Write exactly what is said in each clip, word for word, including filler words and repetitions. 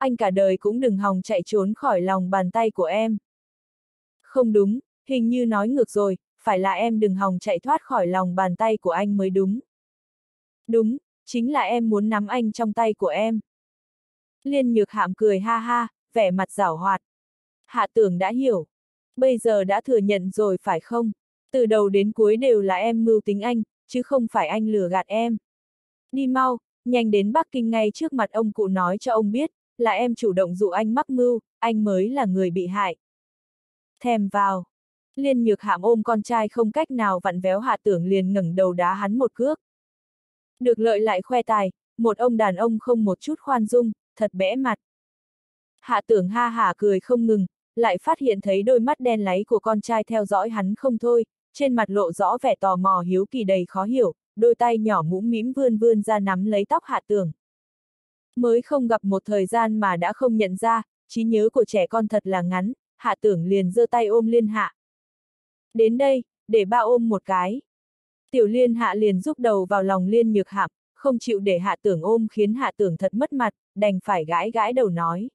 anh cả đời cũng đừng hòng chạy trốn khỏi lòng bàn tay của em. Không đúng, hình như nói ngược rồi, phải là em đừng hòng chạy thoát khỏi lòng bàn tay của anh mới đúng. Đúng, chính là em muốn nắm anh trong tay của em. Liên Nhược Hạm cười ha ha, vẻ mặt giảo hoạt. Hạ Tưởng đã hiểu. Bây giờ đã thừa nhận rồi phải không? Từ đầu đến cuối đều là em mưu tính anh, chứ không phải anh lừa gạt em. Đi mau, nhanh đến Bắc Kinh ngay trước mặt ông cụ nói cho ông biết, là em chủ động dụ anh mắc mưu, anh mới là người bị hại. Thèm vào. Liên Nhược Hạm ôm con trai không cách nào vặn véo Hạ Tưởng liền ngẩng đầu đá hắn một cước. Được lợi lại khoe tài, một ông đàn ông không một chút khoan dung, thật bẽ mặt. Hạ Tưởng ha hả cười không ngừng, lại phát hiện thấy đôi mắt đen láy của con trai theo dõi hắn không thôi, trên mặt lộ rõ vẻ tò mò hiếu kỳ đầy khó hiểu, đôi tay nhỏ mũm mĩm vươn vươn ra nắm lấy tóc Hạ Tưởng. Mới không gặp một thời gian mà đã không nhận ra, trí nhớ của trẻ con thật là ngắn, Hạ Tưởng liền giơ tay ôm Liên Hạ. Đến đây, để ba ôm một cái. Tiểu Liên Hạ liền rúc đầu vào lòng Liên Nhược Hạm, không chịu để Hạ Tưởng ôm khiến Hạ Tưởng thật mất mặt, đành phải gãi gãi đầu nói.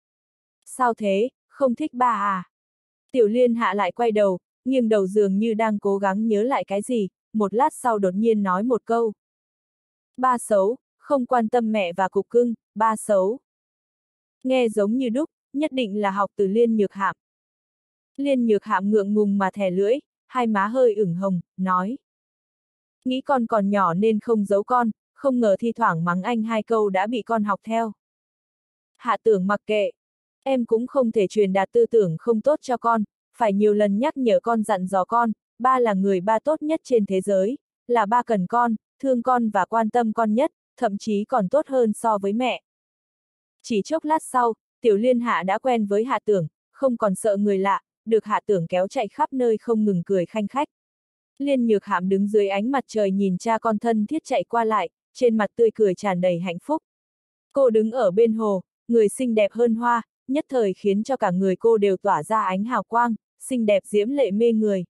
Sao thế, không thích ba à? Tiểu Liên Hạ lại quay đầu, nghiêng đầu dường như đang cố gắng nhớ lại cái gì, một lát sau đột nhiên nói một câu. Ba xấu, không quan tâm mẹ và cục cưng, ba xấu. Nghe giống như đúc, nhất định là học từ Liên Nhược Hạm. Liên Nhược Hạm ngượng ngùng mà thè lưỡi, hai má hơi ửng hồng, nói. Nghĩ con còn nhỏ nên không giấu con, không ngờ thi thoảng mắng anh hai câu đã bị con học theo. Hạ Tưởng mặc kệ. Em cũng không thể truyền đạt tư tưởng không tốt cho con, phải nhiều lần nhắc nhở con dặn dò con, ba là người ba tốt nhất trên thế giới, là ba cần con, thương con và quan tâm con nhất, thậm chí còn tốt hơn so với mẹ. Chỉ chốc lát sau, Tiểu Liên Hạ đã quen với Hạ Tưởng, không còn sợ người lạ, được Hạ Tưởng kéo chạy khắp nơi không ngừng cười khanh khách. Liên Nhược Hạm đứng dưới ánh mặt trời nhìn cha con thân thiết chạy qua lại, trên mặt tươi cười tràn đầy hạnh phúc. Cô đứng ở bên hồ, người xinh đẹp hơn hoa, nhất thời khiến cho cả người cô đều tỏa ra ánh hào quang, xinh đẹp diễm lệ mê người.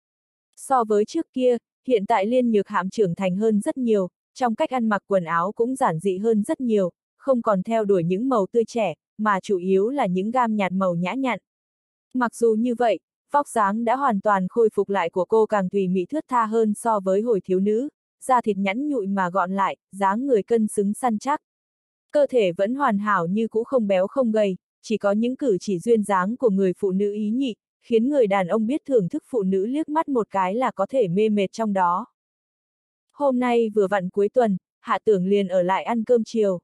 So với trước kia, hiện tại Liên Nhược Hạm trưởng thành hơn rất nhiều, trong cách ăn mặc quần áo cũng giản dị hơn rất nhiều, không còn theo đuổi những màu tươi trẻ, mà chủ yếu là những gam nhạt màu nhã nhặn. Mặc dù như vậy, vóc dáng đã hoàn toàn khôi phục lại của cô càng tùy mị thướt tha hơn so với hồi thiếu nữ, da thịt nhẵn nhụi mà gọn lại, dáng người cân xứng săn chắc. Cơ thể vẫn hoàn hảo như cũ không béo không gầy, chỉ có những cử chỉ duyên dáng của người phụ nữ ý nhị, khiến người đàn ông biết thưởng thức phụ nữ liếc mắt một cái là có thể mê mệt trong đó. Hôm nay vừa vặn cuối tuần, Hạ Tưởng liền ở lại ăn cơm chiều.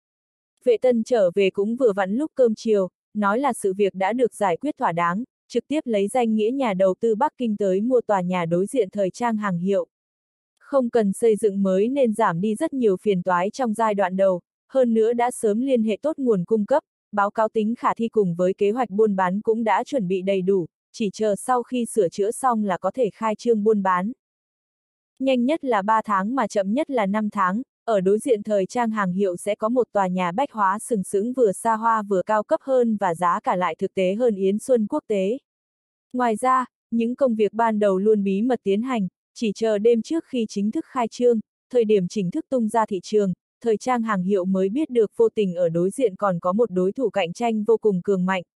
Vệ Tân trở về cũng vừa vặn lúc cơm chiều, nói là sự việc đã được giải quyết thỏa đáng, trực tiếp lấy danh nghĩa nhà đầu tư Bắc Kinh tới mua tòa nhà đối diện thời trang hàng hiệu. Không cần xây dựng mới nên giảm đi rất nhiều phiền toái trong giai đoạn đầu, hơn nữa đã sớm liên hệ tốt nguồn cung cấp, báo cáo tính khả thi cùng với kế hoạch buôn bán cũng đã chuẩn bị đầy đủ, chỉ chờ sau khi sửa chữa xong là có thể khai trương buôn bán. Nhanh nhất là ba tháng mà chậm nhất là năm tháng, ở đối diện thời trang hàng hiệu sẽ có một tòa nhà bách hóa sừng sững vừa xa hoa vừa cao cấp hơn và giá cả lại thực tế hơn Yến Xuân Quốc tế. Ngoài ra, những công việc ban đầu luôn bí mật tiến hành, chỉ chờ đêm trước khi chính thức khai trương, thời điểm chính thức tung ra thị trường, thời trang hàng hiệu mới biết được vô tình ở đối diện còn có một đối thủ cạnh tranh vô cùng cường mạnh.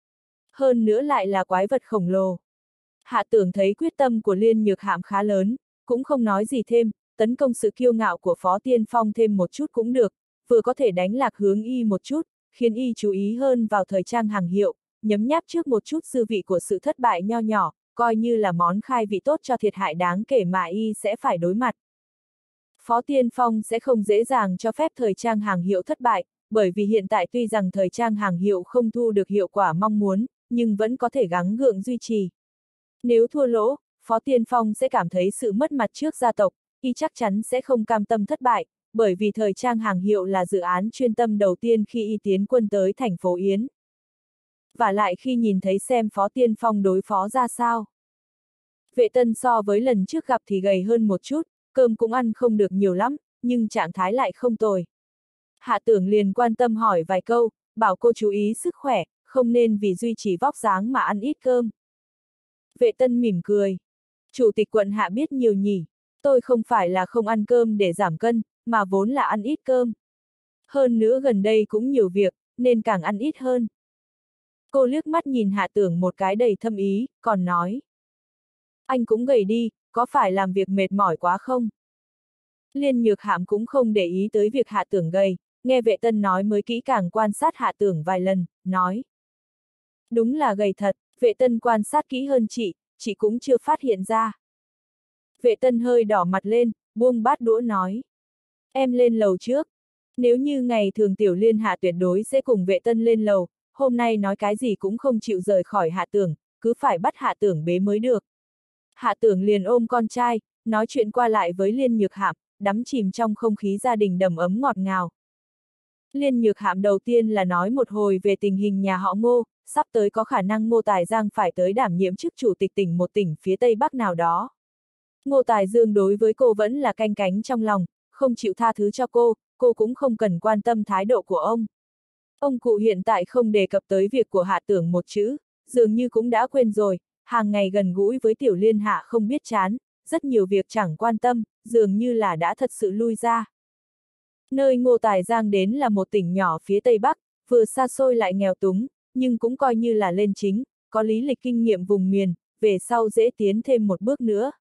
Hơn nữa lại là quái vật khổng lồ. Hạ Tưởng thấy quyết tâm của Liên Nhược Hạm khá lớn, cũng không nói gì thêm, tấn công sự kiêu ngạo của Phó Tiên Phong thêm một chút cũng được, vừa có thể đánh lạc hướng y một chút, khiến y chú ý hơn vào thời trang hàng hiệu, nhấm nháp trước một chút dư vị của sự thất bại nho nhỏ, coi như là món khai vị tốt cho thiệt hại đáng kể mà y sẽ phải đối mặt. Phó Tiên Phong sẽ không dễ dàng cho phép thời trang hàng hiệu thất bại, bởi vì hiện tại tuy rằng thời trang hàng hiệu không thu được hiệu quả mong muốn, nhưng vẫn có thể gắng gượng duy trì. Nếu thua lỗ, Phó Tiên Phong sẽ cảm thấy sự mất mặt trước gia tộc, y chắc chắn sẽ không cam tâm thất bại, bởi vì thời trang hàng hiệu là dự án chuyên tâm đầu tiên khi y tiến quân tới thành phố Yến. Và lại khi nhìn thấy xem Phó Tiên Phong đối phó ra sao. Vệ Tân so với lần trước gặp thì gầy hơn một chút, cơm cũng ăn không được nhiều lắm, nhưng trạng thái lại không tồi. Hạ Tưởng liền quan tâm hỏi vài câu, bảo cô chú ý sức khỏe, không nên vì duy trì vóc dáng mà ăn ít cơm. Vệ Tân mỉm cười. Chủ tịch quận Hạ biết nhiều nhỉ, tôi không phải là không ăn cơm để giảm cân, mà vốn là ăn ít cơm. Hơn nữa gần đây cũng nhiều việc, nên càng ăn ít hơn. Cô liếc mắt nhìn Hạ Tưởng một cái đầy thâm ý, còn nói. Anh cũng gầy đi, có phải làm việc mệt mỏi quá không? Liên Nhược Hạm cũng không để ý tới việc Hạ Tưởng gầy, nghe Vệ Tân nói mới kỹ càng quan sát Hạ Tưởng vài lần, nói. Đúng là gầy thật, Vệ Tân quan sát kỹ hơn chị, chị cũng chưa phát hiện ra. Vệ Tân hơi đỏ mặt lên, buông bát đũa nói. Em lên lầu trước. Nếu như ngày thường Tiểu Liên Hạ tuyệt đối sẽ cùng Vệ Tân lên lầu, hôm nay nói cái gì cũng không chịu rời khỏi Hạ Tưởng, cứ phải bắt Hạ Tưởng bế mới được. Hạ Tưởng liền ôm con trai, nói chuyện qua lại với Liên Nhược Hạm, đắm chìm trong không khí gia đình đầm ấm ngọt ngào. Liên Nhược Hạm đầu tiên là nói một hồi về tình hình nhà họ Ngô, sắp tới có khả năng Ngô Tài Giang phải tới đảm nhiệm chức chủ tịch tỉnh một tỉnh phía Tây Bắc nào đó. Ngô Tài Dương đối với cô vẫn là canh cánh trong lòng, không chịu tha thứ cho cô, cô cũng không cần quan tâm thái độ của ông. Ông cụ hiện tại không đề cập tới việc của Hạ Tưởng một chữ, dường như cũng đã quên rồi, hàng ngày gần gũi với Tiểu Liên Hạ không biết chán, rất nhiều việc chẳng quan tâm, dường như là đã thật sự lui ra. Nơi Ngô Tài Giang đến là một tỉnh nhỏ phía Tây Bắc, vừa xa xôi lại nghèo túng, nhưng cũng coi như là lên chính, có lý lịch kinh nghiệm vùng miền, về sau dễ tiến thêm một bước nữa.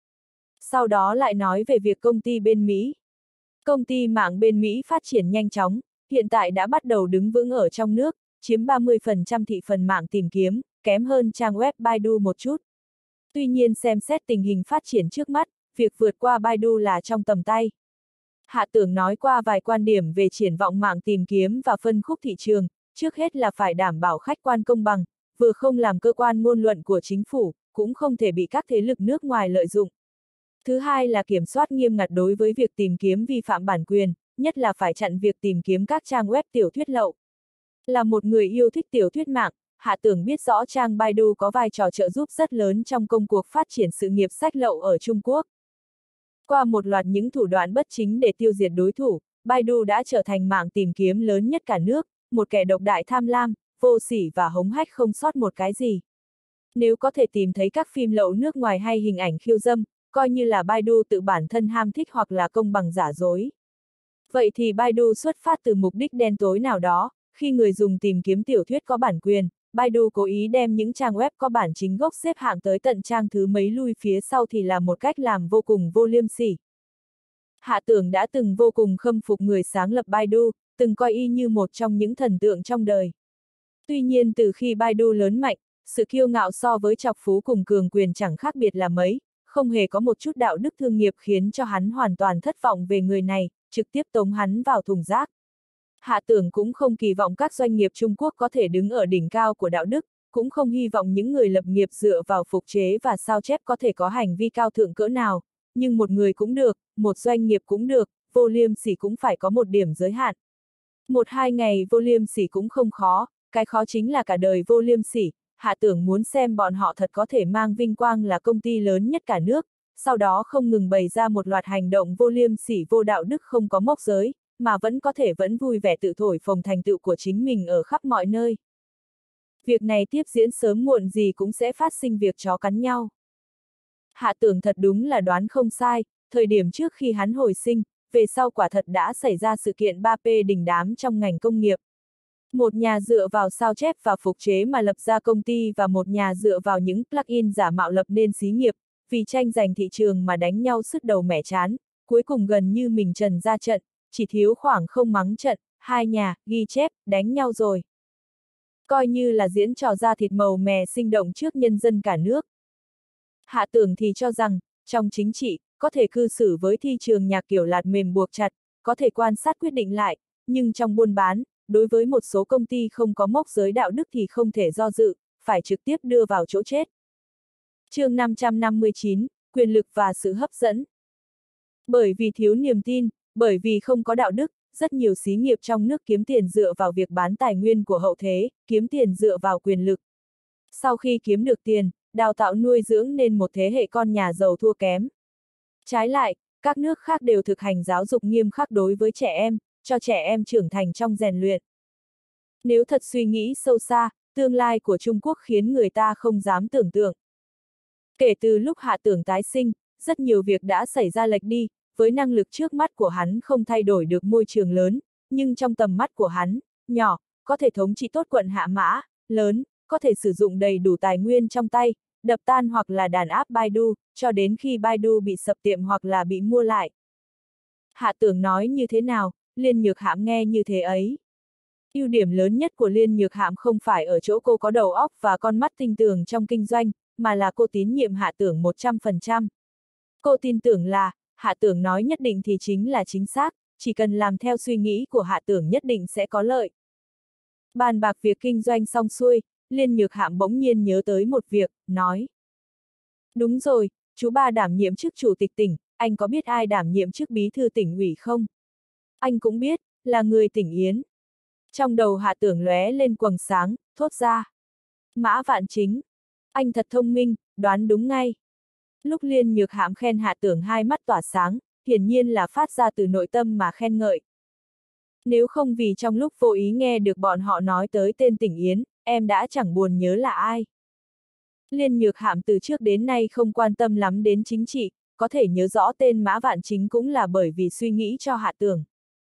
Sau đó lại nói về việc công ty bên Mỹ. Công ty mạng bên Mỹ phát triển nhanh chóng, hiện tại đã bắt đầu đứng vững ở trong nước, chiếm ba mươi phần trăm thị phần mạng tìm kiếm, kém hơn trang web Baidu một chút. Tuy nhiên xem xét tình hình phát triển trước mắt, việc vượt qua Baidu là trong tầm tay. Hạ Tưởng nói qua vài quan điểm về triển vọng mạng tìm kiếm và phân khúc thị trường, trước hết là phải đảm bảo khách quan công bằng, vừa không làm cơ quan ngôn luận của chính phủ, cũng không thể bị các thế lực nước ngoài lợi dụng. Thứ hai là kiểm soát nghiêm ngặt đối với việc tìm kiếm vi phạm bản quyền, nhất là phải chặn việc tìm kiếm các trang web tiểu thuyết lậu. Là một người yêu thích tiểu thuyết mạng, Hạ Tưởng biết rõ trang Baidu có vai trò trợ giúp rất lớn trong công cuộc phát triển sự nghiệp sách lậu ở Trung Quốc. Qua một loạt những thủ đoạn bất chính để tiêu diệt đối thủ, Baidu đã trở thành mạng tìm kiếm lớn nhất cả nước, một kẻ độc đại tham lam, vô sỉ và hống hách không sót một cái gì. Nếu có thể tìm thấy các phim lậu nước ngoài hay hình ảnh khiêu dâm, coi như là Baidu tự bản thân ham thích hoặc là công bằng giả dối. Vậy thì Baidu xuất phát từ mục đích đen tối nào đó, khi người dùng tìm kiếm tiểu thuyết có bản quyền, Baidu cố ý đem những trang web có bản chính gốc xếp hạng tới tận trang thứ mấy lui phía sau thì là một cách làm vô cùng vô liêm sỉ. Hạ Tưởng đã từng vô cùng khâm phục người sáng lập Baidu, từng coi y như một trong những thần tượng trong đời. Tuy nhiên từ khi Baidu lớn mạnh, sự kiêu ngạo so với trọc phú cùng cường quyền chẳng khác biệt là mấy, không hề có một chút đạo đức thương nghiệp khiến cho hắn hoàn toàn thất vọng về người này, trực tiếp tống hắn vào thùng rác. Hạ Tưởng cũng không kỳ vọng các doanh nghiệp Trung Quốc có thể đứng ở đỉnh cao của đạo đức, cũng không hy vọng những người lập nghiệp dựa vào phục chế và sao chép có thể có hành vi cao thượng cỡ nào, nhưng một người cũng được, một doanh nghiệp cũng được, vô liêm sỉ cũng phải có một điểm giới hạn. Một hai ngày vô liêm sỉ cũng không khó, cái khó chính là cả đời vô liêm sỉ. Hạ Tưởng muốn xem bọn họ thật có thể mang vinh quang là công ty lớn nhất cả nước, sau đó không ngừng bày ra một loạt hành động vô liêm sỉ vô đạo đức không có mốc giới, mà vẫn có thể vẫn vui vẻ tự thổi phồng thành tựu của chính mình ở khắp mọi nơi. Việc này tiếp diễn sớm muộn gì cũng sẽ phát sinh việc chó cắn nhau. Hạ Tưởng thật đúng là đoán không sai, thời điểm trước khi hắn hồi sinh, về sau quả thật đã xảy ra sự kiện ba P đình đám trong ngành công nghiệp. Một nhà dựa vào sao chép và phục chế mà lập ra công ty và một nhà dựa vào những plugin giả mạo lập nên xí nghiệp, vì tranh giành thị trường mà đánh nhau sứt đầu mẻ chán, cuối cùng gần như mình trần ra trận, chỉ thiếu khoảng không mắng trận, hai nhà, ghi chép, đánh nhau rồi. Coi như là diễn trò ra thịt màu mè sinh động trước nhân dân cả nước. Hạ Tưởng thì cho rằng, trong chính trị, có thể cư xử với thị trường nhạc kiểu lạt mềm buộc chặt, có thể quan sát quyết định lại, nhưng trong buôn bán, đối với một số công ty không có mốc giới đạo đức thì không thể do dự, phải trực tiếp đưa vào chỗ chết. Chương năm trăm năm mươi chín, quyền lực và sự hấp dẫn. Bởi vì thiếu niềm tin, bởi vì không có đạo đức, rất nhiều xí nghiệp trong nước kiếm tiền dựa vào việc bán tài nguyên của hậu thế, kiếm tiền dựa vào quyền lực. Sau khi kiếm được tiền, đào tạo nuôi dưỡng nên một thế hệ con nhà giàu thua kém. Trái lại, các nước khác đều thực hành giáo dục nghiêm khắc đối với trẻ em, cho trẻ em trưởng thành trong rèn luyện. Nếu thật suy nghĩ sâu xa, tương lai của Trung Quốc khiến người ta không dám tưởng tượng. Kể từ lúc Hạ Tưởng tái sinh, rất nhiều việc đã xảy ra lệch đi, với năng lực trước mắt của hắn không thay đổi được môi trường lớn, nhưng trong tầm mắt của hắn, nhỏ, có thể thống trị tốt quận Hạ Mã, lớn, có thể sử dụng đầy đủ tài nguyên trong tay, đập tan hoặc là đàn áp Baidu, cho đến khi Baidu bị sập tiệm hoặc là bị mua lại. Hạ Tưởng nói như thế nào, Liên Nhược Hãm nghe như thế ấy. Ưu điểm lớn nhất của Liên Nhược Hãm không phải ở chỗ cô có đầu óc và con mắt tinh tường trong kinh doanh, mà là cô tín nhiệm Hạ Tưởng một trăm phần trăm. Cô tin tưởng là, Hạ Tưởng nói nhất định thì chính là chính xác, chỉ cần làm theo suy nghĩ của Hạ Tưởng nhất định sẽ có lợi. Bàn bạc việc kinh doanh xong xuôi, Liên Nhược Hãm bỗng nhiên nhớ tới một việc, nói. Đúng rồi, chú ba đảm nhiệm chức chủ tịch tỉnh, anh có biết ai đảm nhiệm chức bí thư tỉnh ủy không? Anh cũng biết, là người tỉnh Yến. Trong đầu Hạ Tưởng lóe lên quầng sáng, thốt ra. Mã Vạn Chính. Anh thật thông minh, đoán đúng ngay. Lúc Liên Nhược Hãm khen Hạ Tưởng hai mắt tỏa sáng, hiển nhiên là phát ra từ nội tâm mà khen ngợi. Nếu không vì trong lúc vô ý nghe được bọn họ nói tới tên tỉnh Yến, em đã chẳng buồn nhớ là ai. Liên Nhược Hãm từ trước đến nay không quan tâm lắm đến chính trị, có thể nhớ rõ tên Mã Vạn Chính cũng là bởi vì suy nghĩ cho Hạ Tưởng.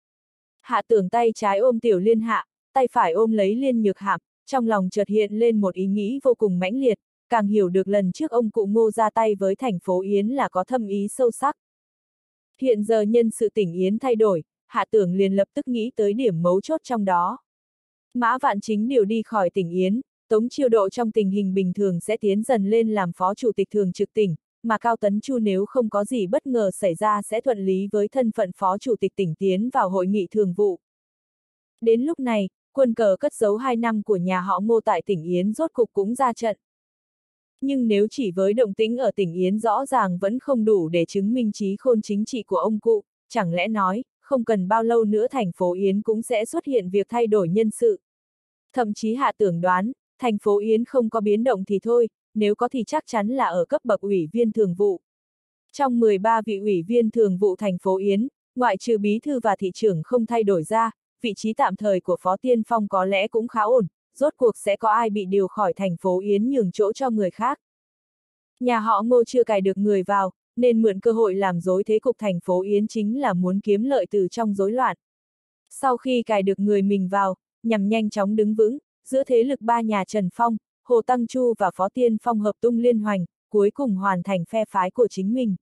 Hạ Tưởng tay trái ôm Tiểu Liên Hạ, tay phải ôm lấy Liên Nhược Hãm, trong lòng chợt hiện lên một ý nghĩ vô cùng mãnh liệt, càng hiểu được lần trước ông cụ Ngô ra tay với thành phố Yến là có thâm ý sâu sắc. Hiện giờ nhân sự tỉnh Yến thay đổi, Hạ Tưởng liền lập tức nghĩ tới điểm mấu chốt trong đó. Mã Vạn Chính điều đi khỏi tỉnh Yến, Tống Chiêu Độ trong tình hình bình thường sẽ tiến dần lên làm phó chủ tịch thường trực tỉnh, mà Cao Tấn Chu nếu không có gì bất ngờ xảy ra sẽ thuận lý với thân phận phó chủ tịch tỉnh tiến vào hội nghị thường vụ. Đến lúc này, quân cờ cất giấu hai năm của nhà họ Ngô tại tỉnh Yến rốt cục cũng ra trận. Nhưng nếu chỉ với động tĩnh ở tỉnh Yến rõ ràng vẫn không đủ để chứng minh trí khôn chính trị của ông cụ, chẳng lẽ nói, không cần bao lâu nữa thành phố Yến cũng sẽ xuất hiện việc thay đổi nhân sự. Thậm chí Hạ Tưởng đoán, thành phố Yến không có biến động thì thôi, nếu có thì chắc chắn là ở cấp bậc ủy viên thường vụ. Trong mười ba vị ủy viên thường vụ thành phố Yến, ngoại trừ bí thư và thị trưởng không thay đổi ra, vị trí tạm thời của Phó Tiên Phong có lẽ cũng khá ổn, rốt cuộc sẽ có ai bị điều khỏi thành phố Yến nhường chỗ cho người khác. Nhà họ Ngô chưa cài được người vào, nên mượn cơ hội làm rối thế cục thành phố Yến chính là muốn kiếm lợi từ trong rối loạn. Sau khi cài được người mình vào, nhằm nhanh chóng đứng vững, giữa thế lực ba nhà Trần Phong, Hồ Tăng Chu và Phó Tiên Phong hợp tung liên hoành, cuối cùng hoàn thành phe phái của chính mình.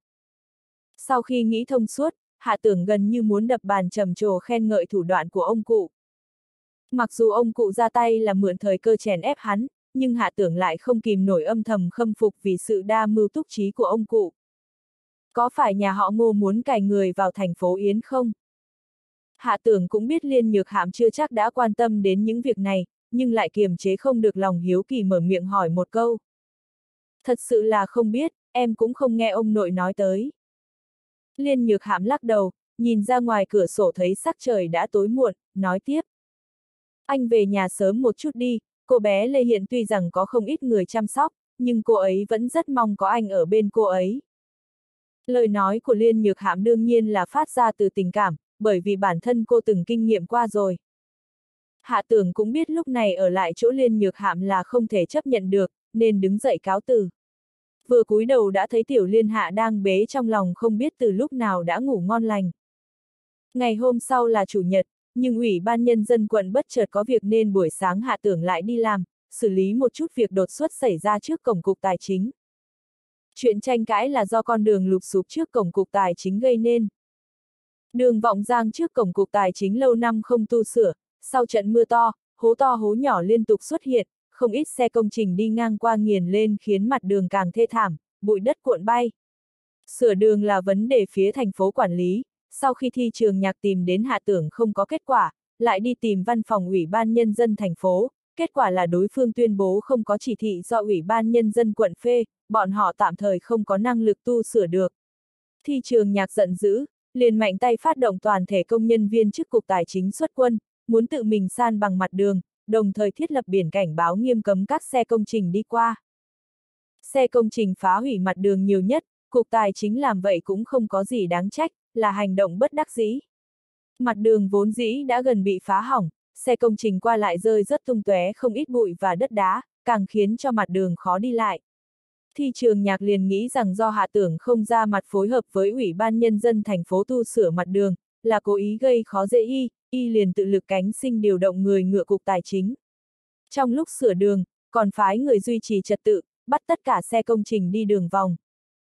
Sau khi nghĩ thông suốt, Hạ Tưởng gần như muốn đập bàn trầm trồ khen ngợi thủ đoạn của ông cụ. Mặc dù ông cụ ra tay là mượn thời cơ chèn ép hắn, nhưng Hạ Tưởng lại không kìm nổi âm thầm khâm phục vì sự đa mưu túc trí của ông cụ. Có phải nhà họ Ngô muốn cài người vào thành phố Yến không? Hạ Tưởng cũng biết Liên Nhược Hãm chưa chắc đã quan tâm đến những việc này, nhưng lại kiềm chế không được lòng hiếu kỳ mở miệng hỏi một câu. Thật sự là không biết, em cũng không nghe ông nội nói tới. Liên Nhược Hãm lắc đầu, nhìn ra ngoài cửa sổ thấy sắc trời đã tối muộn, nói tiếp. Anh về nhà sớm một chút đi, cô bé Lê hiện tuy rằng có không ít người chăm sóc, nhưng cô ấy vẫn rất mong có anh ở bên cô ấy. Lời nói của Liên Nhược Hãm đương nhiên là phát ra từ tình cảm, bởi vì bản thân cô từng kinh nghiệm qua rồi. Hạ Tưởng cũng biết lúc này ở lại chỗ Liên Nhược Hãm là không thể chấp nhận được, nên đứng dậy cáo từ. Vừa cúi đầu đã thấy Tiểu Liên Hạ đang bế trong lòng không biết từ lúc nào đã ngủ ngon lành. Ngày hôm sau là Chủ nhật, nhưng Ủy ban Nhân dân quận bất chợt có việc nên buổi sáng Hạ Tưởng lại đi làm, xử lý một chút việc đột xuất xảy ra trước cổng cục tài chính. Chuyện tranh cãi là do con đường lụp xụp trước cổng cục tài chính gây nên. Đường Vọng Giang trước cổng cục tài chính lâu năm không tu sửa, sau trận mưa to, hố to hố nhỏ liên tục xuất hiện, không ít xe công trình đi ngang qua nghiền lên khiến mặt đường càng thê thảm, bụi đất cuộn bay. Sửa đường là vấn đề phía thành phố quản lý, sau khi thi trường nhạc tìm đến Hạ Tưởng không có kết quả, lại đi tìm văn phòng Ủy ban Nhân dân thành phố, kết quả là đối phương tuyên bố không có chỉ thị do Ủy ban Nhân dân quận phê, bọn họ tạm thời không có năng lực tu sửa được. Thi trường nhạc giận dữ, liền mạnh tay phát động toàn thể công nhân viên chức cục tài chính xuất quân, muốn tự mình san bằng mặt đường, đồng thời thiết lập biển cảnh báo nghiêm cấm các xe công trình đi qua. Xe công trình phá hủy mặt đường nhiều nhất, cục tài chính làm vậy cũng không có gì đáng trách, là hành động bất đắc dĩ. Mặt đường vốn dĩ đã gần bị phá hỏng, xe công trình qua lại rơi rất tung tóe không ít bụi và đất đá, càng khiến cho mặt đường khó đi lại. Thi trường nhạc liền nghĩ rằng do Hạ Tưởng không ra mặt phối hợp với Ủy ban Nhân dân thành phố tu sửa mặt đường, là cố ý gây khó dễ y, y liền tự lực cánh sinh điều động người ngựa cục tài chính. Trong lúc sửa đường, còn phái người duy trì trật tự, bắt tất cả xe công trình đi đường vòng.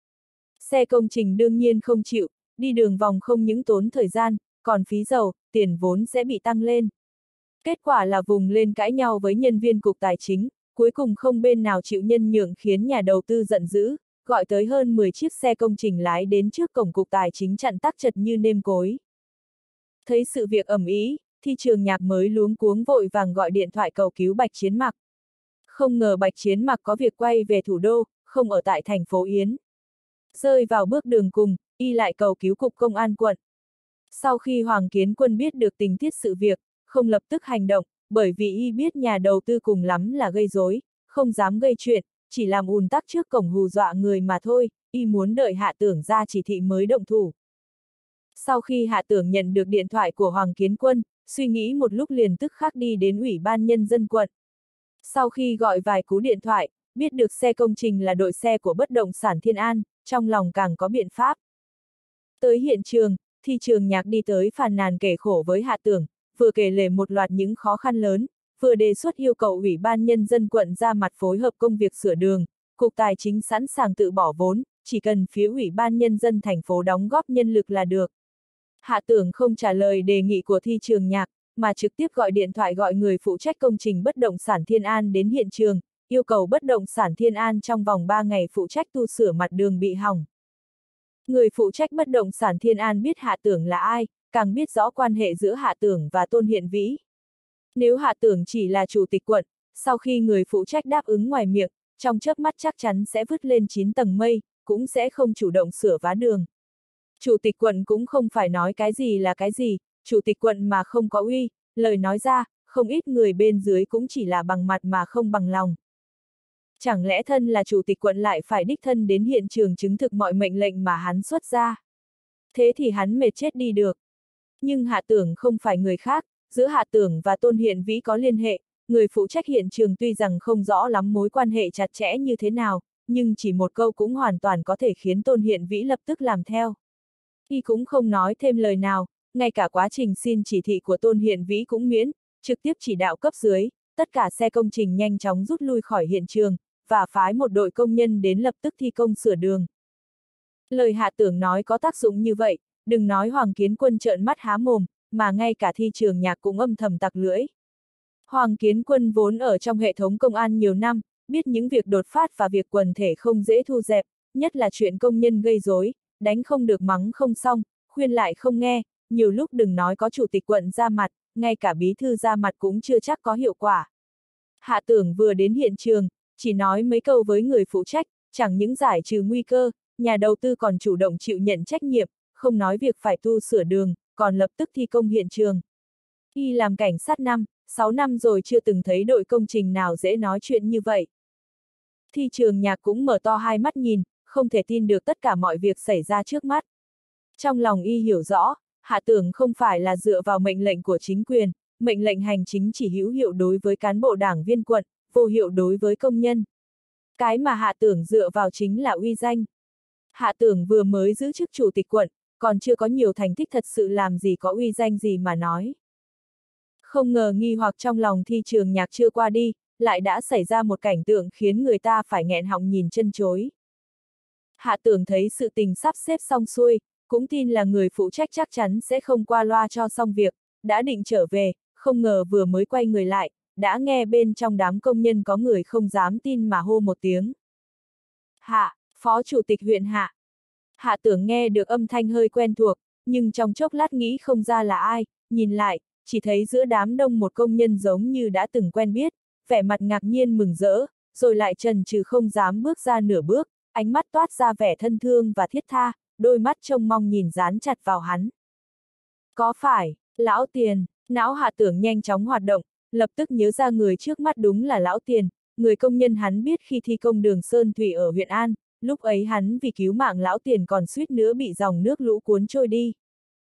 Xe công trình đương nhiên không chịu, đi đường vòng không những tốn thời gian, còn phí dầu, tiền vốn sẽ bị tăng lên. Kết quả là vùng lên cãi nhau với nhân viên cục tài chính, cuối cùng không bên nào chịu nhân nhượng khiến nhà đầu tư giận dữ, gọi tới hơn mười chiếc xe công trình lái đến trước cổng cục tài chính chặn tắc chật như nêm cối. Thấy sự việc ầm ĩ, Thi Trường Nhạc mới luống cuống vội vàng gọi điện thoại cầu cứu Bạch Chiến Mặc. Không ngờ Bạch Chiến Mặc có việc quay về thủ đô, không ở tại thành phố Yến. Rơi vào bước đường cùng, y lại cầu cứu cục công an quận. Sau khi Hoàng Kiến Quân biết được tình tiết sự việc, không lập tức hành động, bởi vì y biết nhà đầu tư cùng lắm là gây rối, không dám gây chuyện, chỉ làm ùn tắc trước cổng hù dọa người mà thôi, y muốn đợi Hạ Tưởng ra chỉ thị mới động thủ. Sau khi Hạ Tưởng nhận được điện thoại của Hoàng Kiến Quân, suy nghĩ một lúc liền tức khắc đi đến Ủy ban Nhân dân quận. Sau khi gọi vài cú điện thoại, biết được xe công trình là đội xe của bất động sản Thiên An, trong lòng càng có biện pháp. Tới hiện trường, Thi Trường Nhạc đi tới phàn nàn kể khổ với Hạ Tưởng, vừa kể lể một loạt những khó khăn lớn, vừa đề xuất yêu cầu Ủy ban Nhân dân quận ra mặt phối hợp công việc sửa đường, Cục Tài chính sẵn sàng tự bỏ vốn, chỉ cần phía Ủy ban Nhân dân thành phố đóng góp nhân lực là được. Hạ Tưởng không trả lời đề nghị của Thi Trường Nhạc, mà trực tiếp gọi điện thoại gọi người phụ trách công trình bất động sản Thiên An đến hiện trường, yêu cầu bất động sản Thiên An trong vòng ba ngày phụ trách tu sửa mặt đường bị hỏng. Người phụ trách bất động sản Thiên An biết Hạ Tưởng là ai, càng biết rõ quan hệ giữa Hạ Tưởng và Tôn Hiện Vĩ. Nếu Hạ Tưởng chỉ là chủ tịch quận, sau khi người phụ trách đáp ứng ngoài miệng, trong chớp mắt chắc chắn sẽ vứt lên chín tầng mây, cũng sẽ không chủ động sửa vá đường. Chủ tịch quận cũng không phải nói cái gì là cái gì, chủ tịch quận mà không có uy, lời nói ra, không ít người bên dưới cũng chỉ là bằng mặt mà không bằng lòng. Chẳng lẽ thân là chủ tịch quận lại phải đích thân đến hiện trường chứng thực mọi mệnh lệnh mà hắn xuất ra? Thế thì hắn mệt chết đi được. Nhưng Hạ Tưởng không phải người khác, giữa Hạ Tưởng và Tôn Hiện Vĩ có liên hệ, người phụ trách hiện trường tuy rằng không rõ lắm mối quan hệ chặt chẽ như thế nào, nhưng chỉ một câu cũng hoàn toàn có thể khiến Tôn Hiện Vĩ lập tức làm theo. Y cũng không nói thêm lời nào, ngay cả quá trình xin chỉ thị của Tôn Hiện Vĩ cũng miễn, trực tiếp chỉ đạo cấp dưới, tất cả xe công trình nhanh chóng rút lui khỏi hiện trường, và phái một đội công nhân đến lập tức thi công sửa đường. Lời Hạ Tưởng nói có tác dụng như vậy, đừng nói Hoàng Kiến Quân trợn mắt há mồm, mà ngay cả Thi Trường Nhạc cũng âm thầm tặc lưỡi. Hoàng Kiến Quân vốn ở trong hệ thống công an nhiều năm, biết những việc đột phát và việc quần thể không dễ thu dẹp, nhất là chuyện công nhân gây rối, đánh không được mắng không xong, khuyên lại không nghe, nhiều lúc đừng nói có chủ tịch quận ra mặt, ngay cả bí thư ra mặt cũng chưa chắc có hiệu quả. Hạ Tưởng vừa đến hiện trường, chỉ nói mấy câu với người phụ trách, chẳng những giải trừ nguy cơ, nhà đầu tư còn chủ động chịu nhận trách nhiệm, không nói việc phải tu sửa đường, còn lập tức thi công hiện trường. Y làm cảnh sát năm, sáu năm rồi chưa từng thấy đội công trình nào dễ nói chuyện như vậy. Thi Trường Nhạc cũng mở to hai mắt nhìn, không thể tin được tất cả mọi việc xảy ra trước mắt. Trong lòng y hiểu rõ, Hạ Tưởng không phải là dựa vào mệnh lệnh của chính quyền, mệnh lệnh hành chính chỉ hữu hiệu đối với cán bộ đảng viên quận, vô hiệu đối với công nhân. Cái mà Hạ Tưởng dựa vào chính là uy danh. Hạ Tưởng vừa mới giữ chức chủ tịch quận, còn chưa có nhiều thành tích thật sự làm gì có uy danh gì mà nói. Không ngờ nghi hoặc trong lòng Thi Trường Nhạc chưa qua đi, lại đã xảy ra một cảnh tượng khiến người ta phải nghẹn họng nhìn chân chối. Hạ Tưởng thấy sự tình sắp xếp xong xuôi, cũng tin là người phụ trách chắc chắn sẽ không qua loa cho xong việc, đã định trở về, không ngờ vừa mới quay người lại, đã nghe bên trong đám công nhân có người không dám tin mà hô một tiếng. Hạ, Phó Chủ tịch huyện Hạ. Hạ Tưởng nghe được âm thanh hơi quen thuộc, nhưng trong chốc lát nghĩ không ra là ai, nhìn lại, chỉ thấy giữa đám đông một công nhân giống như đã từng quen biết, vẻ mặt ngạc nhiên mừng rỡ, rồi lại chần chừ không dám bước ra nửa bước, ánh mắt toát ra vẻ thân thương và thiết tha, đôi mắt trông mong nhìn dán chặt vào hắn. Có phải, Lão Tiền, não Hạ Tưởng nhanh chóng hoạt động, lập tức nhớ ra người trước mắt đúng là Lão Tiền, người công nhân hắn biết khi thi công đường Sơn Thủy ở huyện An, lúc ấy hắn vì cứu mạng Lão Tiền còn suýt nữa bị dòng nước lũ cuốn trôi đi.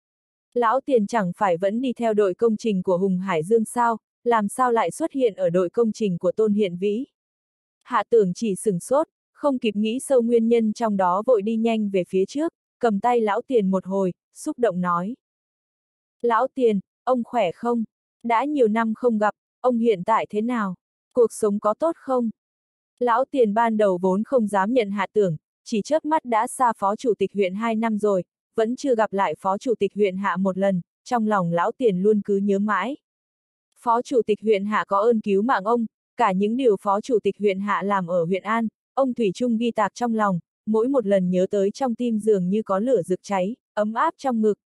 Lão Tiền chẳng phải vẫn đi theo đội công trình của Hùng Hải Dương sao, làm sao lại xuất hiện ở đội công trình của Tôn Hiện Vĩ? Hạ Tưởng chỉ sửng sốt, không kịp nghĩ sâu nguyên nhân trong đó vội đi nhanh về phía trước, cầm tay Lão Tiền một hồi, xúc động nói. Lão Tiền, ông khỏe không? Đã nhiều năm không gặp, ông hiện tại thế nào? Cuộc sống có tốt không? Lão Tiền ban đầu vốn không dám nhận Hạ Tưởng, chỉ chớp mắt đã xa phó chủ tịch huyện hai năm rồi, vẫn chưa gặp lại phó chủ tịch huyện Hạ một lần, trong lòng Lão Tiền luôn cứ nhớ mãi. Phó chủ tịch huyện Hạ có ơn cứu mạng ông, cả những điều phó chủ tịch huyện Hạ làm ở huyện An, ông thủy chung ghi tạc trong lòng, mỗi một lần nhớ tới trong tim dường như có lửa rực cháy, ấm áp trong ngực.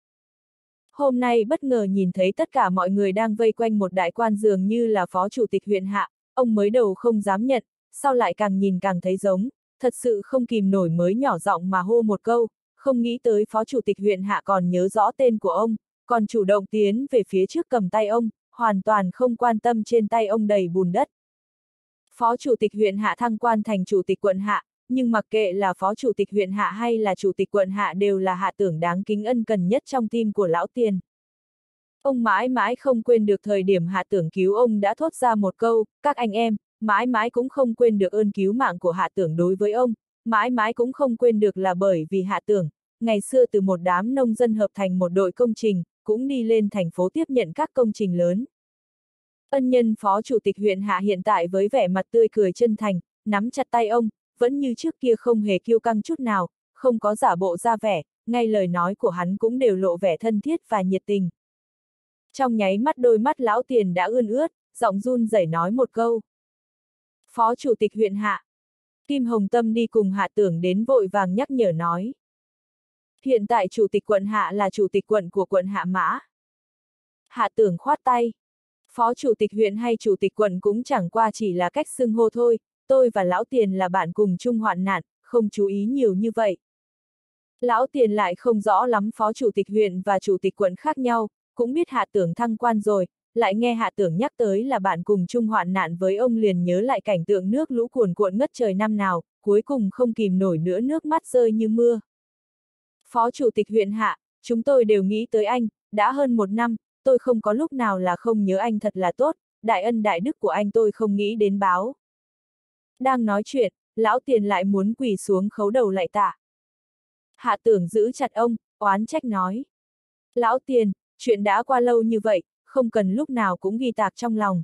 Hôm nay bất ngờ nhìn thấy tất cả mọi người đang vây quanh một đại quan dường như là phó chủ tịch huyện Hạ, ông mới đầu không dám nhận, sau lại càng nhìn càng thấy giống, thật sự không kìm nổi mới nhỏ giọng mà hô một câu, không nghĩ tới phó chủ tịch huyện Hạ còn nhớ rõ tên của ông, còn chủ động tiến về phía trước cầm tay ông, hoàn toàn không quan tâm trên tay ông đầy bùn đất. Phó chủ tịch huyện Hạ thăng quan thành chủ tịch quận Hạ, nhưng mặc kệ là phó chủ tịch huyện Hạ hay là chủ tịch quận Hạ đều là Hạ Tưởng đáng kính ân cần nhất trong tim của Lão Tiền. Ông mãi mãi không quên được thời điểm Hạ Tưởng cứu ông đã thốt ra một câu, các anh em, mãi mãi cũng không quên được ơn cứu mạng của Hạ Tưởng đối với ông, mãi mãi cũng không quên được là bởi vì Hạ Tưởng, ngày xưa từ một đám nông dân hợp thành một đội công trình, cũng đi lên thành phố tiếp nhận các công trình lớn. Ân nhân phó chủ tịch huyện Hạ hiện tại với vẻ mặt tươi cười chân thành, nắm chặt tay ông, vẫn như trước kia không hề kiêu căng chút nào, không có giả bộ ra vẻ, ngay lời nói của hắn cũng đều lộ vẻ thân thiết và nhiệt tình. Trong nháy mắt đôi mắt Lão Tiền đã ươn ướt, giọng run rẩy nói một câu. Phó chủ tịch huyện Hạ. Kim Hồng Tâm đi cùng Hạ Tưởng đến vội vàng nhắc nhở nói. Hiện tại chủ tịch quận Hạ là chủ tịch quận của quận Hạ Mã. Hạ Tưởng khoát tay. Phó chủ tịch huyện hay chủ tịch quận cũng chẳng qua chỉ là cách xưng hô thôi, tôi và Lão Tiền là bạn cùng chung hoạn nạn, không chú ý nhiều như vậy. Lão Tiền lại không rõ lắm phó chủ tịch huyện và chủ tịch quận khác nhau, cũng biết Hạ Tưởng thăng quan rồi, lại nghe Hạ Tưởng nhắc tới là bạn cùng chung hoạn nạn với ông liền nhớ lại cảnh tượng nước lũ cuồn cuộn ngất trời năm nào, cuối cùng không kìm nổi nữa nước mắt rơi như mưa. Phó chủ tịch huyện Hạ, chúng tôi đều nghĩ tới anh, đã hơn một năm, tôi không có lúc nào là không nhớ anh thật là tốt, đại ân đại đức của anh tôi không nghĩ đến báo. Đang nói chuyện, Lão Tiền lại muốn quỳ xuống khấu đầu lại tạ. Hạ Tưởng giữ chặt ông, oán trách nói. Lão Tiền, chuyện đã qua lâu như vậy, không cần lúc nào cũng ghi tạc trong lòng.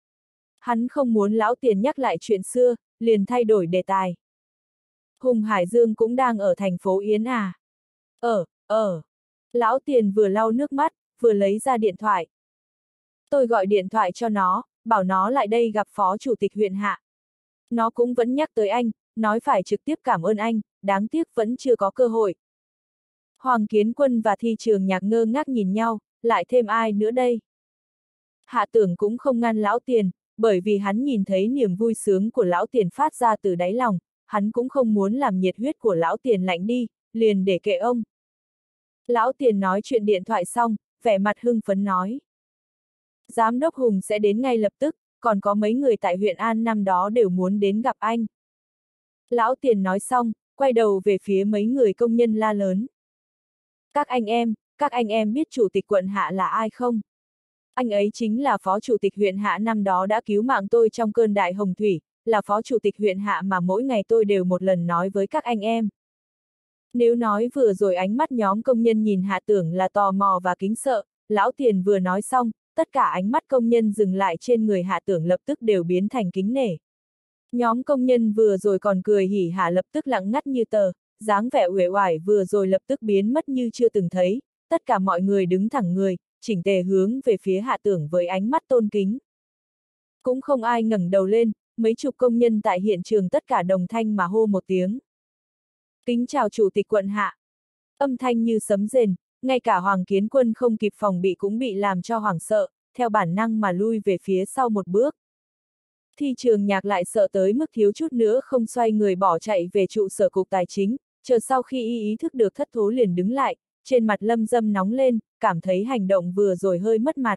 Hắn không muốn Lão Tiền nhắc lại chuyện xưa, liền thay đổi đề tài. Hùng Hải Dương cũng đang ở thành phố Yến à? Ở, ở. Lão Tiền vừa lau nước mắt, vừa lấy ra điện thoại. Tôi gọi điện thoại cho nó, bảo nó lại đây gặp phó chủ tịch huyện Hạ. Nó cũng vẫn nhắc tới anh, nói phải trực tiếp cảm ơn anh, đáng tiếc vẫn chưa có cơ hội. Hoàng Kiến Quân và Thi Trường Nhạc ngơ ngác nhìn nhau, lại thêm ai nữa đây? Hạ Tưởng cũng không ngăn Lão Tiền, bởi vì hắn nhìn thấy niềm vui sướng của Lão Tiền phát ra từ đáy lòng, hắn cũng không muốn làm nhiệt huyết của Lão Tiền lạnh đi, liền để kệ ông. Lão Tiền nói chuyện điện thoại xong, vẻ mặt hưng phấn nói. Giám đốc Hùng sẽ đến ngay lập tức, còn có mấy người tại huyện An năm đó đều muốn đến gặp anh. Lão Tiền nói xong, quay đầu về phía mấy người công nhân la lớn. Các anh em, các anh em biết chủ tịch quận Hạ là ai không? Anh ấy chính là phó chủ tịch huyện Hạ năm đó đã cứu mạng tôi trong cơn đại hồng thủy, là phó chủ tịch huyện Hạ mà mỗi ngày tôi đều một lần nói với các anh em. Nếu nói vừa rồi ánh mắt nhóm công nhân nhìn Hạ Tưởng là tò mò và kính sợ, Lão Tiền vừa nói xong, tất cả ánh mắt công nhân dừng lại trên người Hạ Tưởng lập tức đều biến thành kính nể. Nhóm công nhân vừa rồi còn cười hỉ hả lập tức lặng ngắt như tờ, dáng vẻ uể oải vừa rồi lập tức biến mất như chưa từng thấy, tất cả mọi người đứng thẳng người, chỉnh tề hướng về phía Hạ Tưởng với ánh mắt tôn kính. Cũng không ai ngẩng đầu lên, mấy chục công nhân tại hiện trường tất cả đồng thanh mà hô một tiếng. Kính chào chủ tịch quận Hạ. Âm thanh như sấm rền, ngay cả Hoàng Kiến Quân không kịp phòng bị cũng bị làm cho hoảng sợ, theo bản năng mà lui về phía sau một bước. Thi Trường Nhạc lại sợ tới mức thiếu chút nữa không xoay người bỏ chạy về trụ sở cục tài chính, chờ sau khi y ý thức được thất thố liền đứng lại, trên mặt lâm dâm nóng lên, cảm thấy hành động vừa rồi hơi mất mặt.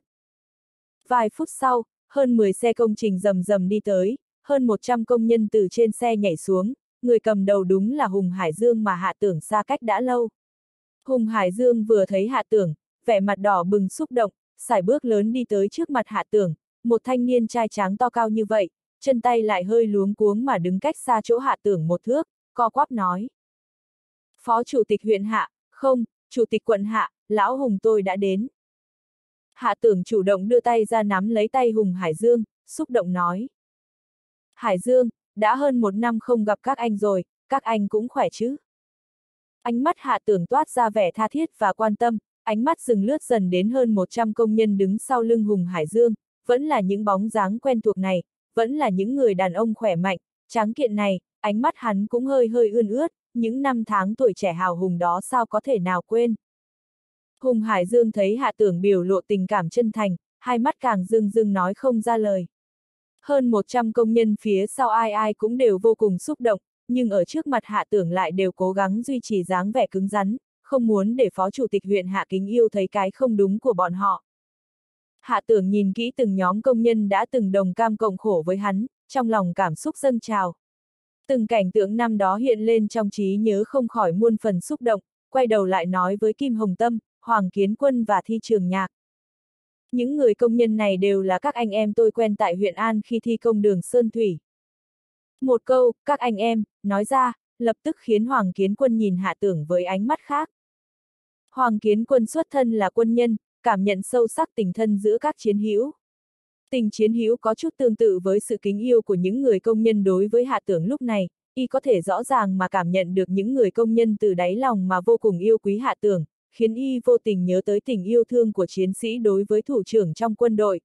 Vài phút sau, hơn mười xe công trình rầm rầm đi tới, hơn một trăm công nhân từ trên xe nhảy xuống, người cầm đầu đúng là Hùng Hải Dương mà Hạ Tưởng xa cách đã lâu. Hùng Hải Dương vừa thấy Hạ Tưởng, vẻ mặt đỏ bừng xúc động, sải bước lớn đi tới trước mặt Hạ Tưởng, một thanh niên trai tráng to cao như vậy, chân tay lại hơi luống cuống mà đứng cách xa chỗ Hạ Tưởng một thước, co quắp nói. Phó chủ tịch huyện Hạ, không, chủ tịch quận Hạ, lão Hùng tôi đã đến. Hạ Tưởng chủ động đưa tay ra nắm lấy tay Hùng Hải Dương, xúc động nói. Hải Dương, đã hơn một năm không gặp các anh rồi, các anh cũng khỏe chứ? Ánh mắt Hạ Tưởng toát ra vẻ tha thiết và quan tâm, ánh mắt dừng lướt dần đến hơn một trăm công nhân đứng sau lưng Hùng Hải Dương, vẫn là những bóng dáng quen thuộc này, vẫn là những người đàn ông khỏe mạnh, tráng kiện này, ánh mắt hắn cũng hơi hơi ươn ướt, những năm tháng tuổi trẻ hào hùng đó sao có thể nào quên. Hùng Hải Dương thấy Hạ Tưởng biểu lộ tình cảm chân thành, hai mắt càng rưng rưng nói không ra lời. Hơn một trăm công nhân phía sau ai ai cũng đều vô cùng xúc động, nhưng ở trước mặt Hạ Tưởng lại đều cố gắng duy trì dáng vẻ cứng rắn, không muốn để Phó Chủ tịch huyện Hạ Kính Yêu thấy cái không đúng của bọn họ. Hạ Tưởng nhìn kỹ từng nhóm công nhân đã từng đồng cam cộng khổ với hắn, trong lòng cảm xúc dâng trào. Từng cảnh tượng năm đó hiện lên trong trí nhớ không khỏi muôn phần xúc động, quay đầu lại nói với Kim Hồng Tâm, Hoàng Kiến Quân và Thi Trường Nhạc. Những người công nhân này đều là các anh em tôi quen tại huyện An khi thi công đường Sơn Thủy. Một câu, các anh em, nói ra, lập tức khiến Hoàng Kiến Quân nhìn Hạ Tưởng với ánh mắt khác. Hoàng Kiến Quân xuất thân là quân nhân, cảm nhận sâu sắc tình thân giữa các chiến hữu. Tình chiến hữu có chút tương tự với sự kính yêu của những người công nhân đối với Hạ Tưởng lúc này, y có thể rõ ràng mà cảm nhận được những người công nhân từ đáy lòng mà vô cùng yêu quý Hạ Tưởng, khiến y vô tình nhớ tới tình yêu thương của chiến sĩ đối với thủ trưởng trong quân đội.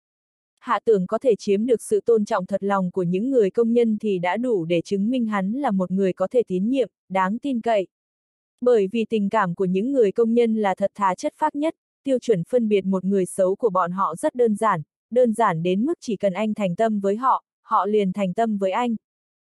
Hạ Tưởng có thể chiếm được sự tôn trọng thật lòng của những người công nhân thì đã đủ để chứng minh hắn là một người có thể tín nhiệm, đáng tin cậy. Bởi vì tình cảm của những người công nhân là thật thà chất phác nhất, tiêu chuẩn phân biệt một người xấu của bọn họ rất đơn giản, đơn giản đến mức chỉ cần anh thành tâm với họ, họ liền thành tâm với anh.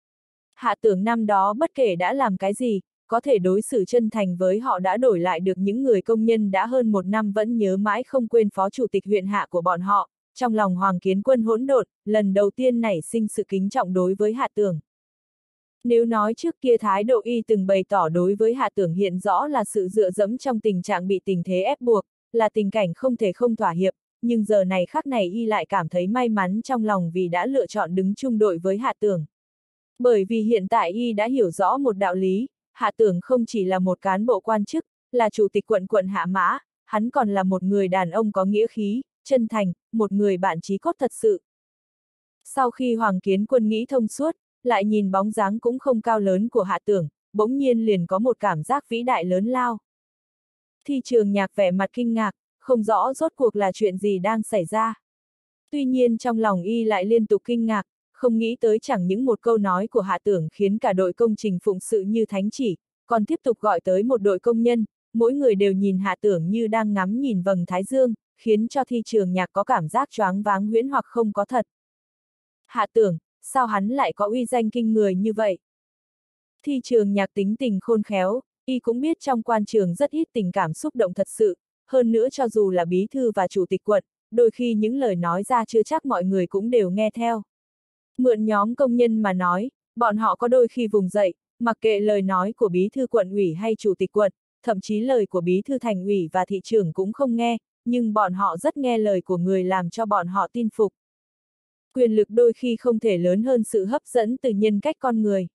Hạ Tưởng năm đó bất kể đã làm cái gì, có thể đối xử chân thành với họ đã đổi lại được những người công nhân đã hơn một năm vẫn nhớ mãi không quên Phó Chủ tịch huyện Hạ của bọn họ. Trong lòng Hoàng Kiến Quân hỗn độn, lần đầu tiên nảy sinh sự kính trọng đối với Hạ Tưởng. Nếu nói trước kia thái độ y từng bày tỏ đối với Hạ Tưởng hiện rõ là sự dựa dẫm trong tình trạng bị tình thế ép buộc, là tình cảnh không thể không thỏa hiệp, nhưng giờ này khắc này y lại cảm thấy may mắn trong lòng vì đã lựa chọn đứng chung đội với Hạ Tưởng. Bởi vì hiện tại y đã hiểu rõ một đạo lý, Hạ Tưởng không chỉ là một cán bộ quan chức, là chủ tịch quận quận Hạ Mã, hắn còn là một người đàn ông có nghĩa khí, chân thành, một người bạn chí cốt thật sự. Sau khi Hoàng Kiến Quân nghĩ thông suốt, lại nhìn bóng dáng cũng không cao lớn của Hạ Tưởng, bỗng nhiên liền có một cảm giác vĩ đại lớn lao. Thi Trường Nhạc vẻ mặt kinh ngạc, không rõ rốt cuộc là chuyện gì đang xảy ra. Tuy nhiên trong lòng y lại liên tục kinh ngạc, không nghĩ tới chẳng những một câu nói của Hạ Tưởng khiến cả đội công trình phụng sự như thánh chỉ, còn tiếp tục gọi tới một đội công nhân, mỗi người đều nhìn Hạ Tưởng như đang ngắm nhìn vầng thái dương, khiến cho Thi Trường Nhạc có cảm giác choáng váng huyễn hoặc không có thật. Hạ Tưởng, sao hắn lại có uy danh kinh người như vậy? Thi Trường Nhạc tính tình khôn khéo, y cũng biết trong quan trường rất ít tình cảm xúc động thật sự, hơn nữa cho dù là bí thư và chủ tịch quận, đôi khi những lời nói ra chưa chắc mọi người cũng đều nghe theo. Mượn nhóm công nhân mà nói, bọn họ có đôi khi vùng dậy, mặc kệ lời nói của bí thư quận ủy hay chủ tịch quận, thậm chí lời của bí thư thành ủy và thị trưởng cũng không nghe, nhưng bọn họ rất nghe lời của người làm cho bọn họ tin phục. Quyền lực đôi khi không thể lớn hơn sự hấp dẫn từ nhân cách con người.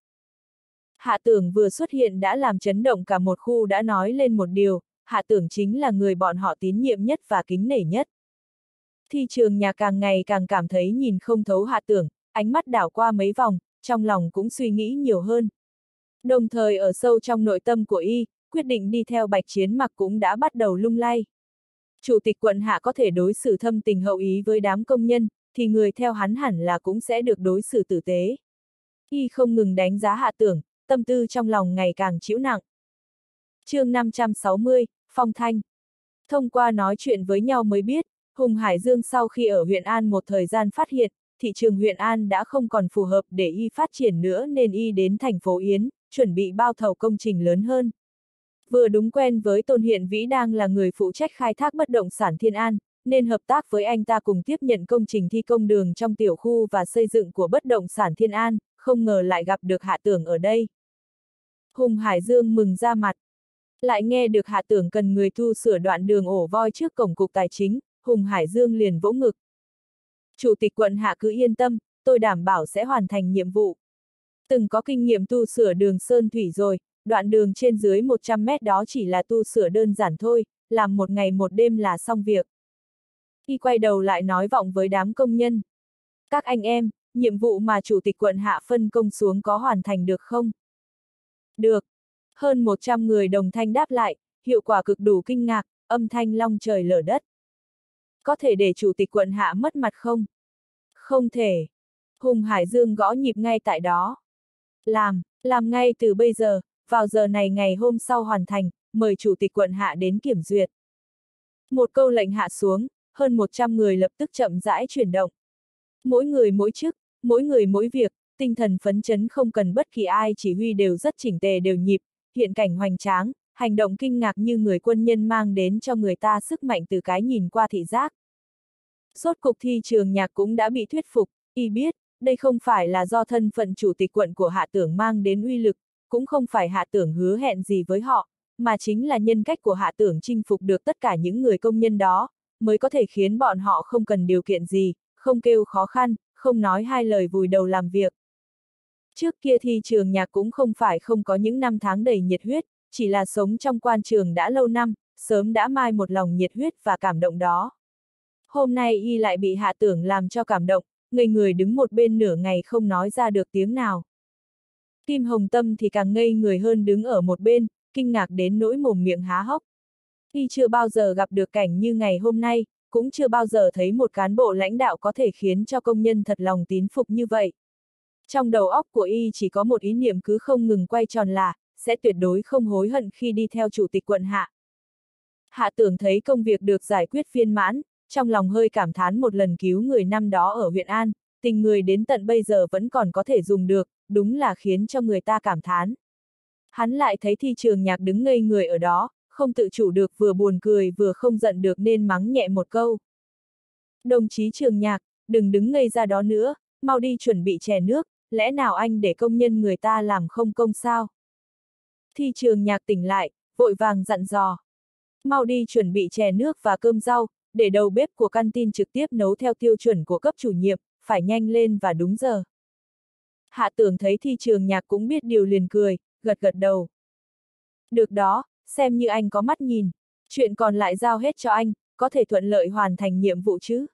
Hạ Tưởng vừa xuất hiện đã làm chấn động cả một khu đã nói lên một điều, Hạ Tưởng chính là người bọn họ tín nhiệm nhất và kính nể nhất. Thi Trường Nhạc càng ngày càng cảm thấy nhìn không thấu Hạ Tưởng, ánh mắt đảo qua mấy vòng, trong lòng cũng suy nghĩ nhiều hơn. Đồng thời ở sâu trong nội tâm của y, quyết định đi theo Bạch Chiến Mặc cũng đã bắt đầu lung lay. Chủ tịch quận Hạ có thể đối xử thâm tình hậu ý với đám công nhân, thì người theo hắn hẳn là cũng sẽ được đối xử tử tế. Y không ngừng đánh giá Hạ Tưởng, tâm tư trong lòng ngày càng chịu nặng. Chương năm trăm sáu mươi, Phong Thanh. Thông qua nói chuyện với nhau mới biết, Hùng Hải Dương sau khi ở huyện An một thời gian phát hiện, thị trường huyện An đã không còn phù hợp để y phát triển nữa nên y đến thành phố Yến, chuẩn bị bao thầu công trình lớn hơn. Vừa đúng quen với Tôn Hiện Vĩ đang là người phụ trách khai thác bất động sản Thiên An, nên hợp tác với anh ta cùng tiếp nhận công trình thi công đường trong tiểu khu và xây dựng của bất động sản Thiên An, không ngờ lại gặp được Hạ Tưởng ở đây. Hùng Hải Dương mừng ra mặt. Lại nghe được Hạ Tưởng cần người tu sửa đoạn đường ổ voi trước cổng cục tài chính, Hùng Hải Dương liền vỗ ngực. Chủ tịch quận Hạ cứ yên tâm, tôi đảm bảo sẽ hoàn thành nhiệm vụ. Từng có kinh nghiệm tu sửa đường Sơn Thủy rồi, đoạn đường trên dưới một trăm mét đó chỉ là tu sửa đơn giản thôi, làm một ngày một đêm là xong việc. Y quay đầu lại nói vọng với đám công nhân. Các anh em, nhiệm vụ mà chủ tịch quận hạ phân công xuống có hoàn thành được không? Được. Hơn một trăm người đồng thanh đáp lại, hiệu quả cực đủ kinh ngạc, âm thanh long trời lở đất. Có thể để chủ tịch quận hạ mất mặt không? Không thể. Hùng Hải Dương gõ nhịp ngay tại đó. Làm, làm ngay từ bây giờ, vào giờ này ngày hôm sau hoàn thành, mời chủ tịch quận hạ đến kiểm duyệt. Một câu lệnh hạ xuống, hơn một trăm người lập tức chậm rãi chuyển động. Mỗi người mỗi chức, mỗi người mỗi việc, tinh thần phấn chấn không cần bất kỳ ai chỉ huy đều rất chỉnh tề đều nhịp, hiện cảnh hoành tráng, hành động kinh ngạc như người quân nhân mang đến cho người ta sức mạnh từ cái nhìn qua thị giác. Rốt cục thi trường nhạc cũng đã bị thuyết phục, y biết, đây không phải là do thân phận chủ tịch quận của Hạ Tưởng mang đến uy lực, cũng không phải Hạ Tưởng hứa hẹn gì với họ, mà chính là nhân cách của Hạ Tưởng chinh phục được tất cả những người công nhân đó, mới có thể khiến bọn họ không cần điều kiện gì, không kêu khó khăn, không nói hai lời vùi đầu làm việc. Trước kia thi trường nhạc cũng không phải không có những năm tháng đầy nhiệt huyết, chỉ là sống trong quan trường đã lâu năm, sớm đã mai một lòng nhiệt huyết và cảm động đó. Hôm nay y lại bị Hạ Tưởng làm cho cảm động, ngây người đứng một bên nửa ngày không nói ra được tiếng nào. Kim Hồng Tâm thì càng ngây người hơn đứng ở một bên, kinh ngạc đến nỗi mồm miệng há hốc. Y chưa bao giờ gặp được cảnh như ngày hôm nay, cũng chưa bao giờ thấy một cán bộ lãnh đạo có thể khiến cho công nhân thật lòng tín phục như vậy. Trong đầu óc của y chỉ có một ý niệm cứ không ngừng quay tròn là, sẽ tuyệt đối không hối hận khi đi theo chủ tịch quận Hạ. Hạ Tưởng thấy công việc được giải quyết viên mãn, trong lòng hơi cảm thán một lần cứu người năm đó ở huyện An, tình người đến tận bây giờ vẫn còn có thể dùng được, đúng là khiến cho người ta cảm thán. Hắn lại thấy thi trường nhạc đứng ngây người ở đó, không tự chủ được vừa buồn cười vừa không giận được nên mắng nhẹ một câu. Đồng chí trường nhạc, đừng đứng ngây ra đó nữa, mau đi chuẩn bị chè nước, lẽ nào anh để công nhân người ta làm không công sao? Thi trường nhạc tỉnh lại, vội vàng dặn dò. Mau đi chuẩn bị chè nước và cơm rau, để đầu bếp của căn tin trực tiếp nấu theo tiêu chuẩn của cấp chủ nhiệm, phải nhanh lên và đúng giờ. Hạ Tưởng thấy thi trường nhạc cũng biết điều liền cười, gật gật đầu. Được đó, xem như anh có mắt nhìn, chuyện còn lại giao hết cho anh, có thể thuận lợi hoàn thành nhiệm vụ chứ.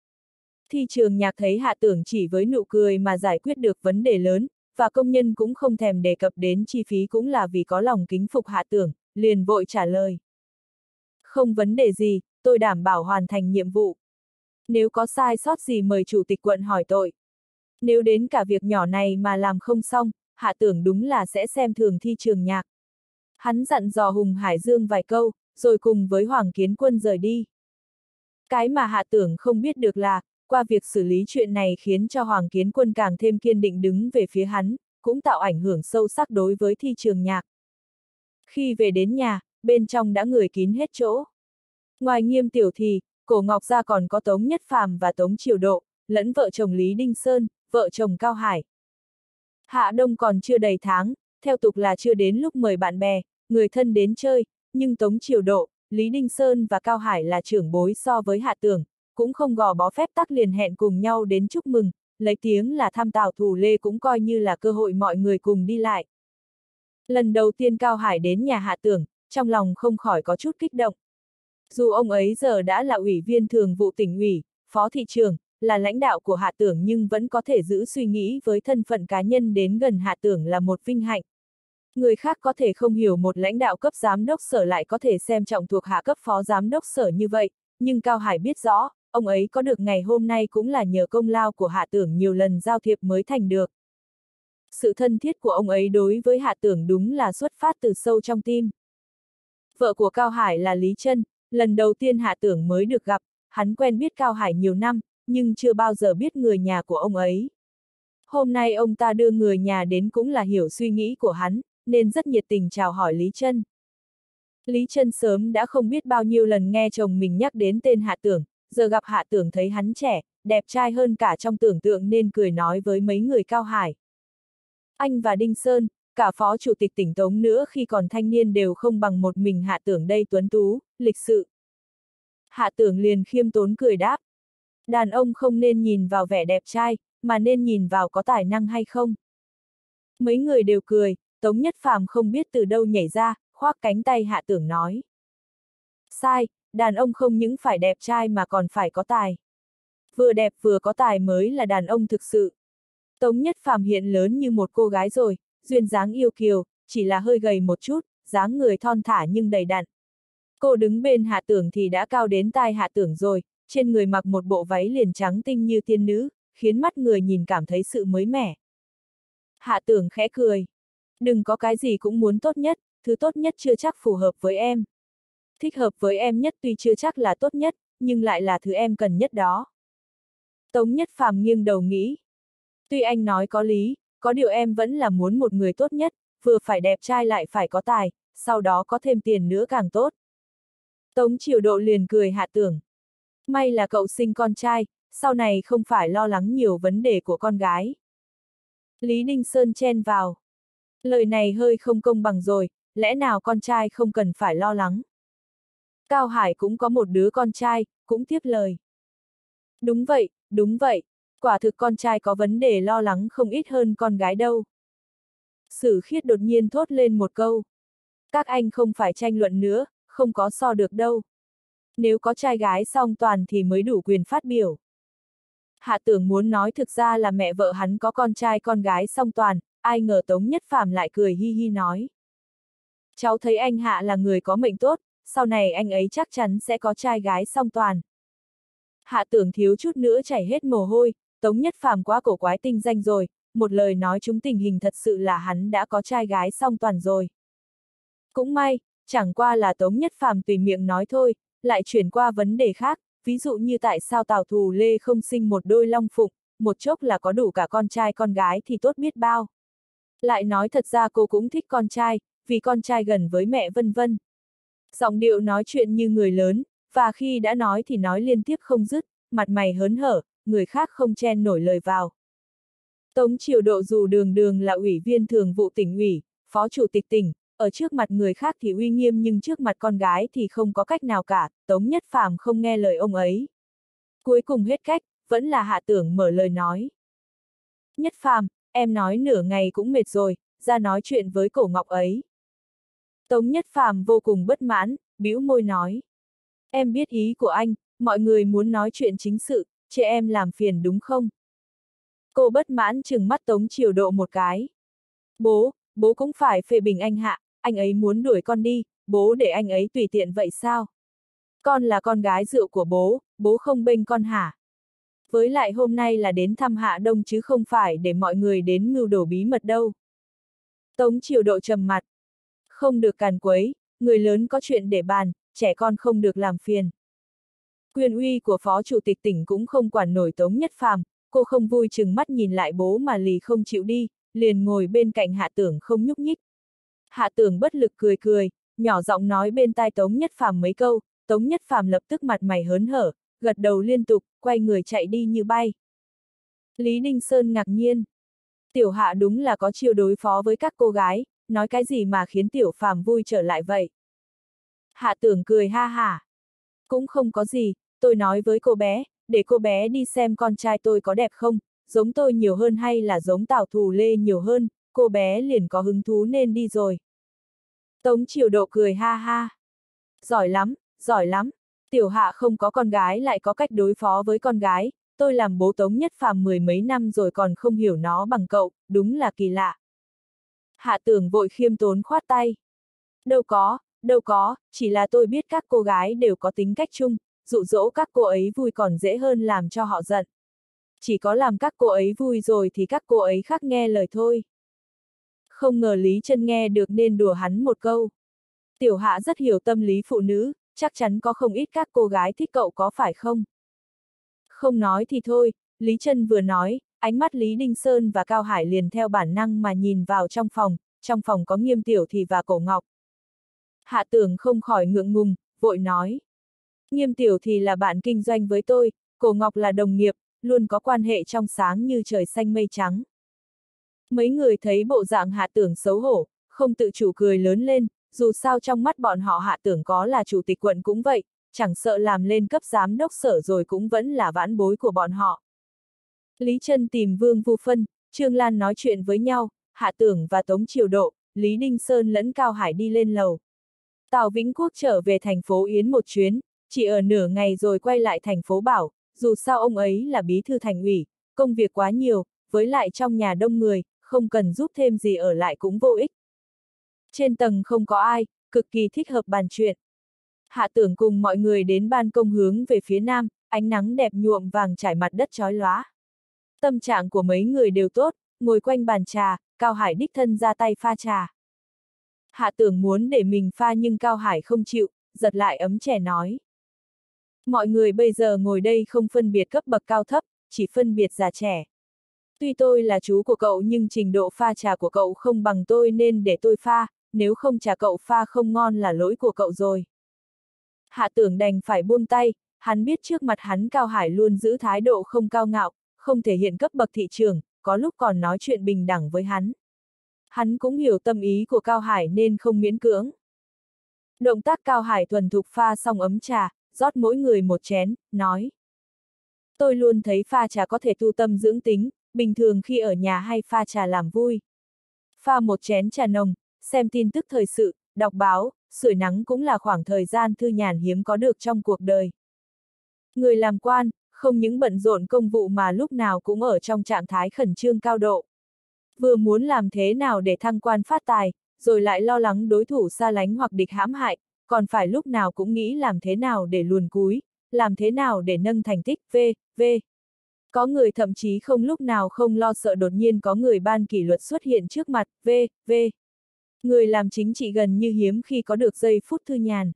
Thi trường nhạc thấy Hạ Tưởng chỉ với nụ cười mà giải quyết được vấn đề lớn, và công nhân cũng không thèm đề cập đến chi phí cũng là vì có lòng kính phục Hạ Tưởng, liền vội trả lời. Không vấn đề gì, tôi đảm bảo hoàn thành nhiệm vụ. Nếu có sai sót gì mời chủ tịch quận hỏi tội. Nếu đến cả việc nhỏ này mà làm không xong, Hạ Tưởng đúng là sẽ xem thường thi trường nhạc. Hắn dặn dò Hùng Hải Dương vài câu, rồi cùng với Hoàng Kiến Quân rời đi. Cái mà Hạ Tưởng không biết được là, qua việc xử lý chuyện này khiến cho Hoàng Kiến Quân càng thêm kiên định đứng về phía hắn, cũng tạo ảnh hưởng sâu sắc đối với thi trường nhạc. Khi về đến nhà, bên trong đã người kín hết chỗ. Ngoài Nghiêm Tiểu thì, Cổ Ngọc Gia còn có Tống Nhất Phàm và Tống Triều Độ, lẫn vợ chồng Lý Đinh Sơn, vợ chồng Cao Hải. Hạ Đông còn chưa đầy tháng, theo tục là chưa đến lúc mời bạn bè, người thân đến chơi, nhưng Tống Triều Độ, Lý Đinh Sơn và Cao Hải là trưởng bối so với Hạ Tưởng, cũng không gò bó phép tắc liền hẹn cùng nhau đến chúc mừng, lấy tiếng là thăm Tào Thủ Lê cũng coi như là cơ hội mọi người cùng đi lại. Lần đầu tiên Cao Hải đến nhà Hạ Tưởng, trong lòng không khỏi có chút kích động. Dù ông ấy giờ đã là ủy viên thường vụ tỉnh ủy, phó thị trưởng, là lãnh đạo của Hạ Tưởng nhưng vẫn có thể giữ suy nghĩ với thân phận cá nhân đến gần Hạ Tưởng là một vinh hạnh. Người khác có thể không hiểu một lãnh đạo cấp giám đốc sở lại có thể xem trọng thuộc hạ cấp phó giám đốc sở như vậy, nhưng Cao Hải biết rõ, ông ấy có được ngày hôm nay cũng là nhờ công lao của Hạ Tưởng nhiều lần giao thiệp mới thành được. Sự thân thiết của ông ấy đối với Hạ Tưởng đúng là xuất phát từ sâu trong tim. Vợ của Cao Hải là Lý Trân, lần đầu tiên Hạ Tưởng mới được gặp, hắn quen biết Cao Hải nhiều năm, nhưng chưa bao giờ biết người nhà của ông ấy. Hôm nay ông ta đưa người nhà đến cũng là hiểu suy nghĩ của hắn, nên rất nhiệt tình chào hỏi Lý Trân. Lý Trân sớm đã không biết bao nhiêu lần nghe chồng mình nhắc đến tên Hạ Tưởng, giờ gặp Hạ Tưởng thấy hắn trẻ, đẹp trai hơn cả trong tưởng tượng nên cười nói với mấy người Cao Hải. Anh và Đinh Sơn, cả phó chủ tịch tỉnh Tống nữa khi còn thanh niên đều không bằng một mình Hạ Tưởng đây tuấn tú, lịch sự. Hạ Tưởng liền khiêm tốn cười đáp. Đàn ông không nên nhìn vào vẻ đẹp trai, mà nên nhìn vào có tài năng hay không. Mấy người đều cười, Tống Nhất Phàm không biết từ đâu nhảy ra, khoác cánh tay Hạ Tưởng nói. Sai, đàn ông không những phải đẹp trai mà còn phải có tài. Vừa đẹp vừa có tài mới là đàn ông thực sự. Tống Nhất Phàm hiện lớn như một cô gái rồi, duyên dáng yêu kiều, chỉ là hơi gầy một chút, dáng người thon thả nhưng đầy đặn. Cô đứng bên Hạ Tưởng thì đã cao đến tai Hạ Tưởng rồi, trên người mặc một bộ váy liền trắng tinh như tiên nữ, khiến mắt người nhìn cảm thấy sự mới mẻ. Hạ Tưởng khẽ cười. Đừng có cái gì cũng muốn tốt nhất, thứ tốt nhất chưa chắc phù hợp với em. Thích hợp với em nhất tuy chưa chắc là tốt nhất, nhưng lại là thứ em cần nhất đó. Tống Nhất Phàm nghiêng đầu nghĩ. Tuy anh nói có lý, có điều em vẫn là muốn một người tốt nhất, vừa phải đẹp trai lại phải có tài, sau đó có thêm tiền nữa càng tốt. Tống Chiều Độ liền cười Hạ Tưởng. May là cậu sinh con trai, sau này không phải lo lắng nhiều vấn đề của con gái. Lý Đinh Sơn chen vào. Lời này hơi không công bằng rồi, lẽ nào con trai không cần phải lo lắng. Cao Hải cũng có một đứa con trai, cũng tiếp lời. Đúng vậy, đúng vậy, quả thực con trai có vấn đề lo lắng không ít hơn con gái đâu. Sử Khiết đột nhiên thốt lên một câu. Các anh không phải tranh luận nữa, không có so được đâu. Nếu có trai gái song toàn thì mới đủ quyền phát biểu. Hạ Tưởng muốn nói thực ra là mẹ vợ hắn có con trai con gái song toàn, ai ngờ Tống Nhất Phàm lại cười hi hi nói. Cháu thấy anh Hạ là người có mệnh tốt, sau này anh ấy chắc chắn sẽ có trai gái song toàn. Hạ Tưởng thiếu chút nữa chảy hết mồ hôi, Tống Nhất Phàm quá cổ quái tinh danh rồi, một lời nói chúng tình hình thật sự là hắn đã có trai gái song toàn rồi. Cũng may, chẳng qua là Tống Nhất Phàm tùy miệng nói thôi, lại chuyển qua vấn đề khác, ví dụ như tại sao Tào Thù Lê không sinh một đôi long phụng, một chốc là có đủ cả con trai con gái thì tốt biết bao. Lại nói thật ra cô cũng thích con trai, vì con trai gần với mẹ vân vân. Giọng điệu nói chuyện như người lớn, và khi đã nói thì nói liên tiếp không dứt, mặt mày hớn hở, người khác không chen nổi lời vào. Tống Chiều Độ dù đường đường là ủy viên thường vụ tỉnh ủy, phó chủ tịch tỉnh, ở trước mặt người khác thì uy nghiêm nhưng trước mặt con gái thì không có cách nào cả, Tống Nhất Phàm không nghe lời ông ấy. Cuối cùng hết cách, vẫn là Hạ Tưởng mở lời nói. Nhất Phàm, em nói nửa ngày cũng mệt rồi, ra nói chuyện với Cổ Ngọc ấy. Tống Nhất Phàm vô cùng bất mãn, bĩu môi nói. Em biết ý của anh, mọi người muốn nói chuyện chính sự, chê em làm phiền đúng không? Cô bất mãn trừng mắt Tống Chiều Độ một cái. Bố, bố cũng phải phê bình anh Hạ, anh ấy muốn đuổi con đi, bố để anh ấy tùy tiện vậy sao? Con là con gái rượu của bố, bố không bênh con hả? Với lại hôm nay là đến thăm Hạ Đông chứ không phải để mọi người đến mưu đồ bí mật đâu. Tống Chiều Độ trầm mặt. Không được càn quấy, người lớn có chuyện để bàn, trẻ con không được làm phiền. Quyền uy của phó chủ tịch tỉnh cũng không quản nổi Tống Nhất Phàm, cô không vui chừng mắt nhìn lại bố mà lì không chịu đi, liền ngồi bên cạnh Hạ Tưởng không nhúc nhích. Hạ Tưởng bất lực cười cười, nhỏ giọng nói bên tai Tống Nhất Phàm mấy câu, Tống Nhất Phàm lập tức mặt mày hớn hở, gật đầu liên tục, quay người chạy đi như bay. Lý Đinh Sơn ngạc nhiên. Tiểu Hạ đúng là có chiêu đối phó với các cô gái, nói cái gì mà khiến Tiểu Phàm vui trở lại vậy? Hạ Tưởng cười ha hả. Cũng không có gì, tôi nói với cô bé, để cô bé đi xem con trai tôi có đẹp không, giống tôi nhiều hơn hay là giống Tào Thù Lê nhiều hơn, cô bé liền có hứng thú nên đi rồi. Tống Chiều Độ cười ha ha. Giỏi lắm, giỏi lắm, Tiểu Hạ không có con gái lại có cách đối phó với con gái, tôi làm bố Tống Nhất Phàm mười mấy năm rồi còn không hiểu nó bằng cậu, đúng là kỳ lạ. Hạ Tưởng vội khiêm tốn khoát tay. Đâu có, đâu có, chỉ là tôi biết các cô gái đều có tính cách chung, dụ dỗ các cô ấy vui còn dễ hơn làm cho họ giận. Chỉ có làm các cô ấy vui rồi thì các cô ấy khác nghe lời thôi. Không ngờ Lý Trân nghe được nên đùa hắn một câu. Tiểu Hạ rất hiểu tâm lý phụ nữ, chắc chắn có không ít các cô gái thích cậu có phải không? Không nói thì thôi, Lý Trân vừa nói, ánh mắt Lý Đinh Sơn và Cao Hải liền theo bản năng mà nhìn vào trong phòng, trong phòng có Nghiêm Tiểu Thì và Cổ Ngọc. Hạ Tưởng không khỏi ngượng ngùng, vội nói. Nghiêm Tiểu Thì là bạn kinh doanh với tôi, Cổ Ngọc là đồng nghiệp, luôn có quan hệ trong sáng như trời xanh mây trắng. Mấy người thấy bộ dạng Hạ Tưởng xấu hổ, không tự chủ cười lớn lên, dù sao trong mắt bọn họ Hạ Tưởng có là chủ tịch quận cũng vậy, chẳng sợ làm lên cấp giám đốc sở rồi cũng vẫn là vãn bối của bọn họ. Lý Trân tìm Vương Vu Phân, Trương Lan nói chuyện với nhau, Hạ Tưởng và Tống Chiều Độ, Lý Đinh Sơn lẫn Cao Hải đi lên lầu. Tào Vĩnh Quốc trở về thành phố Yến một chuyến, chỉ ở nửa ngày rồi quay lại thành phố bảo, dù sao ông ấy là bí thư thành ủy, công việc quá nhiều, với lại trong nhà đông người, không cần giúp thêm gì ở lại cũng vô ích. Trên tầng không có ai, cực kỳ thích hợp bàn chuyện. Hạ Tưởng cùng mọi người đến ban công hướng về phía nam, ánh nắng đẹp nhuộm vàng trải mặt đất chói lóa. Tâm trạng của mấy người đều tốt, ngồi quanh bàn trà, Cao Hải đích thân ra tay pha trà. Hạ Tưởng muốn để mình pha nhưng Cao Hải không chịu, giật lại ấm chè nói. Mọi người bây giờ ngồi đây không phân biệt cấp bậc cao thấp, chỉ phân biệt già trẻ. Tuy tôi là chú của cậu nhưng trình độ pha trà của cậu không bằng tôi nên để tôi pha, nếu không trà cậu pha không ngon là lỗi của cậu rồi. Hạ Tưởng đành phải buông tay, hắn biết trước mặt hắn Cao Hải luôn giữ thái độ không cao ngạo, không thể hiện cấp bậc thị trường, có lúc còn nói chuyện bình đẳng với hắn. Hắn cũng hiểu tâm ý của Cao Hải nên không miễn cưỡng. Động tác Cao Hải thuần thục pha xong ấm trà, rót mỗi người một chén, nói. Tôi luôn thấy pha trà có thể tu tâm dưỡng tính, bình thường khi ở nhà hay pha trà làm vui. Pha một chén trà nồng, xem tin tức thời sự, đọc báo, sưởi nắng cũng là khoảng thời gian thư nhàn hiếm có được trong cuộc đời. Người làm quan, không những bận rộn công vụ mà lúc nào cũng ở trong trạng thái khẩn trương cao độ. Vừa muốn làm thế nào để thăng quan phát tài, rồi lại lo lắng đối thủ xa lánh hoặc địch hãm hại, còn phải lúc nào cũng nghĩ làm thế nào để luồn cúi, làm thế nào để nâng thành tích, v, v. Có người thậm chí không lúc nào không lo sợ đột nhiên có người ban kỷ luật xuất hiện trước mặt, v, v. Người làm chính trị gần như hiếm khi có được giây phút thư nhàn.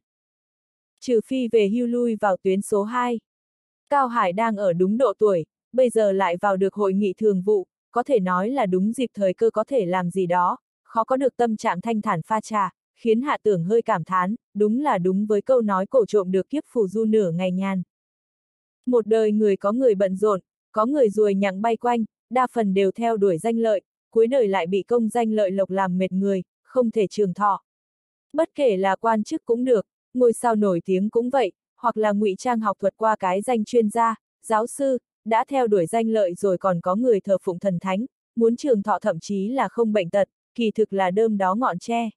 Trừ phi về hưu lui vào tuyến số hai. Cao Hải đang ở đúng độ tuổi, bây giờ lại vào được hội nghị thường vụ, có thể nói là đúng dịp thời cơ có thể làm gì đó, khó có được tâm trạng thanh thản pha trà, khiến Hạ Tưởng hơi cảm thán, đúng là đúng với câu nói cổ trộm được kiếp phù du nửa ngày nhàn. Một đời người có người bận rộn, có người ruồi nhặng bay quanh, đa phần đều theo đuổi danh lợi, cuối đời lại bị công danh lợi lộc làm mệt người, không thể trường thọ. Bất kể là quan chức cũng được, ngôi sao nổi tiếng cũng vậy, hoặc là ngụy trang học thuật qua cái danh chuyên gia, giáo sư, đã theo đuổi danh lợi rồi còn có người thờ phụng thần thánh, muốn trường thọ thậm chí là không bệnh tật, kỳ thực là đơm đó ngọn tre.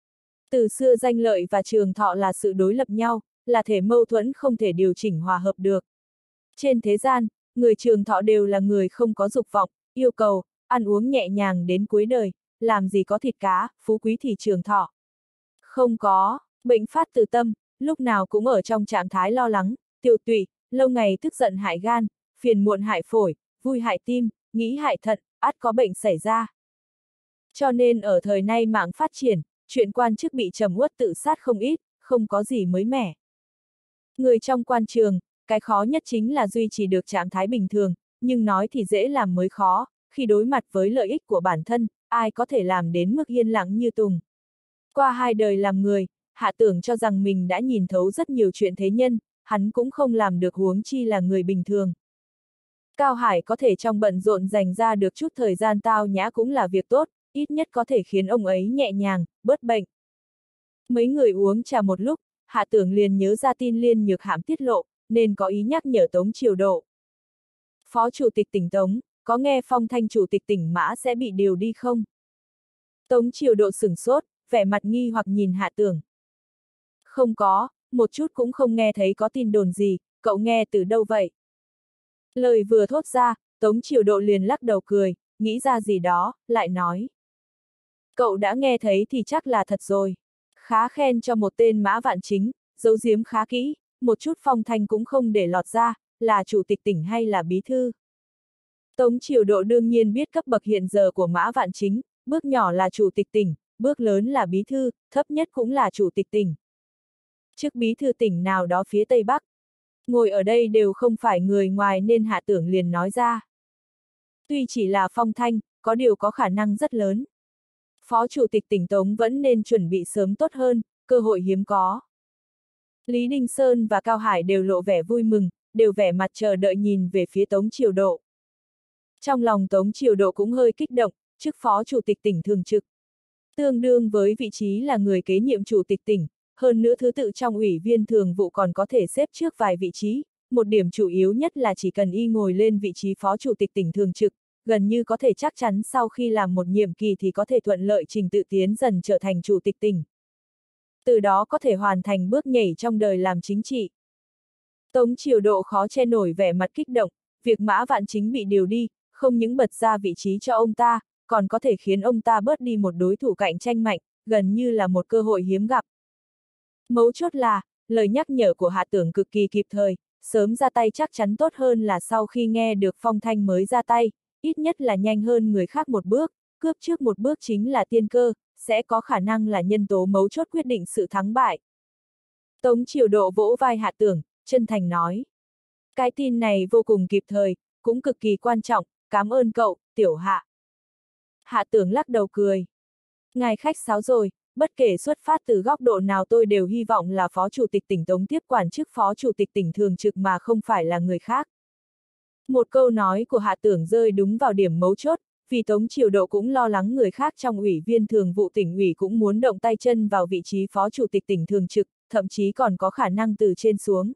Từ xưa danh lợi và trường thọ là sự đối lập nhau, là thể mâu thuẫn không thể điều chỉnh hòa hợp được. Trên thế gian, người trường thọ đều là người không có dục vọng, yêu cầu, ăn uống nhẹ nhàng đến cuối đời, làm gì có thịt cá, phú quý thì trường thọ. Không có, bệnh phát từ tâm, lúc nào cũng ở trong trạng thái lo lắng, tiêu tụy, lâu ngày tức giận hại gan, phiền muộn hại phổi, vui hại tim, nghĩ hại thận, ắt có bệnh xảy ra. Cho nên ở thời nay mạng phát triển, chuyện quan chức bị trầm uất tự sát không ít, không có gì mới mẻ. Người trong quan trường, cái khó nhất chính là duy trì được trạng thái bình thường, nhưng nói thì dễ làm mới khó, khi đối mặt với lợi ích của bản thân, ai có thể làm đến mức yên lặng như Tùng. Qua hai đời làm người, Hạ Tưởng cho rằng mình đã nhìn thấu rất nhiều chuyện thế nhân, hắn cũng không làm được huống chi là người bình thường. Cao Hải có thể trong bận rộn dành ra được chút thời gian tao nhã cũng là việc tốt, ít nhất có thể khiến ông ấy nhẹ nhàng, bớt bệnh. Mấy người uống trà một lúc, Hạ Tưởng liền nhớ ra tin Liên Nhược Hãm tiết lộ, nên có ý nhắc nhở Tống Triều Độ. Phó Chủ tịch tỉnh Tống, có nghe phong thanh Chủ tịch tỉnh Mã sẽ bị điều đi không? Tống Triều Độ sửng sốt, vẻ mặt nghi hoặc nhìn Hạ Tưởng. Không có, một chút cũng không nghe thấy có tin đồn gì, cậu nghe từ đâu vậy? Lời vừa thốt ra, Tống Triều Độ liền lắc đầu cười, nghĩ ra gì đó, lại nói. Cậu đã nghe thấy thì chắc là thật rồi. Khá khen cho một tên Mã Vạn Chính, giấu giếm khá kỹ, một chút phong thanh cũng không để lọt ra, là chủ tịch tỉnh hay là bí thư. Tống Triều Độ đương nhiên biết cấp bậc hiện giờ của Mã Vạn Chính, bước nhỏ là chủ tịch tỉnh, bước lớn là bí thư, thấp nhất cũng là chủ tịch tỉnh. Chức bí thư tỉnh nào đó phía Tây Bắc. Ngồi ở đây đều không phải người ngoài nên Hạ Tưởng liền nói ra. Tuy chỉ là phong thanh, có điều có khả năng rất lớn. Phó Chủ tịch tỉnh Tống vẫn nên chuẩn bị sớm tốt hơn, cơ hội hiếm có. Lý Đình Sơn và Cao Hải đều lộ vẻ vui mừng, đều vẻ mặt chờ đợi nhìn về phía Tống Triều Độ. Trong lòng Tống Triều Độ cũng hơi kích động, chức Phó Chủ tịch tỉnh thường trực. Tương đương với vị trí là người kế nhiệm Chủ tịch tỉnh, hơn nữa thứ tự trong ủy viên thường vụ còn có thể xếp trước vài vị trí, một điểm chủ yếu nhất là chỉ cần y ngồi lên vị trí Phó Chủ tịch tỉnh thường trực, gần như có thể chắc chắn sau khi làm một nhiệm kỳ thì có thể thuận lợi trình tự tiến dần trở thành Chủ tịch tỉnh. Từ đó có thể hoàn thành bước nhảy trong đời làm chính trị. Tống Triều Độ khó che nổi vẻ mặt kích động, việc Mã Vạn Chính bị điều đi, không những bật ra vị trí cho ông ta, còn có thể khiến ông ta bớt đi một đối thủ cạnh tranh mạnh, gần như là một cơ hội hiếm gặp. Mấu chốt là, lời nhắc nhở của Hạ Tưởng cực kỳ kịp thời, sớm ra tay chắc chắn tốt hơn là sau khi nghe được phong thanh mới ra tay, ít nhất là nhanh hơn người khác một bước, cướp trước một bước chính là tiên cơ, sẽ có khả năng là nhân tố mấu chốt quyết định sự thắng bại. Tống Triều Độ vỗ vai Hạ Tưởng, chân thành nói. Cái tin này vô cùng kịp thời, cũng cực kỳ quan trọng, cảm ơn cậu, tiểu Hạ. Hạ Tưởng lắc đầu cười. Ngài khách sáo rồi, bất kể xuất phát từ góc độ nào tôi đều hy vọng là Phó Chủ tịch tỉnh Tống tiếp quản chức Phó Chủ tịch tỉnh thường trực mà không phải là người khác. Một câu nói của Hạ Tưởng rơi đúng vào điểm mấu chốt, vì Tống Triều Độ cũng lo lắng người khác trong ủy viên thường vụ tỉnh ủy cũng muốn động tay chân vào vị trí Phó Chủ tịch tỉnh thường trực, thậm chí còn có khả năng từ trên xuống.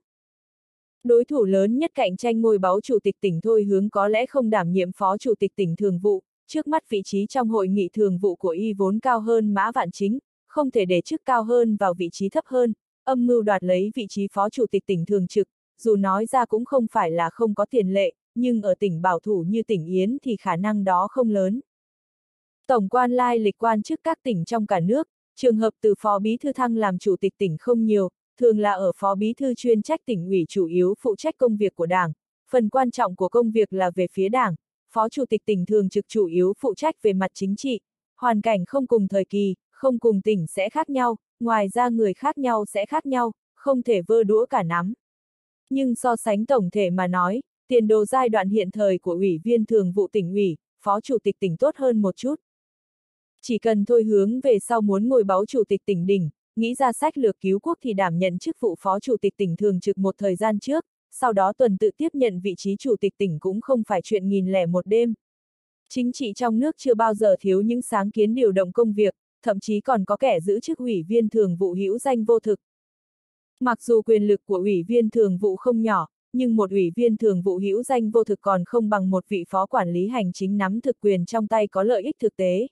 Đối thủ lớn nhất cạnh tranh ngôi báu Chủ tịch tỉnh Thôi Hướng có lẽ không đảm nhiệm Phó Chủ tịch tỉnh thường vụ, trước mắt vị trí trong hội nghị thường vụ của y vốn cao hơn Mã Vạn Chính, không thể để chức cao hơn vào vị trí thấp hơn, âm mưu đoạt lấy vị trí Phó Chủ tịch tỉnh thường trực, dù nói ra cũng không phải là không có tiền lệ, nhưng ở tỉnh bảo thủ như tỉnh Yến thì khả năng đó không lớn. Tổng quan lai lịch quan chức các tỉnh trong cả nước, trường hợp từ Phó Bí Thư thăng làm Chủ tịch tỉnh không nhiều, thường là ở Phó Bí Thư chuyên trách tỉnh ủy chủ yếu phụ trách công việc của Đảng, phần quan trọng của công việc là về phía Đảng, Phó Chủ tịch tỉnh thường trực chủ yếu phụ trách về mặt chính trị, hoàn cảnh không cùng thời kỳ, không cùng tỉnh sẽ khác nhau, ngoài ra người khác nhau sẽ khác nhau, không thể vơ đũa cả nắm. Nhưng so sánh tổng thể mà nói, tiền đồ giai đoạn hiện thời của Ủy viên thường vụ tỉnh ủy, Phó Chủ tịch tỉnh tốt hơn một chút. Chỉ cần Thôi Hướng về sau muốn ngồi báu Chủ tịch tỉnh đỉnh, nghĩ ra sách lược cứu quốc thì đảm nhận chức vụ Phó Chủ tịch tỉnh thường trực một thời gian trước, sau đó tuần tự tiếp nhận vị trí Chủ tịch tỉnh cũng không phải chuyện nghìn lẻ một đêm. Chính trị trong nước chưa bao giờ thiếu những sáng kiến điều động công việc, thậm chí còn có kẻ giữ chức ủy viên thường vụ hữu danh vô thực. Mặc dù quyền lực của ủy viên thường vụ không nhỏ, nhưng một ủy viên thường vụ hữu danh vô thực còn không bằng một vị phó quản lý hành chính nắm thực quyền trong tay có lợi ích thực tế.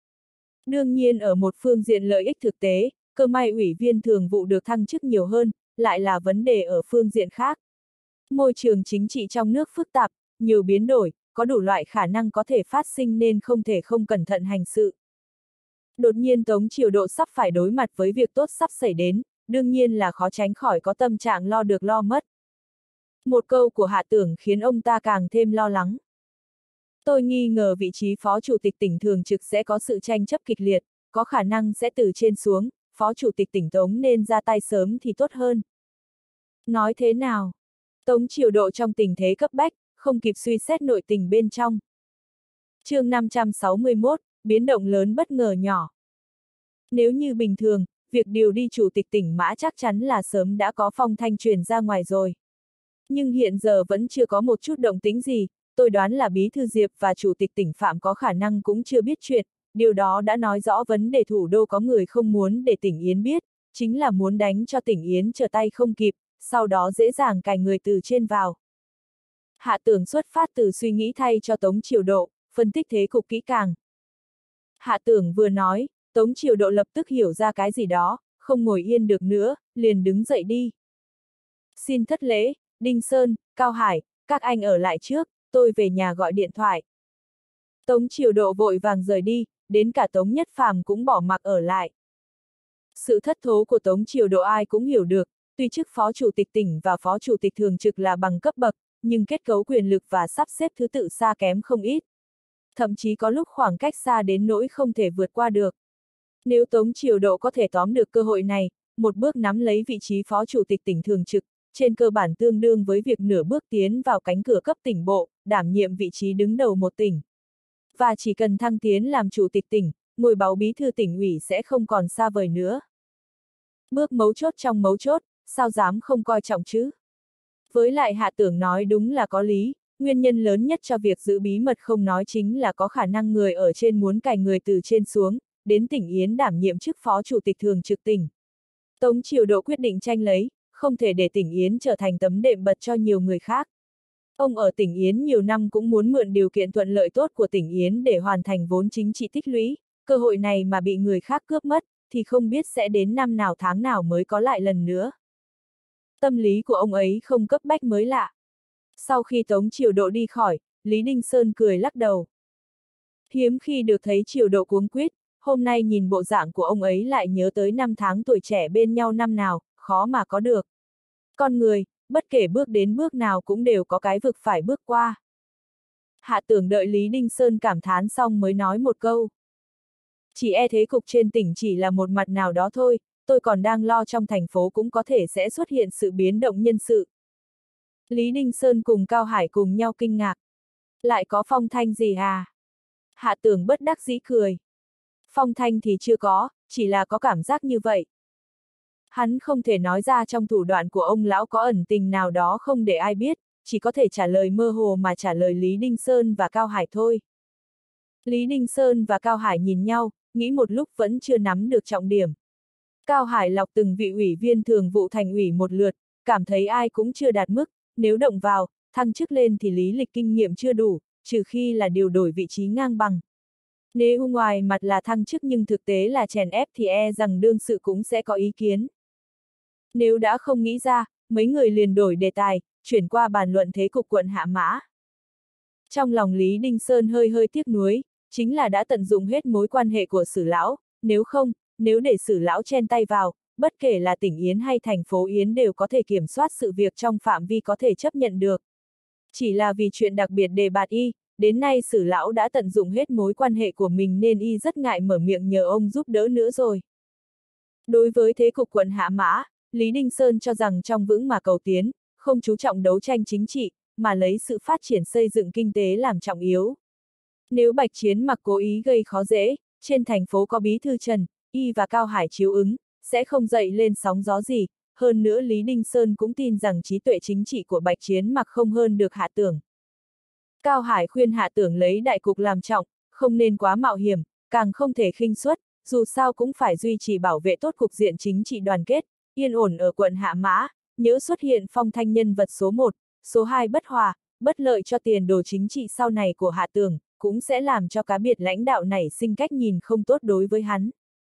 Đương nhiên ở một phương diện lợi ích thực tế, cơ may ủy viên thường vụ được thăng chức nhiều hơn, lại là vấn đề ở phương diện khác. Môi trường chính trị trong nước phức tạp, nhiều biến đổi, có đủ loại khả năng có thể phát sinh nên không thể không cẩn thận hành sự. Đột nhiên Tống Triều Độ sắp phải đối mặt với việc tốt sắp xảy đến, đương nhiên là khó tránh khỏi có tâm trạng lo được lo mất. Một câu của Hạ Tưởng khiến ông ta càng thêm lo lắng. Tôi nghi ngờ vị trí Phó Chủ tịch tỉnh thường trực sẽ có sự tranh chấp kịch liệt, có khả năng sẽ từ trên xuống, Phó Chủ tịch tỉnh Tống nên ra tay sớm thì tốt hơn. Nói thế nào? Tống Triều Độ trong tình thế cấp bách, không kịp suy xét nội tình bên trong. Chương năm trăm sáu mươi mốt, biến động lớn bất ngờ nhỏ. Nếu như bình thường, việc điều đi Chủ tịch tỉnh Mã chắc chắn là sớm đã có phong thanh truyền ra ngoài rồi. Nhưng hiện giờ vẫn chưa có một chút động tĩnh gì, tôi đoán là Bí thư Diệp và Chủ tịch tỉnh Phạm có khả năng cũng chưa biết chuyện, điều đó đã nói rõ vấn đề thủ đô có người không muốn để tỉnh Yến biết, chính là muốn đánh cho tỉnh Yến trở tay không kịp, sau đó dễ dàng cài người từ trên vào. Hạ Tưởng xuất phát từ suy nghĩ thay cho Tống Triều Độ, phân tích thế cục kỹ càng. Hạ Tưởng vừa nói, Tống Triều Độ lập tức hiểu ra cái gì đó, không ngồi yên được nữa, liền đứng dậy đi. Xin thất lễ, Đinh Sơn, Cao Hải, các anh ở lại trước, tôi về nhà gọi điện thoại. Tống Triều Độ vội vàng rời đi, đến cả Tống Nhất Phàm cũng bỏ mặc ở lại. Sự thất thố của Tống Triều Độ ai cũng hiểu được, tuy chức Phó Chủ tịch tỉnh và Phó Chủ tịch thường trực là bằng cấp bậc, nhưng kết cấu quyền lực và sắp xếp thứ tự xa kém không ít. Thậm chí có lúc khoảng cách xa đến nỗi không thể vượt qua được. Nếu Tống Triều Độ có thể tóm được cơ hội này, một bước nắm lấy vị trí Phó Chủ tịch tỉnh thường trực, trên cơ bản tương đương với việc nửa bước tiến vào cánh cửa cấp tỉnh bộ, đảm nhiệm vị trí đứng đầu một tỉnh. Và chỉ cần thăng tiến làm Chủ tịch tỉnh, ngôi báu Bí thư tỉnh ủy sẽ không còn xa vời nữa. Bước mấu chốt trong mấu chốt, sao dám không coi trọng chứ? Với lại Hạ Tưởng nói đúng là có lý, nguyên nhân lớn nhất cho việc giữ bí mật không nói chính là có khả năng người ở trên muốn cài người từ trên xuống, đến tỉnh Yến đảm nhiệm chức Phó Chủ tịch thường trực tỉnh. Tống Triều Độ quyết định tranh lấy, không thể để tỉnh Yến trở thành tấm đệm bật cho nhiều người khác. Ông ở tỉnh Yến nhiều năm cũng muốn mượn điều kiện thuận lợi tốt của tỉnh Yến để hoàn thành vốn chính trị tích lũy, cơ hội này mà bị người khác cướp mất, thì không biết sẽ đến năm nào tháng nào mới có lại lần nữa. tâm lý của ông ấy không cấp bách mới lạ. Sau khi Tống Chiều Độ đi khỏi, Lý Đinh Sơn cười lắc đầu. Hiếm khi được thấy Chiều Độ cuống quýt, hôm nay nhìn bộ dạng của ông ấy lại nhớ tới năm tháng tuổi trẻ bên nhau năm nào, khó mà có được. Con người, bất kể bước đến bước nào cũng đều có cái vực phải bước qua. Hạ Tưởng đợi Lý Đinh Sơn cảm thán xong mới nói một câu. Chỉ e thế cục trên tỉnh chỉ là một mặt nào đó thôi, tôi còn đang lo trong thành phố cũng có thể sẽ xuất hiện sự biến động nhân sự. Lý Đinh Sơn cùng Cao Hải cùng nhau kinh ngạc. Lại có phong thanh gì à? Hạ Tưởng bất đắc dĩ cười. Phong thanh thì chưa có, chỉ là có cảm giác như vậy. Hắn không thể nói ra trong thủ đoạn của ông lão có ẩn tình nào đó không để ai biết, chỉ có thể trả lời mơ hồ mà trả lời Lý Đinh Sơn và Cao Hải thôi. Lý Đinh Sơn và Cao Hải nhìn nhau, nghĩ một lúc vẫn chưa nắm được trọng điểm. Cao Hải lọc từng vị ủy viên thường vụ thành ủy một lượt, cảm thấy ai cũng chưa đạt mức, nếu động vào, thăng chức lên thì lý lịch kinh nghiệm chưa đủ, trừ khi là điều đổi vị trí ngang bằng. Nếu ngoài mặt là thăng chức nhưng thực tế là chèn ép thì e rằng đương sự cũng sẽ có ý kiến. Nếu đã không nghĩ ra, mấy người liền đổi đề tài, chuyển qua bàn luận thế cục quận Hạ Mã. Trong lòng Lý Đinh Sơn hơi hơi tiếc nuối, chính là đã tận dụng hết mối quan hệ của Sử lão, nếu không, nếu để Sử lão chen tay vào, bất kể là tỉnh Yến hay thành phố Yến đều có thể kiểm soát sự việc trong phạm vi có thể chấp nhận được. Chỉ là vì chuyện đặc biệt đề bạt y, đến nay Sử lão đã tận dụng hết mối quan hệ của mình nên y rất ngại mở miệng nhờ ông giúp đỡ nữa rồi. Đối với thế cục quận Hạ Mã, Lý Đinh Sơn cho rằng trong vững mà cầu tiến, không chú trọng đấu tranh chính trị, mà lấy sự phát triển xây dựng kinh tế làm trọng yếu. Nếu Bạch Chiến Mặc cố ý gây khó dễ, trên thành phố có bí thư Trần, y và Cao Hải chiếu ứng, sẽ không dậy lên sóng gió gì, hơn nữa Lý Đinh Sơn cũng tin rằng trí tuệ chính trị của Bạch Chiến Mặc không hơn được Hạ Tưởng. Cao Hải khuyên Hạ Tưởng lấy đại cục làm trọng, không nên quá mạo hiểm, càng không thể khinh suất, dù sao cũng phải duy trì bảo vệ tốt cục diện chính trị đoàn kết, yên ổn ở quận Hạ Mã, nhỡ xuất hiện phong thanh nhân vật số một, số hai bất hòa, bất lợi cho tiền đồ chính trị sau này của Hạ Tưởng, cũng sẽ làm cho cá biệt lãnh đạo này sinh cách nhìn không tốt đối với hắn.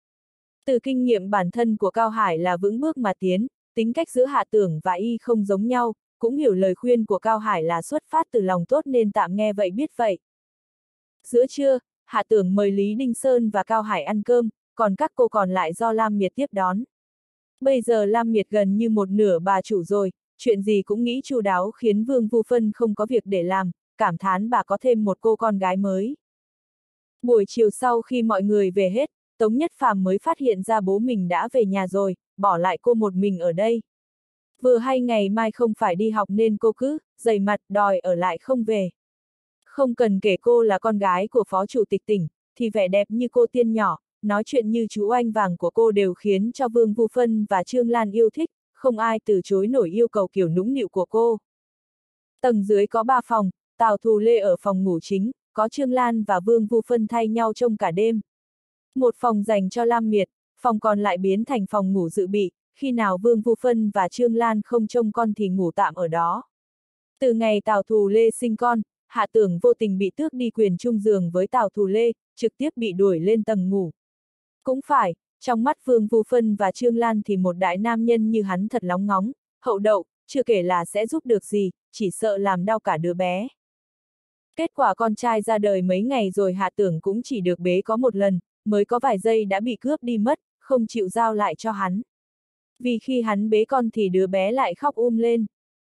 Từ kinh nghiệm bản thân của Cao Hải là vững bước mà tiến, tính cách giữa Hạ Tưởng và y không giống nhau, cũng hiểu lời khuyên của Cao Hải là xuất phát từ lòng tốt nên tạm nghe vậy biết vậy. Giữa trưa, Hạ Tưởng mời Lý Đinh Sơn và Cao Hải ăn cơm, còn các cô còn lại do Lam Miệt tiếp đón. Bây giờ Lam Miệt gần như một nửa bà chủ rồi, chuyện gì cũng nghĩ chu đáo khiến Vương Vu Phân không có việc để làm, cảm thán bà có thêm một cô con gái mới. Buổi chiều sau khi mọi người về hết, Tống Nhất Phàm mới phát hiện ra bố mình đã về nhà rồi, bỏ lại cô một mình ở đây. Vừa hay ngày mai không phải đi học nên cô cứ dày mặt đòi ở lại không về. Không cần kể cô là con gái của phó chủ tịch tỉnh, thì vẻ đẹp như cô tiên nhỏ, nói chuyện như chú oanh vàng của cô đều khiến cho Vương Vu Phân và Trương Lan yêu thích, không ai từ chối nổi yêu cầu kiểu nũng nịu của cô. Tầng dưới có ba phòng, Tào Thù Lê ở phòng ngủ chính, có Trương Lan và Vương Vu Phân thay nhau trông cả đêm. Một phòng dành cho Lam Miệt, phòng còn lại biến thành phòng ngủ dự bị, khi nào Vương Vu Phân và Trương Lan không trông con thì ngủ tạm ở đó. Từ ngày Tào Thù Lê sinh con, Hạ Tưởng vô tình bị tước đi quyền chung giường với Tào Thù Lê, trực tiếp bị đuổi lên tầng ngủ. Cũng phải, trong mắt Vương Vu Phân và Trương Lan thì một đại nam nhân như hắn thật lóng ngóng, hậu đậu, chưa kể là sẽ giúp được gì, chỉ sợ làm đau cả đứa bé. Kết quả con trai ra đời mấy ngày rồi Hạ Tưởng cũng chỉ được bế có một lần, mới có vài giây đã bị cướp đi mất, không chịu giao lại cho hắn. Vì khi hắn bế con thì đứa bé lại khóc um lên.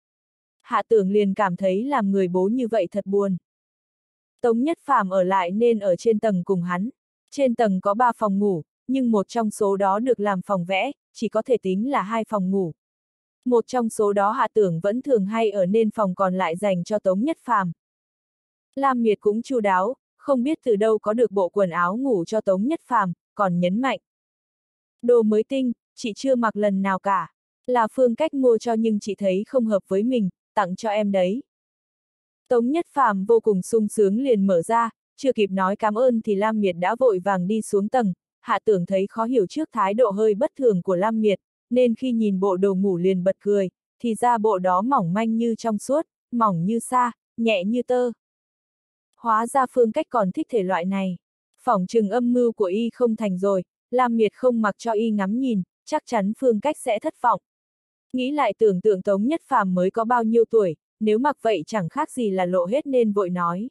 Hạ Tưởng liền cảm thấy làm người bố như vậy thật buồn. Tống Nhất Phàm ở lại nên ở trên tầng cùng hắn. Trên tầng có ba phòng ngủ, nhưng một trong số đó được làm phòng vẽ, chỉ có thể tính là hai phòng ngủ. Một trong số đó Hạ Tưởng vẫn thường hay ở nên phòng còn lại dành cho Tống Nhất Phàm. Lam Miệt cũng chu đáo, không biết từ đâu có được bộ quần áo ngủ cho Tống Nhất Phàm, còn nhấn mạnh. Đồ mới tinh, chị chưa mặc lần nào cả. Là Phương Cách mua cho nhưng chị thấy không hợp với mình, tặng cho em đấy. Tống Nhất Phàm vô cùng sung sướng liền mở ra, chưa kịp nói cảm ơn thì Lam Miệt đã vội vàng đi xuống tầng. Hạ Tưởng thấy khó hiểu trước thái độ hơi bất thường của Lam Miệt, nên khi nhìn bộ đồ ngủ liền bật cười, thì ra bộ đó mỏng manh như trong suốt, mỏng như sa, nhẹ như tơ. Hóa ra Phương Cách còn thích thể loại này. Phỏng chừng âm mưu của y không thành rồi, Lam Miệt không mặc cho y ngắm nhìn, chắc chắn Phương Cách sẽ thất vọng. Nghĩ lại tưởng tượng Tống Nhất Phàm mới có bao nhiêu tuổi, nếu mặc vậy chẳng khác gì là lộ hết nên vội nói.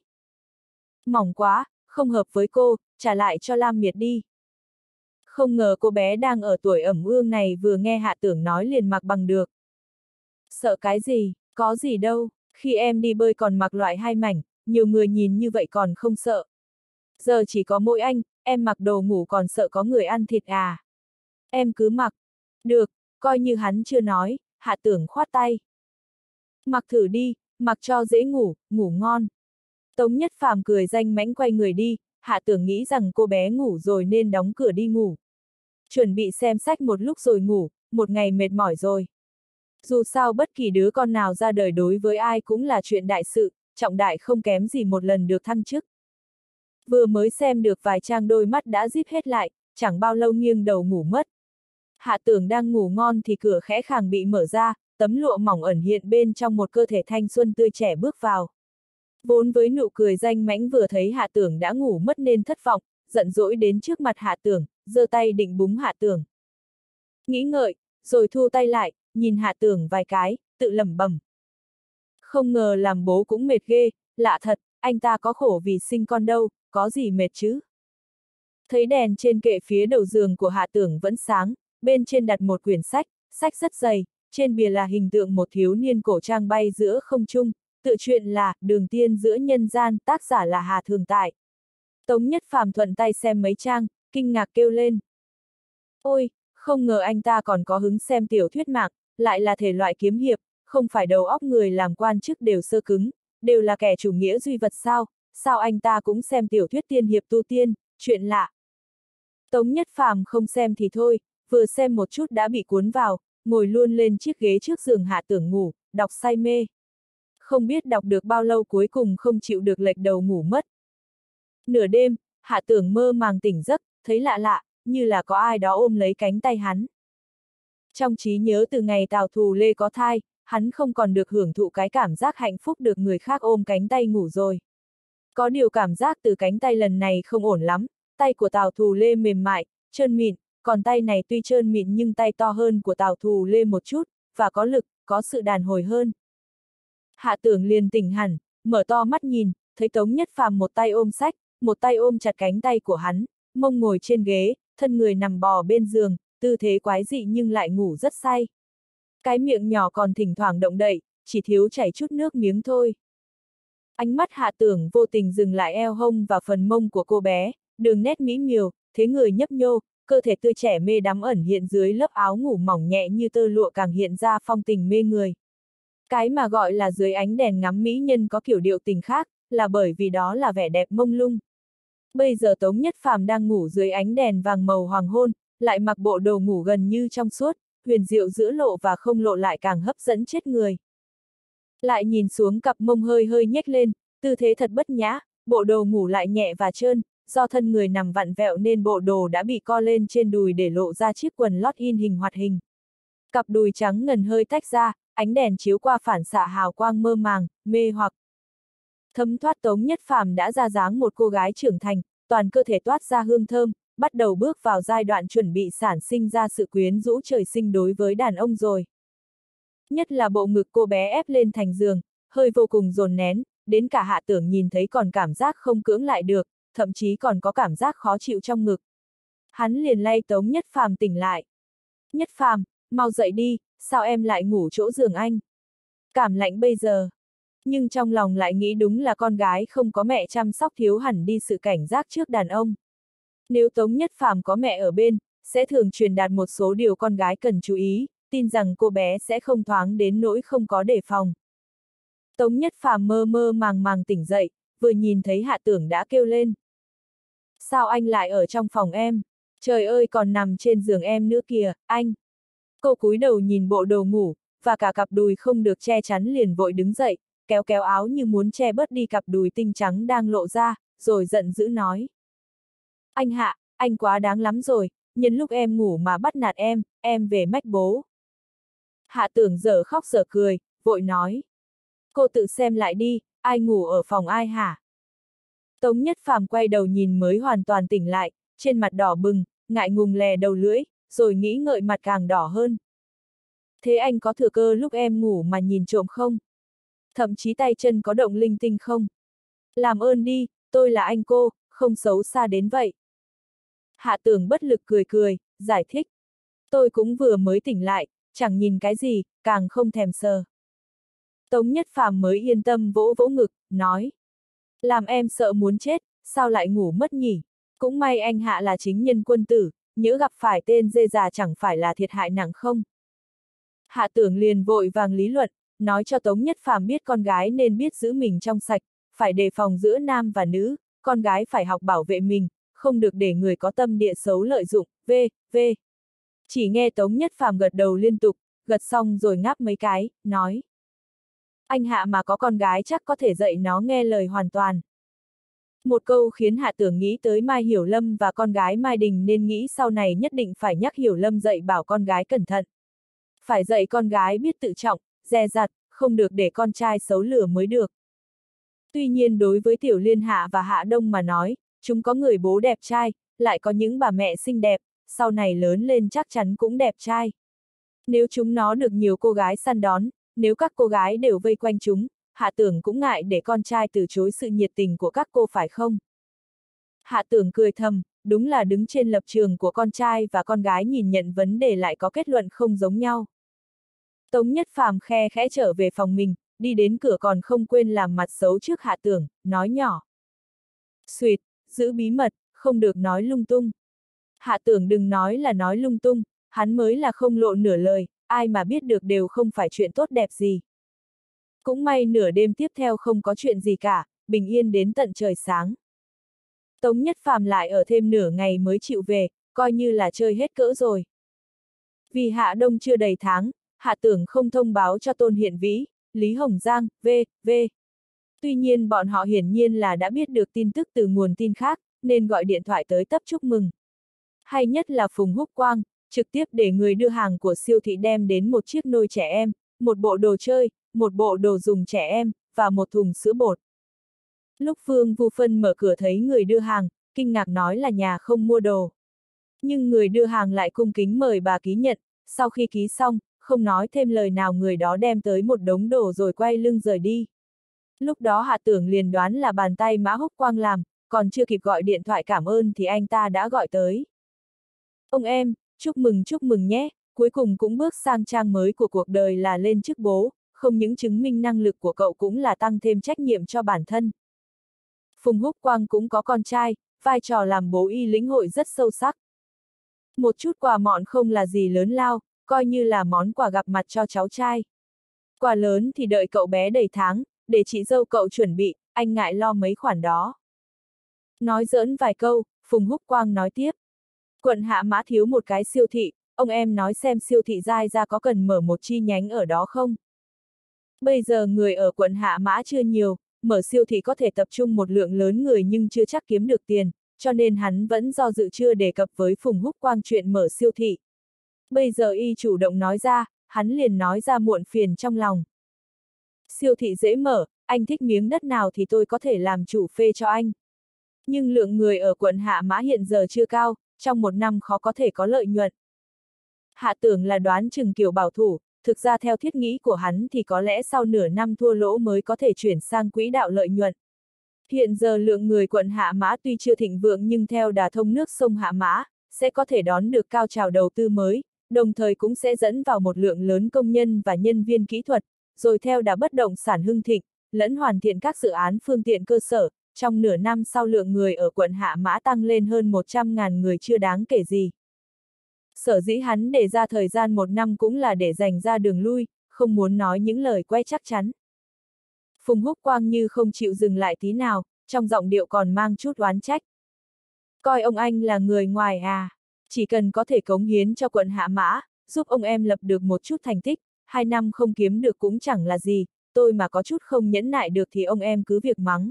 Mỏng quá, không hợp với cô, trả lại cho Lam Miệt đi. Không ngờ cô bé đang ở tuổi ẩm ương này vừa nghe Hạ Tưởng nói liền mặc bằng được. Sợ cái gì, có gì đâu, khi em đi bơi còn mặc loại hai mảnh, nhiều người nhìn như vậy còn không sợ. Giờ chỉ có mỗi anh, em mặc đồ ngủ còn sợ có người ăn thịt à. Em cứ mặc. Được, coi như hắn chưa nói, Hạ Tưởng khoát tay. Mặc thử đi, mặc cho dễ ngủ, ngủ ngon. Tống Nhất Phàm cười danh mãnh quay người đi, Hạ Tưởng nghĩ rằng cô bé ngủ rồi nên đóng cửa đi ngủ. Chuẩn bị xem sách một lúc rồi ngủ, một ngày mệt mỏi rồi. Dù sao bất kỳ đứa con nào ra đời đối với ai cũng là chuyện đại sự, trọng đại không kém gì một lần được thăng chức. Vừa mới xem được vài trang đôi mắt đã díp hết lại, chẳng bao lâu nghiêng đầu ngủ mất. Hạ Tưởng đang ngủ ngon thì cửa khẽ khàng bị mở ra, tấm lụa mỏng ẩn hiện bên trong một cơ thể thanh xuân tươi trẻ bước vào. Vốn với nụ cười danh mãnh vừa thấy Hạ Tưởng đã ngủ mất nên thất vọng, giận dỗi đến trước mặt Hạ Tưởng, giơ tay định búng Hạ Tưởng. Nghĩ ngợi, rồi thu tay lại, nhìn Hạ Tưởng vài cái, tự lẩm bẩm. Không ngờ làm bố cũng mệt ghê, lạ thật, anh ta có khổ vì sinh con đâu, có gì mệt chứ. Thấy đèn trên kệ phía đầu giường của Hạ Tưởng vẫn sáng, bên trên đặt một quyển sách, sách rất dày, trên bìa là hình tượng một thiếu niên cổ trang bay giữa không trung, tự truyện là Đường Tiên giữa nhân gian, tác giả là Hà Thường Tại. Tống Nhất Phàm thuận tay xem mấy trang, kinh ngạc kêu lên. Ôi, không ngờ anh ta còn có hứng xem tiểu thuyết mạng, lại là thể loại kiếm hiệp, không phải đầu óc người làm quan chức đều sơ cứng, đều là kẻ chủ nghĩa duy vật sao, sao anh ta cũng xem tiểu thuyết tiên hiệp tu tiên, chuyện lạ. Tống Nhất Phàm không xem thì thôi, vừa xem một chút đã bị cuốn vào, ngồi luôn lên chiếc ghế trước giường Hạ Tưởng ngủ, đọc say mê. Không biết đọc được bao lâu cuối cùng không chịu được lệch đầu ngủ mất. Nửa đêm, Hạ Tưởng mơ màng tỉnh giấc, thấy lạ lạ, như là có ai đó ôm lấy cánh tay hắn. Trong trí nhớ từ ngày Tào Thù Lê có thai, hắn không còn được hưởng thụ cái cảm giác hạnh phúc được người khác ôm cánh tay ngủ rồi. Có điều cảm giác từ cánh tay lần này không ổn lắm, tay của Tào Thù Lê mềm mại, trơn mịn, còn tay này tuy trơn mịn nhưng tay to hơn của Tào Thù Lê một chút, và có lực, có sự đàn hồi hơn. Hạ Tưởng liền tỉnh hẳn, mở to mắt nhìn, thấy Tống Nhất Phàm một tay ôm sách, một tay ôm chặt cánh tay của hắn, mông ngồi trên ghế, thân người nằm bò bên giường, tư thế quái dị nhưng lại ngủ rất say. Cái miệng nhỏ còn thỉnh thoảng động đậy, chỉ thiếu chảy chút nước miếng thôi. Ánh mắt Hạ Tưởng vô tình dừng lại eo hông và phần mông của cô bé, đường nét mỹ miều, thế người nhấp nhô, cơ thể tươi trẻ mê đắm ẩn hiện dưới lớp áo ngủ mỏng nhẹ như tơ lụa càng hiện ra phong tình mê người. Cái mà gọi là dưới ánh đèn ngắm mỹ nhân có kiểu điệu tình khác, là bởi vì đó là vẻ đẹp mông lung. Bây giờ Tống Nhất Phàm đang ngủ dưới ánh đèn vàng màu hoàng hôn, lại mặc bộ đồ ngủ gần như trong suốt, huyền diệu giữa lộ và không lộ lại càng hấp dẫn chết người. Lại nhìn xuống cặp mông hơi hơi nhếch lên, tư thế thật bất nhã, bộ đồ ngủ lại nhẹ và trơn, do thân người nằm vặn vẹo nên bộ đồ đã bị co lên trên đùi để lộ ra chiếc quần lót in hình hoạt hình. Cặp đùi trắng ngần hơi tách ra, ánh đèn chiếu qua phản xạ hào quang mơ màng, mê hoặc. Thấm thoát Tống Nhất Phàm đã ra dáng một cô gái trưởng thành, toàn cơ thể toát ra hương thơm, bắt đầu bước vào giai đoạn chuẩn bị sản sinh ra sự quyến rũ trời sinh đối với đàn ông rồi. Nhất là bộ ngực cô bé ép lên thành giường, hơi vô cùng dồn nén, đến cả Hạ Tưởng nhìn thấy còn cảm giác không cưỡng lại được, thậm chí còn có cảm giác khó chịu trong ngực. Hắn liền lay Tống Nhất Phàm tỉnh lại. Nhất Phàm, mau dậy đi, sao em lại ngủ chỗ giường anh? Cảm lạnh bây giờ. Nhưng trong lòng lại nghĩ đúng là con gái không có mẹ chăm sóc thiếu hẳn đi sự cảnh giác trước đàn ông. Nếu Tống Nhất Phàm có mẹ ở bên, sẽ thường truyền đạt một số điều con gái cần chú ý, tin rằng cô bé sẽ không thoáng đến nỗi không có đề phòng. Tống Nhất Phàm mơ mơ màng màng tỉnh dậy, vừa nhìn thấy Hạ Tưởng đã kêu lên. Sao anh lại ở trong phòng em? Trời ơi còn nằm trên giường em nữa kìa, anh! Cô cúi đầu nhìn bộ đồ ngủ, và cả cặp đùi không được che chắn liền vội đứng dậy, kéo kéo áo như muốn che bớt đi cặp đùi tinh trắng đang lộ ra, rồi giận dữ nói. Anh Hạ, anh quá đáng lắm rồi, nhân lúc em ngủ mà bắt nạt em, em về mách bố. Hạ Tưởng dở khóc dở cười, vội nói. Cô tự xem lại đi, ai ngủ ở phòng ai hả? Tống Nhất Phàm quay đầu nhìn mới hoàn toàn tỉnh lại, trên mặt đỏ bừng, ngại ngùng lè đầu lưỡi, rồi nghĩ ngợi mặt càng đỏ hơn. Thế anh có thừa cơ lúc em ngủ mà nhìn trộm không? Thậm chí tay chân có động linh tinh không? Làm ơn đi, tôi là anh cô, không xấu xa đến vậy. Hạ Tưởng bất lực cười cười, giải thích. Tôi cũng vừa mới tỉnh lại, chẳng nhìn cái gì, càng không thèm sờ. Tống Nhất Phàm mới yên tâm vỗ vỗ ngực, nói. Làm em sợ muốn chết, sao lại ngủ mất nhỉ? Cũng may anh Hạ là chính nhân quân tử, nhỡ gặp phải tên dê già chẳng phải là thiệt hại nặng không? Hạ Tưởng liền vội vàng lý luận, nói cho Tống Nhất Phàm biết con gái nên biết giữ mình trong sạch, phải đề phòng giữa nam và nữ, con gái phải học bảo vệ mình, không được để người có tâm địa xấu lợi dụng, v, v. Chỉ nghe Tống Nhất Phàm gật đầu liên tục, gật xong rồi ngáp mấy cái, nói. Anh Hạ mà có con gái chắc có thể dạy nó nghe lời hoàn toàn. Một câu khiến Hạ Tưởng nghĩ tới Mai Hiểu Lâm và con gái Mai Đình nên nghĩ sau này nhất định phải nhắc Hiểu Lâm dạy bảo con gái cẩn thận. Phải dạy con gái biết tự trọng, dè dặt, không được để con trai xấu lửa mới được. Tuy nhiên đối với Tiểu Liên Hạ và Hạ Đông mà nói, chúng có người bố đẹp trai, lại có những bà mẹ xinh đẹp, sau này lớn lên chắc chắn cũng đẹp trai. Nếu chúng nó được nhiều cô gái săn đón, nếu các cô gái đều vây quanh chúng, Hạ Tưởng cũng ngại để con trai từ chối sự nhiệt tình của các cô phải không? Hạ Tưởng cười thầm, đúng là đứng trên lập trường của con trai và con gái nhìn nhận vấn đề lại có kết luận không giống nhau. Tống Nhất Phàm khe khẽ trở về phòng mình, đi đến cửa còn không quên làm mặt xấu trước Hạ Tưởng, nói nhỏ. Xuyệt, giữ bí mật, không được nói lung tung. Hạ Tưởng đừng nói là nói lung tung, hắn mới là không lộ nửa lời, ai mà biết được đều không phải chuyện tốt đẹp gì. Cũng may nửa đêm tiếp theo không có chuyện gì cả, bình yên đến tận trời sáng. Tống Nhất Phàm lại ở thêm nửa ngày mới chịu về, coi như là chơi hết cỡ rồi. Vì Hạ Đông chưa đầy tháng, Hạ Tưởng không thông báo cho Tôn Hiển Vĩ, Lý Hồng Giang, v, v. Tuy nhiên bọn họ hiển nhiên là đã biết được tin tức từ nguồn tin khác, nên gọi điện thoại tới tấp chúc mừng. Hay nhất là Phùng Húc Quang, trực tiếp để người đưa hàng của siêu thị đem đến một chiếc nôi trẻ em, một bộ đồ chơi, một bộ đồ dùng trẻ em, và một thùng sữa bột. Lúc Phương Vu Phân mở cửa thấy người đưa hàng, kinh ngạc nói là nhà không mua đồ. Nhưng người đưa hàng lại cung kính mời bà ký nhận, sau khi ký xong, không nói thêm lời nào người đó đem tới một đống đồ rồi quay lưng rời đi. Lúc đó Hạ Tưởng liền đoán là bàn tay Mã Húc Quang làm, còn chưa kịp gọi điện thoại cảm ơn thì anh ta đã gọi tới. Ông em, chúc mừng chúc mừng nhé, cuối cùng cũng bước sang trang mới của cuộc đời là lên chức bố, không những chứng minh năng lực của cậu cũng là tăng thêm trách nhiệm cho bản thân. Phùng Húc Quang cũng có con trai, vai trò làm bố y lĩnh hội rất sâu sắc. Một chút quà mọn không là gì lớn lao, coi như là món quà gặp mặt cho cháu trai. Quà lớn thì đợi cậu bé đầy tháng, để chị dâu cậu chuẩn bị, anh ngại lo mấy khoản đó. Nói giỡn vài câu, Phùng Húc Quang nói tiếp. Quận Hạ Mã thiếu một cái siêu thị, ông em nói xem siêu thị Giai Gia có cần mở một chi nhánh ở đó không? Bây giờ người ở quận Hạ Mã chưa nhiều, mở siêu thị có thể tập trung một lượng lớn người nhưng chưa chắc kiếm được tiền, cho nên hắn vẫn do dự chưa đề cập với Phùng Húc Quang chuyện mở siêu thị. Bây giờ y chủ động nói ra, hắn liền nói ra muộn phiền trong lòng. Siêu thị dễ mở, anh thích miếng đất nào thì tôi có thể làm chủ phê cho anh. Nhưng lượng người ở quận Hạ Mã hiện giờ chưa cao, trong một năm khó có thể có lợi nhuận. Hạ Tưởng là đoán chừng kiểu bảo thủ, thực ra theo thiết nghĩ của hắn thì có lẽ sau nửa năm thua lỗ mới có thể chuyển sang quỹ đạo lợi nhuận. Hiện giờ lượng người quận Hạ Mã tuy chưa thịnh vượng nhưng theo đà thông nước sông Hạ Mã, sẽ có thể đón được cao trào đầu tư mới, đồng thời cũng sẽ dẫn vào một lượng lớn công nhân và nhân viên kỹ thuật, rồi theo đà bất động sản hưng thịnh, lẫn hoàn thiện các dự án phương tiện cơ sở, trong nửa năm sau lượng người ở quận Hạ Mã tăng lên hơn một trăm nghìn người chưa đáng kể gì. Sở dĩ hắn để ra thời gian một năm cũng là để dành ra đường lui, không muốn nói những lời quay chắc chắn. Phùng Húc Quang như không chịu dừng lại tí nào, trong giọng điệu còn mang chút oán trách. Coi ông anh là người ngoài à, chỉ cần có thể cống hiến cho quận Hạ Mã, giúp ông em lập được một chút thành tích, hai năm không kiếm được cũng chẳng là gì, tôi mà có chút không nhẫn nại được thì ông em cứ việc mắng.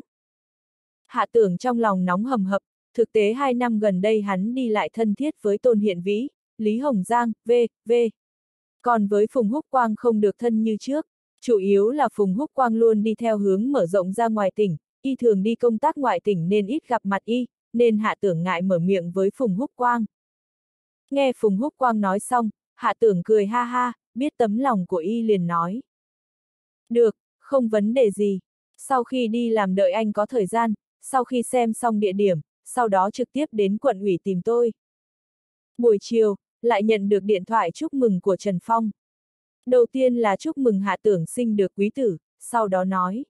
Hạ Tưởng trong lòng nóng hầm hập, thực tế hai năm gần đây hắn đi lại thân thiết với Tôn Hiển Vĩ, Lý Hồng Giang, v, v. Còn với Phùng Húc Quang không được thân như trước, chủ yếu là Phùng Húc Quang luôn đi theo hướng mở rộng ra ngoài tỉnh, y thường đi công tác ngoại tỉnh nên ít gặp mặt y, nên Hạ Tưởng ngại mở miệng với Phùng Húc Quang. Nghe Phùng Húc Quang nói xong, Hạ Tưởng cười ha ha, biết tấm lòng của y liền nói. Được, không vấn đề gì. Sau khi đi làm đợi anh có thời gian, sau khi xem xong địa điểm, sau đó trực tiếp đến quận ủy tìm tôi. Buổi chiều, lại nhận được điện thoại chúc mừng của Trần Phong. Đầu tiên là chúc mừng Hạ Tưởng sinh được quý tử, sau đó nói.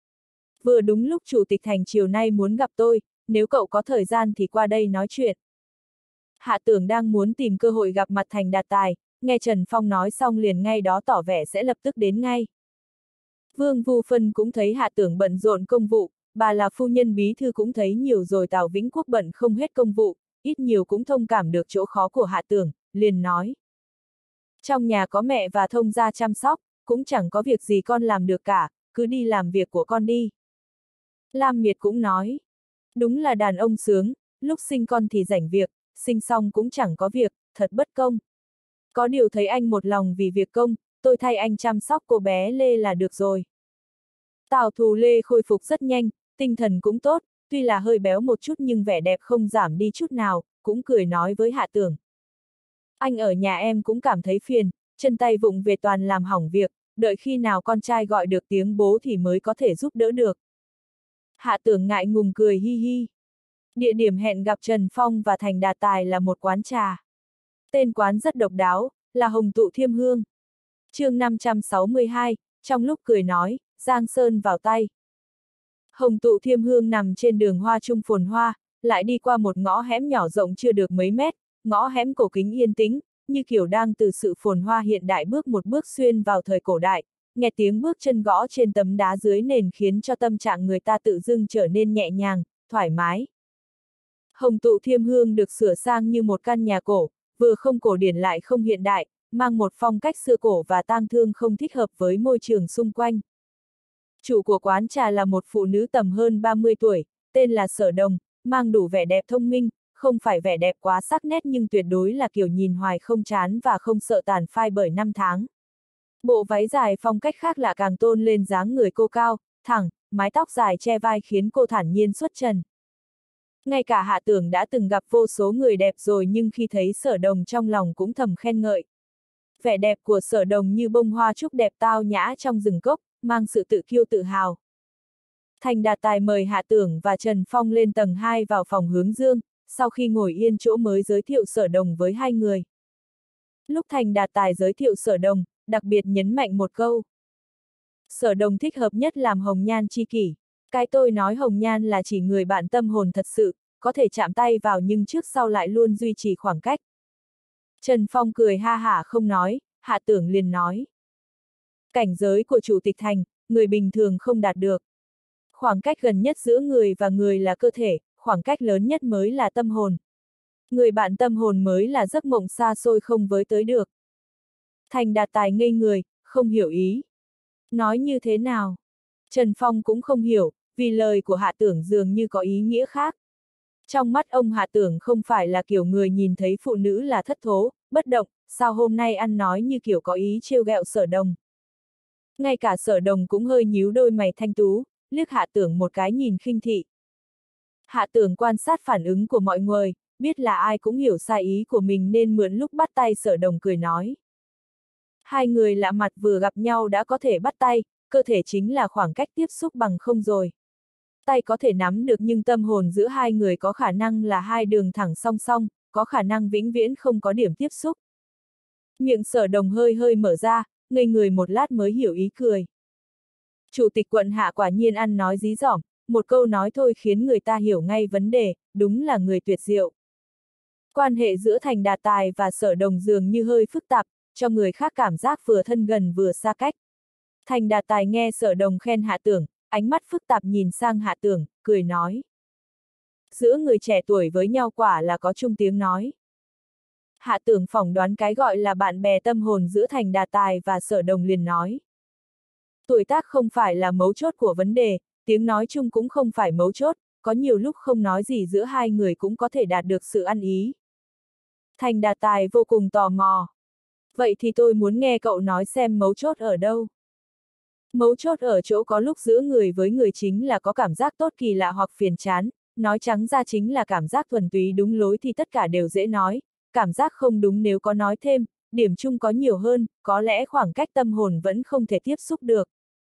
Vừa đúng lúc chủ tịch thành chiều nay muốn gặp tôi, nếu cậu có thời gian thì qua đây nói chuyện. Hạ Tưởng đang muốn tìm cơ hội gặp mặt Thành Đạt Tài, nghe Trần Phong nói xong liền ngay đó tỏ vẻ sẽ lập tức đến ngay. Vương Vu Phân cũng thấy Hạ Tưởng bận rộn công vụ, bà là phu nhân bí thư cũng thấy nhiều rồi Tào Vĩnh Quốc bận không hết công vụ, ít nhiều cũng thông cảm được chỗ khó của Hạ Tưởng, liền nói. Trong nhà có mẹ và thông gia chăm sóc, cũng chẳng có việc gì con làm được cả, cứ đi làm việc của con đi. Lam Miệt cũng nói. Đúng là đàn ông sướng, lúc sinh con thì rảnh việc, sinh xong cũng chẳng có việc, thật bất công. Có điều thấy anh một lòng vì việc công, tôi thay anh chăm sóc cô bé Lê là được rồi. Tào Thù Lê khôi phục rất nhanh, tinh thần cũng tốt, tuy là hơi béo một chút nhưng vẻ đẹp không giảm đi chút nào, cũng cười nói với Hạ Tưởng. Anh ở nhà em cũng cảm thấy phiền, chân tay vụng về toàn làm hỏng việc, đợi khi nào con trai gọi được tiếng bố thì mới có thể giúp đỡ được. Hạ Tưởng ngại ngùng cười hi hi. Địa điểm hẹn gặp Trần Phong và Thành Đạt Tài là một quán trà. Tên quán rất độc đáo, là Hồng Tụ Thiêm Hương. Chương năm trăm sáu mươi hai, trong lúc cười nói, giang sơn vào tay. Hồng Tụ Thiêm Hương nằm trên đường Hoa Trung phồn hoa, lại đi qua một ngõ hẻm nhỏ rộng chưa được mấy mét, ngõ hẻm cổ kính yên tĩnh, như kiểu đang từ sự phồn hoa hiện đại bước một bước xuyên vào thời cổ đại, nghe tiếng bước chân gõ trên tấm đá dưới nền khiến cho tâm trạng người ta tự dưng trở nên nhẹ nhàng, thoải mái. Hồng Tụ Thiêm Hương được sửa sang như một căn nhà cổ, vừa không cổ điển lại không hiện đại, mang một phong cách xưa cổ và tang thương không thích hợp với môi trường xung quanh. Chủ của quán trà là một phụ nữ tầm hơn ba mươi tuổi, tên là Sở Đồng, mang đủ vẻ đẹp thông minh, không phải vẻ đẹp quá sắc nét nhưng tuyệt đối là kiểu nhìn hoài không chán và không sợ tàn phai bởi năm tháng. Bộ váy dài phong cách khác lạ càng tôn lên dáng người cô cao, thẳng, mái tóc dài che vai khiến cô thản nhiên xuất trần. Ngay cả Hạ Tưởng đã từng gặp vô số người đẹp rồi nhưng khi thấy Sở Đồng trong lòng cũng thầm khen ngợi. Vẻ đẹp của Sở Đồng như bông hoa trúc đẹp tao nhã trong rừng cốc, mang sự tự kiêu tự hào. Thành Đạt Tài mời Hạ Tưởng và Trần Phong lên tầng hai vào phòng hướng dương, sau khi ngồi yên chỗ mới giới thiệu Sở Đồng với hai người. Lúc Thành Đạt Tài giới thiệu Sở Đồng, đặc biệt nhấn mạnh một câu. Sở Đồng thích hợp nhất làm hồng nhan tri kỷ. Cái tôi nói hồng nhan là chỉ người bạn tâm hồn thật sự, có thể chạm tay vào nhưng trước sau lại luôn duy trì khoảng cách. Trần Phong cười ha hả không nói, Hạ Tưởng liền nói. Cảnh giới của chủ tịch thành, người bình thường không đạt được. Khoảng cách gần nhất giữa người và người là cơ thể, khoảng cách lớn nhất mới là tâm hồn. Người bạn tâm hồn mới là giấc mộng xa xôi không với tới được. Thành Đạt Tài ngây người, không hiểu ý. Nói như thế nào? Trần Phong cũng không hiểu, vì lời của Hạ Tưởng dường như có ý nghĩa khác. Trong mắt ông Hạ Tưởng không phải là kiểu người nhìn thấy phụ nữ là thất thố, bất động, sao hôm nay ăn nói như kiểu có ý trêu ghẹo Sở Đồng. Ngay cả Sở Đồng cũng hơi nhíu đôi mày thanh tú, liếc Hạ Tưởng một cái nhìn khinh thị. Hạ Tưởng quan sát phản ứng của mọi người, biết là ai cũng hiểu sai ý của mình nên mượn lúc bắt tay Sở Đồng cười nói. Hai người lạ mặt vừa gặp nhau đã có thể bắt tay, cơ thể chính là khoảng cách tiếp xúc bằng không rồi. Tay có thể nắm được nhưng tâm hồn giữa hai người có khả năng là hai đường thẳng song song, có khả năng vĩnh viễn không có điểm tiếp xúc. Miệng Sở Đồng hơi hơi mở ra, ngây người một lát mới hiểu ý cười. Chủ tịch quận Hạ quả nhiên ăn nói dí dỏm, một câu nói thôi khiến người ta hiểu ngay vấn đề, đúng là người tuyệt diệu. Quan hệ giữa Thành Đạt Tài và Sở Đồng dường như hơi phức tạp, cho người khác cảm giác vừa thân gần vừa xa cách. Thành Đạt Tài nghe Sở Đồng khen Hạ Tưởng, ánh mắt phức tạp nhìn sang Hạ Tưởng, cười nói. Giữa người trẻ tuổi với nhau quả là có chung tiếng nói. Hạ Tưởng phỏng đoán cái gọi là bạn bè tâm hồn giữa Thành Đạt Tài và Sở Đồng liền nói. Tuổi tác không phải là mấu chốt của vấn đề, tiếng nói chung cũng không phải mấu chốt, có nhiều lúc không nói gì giữa hai người cũng có thể đạt được sự ăn ý. Thành Đạt Tài vô cùng tò mò. Vậy thì tôi muốn nghe cậu nói xem mấu chốt ở đâu. Mấu chốt ở chỗ có lúc giữa người với người chính là có cảm giác tốt kỳ lạ hoặc phiền chán, nói trắng ra chính là cảm giác thuần túy đúng lối thì tất cả đều dễ nói, cảm giác không đúng nếu có nói thêm, điểm chung có nhiều hơn, có lẽ khoảng cách tâm hồn vẫn không thể tiếp xúc được.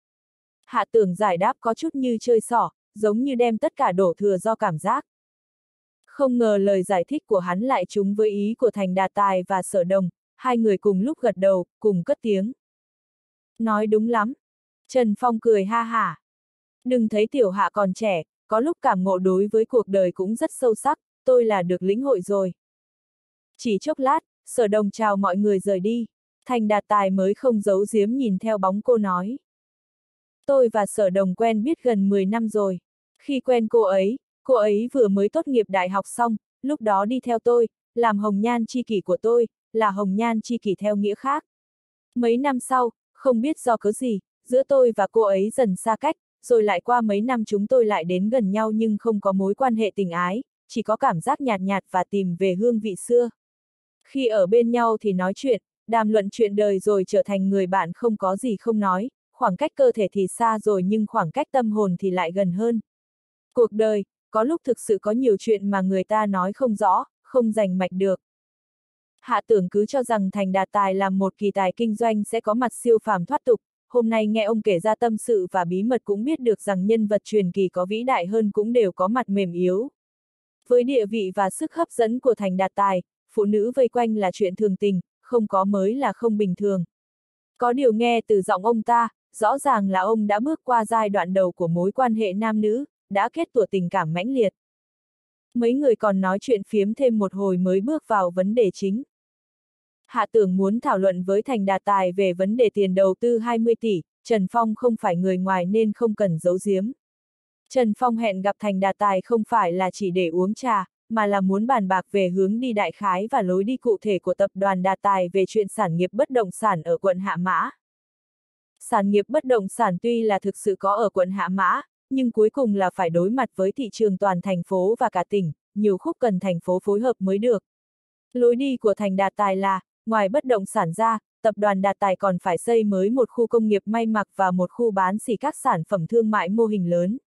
Hạ Tưởng giải đáp có chút như chơi xỏ, giống như đem tất cả đổ thừa do cảm giác. Không ngờ lời giải thích của hắn lại trúng với ý của Thành Đạt Tài và Sở Đồng, hai người cùng lúc gật đầu, cùng cất tiếng. Nói đúng lắm. Trần Phong cười ha hả. Đừng thấy tiểu Hạ còn trẻ, có lúc cảm ngộ đối với cuộc đời cũng rất sâu sắc, tôi là được lĩnh hội rồi. Chỉ chốc lát, Sở Đồng chào mọi người rời đi. Thành Đạt Tài mới không giấu giếm nhìn theo bóng cô nói. Tôi và Sở Đồng quen biết gần mười năm rồi. Khi quen cô ấy, cô ấy vừa mới tốt nghiệp đại học xong, lúc đó đi theo tôi, làm hồng nhan chi kỷ của tôi, là hồng nhan chi kỷ theo nghĩa khác. Mấy năm sau, không biết do cớ gì, giữa tôi và cô ấy dần xa cách, rồi lại qua mấy năm chúng tôi lại đến gần nhau nhưng không có mối quan hệ tình ái, chỉ có cảm giác nhạt nhạt và tìm về hương vị xưa. Khi ở bên nhau thì nói chuyện, đàm luận chuyện đời rồi trở thành người bạn không có gì không nói, khoảng cách cơ thể thì xa rồi nhưng khoảng cách tâm hồn thì lại gần hơn. Cuộc đời, có lúc thực sự có nhiều chuyện mà người ta nói không rõ, không rành mạch được. Hạ Tưởng cứ cho rằng Thành Đạt Tài làm một kỳ tài kinh doanh sẽ có mặt siêu phàm thoát tục, hôm nay nghe ông kể ra tâm sự và bí mật cũng biết được rằng nhân vật truyền kỳ có vĩ đại hơn cũng đều có mặt mềm yếu. Với địa vị và sức hấp dẫn của Thành Đạt Tài, phụ nữ vây quanh là chuyện thường tình, không có mới là không bình thường. Có điều nghe từ giọng ông ta, rõ ràng là ông đã bước qua giai đoạn đầu của mối quan hệ nam nữ, đã kết tủa tình cảm mãnh liệt. Mấy người còn nói chuyện phiếm thêm một hồi mới bước vào vấn đề chính. Hạ Tưởng muốn thảo luận với Thành Đạt Tài về vấn đề tiền đầu tư hai mươi tỷ, Trần Phong không phải người ngoài nên không cần giấu giếm. Trần Phong hẹn gặp Thành Đạt Tài không phải là chỉ để uống trà, mà là muốn bàn bạc về hướng đi đại khái và lối đi cụ thể của tập đoàn Đạt Tài về chuyện sản nghiệp bất động sản ở quận Hạ Mã. Sản nghiệp bất động sản tuy là thực sự có ở quận Hạ Mã, nhưng cuối cùng là phải đối mặt với thị trường toàn thành phố và cả tỉnh, nhiều khúc cần thành phố phối hợp mới được. Lối đi của Thành Đạt Tài là, ngoài bất động sản ra, tập đoàn Đạt Tài còn phải xây mới một khu công nghiệp may mặc và một khu bán xỉ các sản phẩm thương mại mô hình lớn.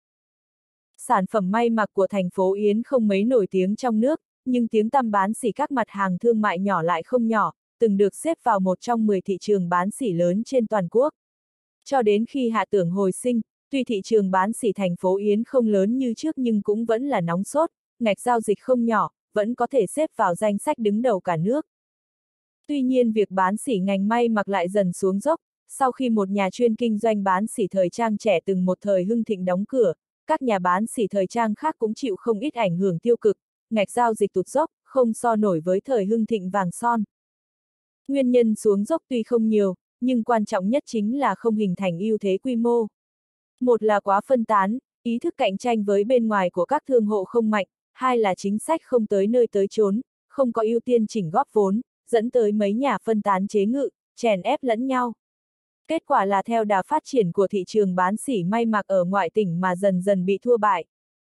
Sản phẩm may mặc của thành phố Yến không mấy nổi tiếng trong nước, nhưng tiếng tăm bán xỉ các mặt hàng thương mại nhỏ lại không nhỏ, từng được xếp vào một trong mười thị trường bán xỉ lớn trên toàn quốc. Cho đến khi Hạ Tưởng hồi sinh, tuy thị trường bán xỉ thành phố Yến không lớn như trước nhưng cũng vẫn là nóng sốt, ngạch giao dịch không nhỏ, vẫn có thể xếp vào danh sách đứng đầu cả nước. Tuy nhiên việc bán xỉ ngành may mặc lại dần xuống dốc, sau khi một nhà chuyên kinh doanh bán xỉ thời trang trẻ từng một thời hưng thịnh đóng cửa, các nhà bán xỉ thời trang khác cũng chịu không ít ảnh hưởng tiêu cực, ngạch giao dịch tụt dốc, không so nổi với thời hưng thịnh vàng son. Nguyên nhân xuống dốc tuy không nhiều, nhưng quan trọng nhất chính là không hình thành ưu thế quy mô. Một là quá phân tán, ý thức cạnh tranh với bên ngoài của các thương hộ không mạnh, hai là chính sách không tới nơi tới chốn, không có ưu tiên chỉnh góp vốn, dẫn tới mấy nhà phân tán chế ngự, chèn ép lẫn nhau. Kết quả là theo đà phát triển của thị trường bán xỉ may mặc ở ngoại tỉnh mà dần dần bị thua bại.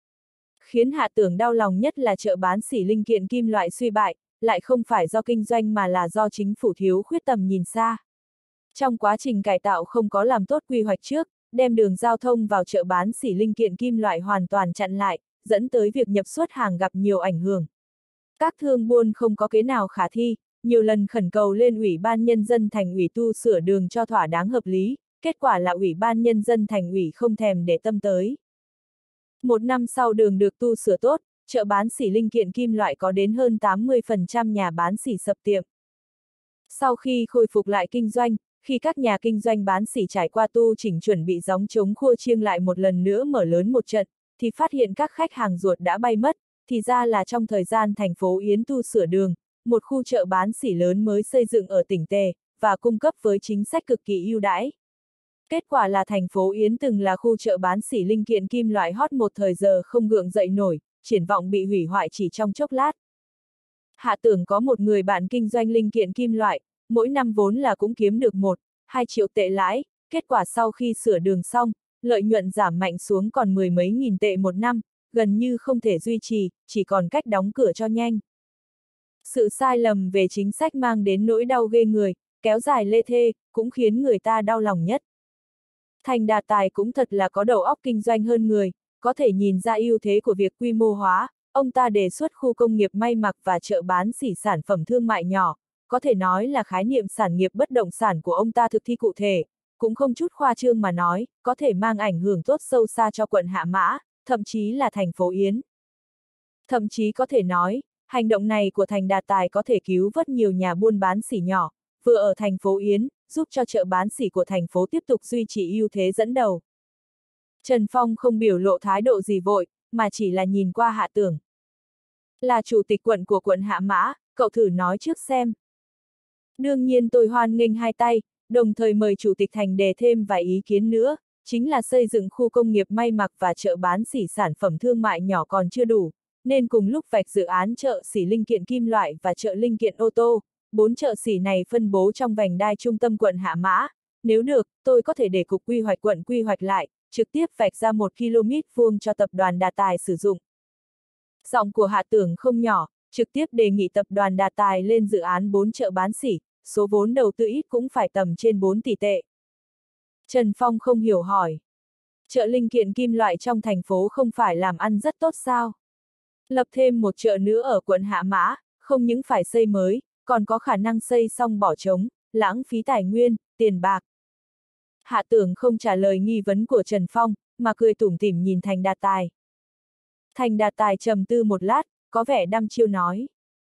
Khiến Hạ Tưởng đau lòng nhất là chợ bán xỉ linh kiện kim loại suy bại, lại không phải do kinh doanh mà là do chính phủ thiếu khuyết tầm nhìn xa. Trong quá trình cải tạo không có làm tốt quy hoạch trước, đem đường giao thông vào chợ bán xỉ linh kiện kim loại hoàn toàn chặn lại, dẫn tới việc nhập xuất hàng gặp nhiều ảnh hưởng. Các thương buôn không có kế nào khả thi, nhiều lần khẩn cầu lên Ủy ban Nhân dân thành ủy tu sửa đường cho thỏa đáng hợp lý, kết quả là Ủy ban Nhân dân thành ủy không thèm để tâm tới. Một năm sau đường được tu sửa tốt, chợ bán xỉ linh kiện kim loại có đến hơn tám mươi phần trăm nhà bán xỉ sập tiệm. Sau khi khôi phục lại kinh doanh, khi các nhà kinh doanh bán xỉ trải qua tu chỉnh chuẩn bị gióng trống khua chiêng lại một lần nữa mở lớn một trận, thì phát hiện các khách hàng ruột đã bay mất, thì ra là trong thời gian thành phố Yến tu sửa đường, một khu chợ bán xỉ lớn mới xây dựng ở tỉnh Tề, và cung cấp với chính sách cực kỳ ưu đãi. Kết quả là thành phố Yến từng là khu chợ bán xỉ linh kiện kim loại hot một thời giờ không gượng dậy nổi, triển vọng bị hủy hoại chỉ trong chốc lát. Hạ Tưởng có một người bạn kinh doanh linh kiện kim loại, mỗi năm vốn là cũng kiếm được một, hai triệu tệ lãi, kết quả sau khi sửa đường xong, lợi nhuận giảm mạnh xuống còn mười mấy nghìn tệ một năm, gần như không thể duy trì, chỉ còn cách đóng cửa cho nhanh. Sự sai lầm về chính sách mang đến nỗi đau ghê người, kéo dài lê thê, cũng khiến người ta đau lòng nhất. Thành Đạt Tài cũng thật là có đầu óc kinh doanh hơn người, có thể nhìn ra ưu thế của việc quy mô hóa, ông ta đề xuất khu công nghiệp may mặc và chợ bán xỉ sản phẩm thương mại nhỏ, có thể nói là khái niệm sản nghiệp bất động sản của ông ta thực thi cụ thể, cũng không chút khoa trương mà nói, có thể mang ảnh hưởng tốt sâu xa cho quận Hạ Mã, thậm chí là thành phố Yến. Thậm chí có thể nói, hành động này của Thành Đạt Tài có thể cứu vớt nhiều nhà buôn bán sỉ nhỏ, vừa ở thành phố Yến, giúp cho chợ bán sỉ của thành phố tiếp tục duy trì ưu thế dẫn đầu. Trần Phong không biểu lộ thái độ gì vội, mà chỉ là nhìn qua Hạ Tưởng. Là chủ tịch quận của quận Hạ Mã, cậu thử nói trước xem. Đương nhiên tôi hoan nghênh hai tay, đồng thời mời chủ tịch Thành đề thêm vài ý kiến nữa, chính là xây dựng khu công nghiệp may mặc và chợ bán sỉ sản phẩm thương mại nhỏ còn chưa đủ, nên cùng lúc vạch dự án chợ sỉ linh kiện kim loại và chợ linh kiện ô tô, bốn chợ sỉ này phân bố trong vành đai trung tâm quận Hạ Mã. Nếu được, tôi có thể để cục quy hoạch quận quy hoạch lại, trực tiếp vạch ra một ki lô mét vuông cho tập đoàn Đạt Tài sử dụng. Giọng của Hạ Tưởng không nhỏ, trực tiếp đề nghị tập đoàn Đạt Tài lên dự án bốn chợ bán sỉ, số vốn đầu tư ít cũng phải tầm trên bốn tỷ tệ. Trần Phong không hiểu hỏi. Chợ linh kiện kim loại trong thành phố không phải làm ăn rất tốt sao? Lập thêm một chợ nữa ở quận Hạ Mã, không những phải xây mới, còn có khả năng xây xong bỏ trống, lãng phí tài nguyên, tiền bạc. Hạ Tưởng không trả lời nghi vấn của Trần Phong, mà cười tủm tỉm nhìn Thành Đạt Tài. Thành Đạt Tài trầm tư một lát, có vẻ đăm chiêu nói.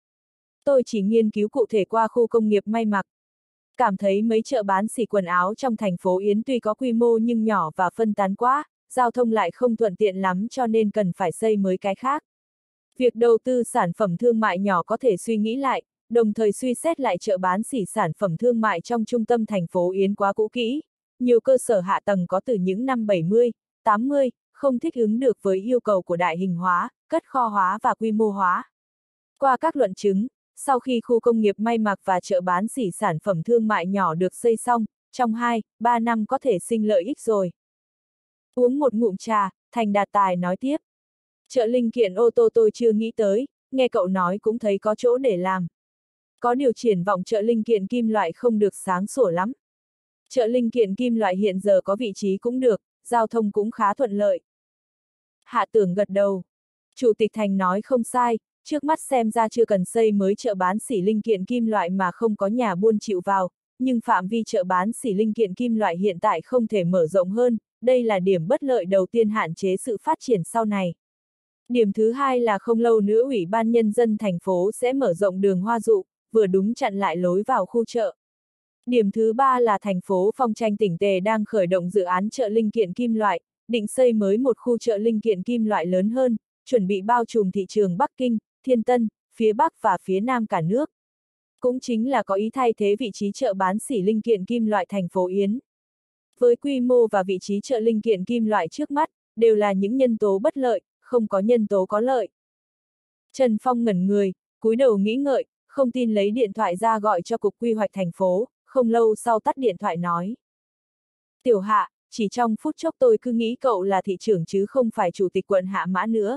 Tôi chỉ nghiên cứu cụ thể qua khu công nghiệp may mặc. Cảm thấy mấy chợ bán xỉ quần áo trong thành phố Yến tuy có quy mô nhưng nhỏ và phân tán quá, giao thông lại không thuận tiện lắm cho nên cần phải xây mới cái khác. Việc đầu tư sản phẩm thương mại nhỏ có thể suy nghĩ lại, đồng thời suy xét lại chợ bán xỉ sản phẩm thương mại trong trung tâm thành phố Yến quá cũ kỹ. Nhiều cơ sở hạ tầng có từ những năm bảy mươi, tám mươi, không thích ứng được với yêu cầu của đại hình hóa, cất kho hóa và quy mô hóa. Qua các luận chứng, sau khi khu công nghiệp may mặc và chợ bán sỉ sản phẩm thương mại nhỏ được xây xong, trong hai, ba năm có thể sinh lợi ích rồi. Uống một ngụm trà, Thành Đạt Tài nói tiếp. Chợ linh kiện ô tô tôi chưa nghĩ tới, nghe cậu nói cũng thấy có chỗ để làm. Có điều triển vọng chợ linh kiện kim loại không được sáng sủa lắm. Chợ linh kiện kim loại hiện giờ có vị trí cũng được, giao thông cũng khá thuận lợi. Hạ Tưởng gật đầu. Chủ tịch Thành nói không sai, trước mắt xem ra chưa cần xây mới chợ bán sỉ linh kiện kim loại mà không có nhà buôn chịu vào, nhưng phạm vi chợ bán sỉ linh kiện kim loại hiện tại không thể mở rộng hơn, đây là điểm bất lợi đầu tiên hạn chế sự phát triển sau này. Điểm thứ hai là không lâu nữa Ủy ban Nhân dân thành phố sẽ mở rộng đường Hoa Dụ, vừa đúng chặn lại lối vào khu chợ. Điểm thứ ba là thành phố Phong Tranh tỉnh Tề đang khởi động dự án chợ linh kiện kim loại, định xây mới một khu chợ linh kiện kim loại lớn hơn, chuẩn bị bao trùm thị trường Bắc Kinh, Thiên Tân, phía Bắc và phía Nam cả nước. Cũng chính là có ý thay thế vị trí chợ bán sỉ linh kiện kim loại thành phố Yến. Với quy mô và vị trí chợ linh kiện kim loại trước mắt, đều là những nhân tố bất lợi, không có nhân tố có lợi. Trần Phong ngẩn người, cúi đầu nghĩ ngợi, không tin lấy điện thoại ra gọi cho cục quy hoạch thành phố, không lâu sau tắt điện thoại nói. Tiểu Hạ, chỉ trong phút chốc tôi cứ nghĩ cậu là thị trưởng chứ không phải chủ tịch quận Hạ Mã nữa.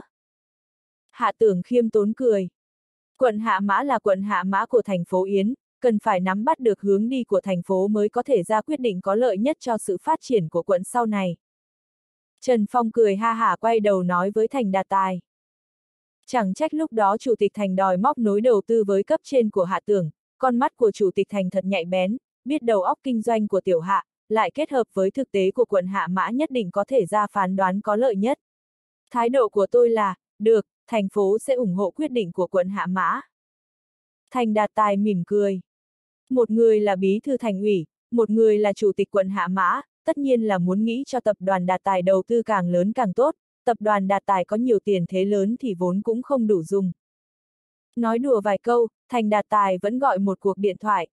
Hạ Tưởng khiêm tốn cười. Quận Hạ Mã là quận Hạ Mã của thành phố Yến, cần phải nắm bắt được hướng đi của thành phố mới có thể ra quyết định có lợi nhất cho sự phát triển của quận sau này. Trần Phong cười ha hả quay đầu nói với Thành Đạt Tài. Chẳng trách lúc đó Chủ tịch Thành đòi móc nối đầu tư với cấp trên của Hạ Tưởng, con mắt của Chủ tịch Thành thật nhạy bén, biết đầu óc kinh doanh của Tiểu Hạ, lại kết hợp với thực tế của quận Hạ Mã nhất định có thể ra phán đoán có lợi nhất. Thái độ của tôi là, được, thành phố sẽ ủng hộ quyết định của quận Hạ Mã. Thành Đạt Tài mỉm cười. Một người là bí thư thành ủy, một người là chủ tịch quận Hạ Mã, tất nhiên là muốn nghĩ cho tập đoàn Đạt Tài đầu tư càng lớn càng tốt, tập đoàn Đạt Tài có nhiều tiền thế lớn thì vốn cũng không đủ dùng. Nói đùa vài câu, Thành Đạt Tài vẫn gọi một cuộc điện thoại.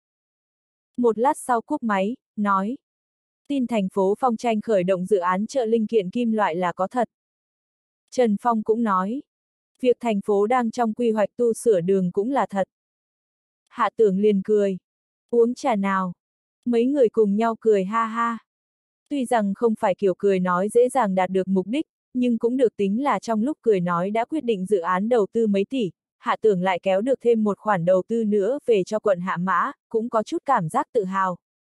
Một lát sau cúp máy, nói. Tin thành phố Phong Tranh khởi động dự án chợ linh kiện kim loại là có thật. Trần Phong cũng nói. Việc thành phố đang trong quy hoạch tu sửa đường cũng là thật. Hạ Tưởng liền cười. Uống trà nào. Mấy người cùng nhau cười ha ha. Tuy rằng không phải kiểu cười nói dễ dàng đạt được mục đích, nhưng cũng được tính là trong lúc cười nói đã quyết định dự án đầu tư mấy tỷ, Hạ Tưởng lại kéo được thêm một khoản đầu tư nữa về cho quận Hạ Mã, cũng có chút cảm giác tự hào.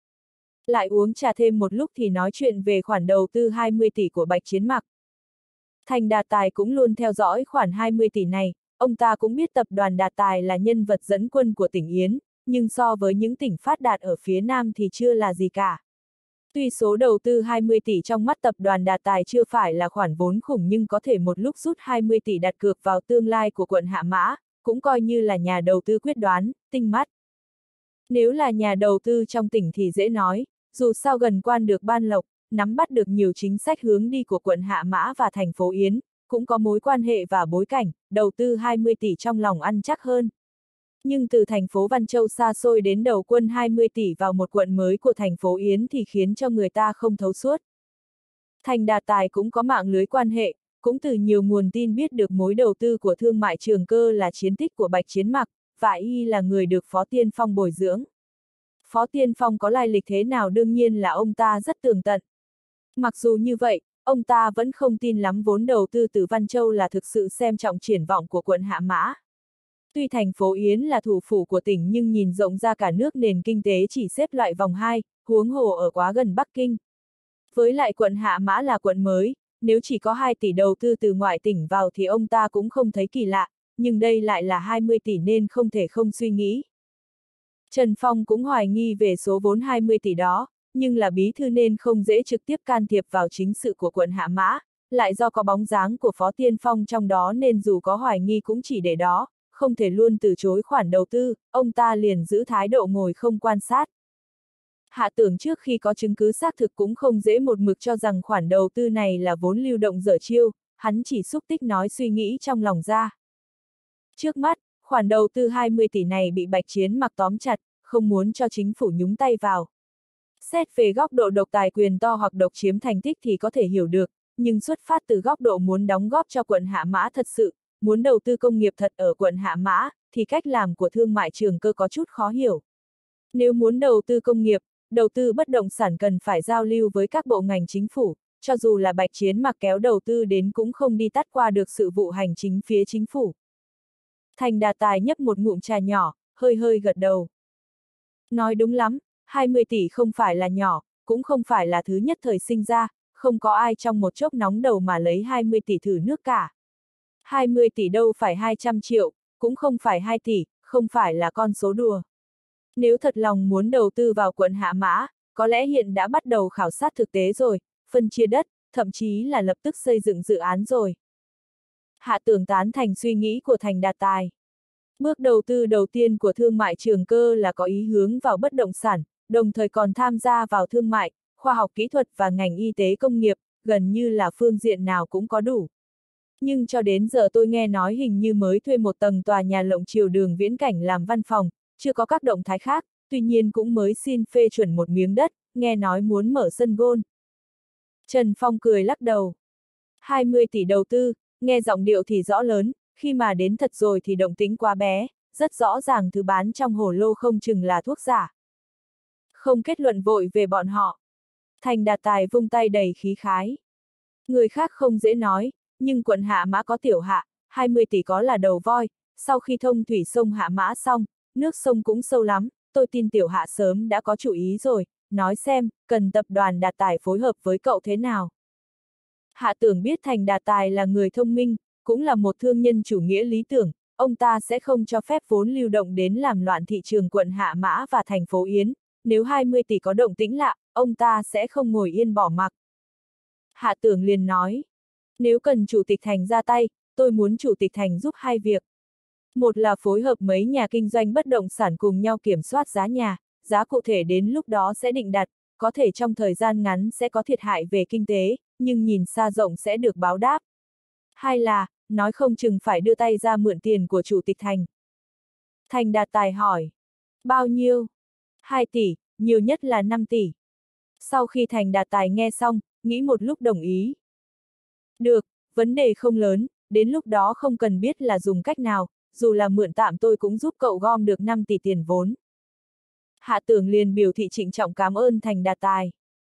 Lại uống trà thêm một lúc thì nói chuyện về khoản đầu tư hai mươi tỷ của Bạch Chiến Mặc. Thành Đạt Tài cũng luôn theo dõi khoản hai mươi tỷ này, ông ta cũng biết tập đoàn Đạt Tài là nhân vật dẫn quân của tỉnh Yến, nhưng so với những tỉnh phát đạt ở phía Nam thì chưa là gì cả. Tuy số đầu tư hai mươi tỷ trong mắt tập đoàn Đạt Tài chưa phải là khoản vốn khủng nhưng có thể một lúc rút hai mươi tỷ đặt cược vào tương lai của quận Hạ Mã, cũng coi như là nhà đầu tư quyết đoán, tinh mắt. Nếu là nhà đầu tư trong tỉnh thì dễ nói, dù sao gần quan được ban lộc, nắm bắt được nhiều chính sách hướng đi của quận Hạ Mã và thành phố Yến, cũng có mối quan hệ và bối cảnh, đầu tư hai mươi tỷ trong lòng ăn chắc hơn. Nhưng từ thành phố Văn Châu xa xôi đến đầu quân hai mươi tỷ vào một quận mới của thành phố Yến thì khiến cho người ta không thấu suốt. Thành Đạt Tài cũng có mạng lưới quan hệ, cũng từ nhiều nguồn tin biết được mối đầu tư của Thương mại Trường Cơ là chiến tích của Bạch Chiến Mặc, và y là người được Phó Tiên Phong bồi dưỡng. Phó Tiên Phong có lai lịch thế nào đương nhiên là ông ta rất tường tận. Mặc dù như vậy, ông ta vẫn không tin lắm vốn đầu tư từ Văn Châu là thực sự xem trọng triển vọng của quận Hạ Mã. Tuy thành phố Yến là thủ phủ của tỉnh nhưng nhìn rộng ra cả nước nền kinh tế chỉ xếp loại vòng hai, huống hồ ở quá gần Bắc Kinh. Với lại quận Hạ Mã là quận mới, nếu chỉ có hai tỷ đầu tư từ ngoại tỉnh vào thì ông ta cũng không thấy kỳ lạ, nhưng đây lại là hai mươi tỷ nên không thể không suy nghĩ. Trần Phong cũng hoài nghi về số vốn hai mươi tỷ đó, nhưng là bí thư nên không dễ trực tiếp can thiệp vào chính sự của quận Hạ Mã, lại do có bóng dáng của Phó Tiên Phong trong đó nên dù có hoài nghi cũng chỉ để đó, không thể luôn từ chối khoản đầu tư, ông ta liền giữ thái độ ngồi không quan sát. Hạ Tưởng trước khi có chứng cứ xác thực cũng không dễ một mực cho rằng khoản đầu tư này là vốn lưu động dở chiêu, hắn chỉ xúc tích nói suy nghĩ trong lòng ra. Trước mắt, khoản đầu tư hai mươi tỷ này bị Bạch Chiến Mặc tóm chặt, không muốn cho chính phủ nhúng tay vào. Xét về góc độ độc tài quyền to hoặc độc chiếm thành tích thì có thể hiểu được, nhưng xuất phát từ góc độ muốn đóng góp cho quận Hạ Mã thật sự, muốn đầu tư công nghiệp thật ở quận Hạ Mã, thì cách làm của Thương mại Trường Cơ có chút khó hiểu. Nếu muốn đầu tư công nghiệp, đầu tư bất động sản cần phải giao lưu với các bộ ngành chính phủ, cho dù là Bạch Chiến Mặc kéo đầu tư đến cũng không đi tắt qua được sự vụ hành chính phía chính phủ. Thành Đạt Tài nhấp một ngụm trà nhỏ, hơi hơi gật đầu. Nói đúng lắm, hai mươi tỷ không phải là nhỏ, cũng không phải là thứ nhất thời sinh ra, không có ai trong một chốc nóng đầu mà lấy hai mươi tỷ thử nước cả. hai mươi tỷ đâu phải hai trăm triệu, cũng không phải hai tỷ, không phải là con số đùa. Nếu thật lòng muốn đầu tư vào quận Hạ Mã, có lẽ hiện đã bắt đầu khảo sát thực tế rồi, phân chia đất, thậm chí là lập tức xây dựng dự án rồi. Hạ Tưởng tán thành suy nghĩ của Thành Đạt Tài. Bước đầu tư đầu tiên của Thương mại Trường Cơ là có ý hướng vào bất động sản, đồng thời còn tham gia vào thương mại, khoa học kỹ thuật và ngành y tế công nghiệp, gần như là phương diện nào cũng có đủ. Nhưng cho đến giờ tôi nghe nói hình như mới thuê một tầng tòa nhà Lộng Triều Đường Viễn Cảnh làm văn phòng, chưa có các động thái khác, tuy nhiên cũng mới xin phê chuẩn một miếng đất, nghe nói muốn mở sân golf. Trần Phong cười lắc đầu. hai mươi tỷ đầu tư, nghe giọng điệu thì rõ lớn, khi mà đến thật rồi thì động tĩnh quá bé, rất rõ ràng thứ bán trong hổ lô không chừng là thuốc giả. Không kết luận vội về bọn họ. Thành Đạt Tài vung tay đầy khí khái. Người khác không dễ nói, nhưng quận Hạ Mã có tiểu hạ, hai mươi tỷ có là đầu voi, sau khi thông thủy sông Hạ Mã xong, nước sông cũng sâu lắm, tôi tin tiểu hạ sớm đã có chủ ý rồi, nói xem, cần tập đoàn Đạt Tài phối hợp với cậu thế nào. Hạ Tưởng biết Thành Đạt Tài là người thông minh, cũng là một thương nhân chủ nghĩa lý tưởng, ông ta sẽ không cho phép vốn lưu động đến làm loạn thị trường quận Hạ Mã và thành phố Yến, nếu hai mươi tỷ có động tĩnh lạ, ông ta sẽ không ngồi yên bỏ mặc. Hạ Tưởng liền nói, nếu cần Chủ tịch Thành ra tay, tôi muốn Chủ tịch Thành giúp hai việc. Một là phối hợp mấy nhà kinh doanh bất động sản cùng nhau kiểm soát giá nhà, giá cụ thể đến lúc đó sẽ định đặt, có thể trong thời gian ngắn sẽ có thiệt hại về kinh tế, nhưng nhìn xa rộng sẽ được báo đáp. Hai là, nói không chừng phải đưa tay ra mượn tiền của Chủ tịch Thành. Thành Đạt Tài hỏi, bao nhiêu? hai tỷ, nhiều nhất là năm tỷ. Sau khi Thành Đạt Tài nghe xong, nghĩ một lúc đồng ý. Được, vấn đề không lớn, đến lúc đó không cần biết là dùng cách nào, dù là mượn tạm tôi cũng giúp cậu gom được năm tỷ tiền vốn. Hạ Tưởng liền biểu thị trịnh trọng cảm ơn Thành Đạt Tài.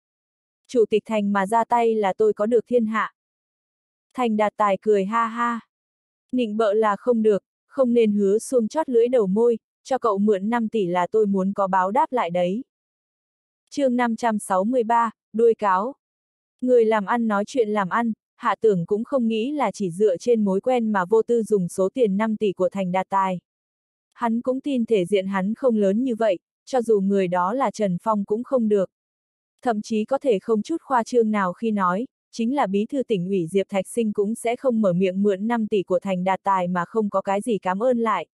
Chủ tịch Thành mà ra tay là tôi có được thiên hạ. Thành Đạt Tài cười ha ha. Nịnh bợ là không được, không nên hứa xuông chót lưỡi đầu môi, cho cậu mượn năm tỷ là tôi muốn có báo đáp lại đấy. Chương năm trăm sáu mươi ba, đuôi cáo. Người làm ăn nói chuyện làm ăn, Hạ Tưởng cũng không nghĩ là chỉ dựa trên mối quen mà vô tư dùng số tiền năm tỷ của Thành Đạt Tài. Hắn cũng tin thể diện hắn không lớn như vậy, cho dù người đó là Trần Phong cũng không được. Thậm chí có thể không chút khoa trương nào khi nói, chính là bí thư tỉnh ủy Diệp Thạch Sinh cũng sẽ không mở miệng mượn năm tỷ của Thành Đạt Tài mà không có cái gì cảm ơn lại.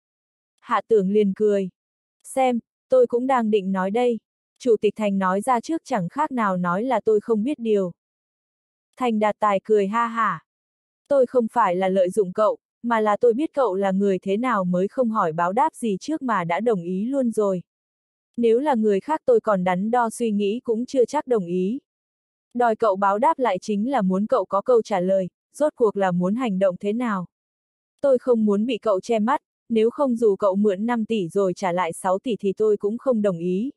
Hạ Tưởng liền cười. Xem, tôi cũng đang định nói đây. Chủ tịch Thành nói ra trước chẳng khác nào nói là tôi không biết điều. Thành Đạt Tài cười ha hả. Tôi không phải là lợi dụng cậu, mà là tôi biết cậu là người thế nào mới không hỏi báo đáp gì trước mà đã đồng ý luôn rồi. Nếu là người khác tôi còn đắn đo suy nghĩ cũng chưa chắc đồng ý. Đòi cậu báo đáp lại chính là muốn cậu có câu trả lời, rốt cuộc là muốn hành động thế nào. Tôi không muốn bị cậu che mắt, nếu không dù cậu mượn năm tỷ rồi trả lại sáu tỷ thì tôi cũng không đồng ý.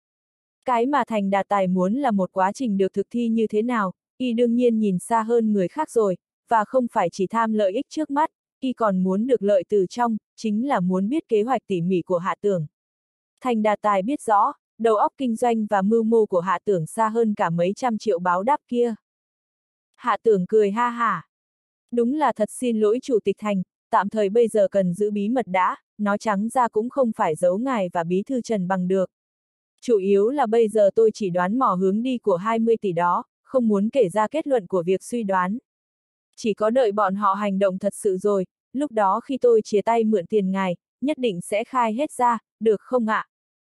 Cái mà Thành Đạt Tài muốn là một quá trình được thực thi như thế nào, y đương nhiên nhìn xa hơn người khác rồi, và không phải chỉ tham lợi ích trước mắt, y còn muốn được lợi từ trong, chính là muốn biết kế hoạch tỉ mỉ của Hạ Tưởng. Thành Đạt Tài biết rõ, đầu óc kinh doanh và mưu mô của Hạ Tưởng xa hơn cả mấy trăm triệu báo đáp kia. Hạ Tưởng cười ha hả. Đúng là thật xin lỗi Chủ tịch Thành, tạm thời bây giờ cần giữ bí mật đã, nói trắng ra cũng không phải giấu ngài và bí thư Trần bằng được. Chủ yếu là bây giờ tôi chỉ đoán mò hướng đi của hai mươi tỷ đó, không muốn kể ra kết luận của việc suy đoán. Chỉ có đợi bọn họ hành động thật sự rồi, lúc đó khi tôi chia tay mượn tiền ngài, nhất định sẽ khai hết ra, được không ạ?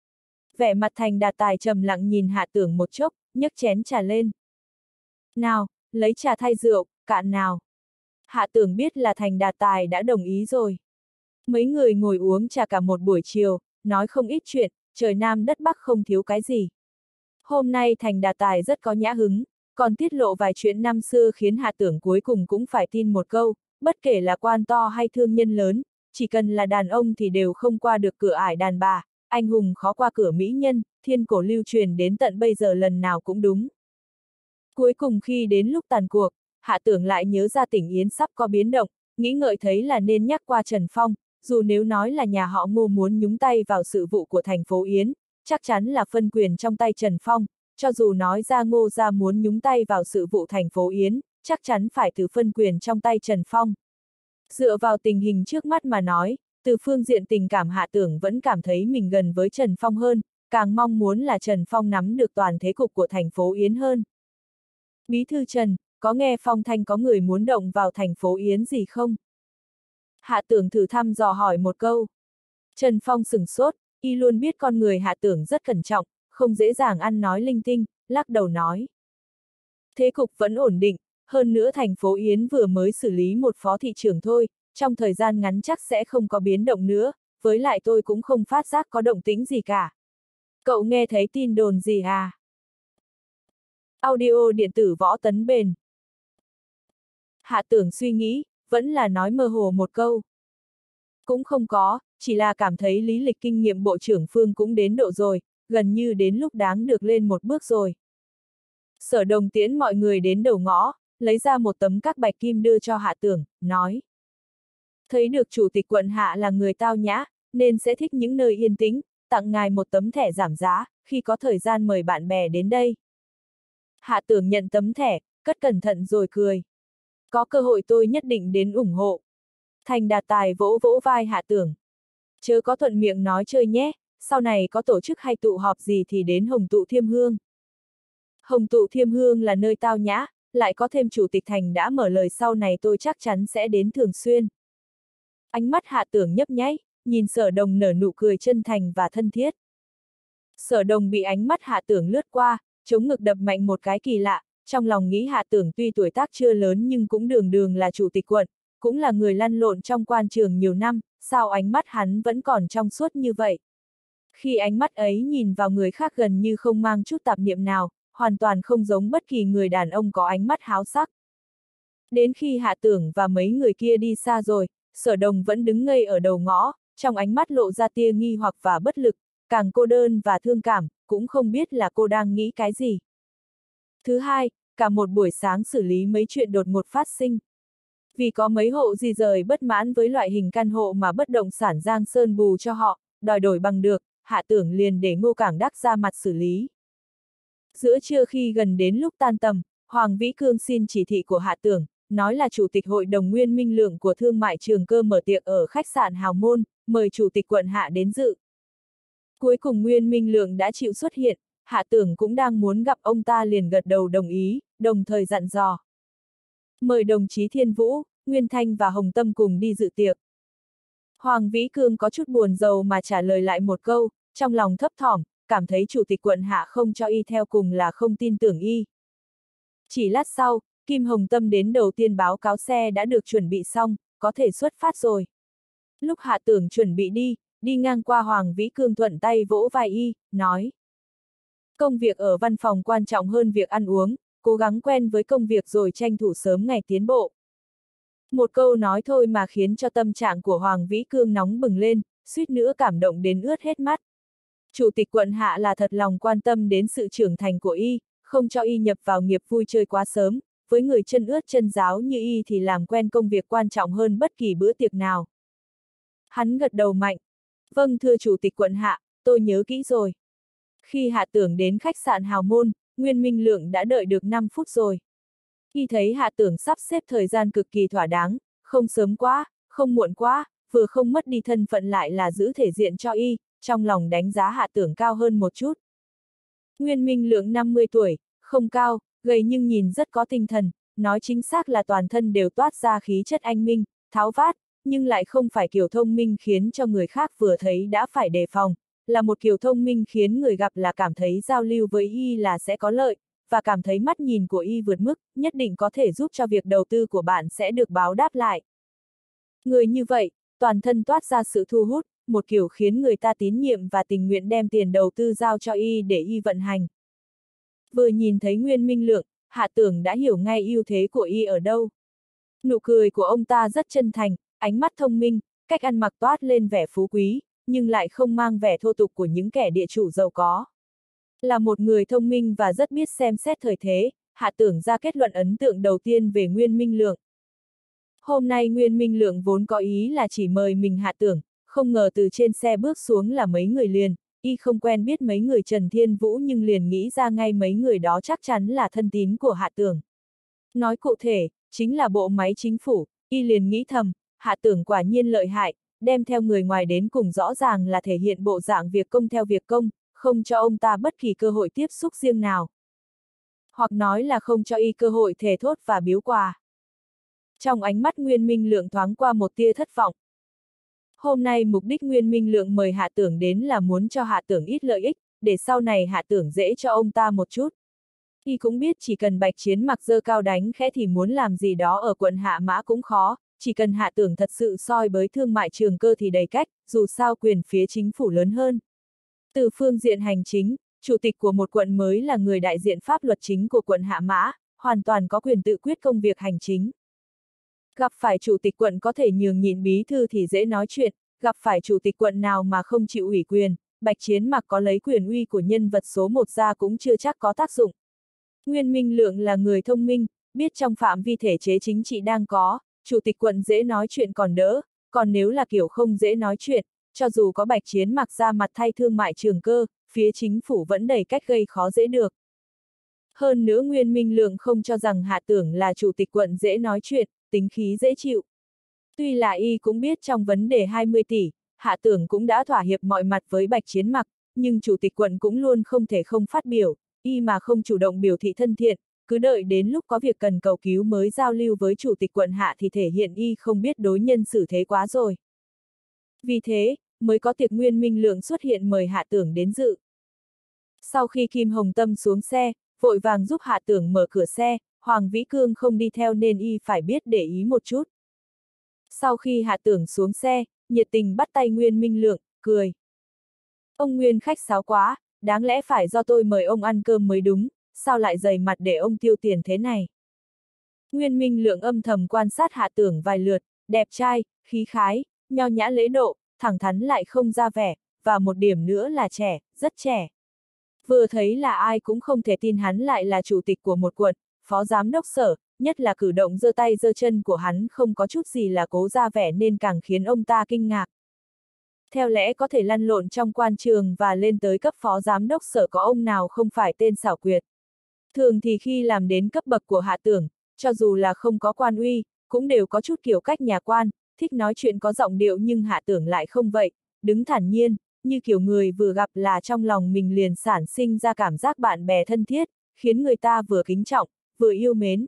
Vẻ mặt Thành Đạt Tài trầm lặng nhìn Hạ Tưởng một chốc, nhấc chén trà lên. Nào, lấy trà thay rượu, cạn nào. Hạ Tưởng biết là Thành Đạt Tài đã đồng ý rồi. Mấy người ngồi uống trà cả một buổi chiều, nói không ít chuyện, trời Nam đất Bắc không thiếu cái gì. Hôm nay Thành Đạt Tài rất có nhã hứng, còn tiết lộ vài chuyện năm xưa khiến Hạ Tưởng cuối cùng cũng phải tin một câu, bất kể là quan to hay thương nhân lớn, chỉ cần là đàn ông thì đều không qua được cửa ải đàn bà, anh hùng khó qua cửa mỹ nhân, thiên cổ lưu truyền đến tận bây giờ lần nào cũng đúng. Cuối cùng khi đến lúc tàn cuộc, Hạ Tưởng lại nhớ ra tỉnh Yến sắp có biến động, nghĩ ngợi thấy là nên nhắc qua Trần Phong, dù nếu nói là nhà họ Ngô muốn nhúng tay vào sự vụ của thành phố Yến, chắc chắn là phân quyền trong tay Trần Phong, cho dù nói ra Ngô gia muốn nhúng tay vào sự vụ thành phố Yến, chắc chắn phải từ phân quyền trong tay Trần Phong. Dựa vào tình hình trước mắt mà nói, từ phương diện tình cảm Hạ Tưởng vẫn cảm thấy mình gần với Trần Phong hơn, càng mong muốn là Trần Phong nắm được toàn thế cục của thành phố Yến hơn. Bí thư Trần, có nghe phong thanh có người muốn động vào thành phố Yến gì không? Hạ Tưởng thử thăm dò hỏi một câu. Trần Phong sửng sốt, y luôn biết con người Hạ Tưởng rất cẩn trọng, không dễ dàng ăn nói linh tinh, lắc đầu nói. Thế cục vẫn ổn định, hơn nữa thành phố Yến vừa mới xử lý một phó thị trưởng thôi, trong thời gian ngắn chắc sẽ không có biến động nữa, với lại tôi cũng không phát giác có động tĩnh gì cả. Cậu nghe thấy tin đồn gì à? Audio điện tử Võ Tấn Bền. Hạ Tưởng suy nghĩ, vẫn là nói mơ hồ một câu. Cũng không có, chỉ là cảm thấy lý lịch kinh nghiệm bộ trưởng Phương cũng đến độ rồi, gần như đến lúc đáng được lên một bước rồi. Sở Đồng tiễn mọi người đến đầu ngõ, lấy ra một tấm các bạch kim đưa cho Hạ Tưởng, nói. Thấy được chủ tịch quận Hạ là người tao nhã, nên sẽ thích những nơi yên tĩnh, tặng ngài một tấm thẻ giảm giá, khi có thời gian mời bạn bè đến đây. Hạ Tưởng nhận tấm thẻ, cất cẩn thận rồi cười. Có cơ hội tôi nhất định đến ủng hộ. Thành Đạt Tài vỗ vỗ vai Hạ Tưởng. Chớ có thuận miệng nói chơi nhé, sau này có tổ chức hay tụ họp gì thì đến Hồng Tụ Thiêm Hương. Hồng Tụ Thiêm Hương là nơi tao nhã, lại có thêm chủ tịch Thành đã mở lời sau này tôi chắc chắn sẽ đến thường xuyên. Ánh mắt Hạ Tưởng nhấp nháy, nhìn Sở Đồng nở nụ cười chân thành và thân thiết. Sở Đồng bị ánh mắt Hạ Tưởng lướt qua, chống ngực đập mạnh một cái kỳ lạ, trong lòng nghĩ Hạ Tưởng tuy tuổi tác chưa lớn nhưng cũng đường đường là chủ tịch quận, cũng là người lăn lộn trong quan trường nhiều năm, sao ánh mắt hắn vẫn còn trong suốt như vậy. Khi ánh mắt ấy nhìn vào người khác gần như không mang chút tạp niệm nào, hoàn toàn không giống bất kỳ người đàn ông có ánh mắt háo sắc. Đến khi Hạ Tưởng và mấy người kia đi xa rồi, Sở Đồng vẫn đứng ngây ở đầu ngõ, trong ánh mắt lộ ra tia nghi hoặc và bất lực, càng cô đơn và thương cảm, cũng không biết là cô đang nghĩ cái gì. Thứ hai, cả một buổi sáng xử lý mấy chuyện đột ngột phát sinh. Vì có mấy hộ di rời bất mãn với loại hình căn hộ mà bất động sản Giang Sơn bù cho họ, đòi đổi bằng được, Hạ Tưởng liền để Ngô Cảng Đắc ra mặt xử lý. Giữa trưa khi gần đến lúc tan tầm, Hoàng Vĩ Cương xin chỉ thị của Hạ Tưởng, nói là Chủ tịch Hội đồng Nguyên Minh Lượng của Thương mại Trường Cơ mở tiệc ở khách sạn Hào Môn, mời Chủ tịch quận Hạ đến dự. Cuối cùng Nguyên Minh Lượng đã chịu xuất hiện, Hạ Tưởng cũng đang muốn gặp ông ta liền gật đầu đồng ý, đồng thời dặn dò. Mời đồng chí Thiên Vũ, Nguyên Thanh và Hồng Tâm cùng đi dự tiệc. Hoàng Vĩ Cương có chút buồn rầu mà trả lời lại một câu, trong lòng thấp thỏm, cảm thấy Chủ tịch quận Hạ không cho y theo cùng là không tin tưởng y. Chỉ lát sau, Kim Hồng Tâm đến đầu tiên báo cáo xe đã được chuẩn bị xong, có thể xuất phát rồi. Lúc Hạ Tưởng chuẩn bị đi, đi ngang qua Hoàng Vĩ Cương thuận tay vỗ vai y, nói. Công việc ở văn phòng quan trọng hơn việc ăn uống, cố gắng quen với công việc rồi tranh thủ sớm ngày tiến bộ. Một câu nói thôi mà khiến cho tâm trạng của Hoàng Vĩ Cương nóng bừng lên, suýt nữa cảm động đến ướt hết mắt. Chủ tịch quận Hạ là thật lòng quan tâm đến sự trưởng thành của y, không cho y nhập vào nghiệp vui chơi quá sớm, với người chân ướt chân ráo như y thì làm quen công việc quan trọng hơn bất kỳ bữa tiệc nào. Hắn gật đầu mạnh. Vâng thưa Chủ tịch quận Hạ, tôi nhớ kỹ rồi. Khi Hạ Tưởng đến khách sạn Hào Môn, Nguyên Minh Lượng đã đợi được năm phút rồi. Y thấy Hạ Tưởng sắp xếp thời gian cực kỳ thỏa đáng, không sớm quá, không muộn quá, vừa không mất đi thân phận lại là giữ thể diện cho y, trong lòng đánh giá Hạ Tưởng cao hơn một chút. Nguyên Minh Lượng năm mươi tuổi, không cao, gầy nhưng nhìn rất có tinh thần, nói chính xác là toàn thân đều toát ra khí chất anh minh, tháo vát, nhưng lại không phải kiểu thông minh khiến cho người khác vừa thấy đã phải đề phòng, là một kiểu thông minh khiến người gặp là cảm thấy giao lưu với y là sẽ có lợi, và cảm thấy mắt nhìn của y vượt mức, nhất định có thể giúp cho việc đầu tư của bạn sẽ được báo đáp lại. Người như vậy, toàn thân toát ra sự thu hút, một kiểu khiến người ta tín nhiệm và tình nguyện đem tiền đầu tư giao cho y để y vận hành. Vừa nhìn thấy Nguyên Minh Lượng, Hạ Tưởng đã hiểu ngay ưu thế của y ở đâu. Nụ cười của ông ta rất chân thành, ánh mắt thông minh, cách ăn mặc toát lên vẻ phú quý, nhưng lại không mang vẻ thô tục của những kẻ địa chủ giàu có. Là một người thông minh và rất biết xem xét thời thế, Hạ Tưởng ra kết luận ấn tượng đầu tiên về Nguyên Minh Lượng. Hôm nay Nguyên Minh Lượng vốn có ý là chỉ mời mình Hạ Tưởng, không ngờ từ trên xe bước xuống là mấy người liền, y không quen biết mấy người Trần Thiên Vũ nhưng liền nghĩ ra ngay mấy người đó chắc chắn là thân tín của Hạ Tưởng. Nói cụ thể, chính là bộ máy chính phủ, y liền nghĩ thầm, Hạ Tưởng quả nhiên lợi hại, đem theo người ngoài đến cùng rõ ràng là thể hiện bộ dạng việc công theo việc công, không cho ông ta bất kỳ cơ hội tiếp xúc riêng nào. Hoặc nói là không cho y cơ hội thề thốt và biếu quà. Trong ánh mắt Nguyên Minh Lượng thoáng qua một tia thất vọng. Hôm nay mục đích Nguyên Minh Lượng mời Hạ Tưởng đến là muốn cho Hạ Tưởng ít lợi ích, để sau này Hạ Tưởng dễ cho ông ta một chút. Y cũng biết chỉ cần Bạch Chiến mặc dơ cao đánh khẽ thì muốn làm gì đó ở quận Hạ Mã cũng khó, chỉ cần Hạ Tưởng thật sự soi bới Thương mại Trường Cơ thì đầy cách, dù sao quyền phía chính phủ lớn hơn. Từ phương diện hành chính, chủ tịch của một quận mới là người đại diện pháp luật chính của quận Hạ Mã, hoàn toàn có quyền tự quyết công việc hành chính. Gặp phải chủ tịch quận có thể nhường nhịn bí thư thì dễ nói chuyện, gặp phải chủ tịch quận nào mà không chịu ủy quyền, Bạch Chiến mặc có lấy quyền uy của nhân vật số một ra cũng chưa chắc có tác dụng. Nguyên Minh Lượng là người thông minh, biết trong phạm vi thể chế chính trị đang có, chủ tịch quận dễ nói chuyện còn đỡ, còn nếu là kiểu không dễ nói chuyện, cho dù có Bạch Chiến mặc ra mặt thay Thương mại Trường Cơ, phía chính phủ vẫn đầy cách gây khó dễ được. Hơn nữa Nguyên Minh Lượng không cho rằng Hạ Tưởng là chủ tịch quận dễ nói chuyện, tính khí dễ chịu. Tuy là y cũng biết trong vấn đề hai mươi tỷ, Hạ Tưởng cũng đã thỏa hiệp mọi mặt với Bạch Chiến mặc, nhưng chủ tịch quận cũng luôn không thể không phát biểu, y mà không chủ động biểu thị thân thiện, cứ đợi đến lúc có việc cần cầu cứu mới giao lưu với chủ tịch quận Hạ thì thể hiện y không biết đối nhân xử thế quá rồi. Vì thế, mới có tiệc Nguyên Minh Lượng xuất hiện mời Hạ Tưởng đến dự. Sau khi Kim Hồng Tâm xuống xe, vội vàng giúp Hạ Tưởng mở cửa xe, Hoàng Vĩ Cương không đi theo nên y phải biết để ý một chút. Sau khi Hạ Tưởng xuống xe, nhiệt tình bắt tay Nguyên Minh Lượng, cười. Ông Nguyên khách sáo quá, đáng lẽ phải do tôi mời ông ăn cơm mới đúng, sao lại dày mặt để ông tiêu tiền thế này. Nguyên Minh Lượng âm thầm quan sát Hạ Tưởng vài lượt, đẹp trai, khí khái, nho nhã lễ độ, thẳng thắn lại không ra vẻ, và một điểm nữa là trẻ, rất trẻ. Vừa thấy là ai cũng không thể tin hắn lại là chủ tịch của một quận, phó giám đốc sở, nhất là cử động giơ tay giơ chân của hắn không có chút gì là cố ra vẻ nên càng khiến ông ta kinh ngạc. Theo lẽ có thể lăn lộn trong quan trường và lên tới cấp phó giám đốc sở có ông nào không phải tên xảo quyệt. Thường thì khi làm đến cấp bậc của Hạ Tưởng, cho dù là không có quan uy, cũng đều có chút kiểu cách nhà quan, thích nói chuyện có giọng điệu nhưng Hạ Tưởng lại không vậy, đứng thản nhiên, như kiểu người vừa gặp là trong lòng mình liền sản sinh ra cảm giác bạn bè thân thiết, khiến người ta vừa kính trọng, vừa yêu mến.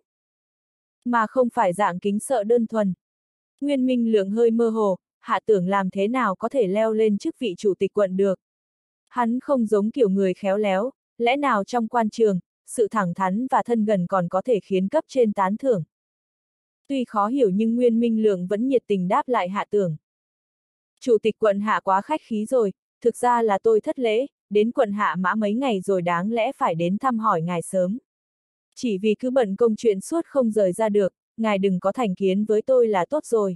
Mà không phải dạng kính sợ đơn thuần. Nguyên Minh Lượng hơi mơ hồ, Hạ Tưởng làm thế nào có thể leo lên chức vị chủ tịch quận được. Hắn không giống kiểu người khéo léo, lẽ nào trong quan trường, sự thẳng thắn và thân gần còn có thể khiến cấp trên tán thưởng. Tuy khó hiểu nhưng Nguyên Minh Lượng vẫn nhiệt tình đáp lại Hạ Tưởng. Chủ tịch quận Hạ quá khách khí rồi, thực ra là tôi thất lễ, đến quận Hạ Mã mấy ngày rồi đáng lẽ phải đến thăm hỏi ngài sớm. Chỉ vì cứ bận công chuyện suốt không rời ra được, ngài đừng có thành kiến với tôi là tốt rồi.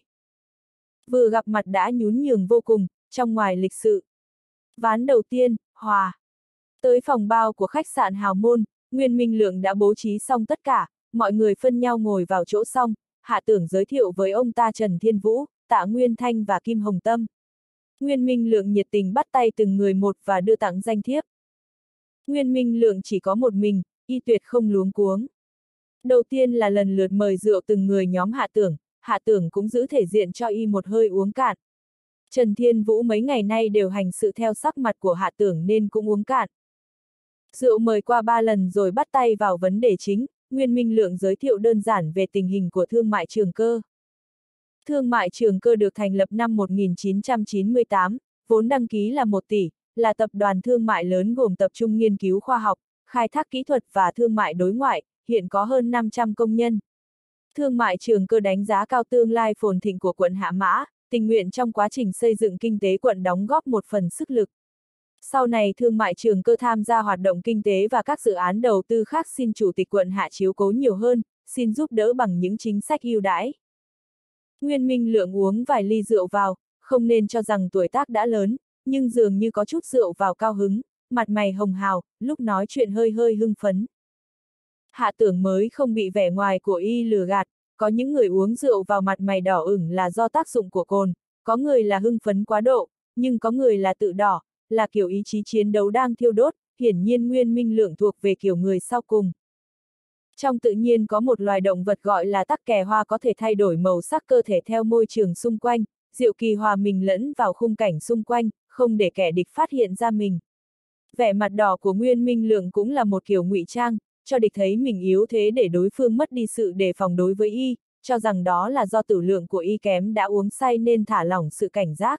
Vừa gặp mặt đã nhún nhường vô cùng, trong ngoài lịch sự. Ván đầu tiên, hòa. Tới phòng bao của khách sạn Hào Môn, Nguyên Minh Lượng đã bố trí xong tất cả, mọi người phân nhau ngồi vào chỗ xong, Hạ Tưởng giới thiệu với ông ta Trần Thiên Vũ, Tạ Nguyên Thanh và Kim Hồng Tâm. Nguyên Minh Lượng nhiệt tình bắt tay từng người một và đưa tặng danh thiếp. Nguyên Minh Lượng chỉ có một mình, y tuyệt không luống cuống. Đầu tiên là lần lượt mời rượu từng người nhóm Hạ Tưởng, Hạ Tưởng cũng giữ thể diện cho y một hơi uống cạn. Trần Thiên Vũ mấy ngày nay đều hành sự theo sắc mặt của Hạ Tưởng nên cũng uống cạn. Rượu mời qua ba lần rồi bắt tay vào vấn đề chính, Nguyên Minh Lượng giới thiệu đơn giản về tình hình của Thương mại Trường Cơ. Thương mại Trường Cơ được thành lập năm một nghìn chín trăm chín mươi tám, vốn đăng ký là một tỷ, là tập đoàn thương mại lớn gồm tập trung nghiên cứu khoa học, khai thác kỹ thuật và thương mại đối ngoại, hiện có hơn năm trăm công nhân. Thương mại Trường Cơ đánh giá cao tương lai phồn thịnh của quận Hạ Mã, tình nguyện trong quá trình xây dựng kinh tế quận đóng góp một phần sức lực. Sau này Thương mại Trường Cơ tham gia hoạt động kinh tế và các dự án đầu tư khác xin Chủ tịch quận Hạ chiếu cố nhiều hơn, xin giúp đỡ bằng những chính sách ưu đãi. Nguyên Minh Lượng uống vài ly rượu vào, không nên cho rằng tuổi tác đã lớn, nhưng dường như có chút rượu vào cao hứng, mặt mày hồng hào, lúc nói chuyện hơi hơi hưng phấn. Hạ Tưởng mới không bị vẻ ngoài của y lừa gạt, có những người uống rượu vào mặt mày đỏ ửng là do tác dụng của cồn, có người là hưng phấn quá độ, nhưng có người là tự đỏ, là kiểu ý chí chiến đấu đang thiêu đốt, hiển nhiên Nguyên Minh Lượng thuộc về kiểu người sau cùng. Trong tự nhiên có một loài động vật gọi là tắc kè hoa có thể thay đổi màu sắc cơ thể theo môi trường xung quanh, diệu kỳ hòa mình lẫn vào khung cảnh xung quanh, không để kẻ địch phát hiện ra mình. Vẻ mặt đỏ của Nguyên Minh Lượng cũng là một kiểu ngụy trang, cho địch thấy mình yếu thế để đối phương mất đi sự đề phòng đối với y, cho rằng đó là do tử lượng của y kém đã uống say nên thả lỏng sự cảnh giác.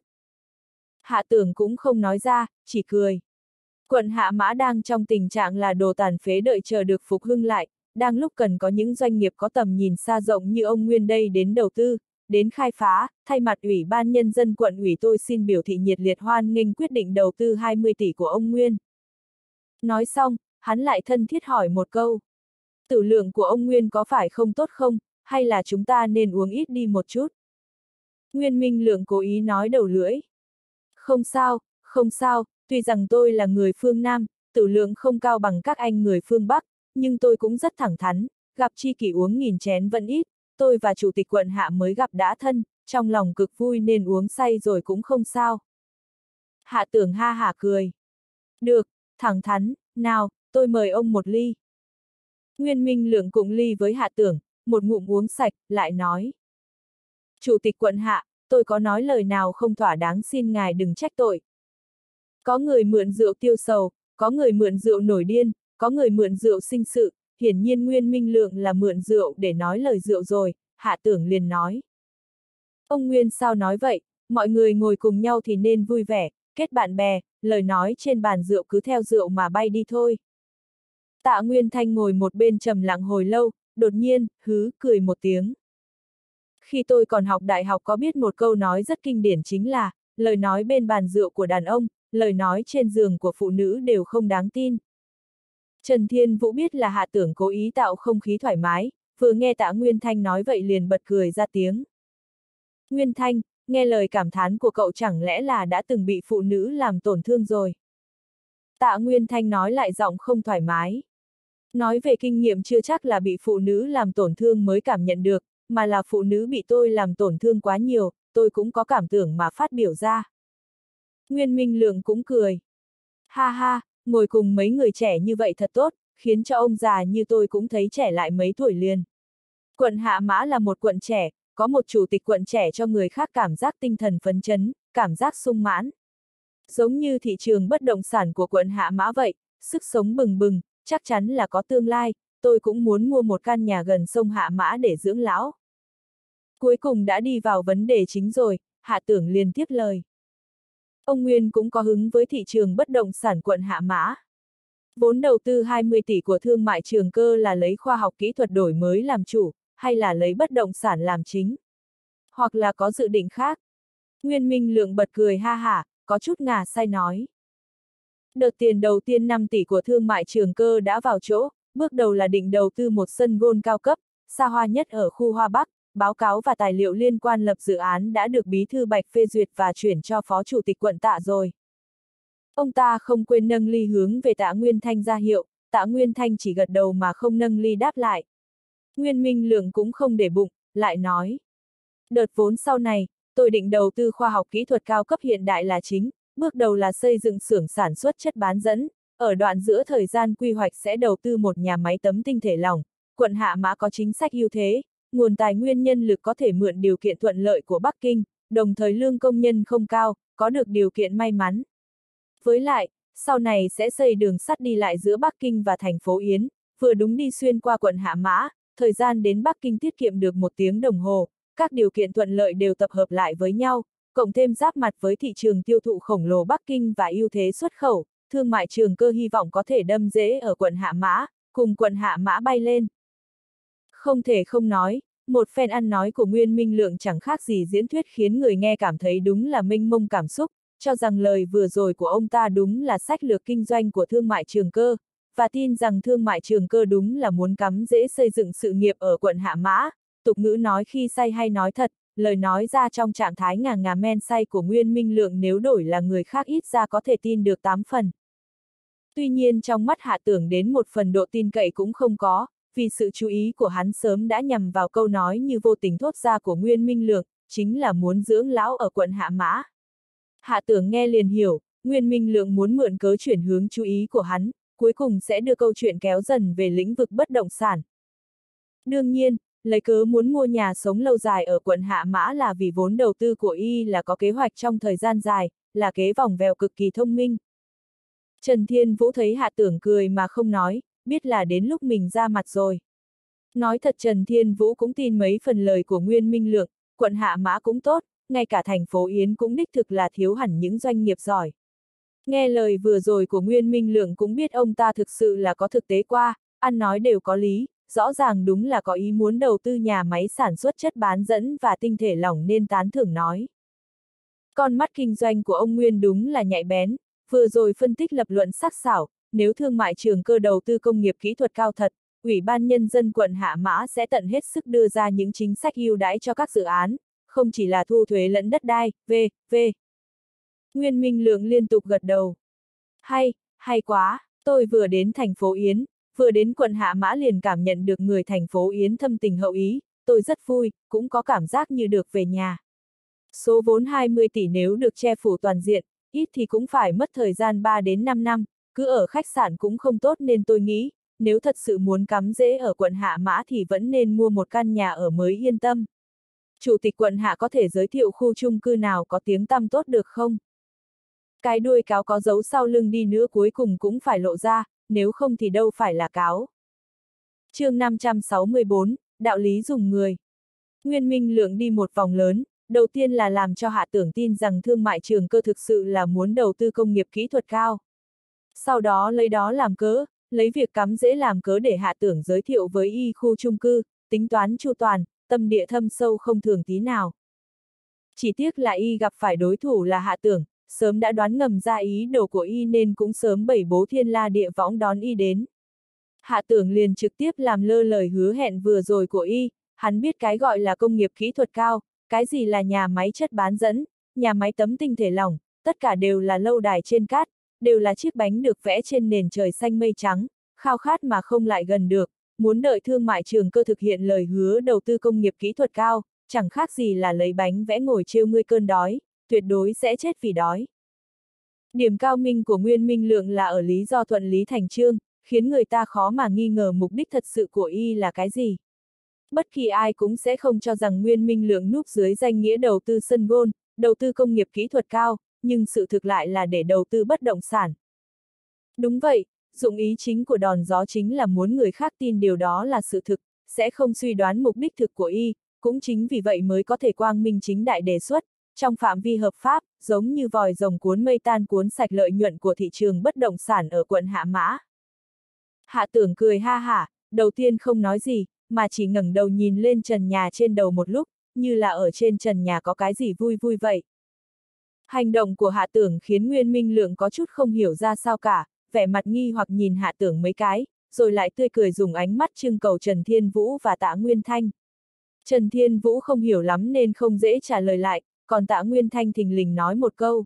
Hạ Tưởng cũng không nói ra, chỉ cười. Quận Hạ Mã đang trong tình trạng là đồ tàn phế đợi chờ được phục hưng lại, đang lúc cần có những doanh nghiệp có tầm nhìn xa rộng như ông Nguyên đây đến đầu tư, đến khai phá, thay mặt Ủy ban Nhân dân quận ủy tôi xin biểu thị nhiệt liệt hoan nghênh quyết định đầu tư hai mươi tỷ của ông Nguyên. Nói xong, hắn lại thân thiết hỏi một câu. Tử lượng của ông Nguyên có phải không tốt không, hay là chúng ta nên uống ít đi một chút? Nguyên Minh Lượng cố ý nói đầu lưỡi. Không sao, không sao, tuy rằng tôi là người phương Nam, tử lượng không cao bằng các anh người phương Bắc, nhưng tôi cũng rất thẳng thắn, gặp tri kỷ uống nghìn chén vẫn ít, tôi và Chủ tịch quận Hạ mới gặp đã thân, trong lòng cực vui nên uống say rồi cũng không sao. Hạ Tưởng ha hả cười. Được, thẳng thắn, nào, tôi mời ông một ly. Nguyên Minh Lượng cùng ly với Hạ Tưởng, một ngụm uống sạch, lại nói. Chủ tịch quận Hạ, tôi có nói lời nào không thỏa đáng xin ngài đừng trách tội. Có người mượn rượu tiêu sầu, có người mượn rượu nổi điên, có người mượn rượu sinh sự, hiển nhiên Nguyên Minh Lượng là mượn rượu để nói lời rượu rồi, Hạ Tưởng liền nói. Ông Nguyên sao nói vậy, mọi người ngồi cùng nhau thì nên vui vẻ, kết bạn bè, lời nói trên bàn rượu cứ theo rượu mà bay đi thôi. Tạ Nguyên Thanh ngồi một bên trầm lặng hồi lâu, đột nhiên, hứ, cười một tiếng. Khi tôi còn học đại học có biết một câu nói rất kinh điển chính là, lời nói bên bàn rượu của đàn ông, lời nói trên giường của phụ nữ đều không đáng tin. Trần Thiên Vũ biết là Hạ Tưởng cố ý tạo không khí thoải mái, vừa nghe Tạ Nguyên Thanh nói vậy liền bật cười ra tiếng. Nguyên Thanh, nghe lời cảm thán của cậu chẳng lẽ là đã từng bị phụ nữ làm tổn thương rồi. Tạ Nguyên Thanh nói lại giọng không thoải mái. Nói về kinh nghiệm chưa chắc là bị phụ nữ làm tổn thương mới cảm nhận được, mà là phụ nữ bị tôi làm tổn thương quá nhiều, tôi cũng có cảm tưởng mà phát biểu ra. Nguyên Minh Lượng cũng cười. Ha ha, ngồi cùng mấy người trẻ như vậy thật tốt, khiến cho ông già như tôi cũng thấy trẻ lại mấy tuổi liền. Quận Hạ Mã là một quận trẻ, có một chủ tịch quận trẻ cho người khác cảm giác tinh thần phấn chấn, cảm giác sung mãn. Giống như thị trường bất động sản của quận Hạ Mã vậy, sức sống bừng bừng, chắc chắn là có tương lai, tôi cũng muốn mua một căn nhà gần sông Hạ Mã để dưỡng lão. Cuối cùng đã đi vào vấn đề chính rồi, Hạ Tưởng liền tiếp lời. Ông Nguyên cũng có hứng với thị trường bất động sản quận Hạ Mã. Vốn đầu tư hai mươi tỷ của thương mại Trường Cơ là lấy khoa học kỹ thuật đổi mới làm chủ, hay là lấy bất động sản làm chính? Hoặc là có dự định khác? Nguyên Minh Lượng bật cười ha hả, có chút ngà say nói. Đợt tiền đầu tiên năm tỷ của thương mại Trường Cơ đã vào chỗ, bước đầu là định đầu tư một sân golf cao cấp, xa hoa nhất ở khu Hoa Bắc, báo cáo và tài liệu liên quan lập dự án đã được Bí thư Bạch phê duyệt và chuyển cho Phó Chủ tịch quận Tạ rồi. Ông ta không quên nâng ly hướng về Tạ Nguyên Thanh ra hiệu, Tạ Nguyên Thanh chỉ gật đầu mà không nâng ly đáp lại. Nguyên Minh Lượng cũng không để bụng, lại nói. Đợt vốn sau này, tôi định đầu tư khoa học kỹ thuật cao cấp hiện đại là chính, bước đầu là xây dựng xưởng sản xuất chất bán dẫn, ở đoạn giữa thời gian quy hoạch sẽ đầu tư một nhà máy tấm tinh thể lỏng. Quận Hạ Mã có chính sách ưu thế, nguồn tài nguyên nhân lực có thể mượn điều kiện thuận lợi của Bắc Kinh, đồng thời lương công nhân không cao, có được điều kiện may mắn. Với lại, sau này sẽ xây đường sắt đi lại giữa Bắc Kinh và thành phố Yến, vừa đúng đi xuyên qua quận Hạ Mã, thời gian đến Bắc Kinh tiết kiệm được một tiếng đồng hồ, các điều kiện thuận lợi đều tập hợp lại với nhau, cộng thêm giáp mặt với thị trường tiêu thụ khổng lồ Bắc Kinh và ưu thế xuất khẩu, thương mại Trường Cơ hy vọng có thể đâm rễ ở quận Hạ Mã, cùng quận Hạ Mã bay lên. Không thể không nói, một phen ăn nói của Nguyên Minh Lượng chẳng khác gì diễn thuyết khiến người nghe cảm thấy đúng là mênh mông cảm xúc, cho rằng lời vừa rồi của ông ta đúng là sách lược kinh doanh của thương mại Trường Cơ, và tin rằng thương mại Trường Cơ đúng là muốn cắm rễ xây dựng sự nghiệp ở quận Hạ Mã. Tục ngữ nói khi say hay nói thật, lời nói ra trong trạng thái ngà ngà men say của Nguyên Minh Lượng nếu đổi là người khác ít ra có thể tin được tám phần. Tuy nhiên trong mắt Hạ Tưởng đến một phần độ tin cậy cũng không có, vì sự chú ý của hắn sớm đã nhằm vào câu nói như vô tình thốt ra của Nguyên Minh Lượng, chính là muốn dưỡng lão ở quận Hạ Mã. Hạ Tưởng nghe liền hiểu, Nguyên Minh Lượng muốn mượn cớ chuyển hướng chú ý của hắn, cuối cùng sẽ đưa câu chuyện kéo dần về lĩnh vực bất động sản. Đương nhiên, lấy cớ muốn mua nhà sống lâu dài ở quận Hạ Mã là vì vốn đầu tư của y là có kế hoạch trong thời gian dài, là kế vòng vèo cực kỳ thông minh. Trần Thiên Vũ thấy Hạ Tưởng cười mà không nói, biết là đến lúc mình ra mặt rồi. Nói thật Trần Thiên Vũ cũng tin mấy phần lời của Nguyên Minh Lượng, quận Hạ Mã cũng tốt, ngay cả thành phố Yến cũng đích thực là thiếu hẳn những doanh nghiệp giỏi. Nghe lời vừa rồi của Nguyên Minh Lượng cũng biết ông ta thực sự là có thực tế qua, ăn nói đều có lý, rõ ràng đúng là có ý muốn đầu tư nhà máy sản xuất chất bán dẫn và tinh thể lỏng nên tán thưởng nói. Con mắt kinh doanh của ông Nguyên đúng là nhạy bén, vừa rồi phân tích lập luận sắc sảo, nếu thương mại Trường Cơ đầu tư công nghiệp kỹ thuật cao thật, Ủy ban Nhân dân quận Hạ Mã sẽ tận hết sức đưa ra những chính sách ưu đãi cho các dự án, không chỉ là thu thuế lẫn đất đai, v.v. Nguyên Minh Lượng liên tục gật đầu. Hay, hay quá, tôi vừa đến thành phố Yến, vừa đến quận Hạ Mã liền cảm nhận được người thành phố Yến thâm tình hậu ý, tôi rất vui, cũng có cảm giác như được về nhà. Số vốn hai mươi tỷ nếu được che phủ toàn diện, ít thì cũng phải mất thời gian ba đến năm năm, cứ ở khách sạn cũng không tốt nên tôi nghĩ, nếu thật sự muốn cắm rễ ở quận Hạ Mã thì vẫn nên mua một căn nhà ở mới yên tâm. Chủ tịch quận Hạ có thể giới thiệu khu chung cư nào có tiếng tăm tốt được không? Cái đuôi cáo có dấu sau lưng đi nữa cuối cùng cũng phải lộ ra, nếu không thì đâu phải là cáo. Chương năm trăm sáu mươi bốn, đạo lý dùng người. Nguyên Minh Lượng đi một vòng lớn, đầu tiên là làm cho Hạ Tưởng tin rằng thương mại Trường Cơ thực sự là muốn đầu tư công nghiệp kỹ thuật cao. Sau đó lấy đó làm cớ, lấy việc cắm rễ làm cớ để Hạ Tưởng giới thiệu với y khu chung cư, tính toán chu toàn, tâm địa thâm sâu không thường tí nào. Chỉ tiếc là y gặp phải đối thủ là Hạ Tưởng, sớm đã đoán ngầm ra ý đồ của y nên cũng sớm bày bố thiên la địa võng đón y đến. Hạ Tưởng liền trực tiếp làm lơ lời hứa hẹn vừa rồi của y, hắn biết cái gọi là công nghiệp kỹ thuật cao, cái gì là nhà máy chất bán dẫn, nhà máy tấm tinh thể lỏng, tất cả đều là lâu đài trên cát, đều là chiếc bánh được vẽ trên nền trời xanh mây trắng, khao khát mà không lại gần được, muốn đợi thương mại Trường Cơ thực hiện lời hứa đầu tư công nghiệp kỹ thuật cao, chẳng khác gì là lấy bánh vẽ ngồi trêu ngươi cơn đói, tuyệt đối sẽ chết vì đói. Điểm cao minh của Nguyên Minh Lượng là ở lý do thuận lý thành chương, khiến người ta khó mà nghi ngờ mục đích thật sự của y là cái gì. Bất kỳ ai cũng sẽ không cho rằng Nguyên Minh Lượng núp dưới danh nghĩa đầu tư sân golf, đầu tư công nghiệp kỹ thuật cao, nhưng sự thực lại là để đầu tư bất động sản. Đúng vậy, dụng ý chính của đòn gió chính là muốn người khác tin điều đó là sự thực, sẽ không suy đoán mục đích thực của y, cũng chính vì vậy mới có thể quang minh chính đại đề xuất, trong phạm vi hợp pháp, giống như vòi rồng cuốn mây tan cuốn sạch lợi nhuận của thị trường bất động sản ở quận Hạ Mã. Hạ Tưởng cười ha hả, đầu tiên không nói gì, mà chỉ ngẩng đầu nhìn lên trần nhà trên đầu một lúc, như là ở trên trần nhà có cái gì vui vui vậy. Hành động của Hạ Tưởng khiến Nguyên Minh Lượng có chút không hiểu ra sao cả, vẻ mặt nghi hoặc nhìn Hạ Tưởng mấy cái, rồi lại tươi cười dùng ánh mắt trưng cầu Trần Thiên Vũ và Tạ Nguyên Thanh. Trần Thiên Vũ không hiểu lắm nên không dễ trả lời lại, còn Tạ Nguyên Thanh thình lình nói một câu.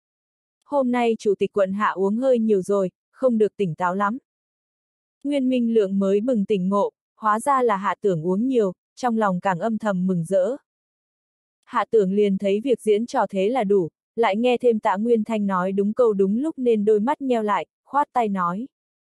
Hôm nay chủ tịch quận Hạ uống hơi nhiều rồi, không được tỉnh táo lắm. Nguyên Minh Lượng mới bừng tỉnh ngộ, hóa ra là Hạ Tưởng uống nhiều, trong lòng càng âm thầm mừng rỡ. Hạ Tưởng liền thấy việc diễn trò thế là đủ, lại nghe thêm Tạ Nguyên Thanh nói đúng câu đúng lúc nên đôi mắt nheo lại, khoát tay nói.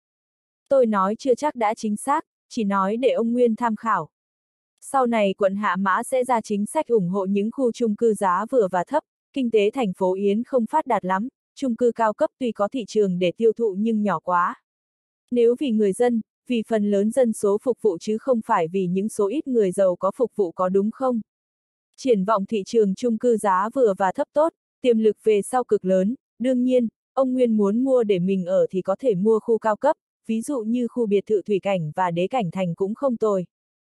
Tôi nói chưa chắc đã chính xác, chỉ nói để ông Nguyên tham khảo. Sau này quận Hạ Mã sẽ ra chính sách ủng hộ những khu chung cư giá vừa và thấp, kinh tế thành phố Yến không phát đạt lắm, chung cư cao cấp tuy có thị trường để tiêu thụ nhưng nhỏ quá. Nếu vì người dân, vì phần lớn dân số phục vụ chứ không phải vì những số ít người giàu có phục vụ có đúng không? Triển vọng thị trường chung cư giá vừa và thấp tốt, tiềm lực về sau cực lớn, đương nhiên, ông Nguyên muốn mua để mình ở thì có thể mua khu cao cấp, ví dụ như khu biệt thự Thủy Cảnh và Đế Cảnh Thành cũng không tồi.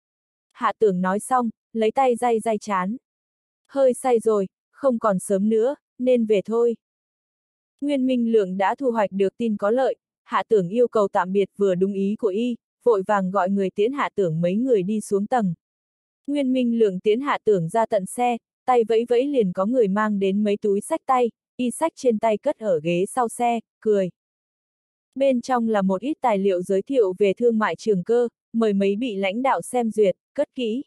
Hạ Tưởng nói xong, lấy tay day day chán. Hơi say rồi, không còn sớm nữa, nên về thôi. Nguyên Minh Lượng đã thu hoạch được tin có lợi, Hạ Tưởng yêu cầu tạm biệt vừa đúng ý của y, vội vàng gọi người tiễn Hạ Tưởng mấy người đi xuống tầng. Nguyên Minh Lượng tiễn Hạ Tưởng ra tận xe, tay vẫy vẫy liền có người mang đến mấy túi xách tay, y xách trên tay cất ở ghế sau xe, cười. Bên trong là một ít tài liệu giới thiệu về thương mại Trường Cơ, mời mấy vị lãnh đạo xem duyệt, cất kỹ.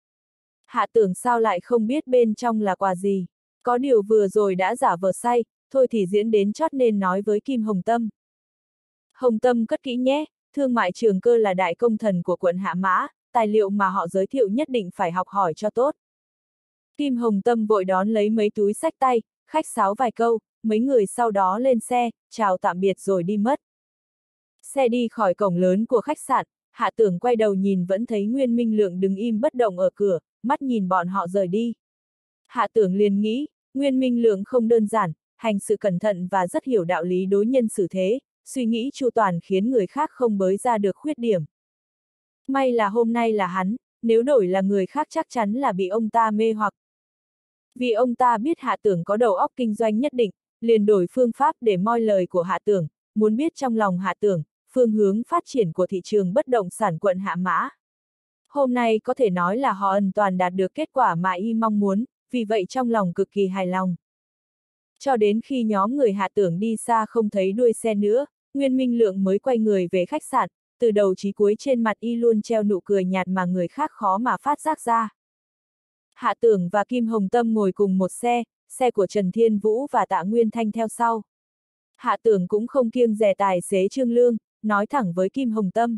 Hạ Tưởng sao lại không biết bên trong là quà gì, có điều vừa rồi đã giả vờ say, thôi thì diễn đến chót nên nói với Kim Hồng Tâm. Hồng Tâm cất kỹ nhé, thương mại Trường Cơ là đại công thần của quận Hạ Mã, tài liệu mà họ giới thiệu nhất định phải học hỏi cho tốt. Kim Hồng Tâm vội đón lấy mấy túi xách tay, khách sáo vài câu, mấy người sau đó lên xe, chào tạm biệt rồi đi mất. Xe đi khỏi cổng lớn của khách sạn, Hạ Tưởng quay đầu nhìn vẫn thấy Nguyên Minh Lượng đứng im bất động ở cửa, mắt nhìn bọn họ rời đi. Hạ Tưởng liền nghĩ, Nguyên Minh Lượng không đơn giản, hành sự cẩn thận và rất hiểu đạo lý đối nhân xử thế, suy nghĩ chu toàn khiến người khác không bới ra được khuyết điểm. May là hôm nay là hắn, nếu đổi là người khác chắc chắn là bị ông ta mê hoặc. Vì ông ta biết Hạ Tưởng có đầu óc kinh doanh nhất định, liền đổi phương pháp để moi lời của Hạ Tưởng, muốn biết trong lòng Hạ Tưởng, phương hướng phát triển của thị trường bất động sản quận Hạ Mã. Hôm nay có thể nói là họ hoàn toàn đạt được kết quả mà y mong muốn, vì vậy trong lòng cực kỳ hài lòng. Cho đến khi nhóm người Hạ Tưởng đi xa không thấy đuôi xe nữa, Nguyên Minh Lượng mới quay người về khách sạn, từ đầu chí cuối trên mặt y luôn treo nụ cười nhạt mà người khác khó mà phát giác ra. Hạ Tưởng và Kim Hồng Tâm ngồi cùng một xe, xe của Trần Thiên Vũ và Tạ Nguyên Thanh theo sau. Hạ Tưởng cũng không kiêng dè tài xế Trương Lương, nói thẳng với Kim Hồng Tâm.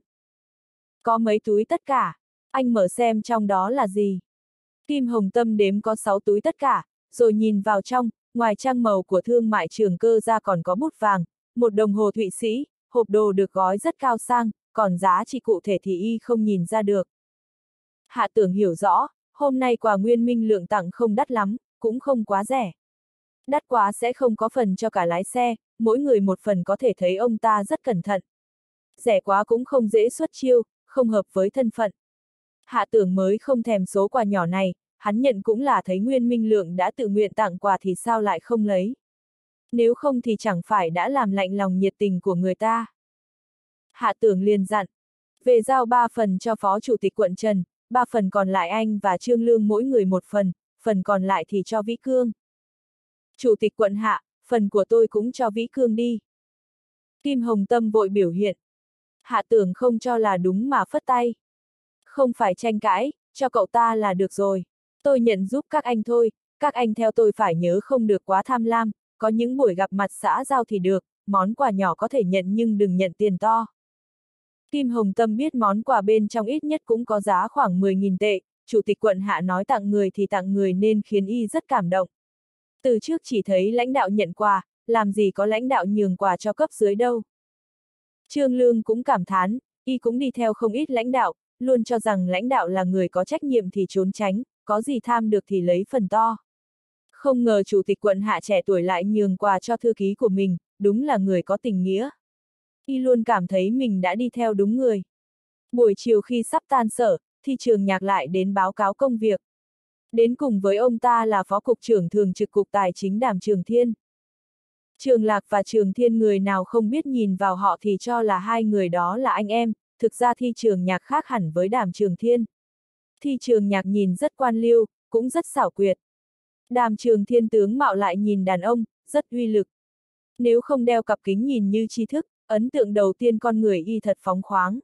Có mấy túi tất cả, anh mở xem trong đó là gì. Kim Hồng Tâm đếm có sáu túi tất cả, rồi nhìn vào trong, ngoài trang màu của thương mại Trường Cơ ra còn có bút vàng, một đồng hồ Thụy Sĩ, hộp đồ được gói rất cao sang, còn giá trị cụ thể thì y không nhìn ra được. Hạ Tưởng hiểu rõ, hôm nay quà Nguyên Minh Lượng tặng không đắt lắm, cũng không quá rẻ. Đắt quá sẽ không có phần cho cả lái xe, mỗi người một phần có thể thấy ông ta rất cẩn thận. Rẻ quá cũng không dễ xuất chiêu, không hợp với thân phận. Hạ Tưởng mới không thèm số quà nhỏ này, hắn nhận cũng là thấy Nguyên Minh Lượng đã tự nguyện tặng quà thì sao lại không lấy. Nếu không thì chẳng phải đã làm lạnh lòng nhiệt tình của người ta. Hạ Tưởng liền dặn, về giao ba phần cho Phó Chủ tịch quận Trần, ba phần còn lại anh và Trương Lương mỗi người một phần, phần còn lại thì cho Vĩ Cương. Chủ tịch quận Hạ, phần của tôi cũng cho Vĩ Cương đi. Kim Hồng Tâm vội biểu hiện. Hạ Tưởng không cho là đúng mà phất tay. Không phải tranh cãi, cho cậu ta là được rồi. Tôi nhận giúp các anh thôi, các anh theo tôi phải nhớ không được quá tham lam, có những buổi gặp mặt xã giao thì được, món quà nhỏ có thể nhận nhưng đừng nhận tiền to. Kim Hồng Tâm biết món quà bên trong ít nhất cũng có giá khoảng mười nghìn tệ, chủ tịch quận Hạ nói tặng người thì tặng người nên khiến y rất cảm động. Từ trước chỉ thấy lãnh đạo nhận quà, làm gì có lãnh đạo nhường quà cho cấp dưới đâu. Trương Lương cũng cảm thán, y cũng đi theo không ít lãnh đạo, luôn cho rằng lãnh đạo là người có trách nhiệm thì trốn tránh, có gì tham được thì lấy phần to. Không ngờ chủ tịch quận Hạ trẻ tuổi lại nhường quà cho thư ký của mình, đúng là người có tình nghĩa. Y luôn cảm thấy mình đã đi theo đúng người. Buổi chiều khi sắp tan sở, thì Trường Nhạc lại đến báo cáo công việc. Đến cùng với ông ta là Phó Cục trưởng Thường trực Cục Tài chính Đàm Trường Thiên. Trường Lạc và Trường Thiên người nào không biết nhìn vào họ thì cho là hai người đó là anh em, thực ra Thi Trường Nhạc khác hẳn với Đàm Trường Thiên. Thi Trường Nhạc nhìn rất quan liêu, cũng rất xảo quyệt. Đàm Trường Thiên tướng mạo lại nhìn đàn ông, rất uy lực. Nếu không đeo cặp kính nhìn như tri thức, ấn tượng đầu tiên con người y thật phóng khoáng.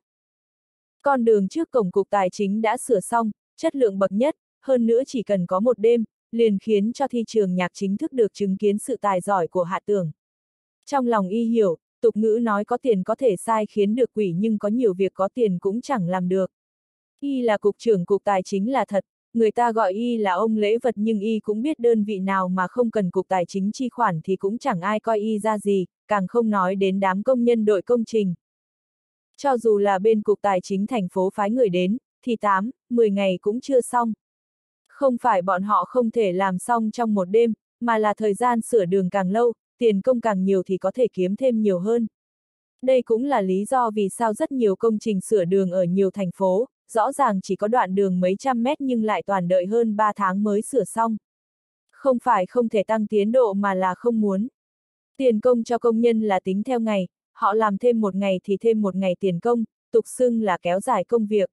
Con đường trước cổng Cục Tài chính đã sửa xong, chất lượng bậc nhất, hơn nữa chỉ cần có một đêm, liền khiến cho Thi Trường Nhạc chính thức được chứng kiến sự tài giỏi của Hạ Tưởng. Trong lòng y hiểu, tục ngữ nói có tiền có thể sai khiến được quỷ nhưng có nhiều việc có tiền cũng chẳng làm được. Y là cục trưởng Cục Tài chính là thật, người ta gọi y là ông lễ vật nhưng y cũng biết đơn vị nào mà không cần Cục Tài chính chi khoản thì cũng chẳng ai coi y ra gì, càng không nói đến đám công nhân đội công trình. Cho dù là bên Cục Tài chính thành phố phái người đến, thì tám, mười ngày cũng chưa xong. Không phải bọn họ không thể làm xong trong một đêm, mà là thời gian sửa đường càng lâu, tiền công càng nhiều thì có thể kiếm thêm nhiều hơn. Đây cũng là lý do vì sao rất nhiều công trình sửa đường ở nhiều thành phố, rõ ràng chỉ có đoạn đường mấy trăm mét nhưng lại toàn đợi hơn ba tháng mới sửa xong. Không phải không thể tăng tiến độ mà là không muốn. Tiền công cho công nhân là tính theo ngày, họ làm thêm một ngày thì thêm một ngày tiền công, tục xưng là kéo dài công việc.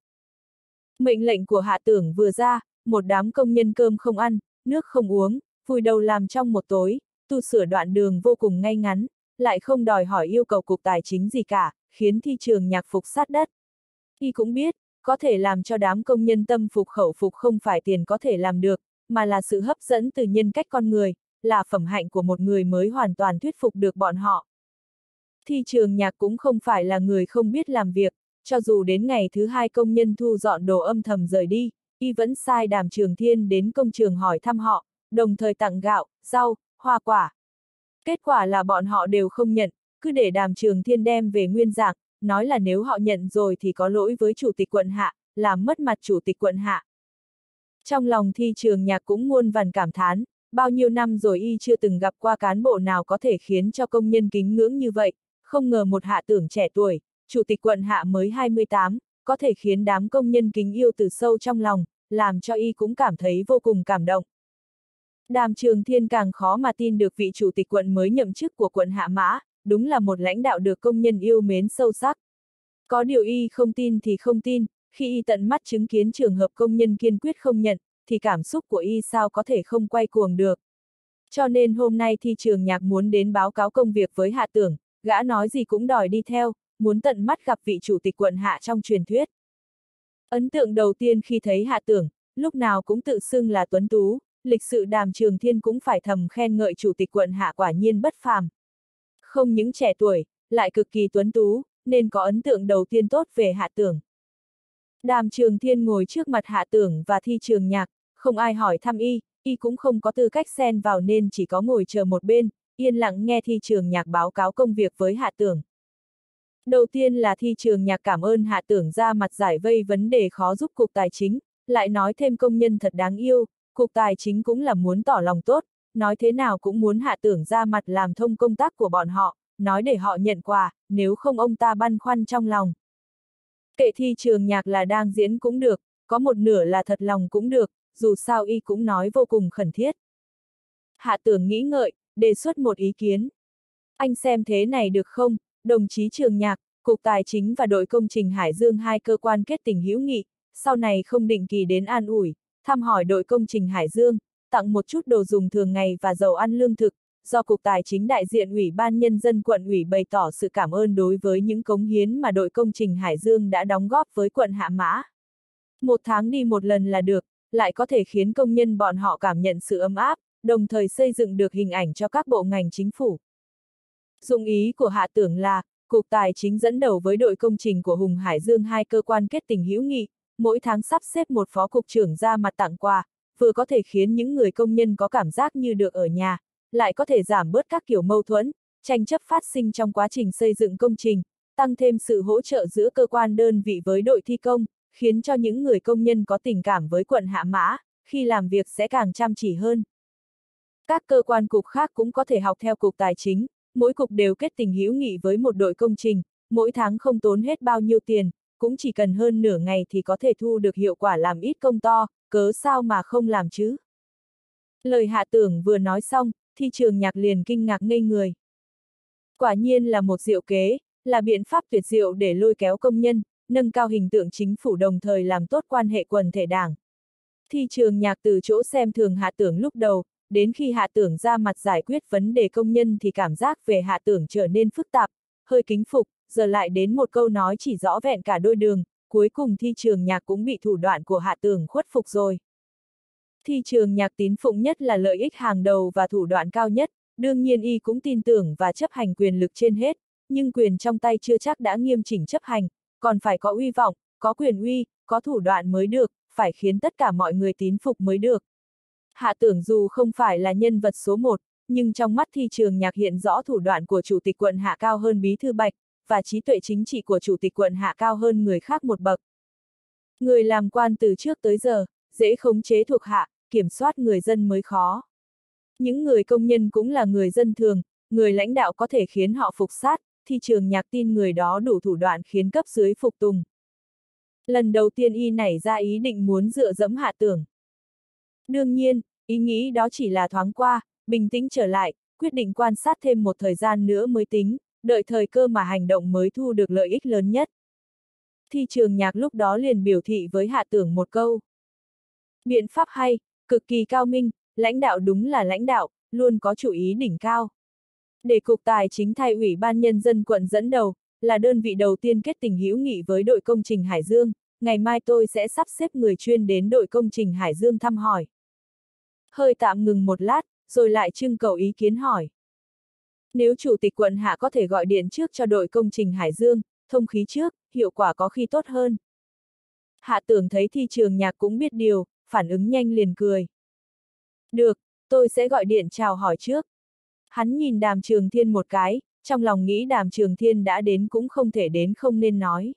Mệnh lệnh của Hạ Tưởng vừa ra, một đám công nhân cơm không ăn, nước không uống, vùi đầu làm trong một tối, tu sửa đoạn đường vô cùng ngay ngắn, lại không đòi hỏi yêu cầu Cục Tài chính gì cả, khiến Thi Trường Nhạc phục sát đất. Y cũng biết, có thể làm cho đám công nhân tâm phục khẩu phục không phải tiền có thể làm được, mà là sự hấp dẫn từ nhân cách con người, là phẩm hạnh của một người mới hoàn toàn thuyết phục được bọn họ. Thi Trường Nhạc cũng không phải là người không biết làm việc, cho dù đến ngày thứ hai công nhân thu dọn đồ âm thầm rời đi, y vẫn sai Đàm Trường Thiên đến công trường hỏi thăm họ, đồng thời tặng gạo, rau, hoa quả. Kết quả là bọn họ đều không nhận, cứ để Đàm Trường Thiên đem về nguyên dạng, nói là nếu họ nhận rồi thì có lỗi với chủ tịch quận Hạ, làm mất mặt chủ tịch quận Hạ. Trong lòng Thi Trường Nhạc cũng muôn vàn cảm thán, bao nhiêu năm rồi y chưa từng gặp qua cán bộ nào có thể khiến cho công nhân kính ngưỡng như vậy, không ngờ một Hạ Tưởng trẻ tuổi, chủ tịch quận Hạ mới hai mươi tám, có thể khiến đám công nhân kính yêu từ sâu trong lòng, làm cho y cũng cảm thấy vô cùng cảm động. Đàm Trường Thiên càng khó mà tin được vị chủ tịch quận mới nhậm chức của quận Hạ Mã, đúng là một lãnh đạo được công nhân yêu mến sâu sắc. Có điều y không tin thì không tin, khi y tận mắt chứng kiến trường hợp công nhân kiên quyết không nhận, thì cảm xúc của y sao có thể không quay cuồng được. Cho nên hôm nay Thi Trường Nhạc muốn đến báo cáo công việc với Hạ Tưởng, gã nói gì cũng đòi đi theo, muốn tận mắt gặp vị chủ tịch quận Hạ trong truyền thuyết. Ấn tượng đầu tiên khi thấy Hạ Tưởng, lúc nào cũng tự xưng là tuấn tú, lịch sự Đàm Trường Thiên cũng phải thầm khen ngợi chủ tịch quận Hạ quả nhiên bất phàm. Không những trẻ tuổi, lại cực kỳ tuấn tú, nên có ấn tượng đầu tiên tốt về Hạ Tưởng. Đàm Trường Thiên ngồi trước mặt Hạ Tưởng và Thi Trường Nhạc, không ai hỏi thăm y, y cũng không có tư cách xen vào nên chỉ có ngồi chờ một bên, yên lặng nghe Thi Trường Nhạc báo cáo công việc với Hạ Tưởng. Đầu tiên là Thi Trường Nhạc cảm ơn Hạ Tưởng ra mặt giải vây vấn đề khó giúp Cục Tài chính, lại nói thêm công nhân thật đáng yêu, Cục Tài chính cũng là muốn tỏ lòng tốt, nói thế nào cũng muốn Hạ Tưởng ra mặt làm thông công tác của bọn họ, nói để họ nhận quà, nếu không ông ta băn khoăn trong lòng. Kệ Thi Trường Nhạc là đang diễn cũng được, có một nửa là thật lòng cũng được, dù sao y cũng nói vô cùng khẩn thiết. Hạ Tưởng nghĩ ngợi, đề xuất một ý kiến. Anh xem thế này được không, đồng chí Trường Nhạc, Cục Tài chính và đội công trình Hải Dương hai cơ quan kết tình hữu nghị, sau này không định kỳ đến an ủi, thăm hỏi đội công trình Hải Dương, tặng một chút đồ dùng thường ngày và dầu ăn lương thực, do Cục Tài chính đại diện Ủy ban Nhân dân quận ủy bày tỏ sự cảm ơn đối với những cống hiến mà đội công trình Hải Dương đã đóng góp với quận Hạ Mã. Một tháng đi một lần là được, lại có thể khiến công nhân bọn họ cảm nhận sự ấm áp, đồng thời xây dựng được hình ảnh cho các bộ ngành chính phủ. Dụng ý của Hạ Tưởng là, Cục Tài chính dẫn đầu với đội công trình của Hùng Hải Dương hai cơ quan kết tình hữu nghị, mỗi tháng sắp xếp một phó cục trưởng ra mặt tặng quà, vừa có thể khiến những người công nhân có cảm giác như được ở nhà, lại có thể giảm bớt các kiểu mâu thuẫn, tranh chấp phát sinh trong quá trình xây dựng công trình, tăng thêm sự hỗ trợ giữa cơ quan đơn vị với đội thi công, khiến cho những người công nhân có tình cảm với quận Hạ Mã, khi làm việc sẽ càng chăm chỉ hơn. Các cơ quan cục khác cũng có thể học theo Cục Tài chính, mỗi cục đều kết tình hữu nghị với một đội công trình, mỗi tháng không tốn hết bao nhiêu tiền, cũng chỉ cần hơn nửa ngày thì có thể thu được hiệu quả làm ít công to, cớ sao mà không làm chứ. Lời Hạ Tưởng vừa nói xong, Thi Trường Nhạc liền kinh ngạc ngây người. Quả nhiên là một diệu kế, là biện pháp tuyệt diệu để lôi kéo công nhân, nâng cao hình tượng chính phủ đồng thời làm tốt quan hệ quần thể đảng. Thi Trường Nhạc từ chỗ xem thường Hạ Tưởng lúc đầu, đến khi Hạ Tưởng ra mặt giải quyết vấn đề công nhân thì cảm giác về Hạ Tưởng trở nên phức tạp, hơi kính phục, giờ lại đến một câu nói chỉ rõ vẹn cả đôi đường, cuối cùng Thi Trường Nhạc cũng bị thủ đoạn của Hạ Tưởng khuất phục rồi. Thi Trường Nhạc tín phụng nhất là lợi ích hàng đầu và thủ đoạn cao nhất, đương nhiên y cũng tin tưởng và chấp hành quyền lực trên hết, nhưng quyền trong tay chưa chắc đã nghiêm chỉnh chấp hành, còn phải có uy vọng, có quyền uy, có thủ đoạn mới được, phải khiến tất cả mọi người tín phục mới được. Hạ Tưởng dù không phải là nhân vật số một, nhưng trong mắt Thi Trường Nhạc hiện rõ thủ đoạn của Chủ tịch quận Hạ cao hơn Bí thư Bạch, và trí tuệ chính trị của Chủ tịch quận Hạ cao hơn người khác một bậc. Người làm quan từ trước tới giờ, dễ khống chế thuộc hạ, kiểm soát người dân mới khó. Những người công nhân cũng là người dân thường, người lãnh đạo có thể khiến họ phục sát, Thi Trường Nhạc tin người đó đủ thủ đoạn khiến cấp dưới phục tùng. Lần đầu tiên y nảy ra ý định muốn dựa dẫm Hạ Tưởng. Đương nhiên, ý nghĩ đó chỉ là thoáng qua, bình tĩnh trở lại, quyết định quan sát thêm một thời gian nữa mới tính, đợi thời cơ mà hành động mới thu được lợi ích lớn nhất. Thi Trường Nhạc lúc đó liền biểu thị với Hạ Tưởng một câu. Biện pháp hay, cực kỳ cao minh, lãnh đạo đúng là lãnh đạo, luôn có chủ ý đỉnh cao. Để Cục Tài chính thay Ủy ban Nhân dân quận dẫn đầu, là đơn vị đầu tiên kết tình hữu nghị với đội công trình Hải Dương, ngày mai tôi sẽ sắp xếp người chuyên đến đội công trình Hải Dương thăm hỏi. Hơi tạm ngừng một lát, rồi lại trưng cầu ý kiến hỏi. Nếu Chủ tịch quận Hạ có thể gọi điện trước cho đội công trình Hải Dương, thông khí trước, hiệu quả có khi tốt hơn. Hạ Tưởng thấy Thi Trường Nhạc cũng biết điều, phản ứng nhanh liền cười. Được, tôi sẽ gọi điện chào hỏi trước. Hắn nhìn Đàm Trường Thiên một cái, trong lòng nghĩ Đàm Trường Thiên đã đến cũng không thể đến không nên nói.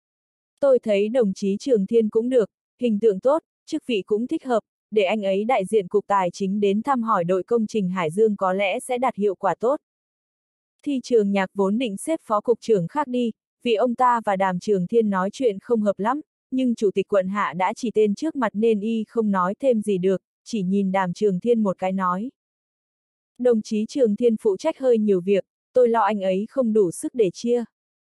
Tôi thấy đồng chí Trường Thiên cũng được, hình tượng tốt, chức vị cũng thích hợp, để anh ấy đại diện Cục Tài chính đến thăm hỏi đội công trình Hải Dương có lẽ sẽ đạt hiệu quả tốt. Thi Trường Nhạc vốn định xếp phó cục trưởng khác đi, vì ông ta và Đàm Trường Thiên nói chuyện không hợp lắm, nhưng Chủ tịch quận Hạ đã chỉ tên trước mặt nên y không nói thêm gì được, chỉ nhìn Đàm Trường Thiên một cái nói. Đồng chí Trường Thiên phụ trách hơi nhiều việc, tôi lo anh ấy không đủ sức để chia.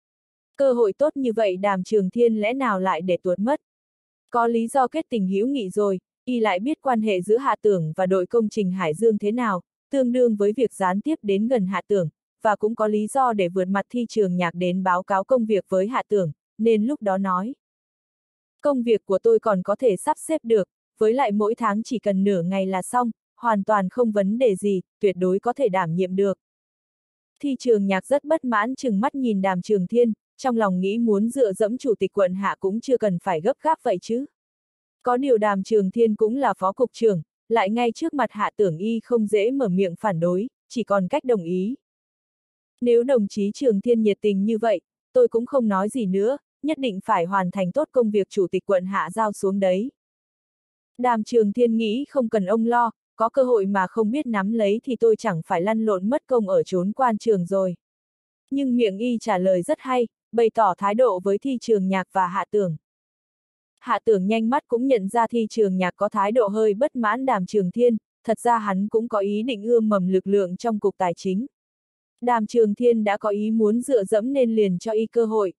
Cơ hội tốt như vậy Đàm Trường Thiên lẽ nào lại để tuột mất. Có lý do kết tình hữu nghị rồi, y lại biết quan hệ giữa Hạ Tưởng và đội công trình Hải Dương thế nào, tương đương với việc gián tiếp đến gần Hạ Tưởng, và cũng có lý do để vượt mặt Thi Trường Nhạc đến báo cáo công việc với Hạ Tưởng, nên lúc đó nói. Công việc của tôi còn có thể sắp xếp được, với lại mỗi tháng chỉ cần nửa ngày là xong, hoàn toàn không vấn đề gì, tuyệt đối có thể đảm nhiệm được. Thi Trường Nhạc rất bất mãn chừng mắt nhìn Đàm Trường Thiên, trong lòng nghĩ muốn dựa dẫm Chủ tịch quận Hạ cũng chưa cần phải gấp gáp vậy chứ. Có điều Đàm Trường Thiên cũng là phó cục trưởng, lại ngay trước mặt Hạ Tưởng y không dễ mở miệng phản đối, chỉ còn cách đồng ý. Nếu đồng chí Trường Thiên nhiệt tình như vậy, tôi cũng không nói gì nữa, nhất định phải hoàn thành tốt công việc Chủ tịch quận Hạ giao xuống đấy. Đàm Trường Thiên nghĩ không cần ông lo, có cơ hội mà không biết nắm lấy thì tôi chẳng phải lăn lộn mất công ở chốn quan trường rồi. Nhưng miệng y trả lời rất hay, bày tỏ thái độ với Thi Trường Nhạc và Hạ Tưởng. Hạ Tưởng nhanh mắt cũng nhận ra Thi Trường Nhạc có thái độ hơi bất mãn Đàm Trường Thiên, thật ra hắn cũng có ý định ươm mầm lực lượng trong Cục Tài chính. Đàm Trường Thiên đã có ý muốn dựa dẫm nên liền cho y cơ hội.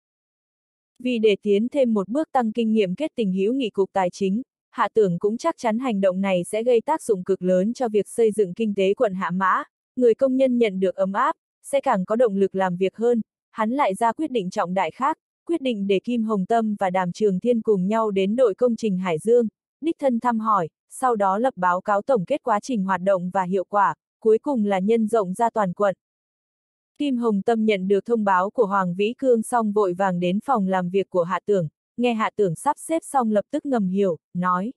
Vì để tiến thêm một bước tăng kinh nghiệm kết tình hữu nghị Cục Tài chính, Hạ Tưởng cũng chắc chắn hành động này sẽ gây tác dụng cực lớn cho việc xây dựng kinh tế quận Hạ Mã, người công nhân nhận được ấm áp, sẽ càng có động lực làm việc hơn, hắn lại ra quyết định trọng đại khác, quyết định để Kim Hồng Tâm và Đàm Trường Thiên cùng nhau đến đội công trình Hải Dương, đích thân thăm hỏi, sau đó lập báo cáo tổng kết quá trình hoạt động và hiệu quả, cuối cùng là nhân rộng ra toàn quận. Kim Hồng Tâm nhận được thông báo của Hoàng Vĩ Cương xong vội vàng đến phòng làm việc của Hạ Tưởng, nghe Hạ Tưởng sắp xếp xong lập tức ngầm hiểu, nói.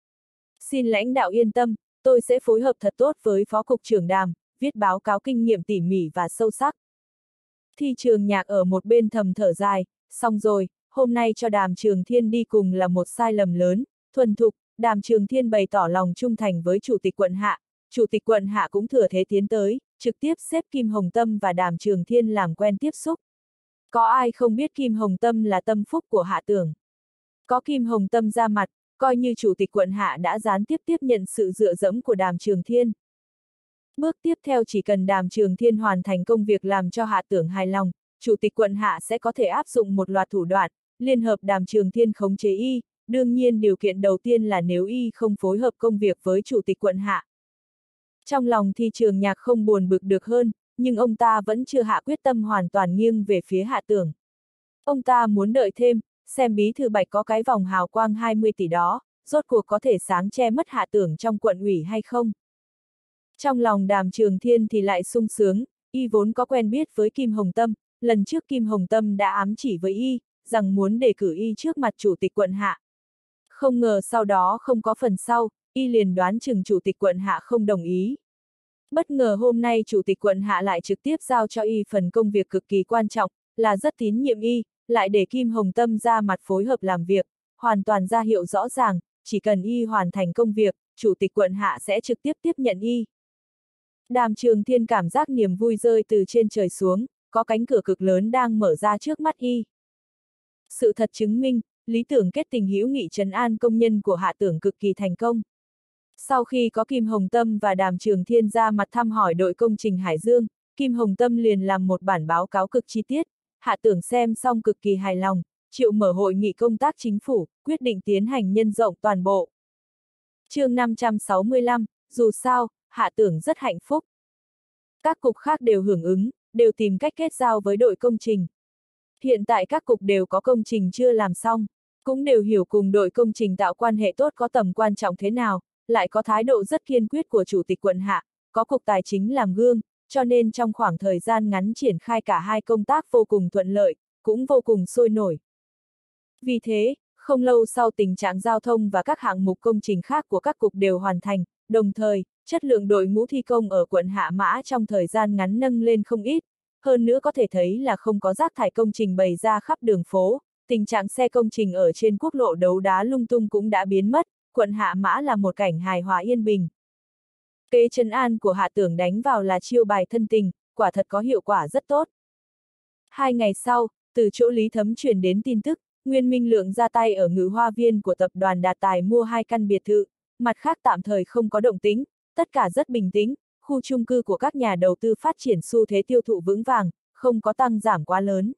Xin lãnh đạo yên tâm, tôi sẽ phối hợp thật tốt với Phó Cục trưởng Đàm, viết báo cáo kinh nghiệm tỉ mỉ và sâu sắc. Thi Trường Nhạc ở một bên thầm thở dài, xong rồi, hôm nay cho Đàm Trường Thiên đi cùng là một sai lầm lớn, thuần thục, Đàm Trường Thiên bày tỏ lòng trung thành với Chủ tịch quận Hạ, Chủ tịch quận Hạ cũng thừa thế tiến tới, trực tiếp xếp Kim Hồng Tâm và Đàm Trường Thiên làm quen tiếp xúc. Có ai không biết Kim Hồng Tâm là tâm phúc của Hạ Tưởng? Có Kim Hồng Tâm ra mặt, coi như Chủ tịch quận Hạ đã gián tiếp tiếp nhận sự dựa dẫm của Đàm Trường Thiên. Bước tiếp theo chỉ cần Đàm Trường Thiên hoàn thành công việc làm cho Hạ Tưởng hài lòng, Chủ tịch quận Hạ sẽ có thể áp dụng một loạt thủ đoạn, liên hợp Đàm Trường Thiên khống chế y, đương nhiên điều kiện đầu tiên là nếu y không phối hợp công việc với Chủ tịch quận Hạ. Trong lòng Thi Trường Nhạc không buồn bực được hơn, nhưng ông ta vẫn chưa hạ quyết tâm hoàn toàn nghiêng về phía Hạ Tưởng. Ông ta muốn đợi thêm, xem Bí thư Bạch có cái vòng hào quang hai mươi tỷ đó, rốt cuộc có thể sáng che mất Hạ Tưởng trong quận ủy hay không. Trong lòng Đàm Trường Thiên thì lại sung sướng, y vốn có quen biết với Kim Hồng Tâm, lần trước Kim Hồng Tâm đã ám chỉ với y, rằng muốn đề cử y trước mặt Chủ tịch quận Hạ. Không ngờ sau đó không có phần sau, y liền đoán chừng Chủ tịch quận Hạ không đồng ý. Bất ngờ hôm nay Chủ tịch quận Hạ lại trực tiếp giao cho y phần công việc cực kỳ quan trọng, là rất tín nhiệm y, lại để Kim Hồng Tâm ra mặt phối hợp làm việc, hoàn toàn ra hiệu rõ ràng, chỉ cần y hoàn thành công việc, Chủ tịch quận Hạ sẽ trực tiếp tiếp nhận y. Đàm Trường Thiên cảm giác niềm vui rơi từ trên trời xuống, có cánh cửa cực lớn đang mở ra trước mắt y. Sự thật chứng minh, lý tưởng kết tình hữu nghị trấn an công nhân của Hạ Tưởng cực kỳ thành công. Sau khi có Kim Hồng Tâm và Đàm Trường Thiên ra mặt thăm hỏi đội công trình Hải Dương, Kim Hồng Tâm liền làm một bản báo cáo cực chi tiết, Hạ Tưởng xem xong cực kỳ hài lòng, triệu mở hội nghị công tác chính phủ, quyết định tiến hành nhân rộng toàn bộ. Chương năm trăm sáu mươi lăm, dù sao, Hạ Tưởng rất hạnh phúc. Các cục khác đều hưởng ứng, đều tìm cách kết giao với đội công trình. Hiện tại các cục đều có công trình chưa làm xong, cũng đều hiểu cùng đội công trình tạo quan hệ tốt có tầm quan trọng thế nào, lại có thái độ rất kiên quyết của Chủ tịch quận Hạ, có cục tài chính làm gương, cho nên trong khoảng thời gian ngắn triển khai cả hai công tác vô cùng thuận lợi, cũng vô cùng sôi nổi. Vì thế, không lâu sau tình trạng giao thông và các hạng mục công trình khác của các cục đều hoàn thành, đồng thời, chất lượng đội ngũ thi công ở quận Hạ Mã trong thời gian ngắn nâng lên không ít, hơn nữa có thể thấy là không có rác thải công trình bày ra khắp đường phố, tình trạng xe công trình ở trên quốc lộ đấu đá lung tung cũng đã biến mất, quận Hạ Mã là một cảnh hài hòa yên bình. Kế trấn an của Hạ Tưởng đánh vào là chiêu bài thân tình, quả thật có hiệu quả rất tốt. Hai ngày sau, từ chỗ Lý Thấm truyền đến tin tức, Nguyên Minh Lượng ra tay ở Ngự Hoa Viên của tập đoàn Đạt Tài mua hai căn biệt thự, mặt khác tạm thời không có động tĩnh, tất cả rất bình tĩnh, khu chung cư của các nhà đầu tư phát triển xu thế tiêu thụ vững vàng, không có tăng giảm quá lớn.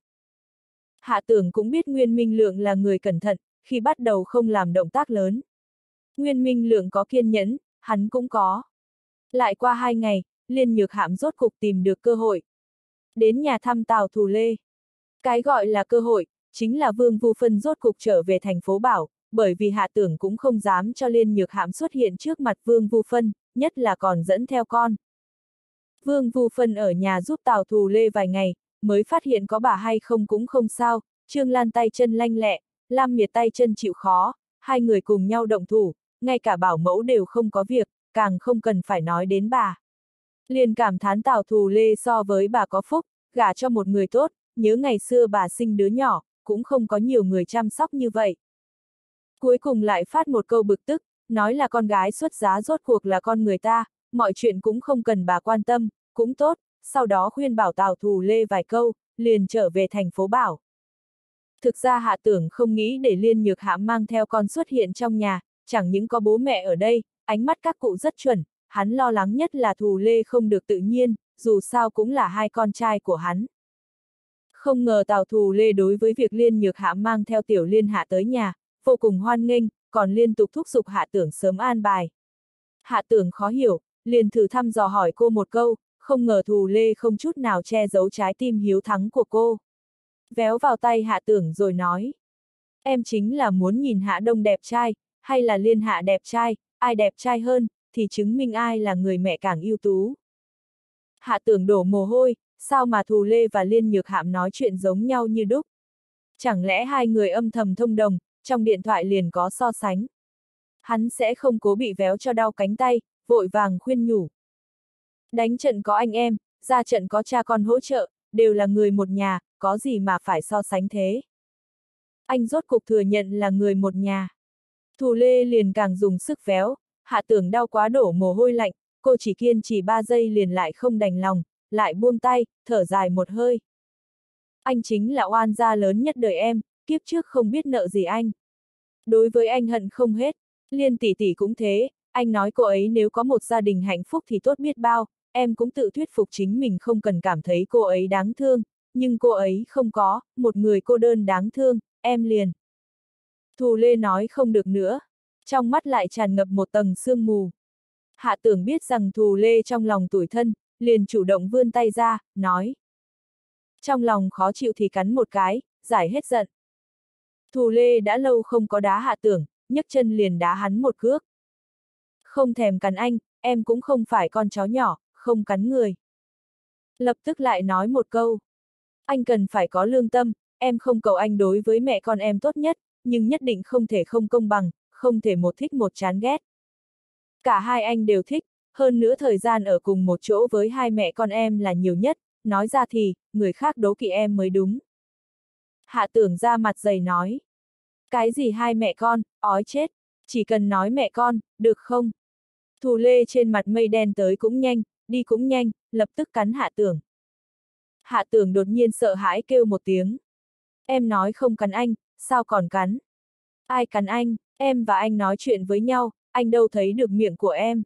Hạ Tưởng cũng biết Nguyên Minh Lượng là người cẩn thận, khi bắt đầu không làm động tác lớn. Nguyên Minh Lượng có kiên nhẫn, hắn cũng có. Lại qua hai ngày, Liên Nhược Hãm rốt cục tìm được cơ hội. Đến nhà thăm Tào Thù Lê. Cái gọi là cơ hội, chính là Vương Vu Phân rốt cục trở về thành phố Bảo, bởi vì Hạ Tưởng cũng không dám cho Liên Nhược Hãm xuất hiện trước mặt Vương Vu Phân, nhất là còn dẫn theo con. Vương Vu Phân ở nhà giúp Tào Thù Lê vài ngày, mới phát hiện có bà hay không cũng không sao, Trương Lan tay chân lanh lẹ, Lam Miệt tay chân chịu khó, hai người cùng nhau động thủ, ngay cả bảo mẫu đều không có việc, càng không cần phải nói đến bà. Liền cảm thán Tào Thù Lê so với bà có phúc, gả cho một người tốt, nhớ ngày xưa bà sinh đứa nhỏ, cũng không có nhiều người chăm sóc như vậy. Cuối cùng lại phát một câu bực tức, nói là con gái xuất giá rốt cuộc là con người ta, mọi chuyện cũng không cần bà quan tâm, cũng tốt, sau đó khuyên bảo Tào Thù Lê vài câu, liền trở về thành phố Bảo. Thực ra Hạ Tưởng không nghĩ để Liên Nhược Hãm mang theo con xuất hiện trong nhà, chẳng những có bố mẹ ở đây, ánh mắt các cụ rất chuẩn, hắn lo lắng nhất là Thù Lê không được tự nhiên, dù sao cũng là hai con trai của hắn. Không ngờ Tào Thù Lê đối với việc Liên Nhược Hãm mang theo Tiểu Liên Hạ tới nhà, vô cùng hoan nghênh, còn liên tục thúc giục Hạ Tưởng sớm an bài. Hạ Tưởng khó hiểu, liền thử thăm dò hỏi cô một câu, không ngờ Thù Lê không chút nào che giấu trái tim hiếu thắng của cô. Véo vào tay Hạ Tưởng rồi nói. Em chính là muốn nhìn Hạ Đông đẹp trai, hay là Liên Hạ đẹp trai, ai đẹp trai hơn, thì chứng minh ai là người mẹ càng ưu tú. Hạ Tưởng đổ mồ hôi, Sao mà Thù Lê và Liên Nhược Hạm nói chuyện giống nhau như đúc? Chẳng lẽ hai người âm thầm thông đồng, trong điện thoại liền có so sánh? Hắn sẽ không cố bị véo cho đau cánh tay, vội vàng khuyên nhủ. Đánh trận có anh em, ra trận có cha con hỗ trợ, đều là người một nhà, có gì mà phải so sánh thế? Anh rốt cục thừa nhận là người một nhà. Thù Lê liền càng dùng sức véo, Hạ Tưởng đau quá đổ mồ hôi lạnh, cô chỉ kiên trì ba giây liền lại không đành lòng, lại buông tay, thở dài một hơi. Anh chính là oan gia lớn nhất đời em, kiếp trước không biết nợ gì anh. Đối với anh hận không hết, Liên tỷ tỷ cũng thế, anh nói cô ấy nếu có một gia đình hạnh phúc thì tốt biết bao, em cũng tự thuyết phục chính mình không cần cảm thấy cô ấy đáng thương, nhưng cô ấy không có, một người cô đơn đáng thương, em liền. Thù Lê nói không được nữa, trong mắt lại tràn ngập một tầng sương mù. Hạ Tưởng biết rằng Thù Lê trong lòng tủi thân, liền chủ động vươn tay ra, nói. Trong lòng khó chịu thì cắn một cái, giải hết giận. Thù Lê đã lâu không có đá Hạ Tưởng, nhấc chân liền đá hắn một cước. Không thèm cắn anh, em cũng không phải con chó nhỏ, không cắn người. Lập tức lại nói một câu. Anh cần phải có lương tâm, em không cầu anh đối với mẹ con em tốt nhất, nhưng nhất định không thể không công bằng, không thể một thích một chán ghét. Cả hai anh đều thích, hơn nữa thời gian ở cùng một chỗ với hai mẹ con em là nhiều nhất, nói ra thì, người khác đố kỵ em mới đúng. Hạ Tưởng ra mặt dày nói. Cái gì hai mẹ con, ói chết, chỉ cần nói mẹ con, được không? Thù Lê trên mặt mây đen tới cũng nhanh, đi cũng nhanh, lập tức cắn Hạ Tưởng. Hạ Tưởng đột nhiên sợ hãi kêu một tiếng. Em nói không cắn anh, sao còn cắn? Ai cắn anh, em và anh nói chuyện với nhau, anh đâu thấy được miệng của em.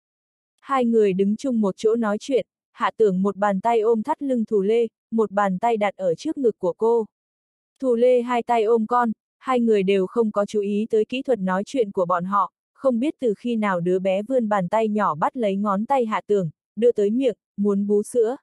Hai người đứng chung một chỗ nói chuyện, Hạ Tưởng một bàn tay ôm thắt lưng Thù Lê, một bàn tay đặt ở trước ngực của cô. Thù Lê hai tay ôm con, hai người đều không có chú ý tới kỹ thuật nói chuyện của bọn họ, không biết từ khi nào đứa bé vươn bàn tay nhỏ bắt lấy ngón tay Hạ Tưởng, đưa tới miệng, muốn bú sữa.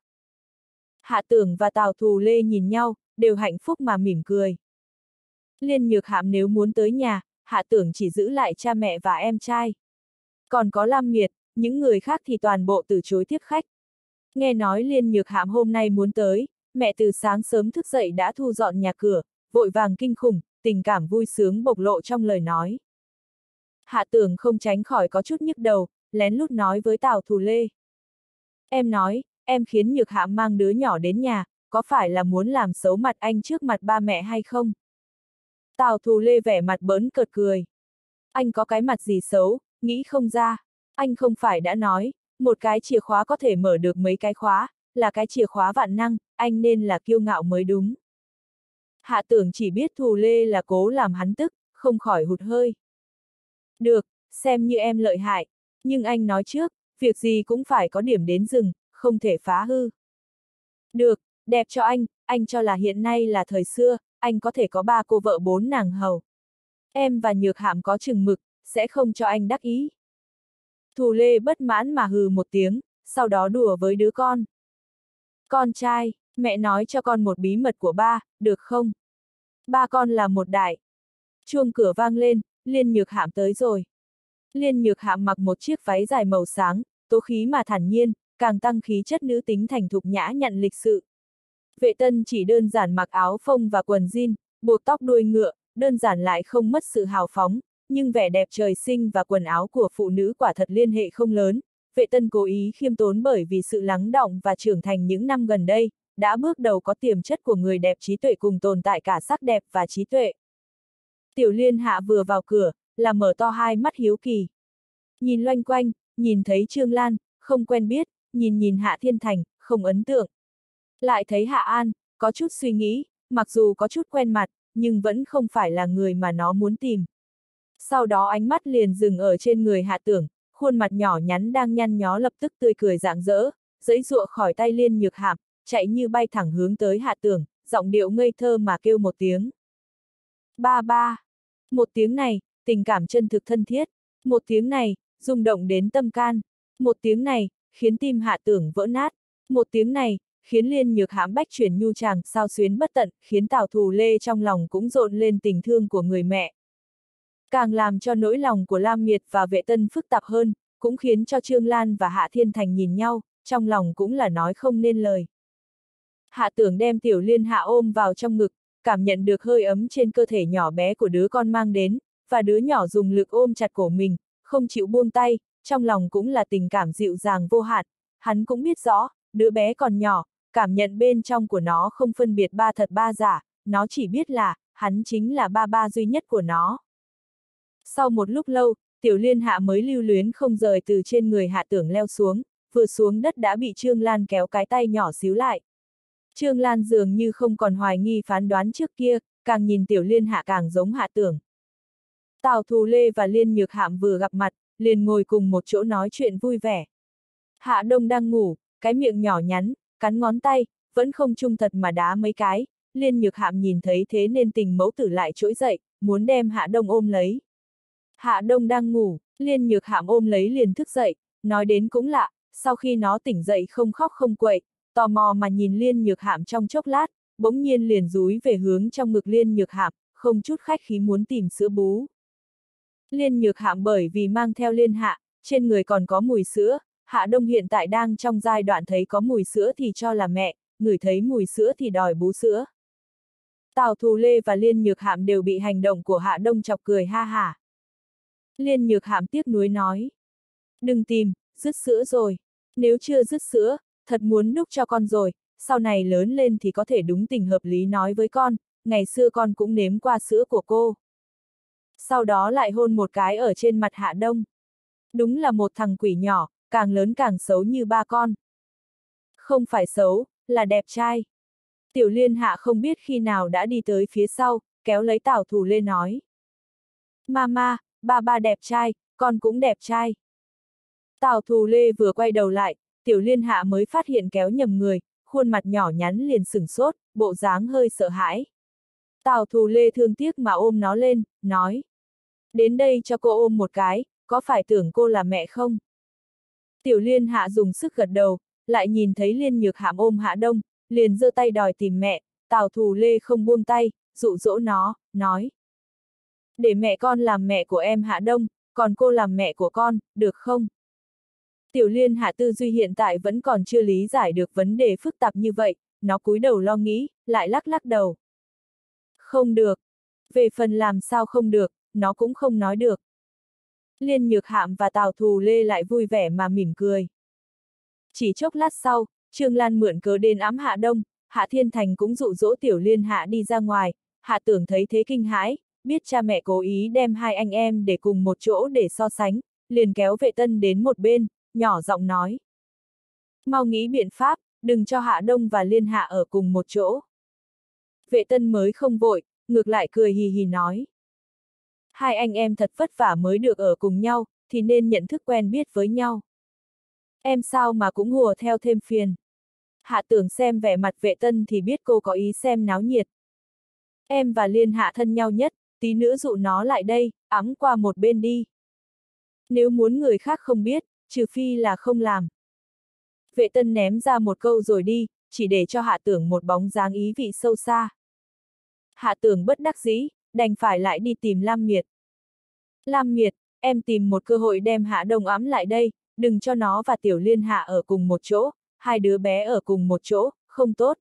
Hạ Tưởng và Tào Thù Lê nhìn nhau, đều hạnh phúc mà mỉm cười. Liên Nhược Hạm nếu muốn tới nhà, Hạ Tưởng chỉ giữ lại cha mẹ và em trai. Còn có Lam Miệt, những người khác thì toàn bộ từ chối tiếp khách. Nghe nói Liên Nhược Hạm hôm nay muốn tới, mẹ từ sáng sớm thức dậy đã thu dọn nhà cửa, vội vàng kinh khủng, tình cảm vui sướng bộc lộ trong lời nói. Hạ Tưởng không tránh khỏi có chút nhức đầu, lén lút nói với Tào Thù Lê. Em nói, em khiến Nhược Hạm mang đứa nhỏ đến nhà, có phải là muốn làm xấu mặt anh trước mặt ba mẹ hay không? Tào Thù Lê vẻ mặt bỡn cợt cười. Anh có cái mặt gì xấu, nghĩ không ra. Anh không phải đã nói, một cái chìa khóa có thể mở được mấy cái khóa, là cái chìa khóa vạn năng, anh nên là kiêu ngạo mới đúng. Hạ Tưởng chỉ biết Thù Lê là cố làm hắn tức, không khỏi hụt hơi. Được, xem như em lợi hại, nhưng anh nói trước, việc gì cũng phải có điểm đến dừng, không thể phá hư. Được, đẹp cho anh, anh cho là hiện nay là thời xưa, anh có thể có ba cô vợ bốn nàng hầu. Em và Nhược Hạm có chừng mực, sẽ không cho anh đắc ý. Thù Lê bất mãn mà hừ một tiếng, sau đó đùa với đứa con. Con trai, mẹ nói cho con một bí mật của ba, được không? Ba con là một đại. Chuông cửa vang lên, Liên Nhược Hạm tới rồi. Liên Nhược Hạm mặc một chiếc váy dài màu sáng, tố khí mà thản nhiên, càng tăng khí chất nữ tính thành thục nhã nhặn lịch sự. Vệ Tân chỉ đơn giản mặc áo phông và quần jean, buộc tóc đuôi ngựa, đơn giản lại không mất sự hào phóng, nhưng vẻ đẹp trời sinh và quần áo của phụ nữ quả thật liên hệ không lớn. Vệ Tân cố ý khiêm tốn bởi vì sự lắng đọng và trưởng thành những năm gần đây, đã bước đầu có tiềm chất của người đẹp trí tuệ cùng tồn tại cả sắc đẹp và trí tuệ. Tiểu Liên Hạ vừa vào cửa, là mở to hai mắt hiếu kỳ. Nhìn loanh quanh, nhìn thấy Trương Lan, không quen biết, nhìn nhìn Hạ Thiên Thành, không ấn tượng. Lại thấy Hạ An, có chút suy nghĩ, mặc dù có chút quen mặt, nhưng vẫn không phải là người mà nó muốn tìm. Sau đó ánh mắt liền dừng ở trên người Hạ Tưởng, khuôn mặt nhỏ nhắn đang nhăn nhó lập tức tươi cười rạng rỡ, giãy giụa khỏi tay Liên Nhược Hạm, chạy như bay thẳng hướng tới Hạ Tưởng, giọng điệu ngây thơ mà kêu một tiếng. Ba ba. Một tiếng này, tình cảm chân thực thân thiết. Một tiếng này, rung động đến tâm can. Một tiếng này, khiến tim Hạ Tưởng vỡ nát. Một tiếng này, khiến Liên Nhược Hãm bách chuyển nhu tràng sao xuyến bất tận, khiến Tào Thù Lê trong lòng cũng rộn lên tình thương của người mẹ. Càng làm cho nỗi lòng của Lam Miệt và Vệ Tân phức tạp hơn, cũng khiến cho Trương Lan và Hạ Thiên Thành nhìn nhau, trong lòng cũng là nói không nên lời. Hạ Tưởng đem Tiểu Liên Hạ ôm vào trong ngực, cảm nhận được hơi ấm trên cơ thể nhỏ bé của đứa con mang đến, và đứa nhỏ dùng lực ôm chặt cổ mình, không chịu buông tay, trong lòng cũng là tình cảm dịu dàng vô hạn. Hắn cũng biết rõ, đứa bé còn nhỏ, cảm nhận bên trong của nó không phân biệt ba thật ba giả, nó chỉ biết là, hắn chính là ba ba duy nhất của nó. Sau một lúc lâu, Tiểu Liên Hạ mới lưu luyến không rời từ trên người Hạ Tưởng leo xuống, vừa xuống đất đã bị Trương Lan kéo cái tay nhỏ xíu lại. Trương Lan dường như không còn hoài nghi phán đoán trước kia, càng nhìn Tiểu Liên Hạ càng giống Hạ Tưởng. Tào Thù Lê và Liên Nhược Hạm vừa gặp mặt, liền ngồi cùng một chỗ nói chuyện vui vẻ. Hạ Đông đang ngủ, cái miệng nhỏ nhắn, cắn ngón tay, vẫn không trung thật mà đá mấy cái. Liên Nhược Hạm nhìn thấy thế nên tình mẫu tử lại trỗi dậy, muốn đem Hạ Đông ôm lấy. Hạ Đông đang ngủ, Liên Nhược Hạm ôm lấy liền thức dậy, nói đến cũng lạ, sau khi nó tỉnh dậy không khóc không quậy, tò mò mà nhìn Liên Nhược Hạm trong chốc lát, bỗng nhiên liền dúi về hướng trong ngực Liên Nhược Hạm, không chút khách khí muốn tìm sữa bú. Liên Nhược Hạm bởi vì mang theo Liên Hạ, trên người còn có mùi sữa, Hạ Đông hiện tại đang trong giai đoạn thấy có mùi sữa thì cho là mẹ, ngửi thấy mùi sữa thì đòi bú sữa. Tào Thù Lê và Liên Nhược Hạm đều bị hành động của Hạ Đông chọc cười ha hả. Liên Nhược Hạm tiếc nuối nói. Đừng tìm, dứt sữa rồi. Nếu chưa dứt sữa, thật muốn đúc cho con rồi, sau này lớn lên thì có thể đúng tình hợp lý nói với con, ngày xưa con cũng nếm qua sữa của cô. Sau đó lại hôn một cái ở trên mặt Hạ Đông. Đúng là một thằng quỷ nhỏ, càng lớn càng xấu như ba con. Không phải xấu, là đẹp trai. Tiểu Liên Hạ không biết khi nào đã đi tới phía sau, kéo lấy Tào Thù Lê nói. Mama, ba ba đẹp trai, con cũng đẹp trai. Tào Thù Lê vừa quay đầu lại, Tiểu Liên Hạ mới phát hiện kéo nhầm người, khuôn mặt nhỏ nhắn liền sửng sốt, bộ dáng hơi sợ hãi. Tào Thù Lê thương tiếc mà ôm nó lên, nói. Đến đây cho cô ôm một cái, có phải tưởng cô là mẹ không? Tiểu Liên Hạ dùng sức gật đầu, lại nhìn thấy Liên Nhược Hạm ôm Hạ Đông, liền giơ tay đòi tìm mẹ, Tào Thù Lê không buông tay, dụ dỗ nó, nói. Để mẹ con làm mẹ của em Hạ Đông, còn cô làm mẹ của con, được không? Tiểu Liên Hạ tư duy hiện tại vẫn còn chưa lý giải được vấn đề phức tạp như vậy, nó cúi đầu lo nghĩ, lại lắc lắc đầu. Không được. Về phần làm sao không được, nó cũng không nói được. Liên Nhược Hạm và Tào Thù Lê lại vui vẻ mà mỉm cười. Chỉ chốc lát sau, Trương Lan mượn cớ đến ẵm Hạ Đông, Hạ Thiên Thành cũng dụ dỗ Tiểu Liên Hạ đi ra ngoài, Hạ Tưởng thấy thế kinh hãi, biết cha mẹ cố ý đem hai anh em để cùng một chỗ để so sánh, liền kéo Vệ Tân đến một bên, nhỏ giọng nói. Mau nghĩ biện pháp, đừng cho Hạ Đông và Liên Hạ ở cùng một chỗ. Vệ Tân mới không vội, ngược lại cười hì hì nói. Hai anh em thật vất vả mới được ở cùng nhau, thì nên nhận thức quen biết với nhau. Em sao mà cũng hùa theo thêm phiền. Hạ Tưởng xem vẻ mặt Vệ Tân thì biết cô có ý xem náo nhiệt. Em và Liên Hạ thân nhau nhất, tí nữa dụ nó lại đây, ẵm qua một bên đi. Nếu muốn người khác không biết, trừ phi là không làm. Vệ Tân ném ra một câu rồi đi, chỉ để cho Hạ Tưởng một bóng dáng ý vị sâu xa. Hạ Tưởng bất đắc dĩ, đành phải lại đi tìm Lam Miệt. Lam Miệt, em tìm một cơ hội đem Hạ Đông ẵm lại đây, đừng cho nó và Tiểu Liên Hạ ở cùng một chỗ, hai đứa bé ở cùng một chỗ, không tốt.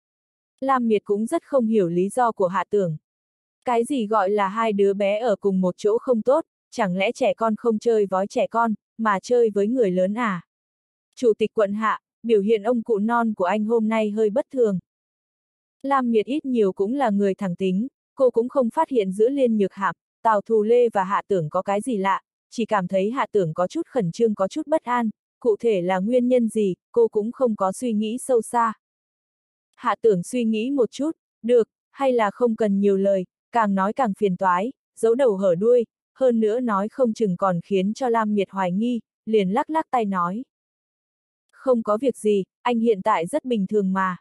Lam Miệt cũng rất không hiểu lý do của Hạ Tưởng. Cái gì gọi là hai đứa bé ở cùng một chỗ không tốt, chẳng lẽ trẻ con không chơi với trẻ con, mà chơi với người lớn à? Chủ tịch quận Hạ, biểu hiện ông cụ non của anh hôm nay hơi bất thường. Lam Miệt ít nhiều cũng là người thẳng tính, cô cũng không phát hiện giữa Liên Nhược Hạm, Tào Thù Lê và Hạ Tưởng có cái gì lạ, chỉ cảm thấy Hạ Tưởng có chút khẩn trương có chút bất an, cụ thể là nguyên nhân gì, cô cũng không có suy nghĩ sâu xa. Hạ Tưởng suy nghĩ một chút, được, hay là không cần nhiều lời, càng nói càng phiền toái, giấu đầu hở đuôi, hơn nữa nói không chừng còn khiến cho Lam Miệt hoài nghi, liền lắc lắc tay nói. Không có việc gì, anh hiện tại rất bình thường mà.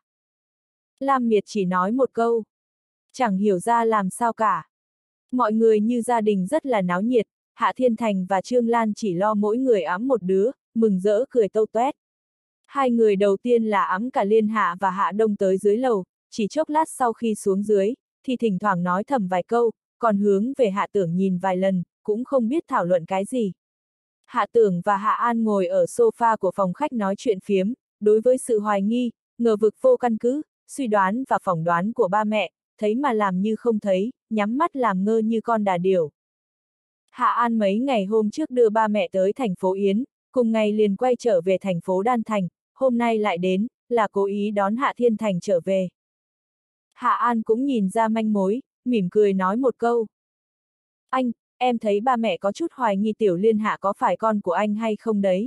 Lam Miệt chỉ nói một câu. Chẳng hiểu ra làm sao cả. Mọi người như gia đình rất là náo nhiệt, Hạ Thiên Thành và Trương Lan chỉ lo mỗi người ẵm một đứa, mừng rỡ cười tâu toét. Hai người đầu tiên là ẵm cả Liên Hạ và Hạ Đông tới dưới lầu, chỉ chốc lát sau khi xuống dưới, thì thỉnh thoảng nói thầm vài câu, còn hướng về Hạ Tưởng nhìn vài lần, cũng không biết thảo luận cái gì. Hạ Tưởng và Hạ An ngồi ở sofa của phòng khách nói chuyện phiếm, đối với sự hoài nghi, ngờ vực vô căn cứ, suy đoán và phỏng đoán của ba mẹ, thấy mà làm như không thấy, nhắm mắt làm ngơ như con đà điểu. Hạ An mấy ngày hôm trước đưa ba mẹ tới thành phố Yến, cùng ngày liền quay trở về thành phố Đan Thành, hôm nay lại đến, là cố ý đón Hạ Thiên Thành trở về. Hạ An cũng nhìn ra manh mối, mỉm cười nói một câu. Anh, em thấy ba mẹ có chút hoài nghi Tiểu Liên Hạ có phải con của anh hay không đấy.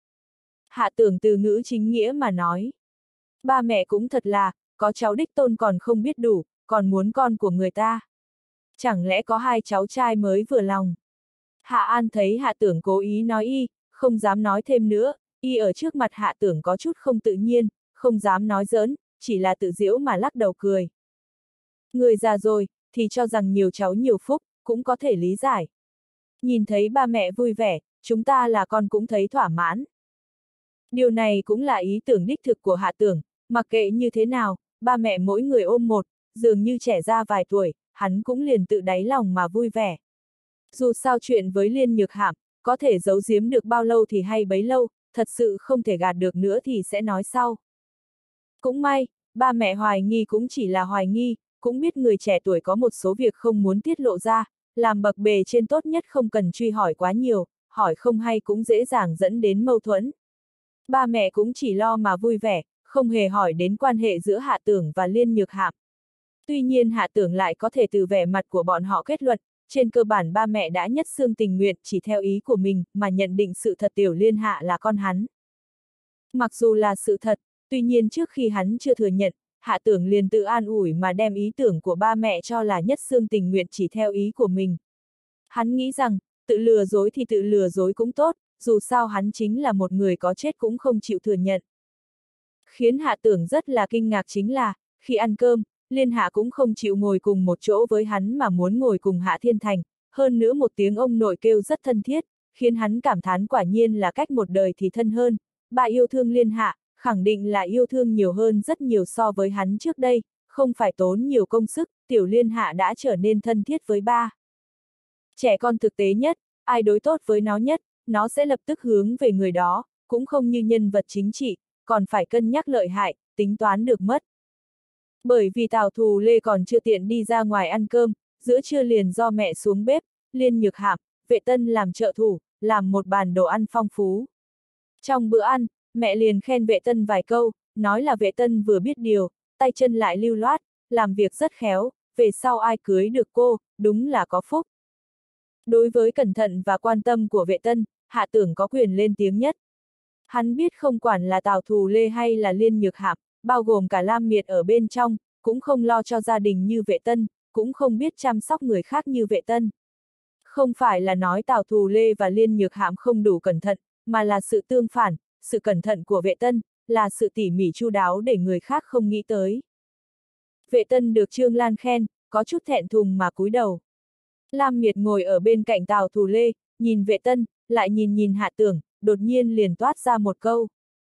Hạ Tưởng từ ngữ chính nghĩa mà nói. Ba mẹ cũng thật là, có cháu đích tôn còn không biết đủ, còn muốn con của người ta. Chẳng lẽ có hai cháu trai mới vừa lòng. Hạ An thấy Hạ Tưởng cố ý nói y, không dám nói thêm nữa, y ở trước mặt Hạ Tưởng có chút không tự nhiên, không dám nói giỡn, chỉ là tự giễu mà lắc đầu cười. Người già rồi, thì cho rằng nhiều cháu nhiều phúc, cũng có thể lý giải. Nhìn thấy ba mẹ vui vẻ, chúng ta là con cũng thấy thỏa mãn. Điều này cũng là ý tưởng đích thực của Hạ Tưởng, mặc kệ như thế nào, ba mẹ mỗi người ôm một, dường như trẻ ra vài tuổi, hắn cũng liền tự đáy lòng mà vui vẻ. Dù sao chuyện với Liên Nhược Hạm, có thể giấu giếm được bao lâu thì hay bấy lâu, thật sự không thể gạt được nữa thì sẽ nói sau. Cũng may, ba mẹ hoài nghi cũng chỉ là hoài nghi, cũng biết người trẻ tuổi có một số việc không muốn tiết lộ ra, làm bậc bề trên tốt nhất không cần truy hỏi quá nhiều, hỏi không hay cũng dễ dàng dẫn đến mâu thuẫn. Ba mẹ cũng chỉ lo mà vui vẻ, không hề hỏi đến quan hệ giữa Hạ Tưởng và Liên Nhược Hạm. Tuy nhiên Hạ Tưởng lại có thể từ vẻ mặt của bọn họ kết luận, trên cơ bản ba mẹ đã nhất xương tình nguyện chỉ theo ý của mình mà nhận định sự thật Tiểu Liên Hạ là con hắn. Mặc dù là sự thật, tuy nhiên trước khi hắn chưa thừa nhận, Hạ Tưởng liền tự an ủi mà đem ý tưởng của ba mẹ cho là nhất xương tình nguyện chỉ theo ý của mình. Hắn nghĩ rằng, tự lừa dối thì tự lừa dối cũng tốt, dù sao hắn chính là một người có chết cũng không chịu thừa nhận. Khiến Hạ Tưởng rất là kinh ngạc chính là, khi ăn cơm, Liên Hạ cũng không chịu ngồi cùng một chỗ với hắn mà muốn ngồi cùng Hạ Thiên Thành, hơn nữa một tiếng ông nội kêu rất thân thiết, khiến hắn cảm thán quả nhiên là cách một đời thì thân hơn, bà yêu thương Liên Hạ, khẳng định là yêu thương nhiều hơn rất nhiều so với hắn trước đây, không phải tốn nhiều công sức, Tiểu Liên Hạ đã trở nên thân thiết với ba. Trẻ con thực tế nhất, ai đối tốt với nó nhất, nó sẽ lập tức hướng về người đó, cũng không như nhân vật chính trị, còn phải cân nhắc lợi hại, tính toán được mất. Bởi vì Tào Thù Lê còn chưa tiện đi ra ngoài ăn cơm, giữa trưa liền do mẹ xuống bếp, Liên Nhược Hạm, Vệ Tân làm trợ thủ, làm một bàn đồ ăn phong phú. Trong bữa ăn, mẹ liền khen Vệ Tân vài câu, nói là Vệ Tân vừa biết điều, tay chân lại lưu loát, làm việc rất khéo, về sau ai cưới được cô, đúng là có phúc. Đối với cẩn thận và quan tâm của Vệ Tân, Hạ Tưởng có quyền lên tiếng nhất. Hắn biết không quản là Tào Thù Lê hay là Liên Nhược Hạm, bao gồm cả Lam Miệt ở bên trong, cũng không lo cho gia đình như Vệ Tân, cũng không biết chăm sóc người khác như Vệ Tân. Không phải là nói Tào Thù Lê và Liên Nhược Hạm không đủ cẩn thận, mà là sự tương phản, sự cẩn thận của Vệ Tân, là sự tỉ mỉ chu đáo để người khác không nghĩ tới. Vệ Tân được Trương Lan khen, có chút thẹn thùng mà cúi đầu. Lam Miệt ngồi ở bên cạnh Tào Thù Lê, nhìn Vệ Tân, lại nhìn nhìn Hạ Tưởng, đột nhiên liền toát ra một câu.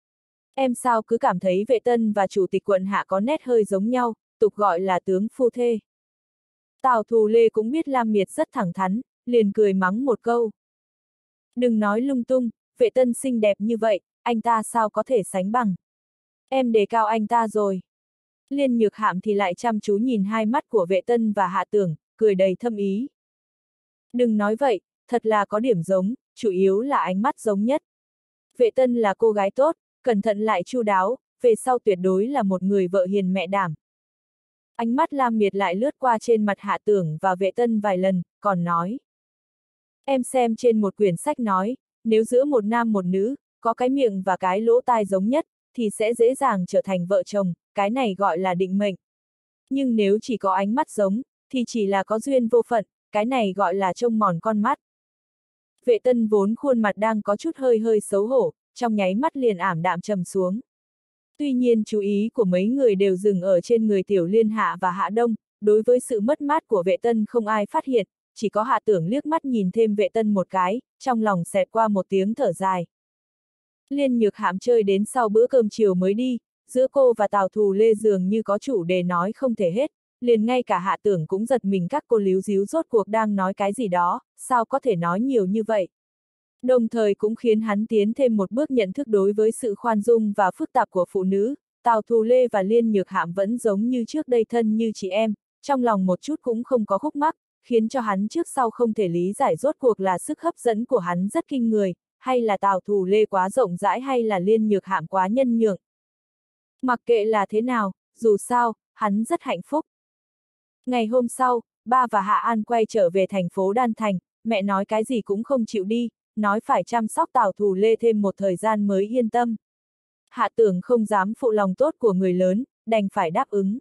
Em sao cứ cảm thấy Vệ Tân và chủ tịch quận Hạ có nét hơi giống nhau, tục gọi là tướng phu thê. Tào Thù Lê cũng biết Lam Miệt rất thẳng thắn, liền cười mắng một câu. Đừng nói lung tung, Vệ Tân xinh đẹp như vậy, anh ta sao có thể sánh bằng. Em đề cao anh ta rồi. Liên Nhược Hạm thì lại chăm chú nhìn hai mắt của Vệ Tân và Hạ Tưởng, cười đầy thâm ý. Đừng nói vậy, thật là có điểm giống, chủ yếu là ánh mắt giống nhất. Vệ Tân là cô gái tốt, cẩn thận lại chu đáo, về sau tuyệt đối là một người vợ hiền mẹ đảm. Ánh mắt Lam Miệt lại lướt qua trên mặt Hạ Tưởng và Vệ Tân vài lần, còn nói. Em xem trên một quyển sách nói, nếu giữa một nam một nữ, có cái miệng và cái lỗ tai giống nhất, thì sẽ dễ dàng trở thành vợ chồng, cái này gọi là định mệnh. Nhưng nếu chỉ có ánh mắt giống, thì chỉ là có duyên vô phận, cái này gọi là trông mòn con mắt. Vệ Tân vốn khuôn mặt đang có chút hơi hơi xấu hổ, trong nháy mắt liền ảm đạm trầm xuống. Tuy nhiên chú ý của mấy người đều dừng ở trên người Tiểu Liên Hạ và Hạ Đông, đối với sự mất mát của Vệ Tân không ai phát hiện, chỉ có Hạ Tưởng liếc mắt nhìn thêm Vệ Tân một cái, trong lòng xẹt qua một tiếng thở dài. Liên Nhược Hạm chơi đến sau bữa cơm chiều mới đi, giữa cô và Tào Thù Lê dường như có chủ đề nói không thể hết, liền ngay cả Hạ Tưởng cũng giật mình các cô líu díu rốt cuộc đang nói cái gì đó, sao có thể nói nhiều như vậy. Đồng thời cũng khiến hắn tiến thêm một bước nhận thức đối với sự khoan dung và phức tạp của phụ nữ, Tào Thù Lê và Liên Nhược Hạm vẫn giống như trước đây thân như chị em, trong lòng một chút cũng không có khúc mắc, khiến cho hắn trước sau không thể lý giải rốt cuộc là sức hấp dẫn của hắn rất kinh người, hay là Tào Thù Lê quá rộng rãi hay là Liên Nhược Hạm quá nhân nhượng. Mặc kệ là thế nào, dù sao, hắn rất hạnh phúc. Ngày hôm sau, ba và Hạ An quay trở về thành phố Đan Thành, mẹ nói cái gì cũng không chịu đi, nói phải chăm sóc Tào Thù Lê thêm một thời gian mới yên tâm. Hạ Tưởng không dám phụ lòng tốt của người lớn, đành phải đáp ứng.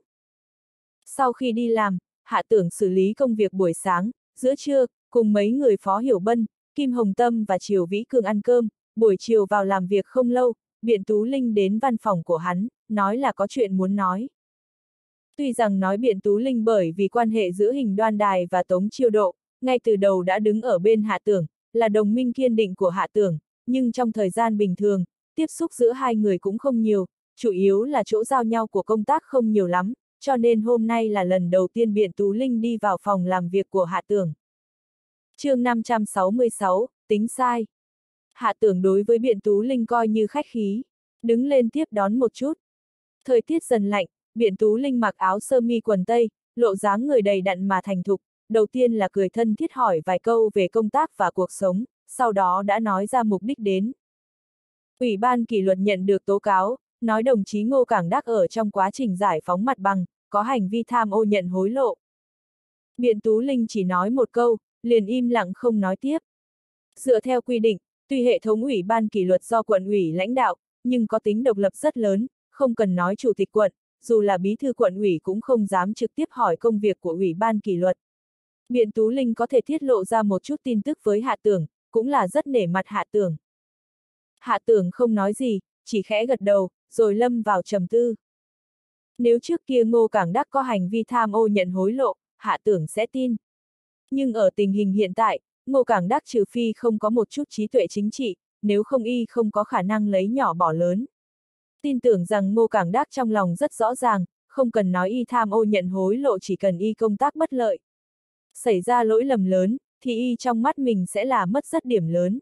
Sau khi đi làm, Hạ Tưởng xử lý công việc buổi sáng, giữa trưa, cùng mấy người Phó Hiểu Bân, Kim Hồng Tâm và Triều Vĩ Cường ăn cơm, buổi chiều vào làm việc không lâu, Biện Tú Linh đến văn phòng của hắn, nói là có chuyện muốn nói. Tuy rằng nói Biện Tú Linh bởi vì quan hệ giữa Hình Đoan Đài và Tống Chiêu Độ, ngay từ đầu đã đứng ở bên Hạ Tưởng, là đồng minh kiên định của Hạ Tưởng, nhưng trong thời gian bình thường, tiếp xúc giữa hai người cũng không nhiều, chủ yếu là chỗ giao nhau của công tác không nhiều lắm, cho nên hôm nay là lần đầu tiên Biện Tú Linh đi vào phòng làm việc của Hạ Tưởng. chương năm trăm sáu mươi sáu, tính sai. Hạ Tưởng đối với Biện Tú Linh coi như khách khí, đứng lên tiếp đón một chút. Thời tiết dần lạnh, Biện Tú Linh mặc áo sơ mi quần tây, lộ dáng người đầy đặn mà thành thục, đầu tiên là cười thân thiết hỏi vài câu về công tác và cuộc sống, sau đó đã nói ra mục đích đến. Ủy ban kỷ luật nhận được tố cáo, nói đồng chí Ngô Cảng Đắc ở trong quá trình giải phóng mặt bằng, có hành vi tham ô nhận hối lộ. Biện Tú Linh chỉ nói một câu, liền im lặng không nói tiếp. Dựa theo quy định, tuy hệ thống ủy ban kỷ luật do quận ủy lãnh đạo, nhưng có tính độc lập rất lớn, không cần nói chủ tịch quận, dù là bí thư quận ủy cũng không dám trực tiếp hỏi công việc của ủy ban kỷ luật. Biện Tú Linh có thể tiết lộ ra một chút tin tức với Hạ Tưởng, cũng là rất nể mặt Hạ Tưởng. Hạ Tưởng không nói gì, chỉ khẽ gật đầu, rồi lâm vào trầm tư. Nếu trước kia Ngô Cảng Đắc có hành vi tham ô nhận hối lộ, Hạ Tưởng sẽ tin. Nhưng ở tình hình hiện tại, Ngô Cảng Đắc trừ phi không có một chút trí tuệ chính trị, nếu không y không có khả năng lấy nhỏ bỏ lớn. Tin tưởng rằng Ngô Cảng Đắc trong lòng rất rõ ràng, không cần nói y tham ô nhận hối lộ, chỉ cần y công tác bất lợi. Xảy ra lỗi lầm lớn, thì y trong mắt mình sẽ là mất rất điểm lớn.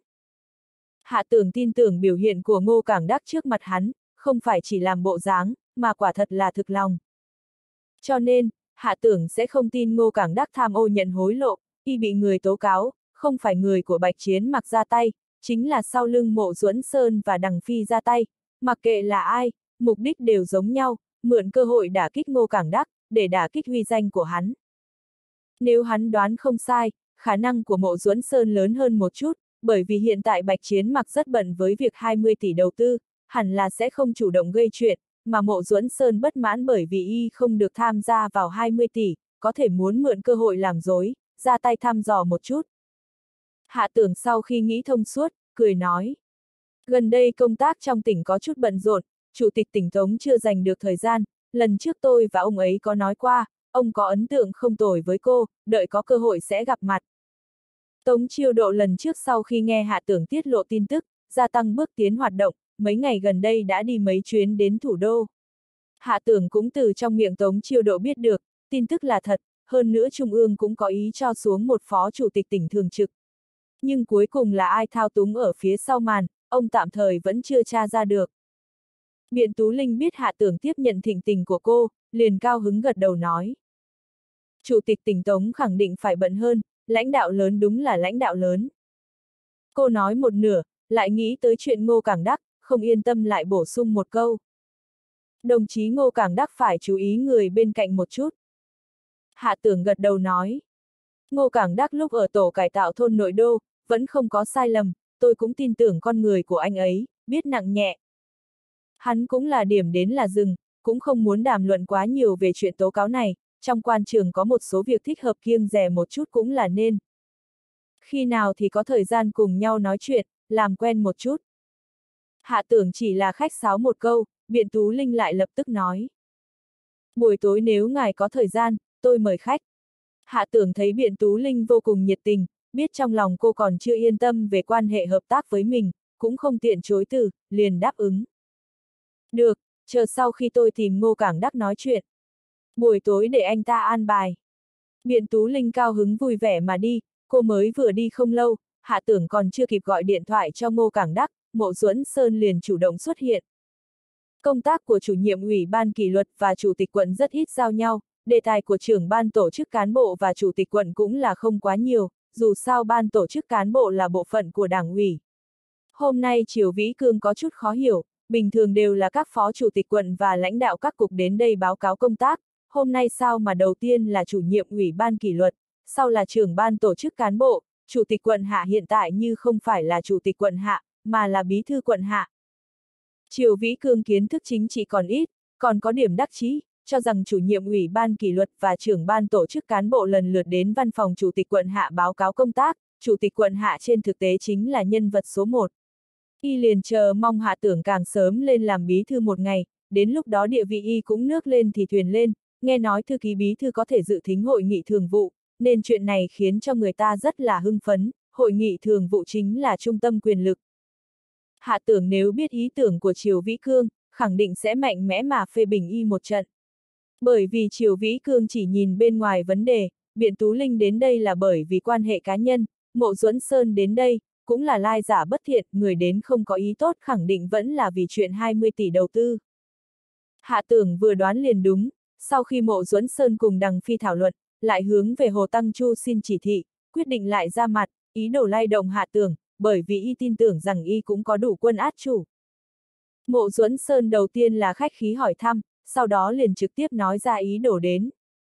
Hạ Tưởng tin tưởng biểu hiện của Ngô Cảng Đắc trước mặt hắn, không phải chỉ làm bộ dáng, mà quả thật là thực lòng. Cho nên, Hạ Tưởng sẽ không tin Ngô Cảng Đắc tham ô nhận hối lộ, y bị người tố cáo, không phải người của Bạch Chiến Mặc ra tay, chính là sau lưng Mộ Duẫn Sơn và Đằng Phi ra tay, mặc kệ là ai, mục đích đều giống nhau, mượn cơ hội đả kích Ngô Cảng Đắc, để đả kích uy danh của hắn. Nếu hắn đoán không sai, khả năng của Mộ Duẫn Sơn lớn hơn một chút, bởi vì hiện tại Bạch Chiến Mặc rất bận với việc hai mươi tỷ đầu tư, hẳn là sẽ không chủ động gây chuyện, mà Mộ Duẫn Sơn bất mãn bởi vì y không được tham gia vào hai mươi tỷ, có thể muốn mượn cơ hội làm dối, ra tay thăm dò một chút. Hạ Tưởng sau khi nghĩ thông suốt, cười nói. Gần đây công tác trong tỉnh có chút bận rộn, Chủ tịch tỉnh Tống chưa dành được thời gian, lần trước tôi và ông ấy có nói qua, ông có ấn tượng không tồi với cô, đợi có cơ hội sẽ gặp mặt. Tống Chiêu Độ lần trước sau khi nghe Hạ Tưởng tiết lộ tin tức, gia tăng bước tiến hoạt động, mấy ngày gần đây đã đi mấy chuyến đến thủ đô. Hạ Tưởng cũng từ trong miệng Tống Chiêu Độ biết được, tin tức là thật, hơn nữa Trung ương cũng có ý cho xuống một phó chủ tịch tỉnh thường trực. Nhưng cuối cùng là ai thao túng ở phía sau màn, ông tạm thời vẫn chưa tra ra được. Biện Tú Linh biết Hạ Tưởng tiếp nhận thỉnh tình của cô, liền cao hứng gật đầu nói. Chủ tịch tỉnh Tống khẳng định phải bận hơn, lãnh đạo lớn đúng là lãnh đạo lớn. Cô nói một nửa, lại nghĩ tới chuyện Ngô Cảng Đắc, không yên tâm lại bổ sung một câu. Đồng chí Ngô Cảng Đắc phải chú ý người bên cạnh một chút. Hạ Tưởng gật đầu nói. Ngô Cảng Đắc lúc ở tổ cải tạo thôn nội đô, vẫn không có sai lầm, tôi cũng tin tưởng con người của anh ấy, biết nặng nhẹ. Hắn cũng là điểm đến là dừng, cũng không muốn đàm luận quá nhiều về chuyện tố cáo này, trong quan trường có một số việc thích hợp kiêng dè một chút cũng là nên. Khi nào thì có thời gian cùng nhau nói chuyện, làm quen một chút. Hạ Tưởng chỉ là khách sáo một câu, Biện Tú Linh lại lập tức nói. Buổi tối nếu ngài có thời gian, tôi mời khách. Hạ Tưởng thấy Biện Tú Linh vô cùng nhiệt tình, biết trong lòng cô còn chưa yên tâm về quan hệ hợp tác với mình, cũng không tiện chối từ, liền đáp ứng. Được, chờ sau khi tôi tìm Ngô Cảng Đắc nói chuyện. Buổi tối để anh ta an bài. Biện Tú Linh cao hứng vui vẻ mà đi, cô mới vừa đi không lâu, Hạ Tưởng còn chưa kịp gọi điện thoại cho Ngô Cảng Đắc, Mộ Duẫn Sơn liền chủ động xuất hiện. Công tác của chủ nhiệm ủy ban kỷ luật và chủ tịch quận rất ít giao nhau, đề tài của trưởng ban tổ chức cán bộ và chủ tịch quận cũng là không quá nhiều, dù sao ban tổ chức cán bộ là bộ phận của đảng ủy. Hôm nay Triều Vĩ Cương có chút khó hiểu, bình thường đều là các phó chủ tịch quận và lãnh đạo các cục đến đây báo cáo công tác, hôm nay sao mà đầu tiên là chủ nhiệm ủy ban kỷ luật, sau là trưởng ban tổ chức cán bộ, chủ tịch quận Hạ hiện tại như không phải là chủ tịch quận Hạ, mà là bí thư quận Hạ. Triều Vĩ Cương kiến thức chính trị còn ít, còn có điểm đắc chí, cho rằng chủ nhiệm ủy ban kỷ luật và trưởng ban tổ chức cán bộ lần lượt đến văn phòng chủ tịch quận Hạ báo cáo công tác, chủ tịch quận Hạ trên thực tế chính là nhân vật số một. Y liền chờ mong Hạ Tưởng càng sớm lên làm bí thư một ngày, đến lúc đó địa vị Y cũng nước lên thì thuyền lên, nghe nói thư ký bí thư có thể dự thính hội nghị thường vụ, nên chuyện này khiến cho người ta rất là hưng phấn, hội nghị thường vụ chính là trung tâm quyền lực. Hạ Tưởng nếu biết ý tưởng của Triều Vĩ Cương, khẳng định sẽ mạnh mẽ mà phê bình Y một trận. Bởi vì Triều Vĩ Cương chỉ nhìn bên ngoài vấn đề, Biện Tú Linh đến đây là bởi vì quan hệ cá nhân, Mộ Duẫn Sơn đến đây, cũng là lai giả bất thiện, người đến không có ý tốt khẳng định vẫn là vì chuyện hai mươi tỷ đầu tư. Hạ Tưởng vừa đoán liền đúng, sau khi Mộ Duẫn Sơn cùng Đằng Phi thảo luận, lại hướng về Hồ Tăng Chu xin chỉ thị, quyết định lại ra mặt, ý đồ lay động Hạ Tưởng, bởi vì Y tin tưởng rằng Y cũng có đủ quân át chủ. Mộ Duẫn Sơn đầu tiên là khách khí hỏi thăm, sau đó liền trực tiếp nói ra ý đồ đến.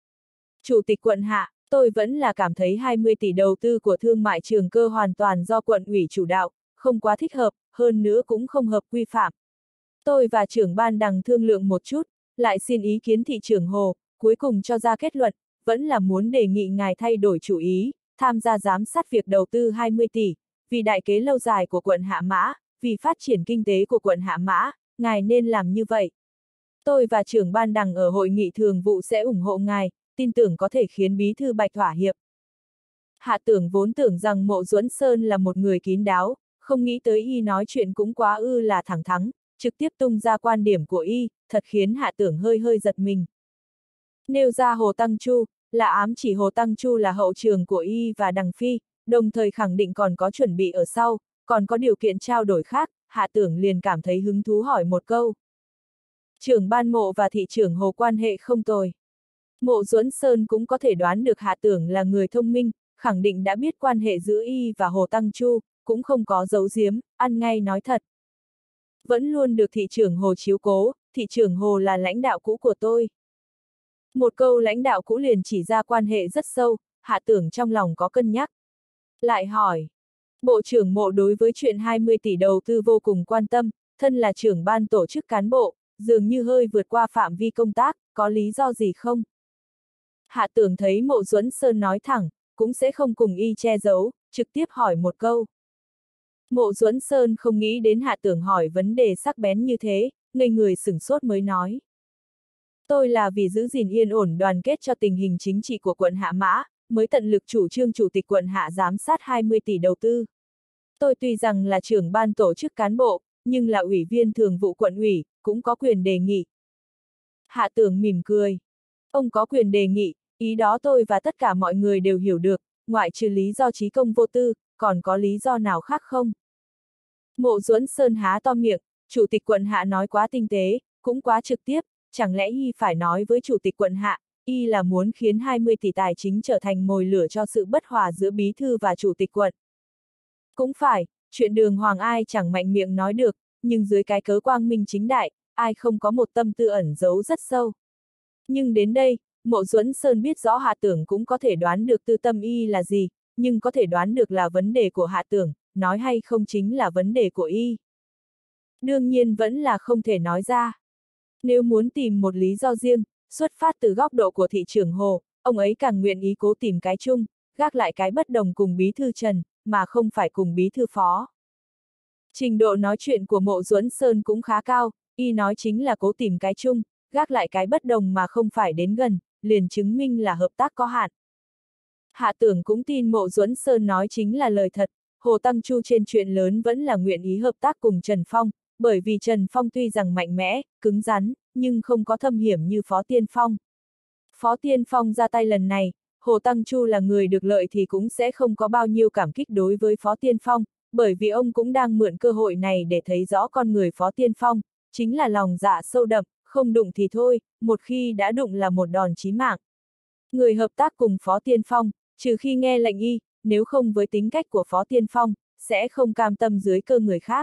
Chủ tịch quận Hạ, tôi vẫn là cảm thấy hai mươi tỷ đầu tư của thương mại trường cơ hoàn toàn do quận ủy chủ đạo, không quá thích hợp, hơn nữa cũng không hợp quy phạm. Tôi và trưởng ban Đằng thương lượng một chút, lại xin ý kiến thị trưởng Hồ, cuối cùng cho ra kết luận, vẫn là muốn đề nghị ngài thay đổi chủ ý, tham gia giám sát việc đầu tư hai mươi tỷ, vì đại kế lâu dài của quận Hạ Mã, vì phát triển kinh tế của quận Hạ Mã, ngài nên làm như vậy. Tôi và trưởng ban Đằng ở hội nghị thường vụ sẽ ủng hộ ngài, tin tưởng có thể khiến bí thư Bạch thỏa hiệp. Hạ Tưởng vốn tưởng rằng Mộ Duẫn Sơn là một người kín đáo, không nghĩ tới Y nói chuyện cũng quá ư là thẳng thắn, trực tiếp tung ra quan điểm của Y, thật khiến Hạ Tưởng hơi hơi giật mình. Nêu ra Hồ Tăng Chu, là ám chỉ Hồ Tăng Chu là hậu trường của Y và Đằng Phi, đồng thời khẳng định còn có chuẩn bị ở sau, còn có điều kiện trao đổi khác, Hạ Tưởng liền cảm thấy hứng thú hỏi một câu. Trưởng ban Mộ và thị trưởng Hồ quan hệ không tồi. Mộ Duẫn Sơn cũng có thể đoán được Hạ Tưởng là người thông minh, khẳng định đã biết quan hệ giữa Y và Hồ Tăng Chu, cũng không có giấu giếm, ăn ngay nói thật. Vẫn luôn được thị trưởng Hồ chiếu cố, thị trưởng Hồ là lãnh đạo cũ của tôi. Một câu lãnh đạo cũ liền chỉ ra quan hệ rất sâu, Hạ Tưởng trong lòng có cân nhắc. Lại hỏi, Bộ trưởng Mộ đối với chuyện hai mươi tỷ đầu tư vô cùng quan tâm, thân là trưởng ban tổ chức cán bộ, dường như hơi vượt qua phạm vi công tác, có lý do gì không? Hạ Tưởng thấy Mộ Duẫn Sơn nói thẳng, cũng sẽ không cùng Y che giấu, trực tiếp hỏi một câu. Mộ Duẫn Sơn không nghĩ đến Hạ Tưởng hỏi vấn đề sắc bén như thế, ngây người sửng sốt mới nói. Tôi là vì giữ gìn yên ổn đoàn kết cho tình hình chính trị của quận Hạ Mã, mới tận lực chủ trương chủ tịch quận Hạ giám sát hai mươi tỷ đầu tư. Tôi tuy rằng là trưởng ban tổ chức cán bộ, nhưng là ủy viên thường vụ quận ủy, cũng có quyền đề nghị. Hạ Tưởng mỉm cười. Ông có quyền đề nghị, ý đó tôi và tất cả mọi người đều hiểu được, ngoại trừ lý do trí công vô tư, còn có lý do nào khác không? Mộ Duẫn Sơn há to miệng, chủ tịch quận Hạ nói quá tinh tế, cũng quá trực tiếp, chẳng lẽ Y phải nói với chủ tịch quận Hạ, Y là muốn khiến hai mươi tỷ tài chính trở thành mồi lửa cho sự bất hòa giữa bí thư và chủ tịch quận. Cũng phải, chuyện đường hoàng ai chẳng mạnh miệng nói được, nhưng dưới cái cớ quang minh chính đại, ai không có một tâm tư ẩn giấu rất sâu. Nhưng đến đây, Mộ Duẫn Sơn biết rõ Hạ Tưởng cũng có thể đoán được tư tâm Y là gì, nhưng có thể đoán được là vấn đề của Hạ Tưởng, nói hay không chính là vấn đề của Y. Đương nhiên vẫn là không thể nói ra. Nếu muốn tìm một lý do riêng, xuất phát từ góc độ của thị trưởng Hồ, ông ấy càng nguyện ý cố tìm cái chung, gác lại cái bất đồng cùng bí thư Trần, mà không phải cùng bí thư Phó. Trình độ nói chuyện của Mộ Duẫn Sơn cũng khá cao, Y nói chính là cố tìm cái chung, gác lại cái bất đồng mà không phải đến gần, liền chứng minh là hợp tác có hạn. Hạ Tưởng cũng tin Mộ Duẫn Sơn nói chính là lời thật, Hồ Tăng Chu trên chuyện lớn vẫn là nguyện ý hợp tác cùng Trần Phong, bởi vì Trần Phong tuy rằng mạnh mẽ, cứng rắn, nhưng không có thâm hiểm như Phó Tiên Phong. Phó Tiên Phong ra tay lần này, Hồ Tăng Chu là người được lợi thì cũng sẽ không có bao nhiêu cảm kích đối với Phó Tiên Phong, bởi vì ông cũng đang mượn cơ hội này để thấy rõ con người Phó Tiên Phong, chính là lòng dạ sâu đậm, không đụng thì thôi, một khi đã đụng là một đòn chí mạng. Người hợp tác cùng Phó Tiên Phong, trừ khi nghe lệnh y, nếu không với tính cách của Phó Tiên Phong, sẽ không cam tâm dưới cơ người khác.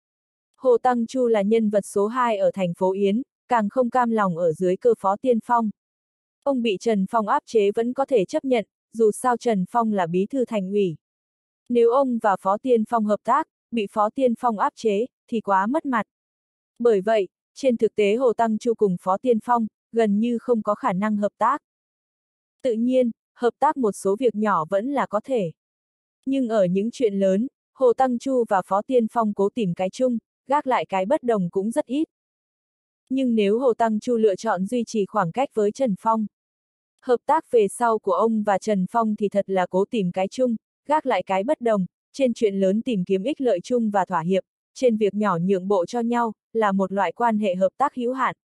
Hồ Tăng Chu là nhân vật số hai ở thành phố Yến, càng không cam lòng ở dưới cơ Phó Tiên Phong. Ông bị Trần Phong áp chế vẫn có thể chấp nhận, dù sao Trần Phong là bí thư thành ủy. Nếu ông và Phó Tiên Phong hợp tác, bị Phó Tiên Phong áp chế, thì quá mất mặt. Bởi vậy, trên thực tế Hồ Tăng Chu cùng Phó Tiên Phong, gần như không có khả năng hợp tác. Tự nhiên, hợp tác một số việc nhỏ vẫn là có thể. Nhưng ở những chuyện lớn, Hồ Tăng Chu và Phó Tiên Phong cố tìm cái chung, gác lại cái bất đồng cũng rất ít. Nhưng nếu Hồ Tăng Chu lựa chọn duy trì khoảng cách với Trần Phong, hợp tác về sau của ông và Trần Phong thì thật là cố tìm cái chung, gác lại cái bất đồng, trên chuyện lớn tìm kiếm ích lợi chung và thỏa hiệp, trên việc nhỏ nhượng bộ cho nhau, là một loại quan hệ hợp tác hữu hạn.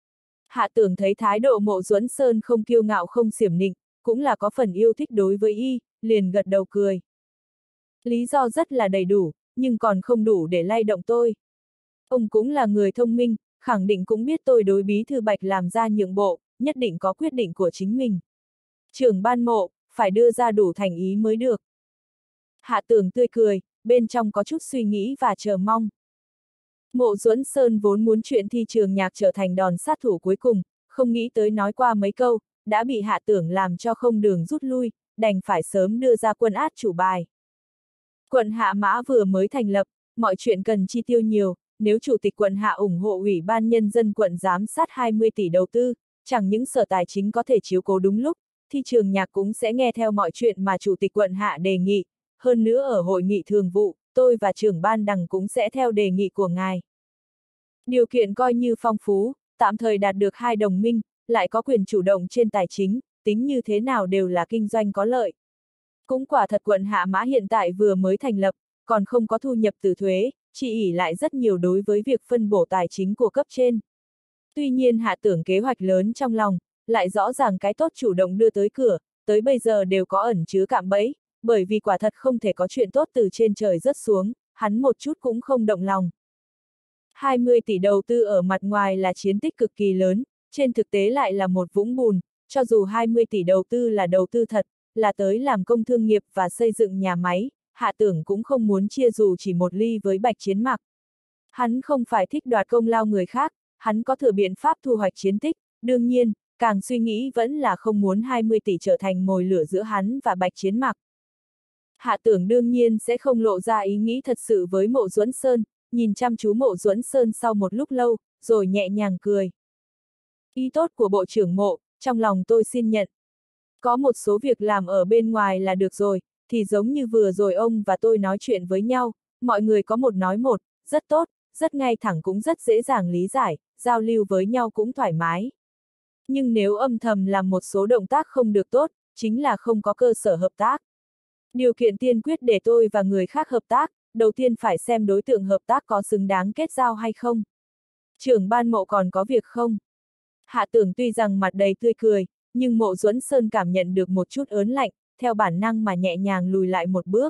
Hạ Tưởng thấy thái độ Mộ Duẫn Sơn không kiêu ngạo không xiểm nịnh, cũng là có phần yêu thích đối với y, liền gật đầu cười. Lý do rất là đầy đủ, nhưng còn không đủ để lay động tôi. Ông cũng là người thông minh, khẳng định cũng biết tôi đối bí thư Bạch làm ra nhượng bộ, nhất định có quyết định của chính mình. Trưởng ban Mộ, phải đưa ra đủ thành ý mới được. Hạ Tưởng tươi cười, bên trong có chút suy nghĩ và chờ mong. Mộ Duẫn Sơn vốn muốn chuyện thi trường nhạc trở thành đòn sát thủ cuối cùng, không nghĩ tới nói qua mấy câu, đã bị Hạ Tưởng làm cho không đường rút lui, đành phải sớm đưa ra quân át chủ bài. Quận Hạ Mã vừa mới thành lập, mọi chuyện cần chi tiêu nhiều, nếu Chủ tịch quận Hạ ủng hộ Ủy ban Nhân dân quận giám sát hai mươi tỷ đầu tư, chẳng những sở tài chính có thể chiếu cố đúng lúc, thi trường nhạc cũng sẽ nghe theo mọi chuyện mà Chủ tịch quận Hạ đề nghị, hơn nữa ở hội nghị thường vụ, tôi và trưởng ban Đằng cũng sẽ theo đề nghị của ngài. Điều kiện coi như phong phú, tạm thời đạt được hai đồng minh, lại có quyền chủ động trên tài chính, tính như thế nào đều là kinh doanh có lợi. Cũng quả thật quận Hạ Mã hiện tại vừa mới thành lập, còn không có thu nhập từ thuế, chỉ ỷ lại rất nhiều đối với việc phân bổ tài chính của cấp trên. Tuy nhiên Hạ Tưởng kế hoạch lớn trong lòng, lại rõ ràng cái tốt chủ động đưa tới cửa, tới bây giờ đều có ẩn chứa cạm bẫy, bởi vì quả thật không thể có chuyện tốt từ trên trời rớt xuống, hắn một chút cũng không động lòng. hai mươi tỷ đầu tư ở mặt ngoài là chiến tích cực kỳ lớn, trên thực tế lại là một vũng bùn, cho dù hai mươi tỷ đầu tư là đầu tư thật, là tới làm công thương nghiệp và xây dựng nhà máy, Hạ Tưởng cũng không muốn chia dù chỉ một ly với Bạch Chiến Mặc. Hắn không phải thích đoạt công lao người khác, hắn có thừa biện pháp thu hoạch chiến tích, đương nhiên, càng suy nghĩ vẫn là không muốn hai mươi tỷ trở thành mồi lửa giữa hắn và Bạch Chiến Mặc. Hạ Tưởng đương nhiên sẽ không lộ ra ý nghĩ thật sự với Mộ Duẫn Sơn, nhìn chăm chú Mộ Duẫn Sơn sau một lúc lâu, rồi nhẹ nhàng cười. Ý tốt của Bộ trưởng Mộ, trong lòng tôi xin nhận. Có một số việc làm ở bên ngoài là được rồi, thì giống như vừa rồi ông và tôi nói chuyện với nhau, mọi người có một nói một, rất tốt, rất ngay thẳng cũng rất dễ dàng lý giải, giao lưu với nhau cũng thoải mái. Nhưng nếu âm thầm làm một số động tác không được tốt, chính là không có cơ sở hợp tác. Điều kiện tiên quyết để tôi và người khác hợp tác, đầu tiên phải xem đối tượng hợp tác có xứng đáng kết giao hay không. Trưởng ban Mộ còn có việc không? Hạ Tưởng tuy rằng mặt đầy tươi cười, nhưng Mộ Duẫn Sơn cảm nhận được một chút ớn lạnh, theo bản năng mà nhẹ nhàng lùi lại một bước.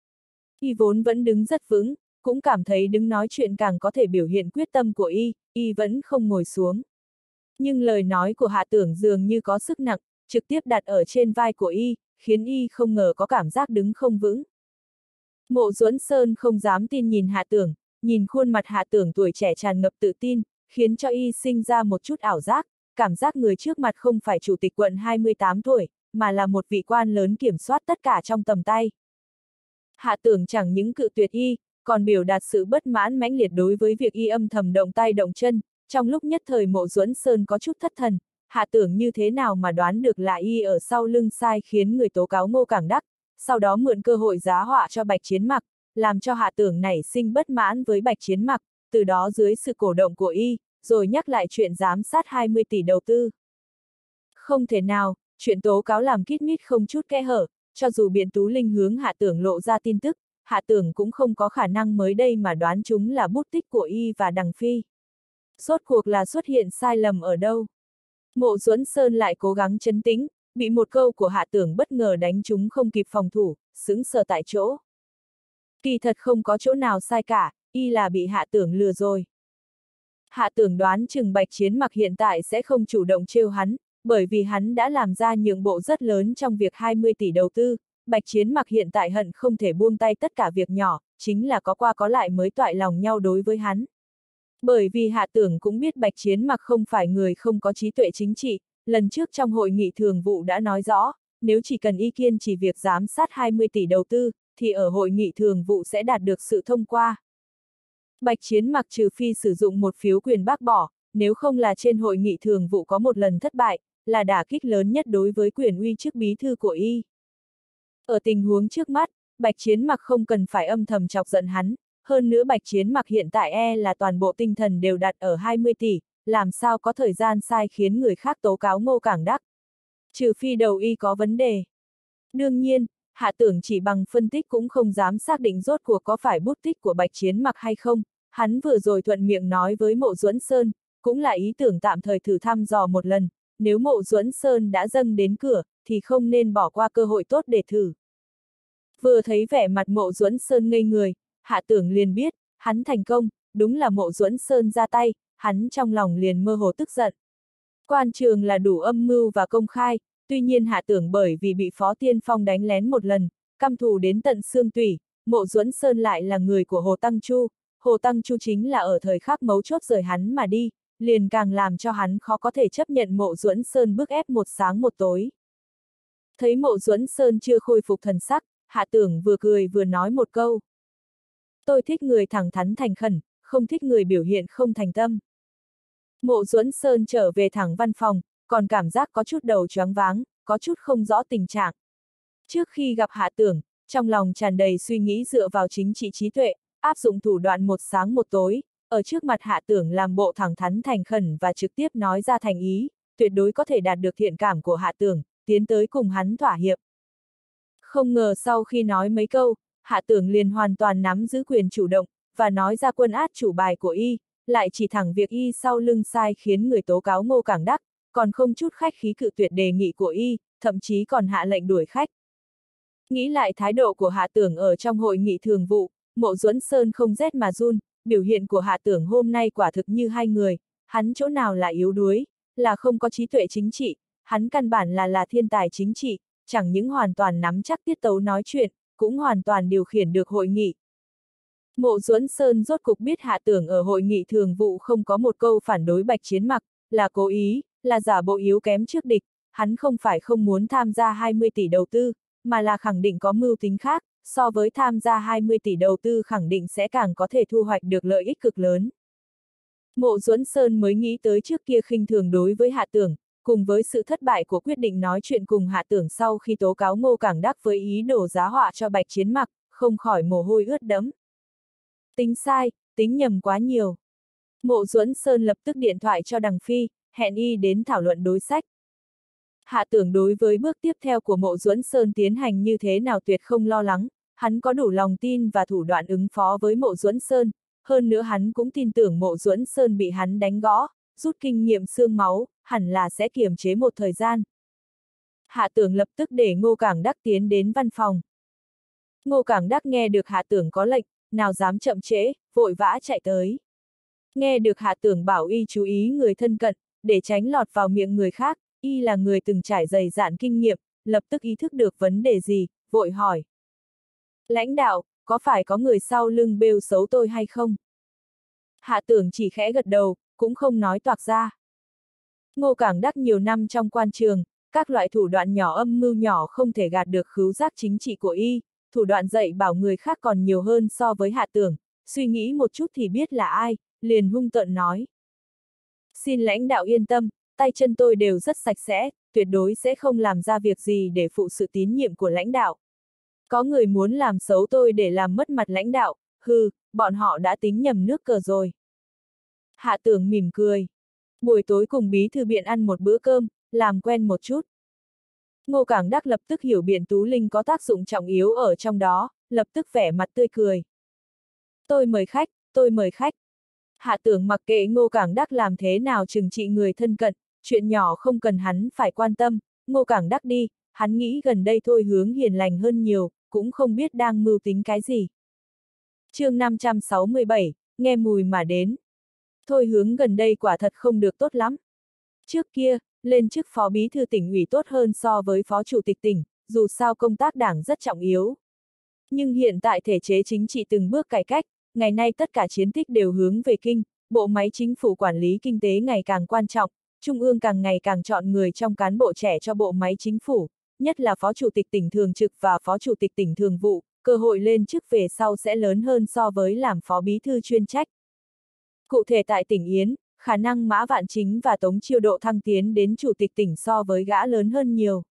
Y vốn vẫn đứng rất vững, cũng cảm thấy đứng nói chuyện càng có thể biểu hiện quyết tâm của y, y vẫn không ngồi xuống. Nhưng lời nói của Hạ Tưởng dường như có sức nặng, trực tiếp đặt ở trên vai của y, khiến y không ngờ có cảm giác đứng không vững. Mộ Duẫn Sơn không dám tin nhìn Hạ Tưởng, nhìn khuôn mặt Hạ Tưởng tuổi trẻ tràn ngập tự tin, khiến cho y sinh ra một chút ảo giác, cảm giác người trước mặt không phải chủ tịch quận hai mươi tám tuổi, mà là một vị quan lớn kiểm soát tất cả trong tầm tay. Hạ Tưởng chẳng những cự tuyệt y, còn biểu đạt sự bất mãn mãnh liệt đối với việc y âm thầm động tay động chân, trong lúc nhất thời Mộ Duẫn Sơn có chút thất thần, Hạ Tưởng như thế nào mà đoán được là y ở sau lưng sai khiến người tố cáo Ngô Cảng Đắc, sau đó mượn cơ hội giá họa cho Bạch Chiến Mặc, làm cho Hạ Tưởng nảy sinh bất mãn với Bạch Chiến Mặc, từ đó dưới sự cổ động của y, rồi nhắc lại chuyện giám sát hai mươi tỷ đầu tư. Không thể nào, chuyện tố cáo làm kít mít không chút kẽ hở, cho dù Biện Tú Linh hướng Hạ Tưởng lộ ra tin tức, Hạ Tưởng cũng không có khả năng mới đây mà đoán chúng là bút tích của y và Đằng Phi. Rốt cuộc là xuất hiện sai lầm ở đâu? Mộ Duẫn Sơn lại cố gắng trấn tĩnh, bị một câu của Hạ Tưởng bất ngờ đánh trúng không kịp phòng thủ, sững sờ tại chỗ. Kỳ thật không có chỗ nào sai cả, y là bị Hạ Tưởng lừa rồi. Hạ Tưởng đoán chừng Bạch Chiến Mặc hiện tại sẽ không chủ động trêu hắn, bởi vì hắn đã làm ra nhượng bộ rất lớn trong việc hai mươi tỷ đầu tư, Bạch Chiến Mặc hiện tại hận không thể buông tay tất cả việc nhỏ, chính là có qua có lại mới toại lòng nhau đối với hắn. Bởi vì Hạ Tưởng cũng biết Bạch Chiến Mặc không phải người không có trí tuệ chính trị, lần trước trong hội nghị thường vụ đã nói rõ, nếu chỉ cần ý kiên chỉ việc giám sát hai mươi tỷ đầu tư, thì ở hội nghị thường vụ sẽ đạt được sự thông qua. Bạch Chiến Mặc trừ phi sử dụng một phiếu quyền bác bỏ, nếu không là trên hội nghị thường vụ có một lần thất bại, là đả kích lớn nhất đối với quyền uy chức bí thư của y. Ở tình huống trước mắt, Bạch Chiến Mặc không cần phải âm thầm chọc giận hắn, hơn nữa Bạch Chiến Mặc hiện tại e là toàn bộ tinh thần đều đặt ở hai mươi tỷ, làm sao có thời gian sai khiến người khác tố cáo Ngô Cảng Đắc. Trừ phi đầu y có vấn đề. Đương nhiên, Hạ Tưởng chỉ bằng phân tích cũng không dám xác định rốt cuộc có phải bút tích của Bạch Chiến Mặc hay không, hắn vừa rồi thuận miệng nói với Mộ Duẫn Sơn, cũng là ý tưởng tạm thời thử thăm dò một lần, nếu Mộ Duẫn Sơn đã dâng đến cửa, thì không nên bỏ qua cơ hội tốt để thử. Vừa thấy vẻ mặt Mộ Duẫn Sơn ngây người, Hạ Tưởng liền biết, hắn thành công, đúng là Mộ Duẫn Sơn ra tay, hắn trong lòng liền mơ hồ tức giận. Quan trường là đủ âm mưu và công khai, tuy nhiên Hạ Tưởng bởi vì bị Phó Tiên Phong đánh lén một lần, căm thù đến tận xương tủy, Mộ Duẫn Sơn lại là người của Hồ Tăng Chu, Hồ Tăng Chu chính là ở thời khắc mấu chốt rời hắn mà đi, liền càng làm cho hắn khó có thể chấp nhận Mộ Duẫn Sơn bức ép một sáng một tối. Thấy Mộ Duẫn Sơn chưa khôi phục thần sắc, Hạ Tưởng vừa cười vừa nói một câu. Tôi thích người thẳng thắn thành khẩn, không thích người biểu hiện không thành tâm. Mộ Duẫn Sơn trở về thẳng văn phòng, còn cảm giác có chút đầu choáng váng, có chút không rõ tình trạng. Trước khi gặp Hạ Tưởng, trong lòng tràn đầy suy nghĩ dựa vào chính trị trí tuệ, áp dụng thủ đoạn một sáng một tối, ở trước mặt Hạ Tưởng làm bộ thẳng thắn thành khẩn và trực tiếp nói ra thành ý, tuyệt đối có thể đạt được thiện cảm của Hạ Tưởng, tiến tới cùng hắn thỏa hiệp. Không ngờ sau khi nói mấy câu, Hạ Tưởng liền hoàn toàn nắm giữ quyền chủ động, và nói ra quân át chủ bài của y, lại chỉ thẳng việc y sau lưng sai khiến người tố cáo Ngô Cảng Đắc, còn không chút khách khí cự tuyệt đề nghị của y, thậm chí còn hạ lệnh đuổi khách. Nghĩ lại thái độ của Hạ Tưởng ở trong hội nghị thường vụ, Mộ Duẫn Sơn không rét mà run, biểu hiện của Hạ Tưởng hôm nay quả thực như hai người, hắn chỗ nào là yếu đuối, là không có trí tuệ chính trị, hắn căn bản là là thiên tài chính trị, chẳng những hoàn toàn nắm chắc tiết tấu nói chuyện, cũng hoàn toàn điều khiển được hội nghị. Mộ Duẫn Sơn rốt cục biết Hạ Tưởng ở hội nghị thường vụ không có một câu phản đối Bạch Chiến Mặc, là cố ý, là giả bộ yếu kém trước địch, hắn không phải không muốn tham gia hai mươi tỷ đầu tư, mà là khẳng định có mưu tính khác, so với tham gia hai mươi tỷ đầu tư khẳng định sẽ càng có thể thu hoạch được lợi ích cực lớn. Mộ Duẫn Sơn mới nghĩ tới trước kia khinh thường đối với Hạ Tưởng, cùng với sự thất bại của quyết định nói chuyện cùng Hạ Tưởng sau khi tố cáo Ngô Cảng Đắc với ý đồ giá họa cho Bạch Chiến Mặc, không khỏi mồ hôi ướt đẫm. Tính sai, tính nhầm quá nhiều. Mộ Duẫn Sơn lập tức điện thoại cho Đằng Phi, hẹn y đến thảo luận đối sách. Hạ Tưởng đối với bước tiếp theo của Mộ Duẫn Sơn tiến hành như thế nào tuyệt không lo lắng, hắn có đủ lòng tin và thủ đoạn ứng phó với Mộ Duẫn Sơn, hơn nữa hắn cũng tin tưởng Mộ Duẫn Sơn bị hắn đánh gõ, rút kinh nghiệm xương máu, hẳn là sẽ kiềm chế một thời gian. Hạ Tưởng lập tức để Ngô Cảng Đắc tiến đến văn phòng. Ngô Cảng Đắc nghe được Hạ Tưởng có lệnh, nào dám chậm trễ, vội vã chạy tới. Nghe được Hạ Tưởng bảo y chú ý người thân cận, để tránh lọt vào miệng người khác, y là người từng trải dày dạn kinh nghiệm, lập tức ý thức được vấn đề gì, vội hỏi. Lãnh đạo, có phải có người sau lưng bêu xấu tôi hay không? Hạ Tưởng chỉ khẽ gật đầu, cũng không nói toạc ra. Ngô Cảng Đắc nhiều năm trong quan trường, các loại thủ đoạn nhỏ âm mưu nhỏ không thể gạt được khứu giác chính trị của y, thủ đoạn dạy bảo người khác còn nhiều hơn so với Hạ Tưởng, suy nghĩ một chút thì biết là ai, liền hung tợn nói. Xin lãnh đạo yên tâm, tay chân tôi đều rất sạch sẽ, tuyệt đối sẽ không làm ra việc gì để phụ sự tín nhiệm của lãnh đạo. Có người muốn làm xấu tôi để làm mất mặt lãnh đạo, hừ, bọn họ đã tính nhầm nước cờ rồi. Hạ Tưởng mỉm cười. Buổi tối cùng bí thư Biện ăn một bữa cơm, làm quen một chút. Ngô Cảng Đắc lập tức hiểu Biện Tú Linh có tác dụng trọng yếu ở trong đó, lập tức vẻ mặt tươi cười. Tôi mời khách, tôi mời khách. Hạ Tưởng mặc kệ Ngô Cảng Đắc làm thế nào trừng trị người thân cận, chuyện nhỏ không cần hắn phải quan tâm, Ngô Cảng Đắc đi, hắn nghĩ gần đây thôi hướng hiền lành hơn nhiều, cũng không biết đang mưu tính cái gì. Chương năm trăm sáu mươi bảy, nghe mùi mà đến. Thôi Hướng gần đây quả thật không được tốt lắm. Trước kia, lên chức phó bí thư tỉnh ủy tốt hơn so với phó chủ tịch tỉnh, dù sao công tác đảng rất trọng yếu. Nhưng hiện tại thể chế chính trị từng bước cải cách, ngày nay tất cả chiến tích đều hướng về kinh, bộ máy chính phủ quản lý kinh tế ngày càng quan trọng, Trung ương càng ngày càng chọn người trong cán bộ trẻ cho bộ máy chính phủ, nhất là phó chủ tịch tỉnh thường trực và phó chủ tịch tỉnh thường vụ, cơ hội lên chức về sau sẽ lớn hơn so với làm phó bí thư chuyên trách. Cụ thể tại tỉnh Yến, khả năng Mã Vạn Chính và Tống Chiêu Độ thăng tiến đến chủ tịch tỉnh so với gã lớn hơn nhiều.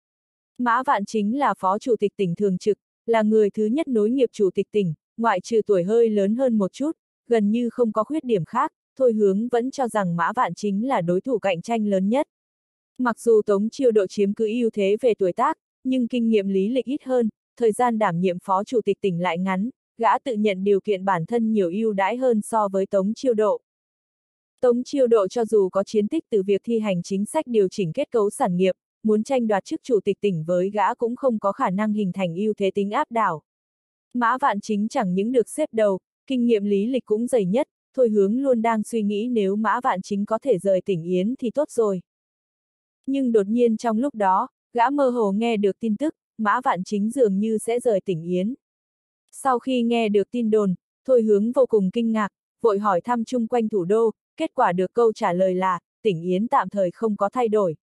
Mã Vạn Chính là phó chủ tịch tỉnh thường trực, là người thứ nhất nối nghiệp chủ tịch tỉnh, ngoại trừ tuổi hơi lớn hơn một chút, gần như không có khuyết điểm khác, Thôi Hướng vẫn cho rằng Mã Vạn Chính là đối thủ cạnh tranh lớn nhất. Mặc dù Tống Chiêu Độ chiếm cứ ưu thế về tuổi tác, nhưng kinh nghiệm lý lịch ít hơn, thời gian đảm nhiệm phó chủ tịch tỉnh lại ngắn, gã tự nhận điều kiện bản thân nhiều ưu đãi hơn so với Tống Chiêu Độ. Tống Chiêu Độ cho dù có chiến tích từ việc thi hành chính sách điều chỉnh kết cấu sản nghiệp, muốn tranh đoạt chức chủ tịch tỉnh với gã cũng không có khả năng hình thành ưu thế tính áp đảo. Mã Vạn Chính chẳng những được xếp đầu, kinh nghiệm lý lịch cũng dày nhất, Thôi Hướng luôn đang suy nghĩ nếu Mã Vạn Chính có thể rời tỉnh Yến thì tốt rồi. Nhưng đột nhiên trong lúc đó, gã mơ hồ nghe được tin tức, Mã Vạn Chính dường như sẽ rời tỉnh Yến. Sau khi nghe được tin đồn, Thôi Hướng vô cùng kinh ngạc, vội hỏi thăm chung quanh thủ đô, kết quả được câu trả lời là, tỉnh Yến tạm thời không có thay đổi.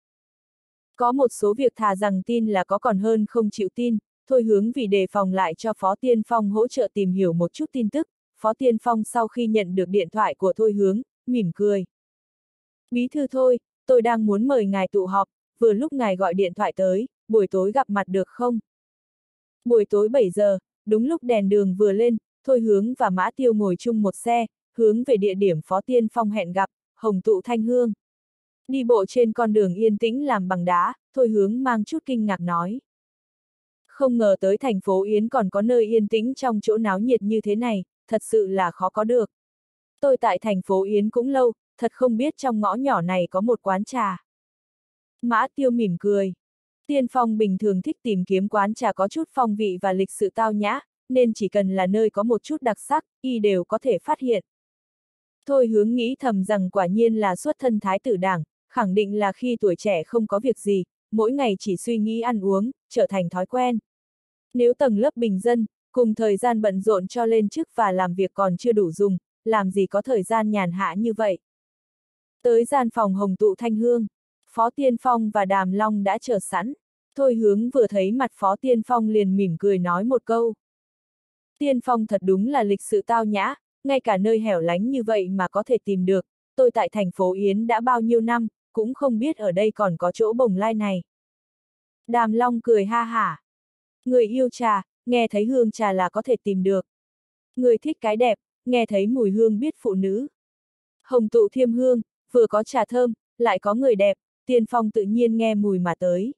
Có một số việc thà rằng tin là có còn hơn không chịu tin, Thôi Hướng vì đề phòng lại cho Phó Tiên Phong hỗ trợ tìm hiểu một chút tin tức, Phó Tiên Phong sau khi nhận được điện thoại của Thôi Hướng, mỉm cười. Bí thư Thôi, tôi đang muốn mời ngài tụ họp, vừa lúc ngài gọi điện thoại tới, buổi tối gặp mặt được không? Buổi tối bảy giờ, đúng lúc đèn đường vừa lên, Thôi Hướng và Mã Tiêu ngồi chung một xe, hướng về địa điểm Phó Tiên Phong hẹn gặp, Hồng Tụ Thanh Hương. Đi bộ trên con đường yên tĩnh làm bằng đá, Thôi Hướng mang chút kinh ngạc nói. Không ngờ tới thành phố Yến còn có nơi yên tĩnh trong chỗ náo nhiệt như thế này, thật sự là khó có được. Tôi tại thành phố Yến cũng lâu, thật không biết trong ngõ nhỏ này có một quán trà. Mã Tiêu mỉm cười. Tiên Phong bình thường thích tìm kiếm quán trà có chút phong vị và lịch sự tao nhã, nên chỉ cần là nơi có một chút đặc sắc, y đều có thể phát hiện. Thôi Hướng nghĩ thầm rằng quả nhiên là xuất thân thái tử đảng, khẳng định là khi tuổi trẻ không có việc gì, mỗi ngày chỉ suy nghĩ ăn uống, trở thành thói quen. Nếu tầng lớp bình dân, cùng thời gian bận rộn cho lên chức và làm việc còn chưa đủ dùng, làm gì có thời gian nhàn hạ như vậy. Tới gian phòng Hồng Tụ Thanh Hương, Phó Tiên Phong và Đàm Long đã chờ sẵn. Thôi Hướng vừa thấy mặt Phó Tiên Phong liền mỉm cười nói một câu. Tiên Phong thật đúng là lịch sự tao nhã, ngay cả nơi hẻo lánh như vậy mà có thể tìm được, tôi tại thành phố Yến đã bao nhiêu năm, cũng không biết ở đây còn có chỗ bồng lai này. Đàm Long cười ha hả. Người yêu trà, nghe thấy hương trà là có thể tìm được. Người thích cái đẹp, nghe thấy mùi hương biết phụ nữ. Hồng Tụ Thiêm Hương, vừa có trà thơm, lại có người đẹp, Tiên Phong tự nhiên nghe mùi mà tới.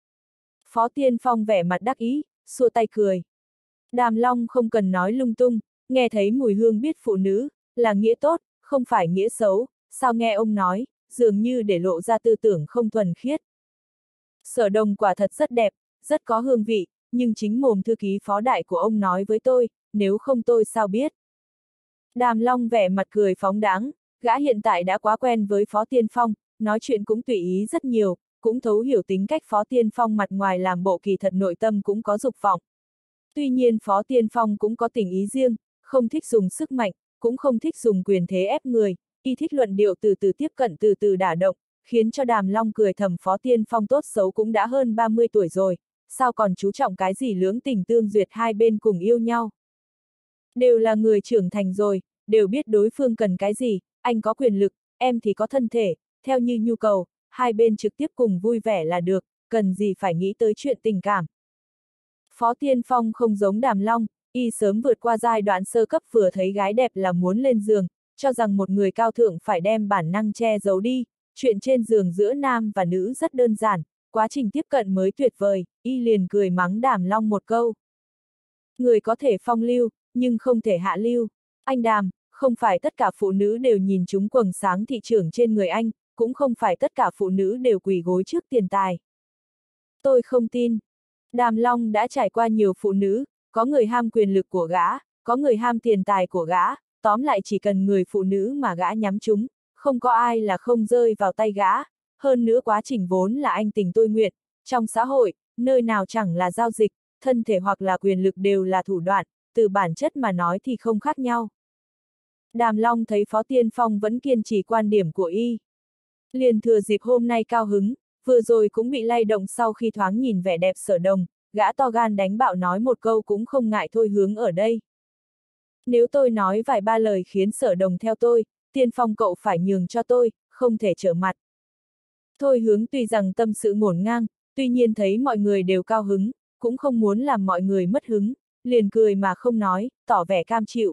Phó Tiên Phong vẻ mặt đắc ý, xua tay cười. Đàm Long không cần nói lung tung, nghe thấy mùi hương biết phụ nữ, là nghĩa tốt, không phải nghĩa xấu, sao nghe ông nói, dường như để lộ ra tư tưởng không thuần khiết. Sở Đồng quả thật rất đẹp, rất có hương vị, nhưng chính mồm thư ký phó đại của ông nói với tôi, nếu không tôi sao biết. Đàm Long vẻ mặt cười phóng đãng, gã hiện tại đã quá quen với Phó Tiên Phong, nói chuyện cũng tùy ý rất nhiều, cũng thấu hiểu tính cách Phó Tiên Phong mặt ngoài làm bộ kỳ thật nội tâm cũng có dục vọng. Tuy nhiên Phó Tiên Phong cũng có tình ý riêng, không thích dùng sức mạnh, cũng không thích dùng quyền thế ép người, y thích luận điệu từ từ tiếp cận từ từ đả động, khiến cho Đàm Long cười thầm Phó Tiên Phong tốt xấu cũng đã hơn ba mươi tuổi rồi, sao còn chú trọng cái gì lưỡng tình tương duyệt hai bên cùng yêu nhau. Đều là người trưởng thành rồi, đều biết đối phương cần cái gì, anh có quyền lực, em thì có thân thể, theo như nhu cầu, hai bên trực tiếp cùng vui vẻ là được, cần gì phải nghĩ tới chuyện tình cảm. Phó Tiên Phong không giống Đàm Long, y sớm vượt qua giai đoạn sơ cấp vừa thấy gái đẹp là muốn lên giường, cho rằng một người cao thượng phải đem bản năng che giấu đi, chuyện trên giường giữa nam và nữ rất đơn giản, quá trình tiếp cận mới tuyệt vời, y liền cười mắng Đàm Long một câu. Người có thể phong lưu, nhưng không thể hạ lưu. Anh Đàm, không phải tất cả phụ nữ đều nhìn trúng quầng sáng thị trường trên người anh, cũng không phải tất cả phụ nữ đều quỳ gối trước tiền tài. Tôi không tin. Đàm Long đã trải qua nhiều phụ nữ, có người ham quyền lực của gã, có người ham tiền tài của gã, tóm lại chỉ cần người phụ nữ mà gã nhắm trúng, không có ai là không rơi vào tay gã, hơn nữa quá trình vốn là anh tình tôi nguyện, trong xã hội, nơi nào chẳng là giao dịch, thân thể hoặc là quyền lực đều là thủ đoạn, từ bản chất mà nói thì không khác nhau. Đàm Long thấy Phó Tiên Phong vẫn kiên trì quan điểm của y. Liền thừa dịp hôm nay cao hứng, vừa rồi cũng bị lay động sau khi thoáng nhìn vẻ đẹp Sở Đồng, gã to gan đánh bạo nói một câu cũng không ngại thôi hướng ở đây. Nếu tôi nói vài ba lời khiến Sở Đồng theo tôi, Tiên Phong cậu phải nhường cho tôi, không thể trở mặt. Thôi hướng tuy rằng tâm sự ngổn ngang, tuy nhiên thấy mọi người đều cao hứng, cũng không muốn làm mọi người mất hứng, liền cười mà không nói, tỏ vẻ cam chịu.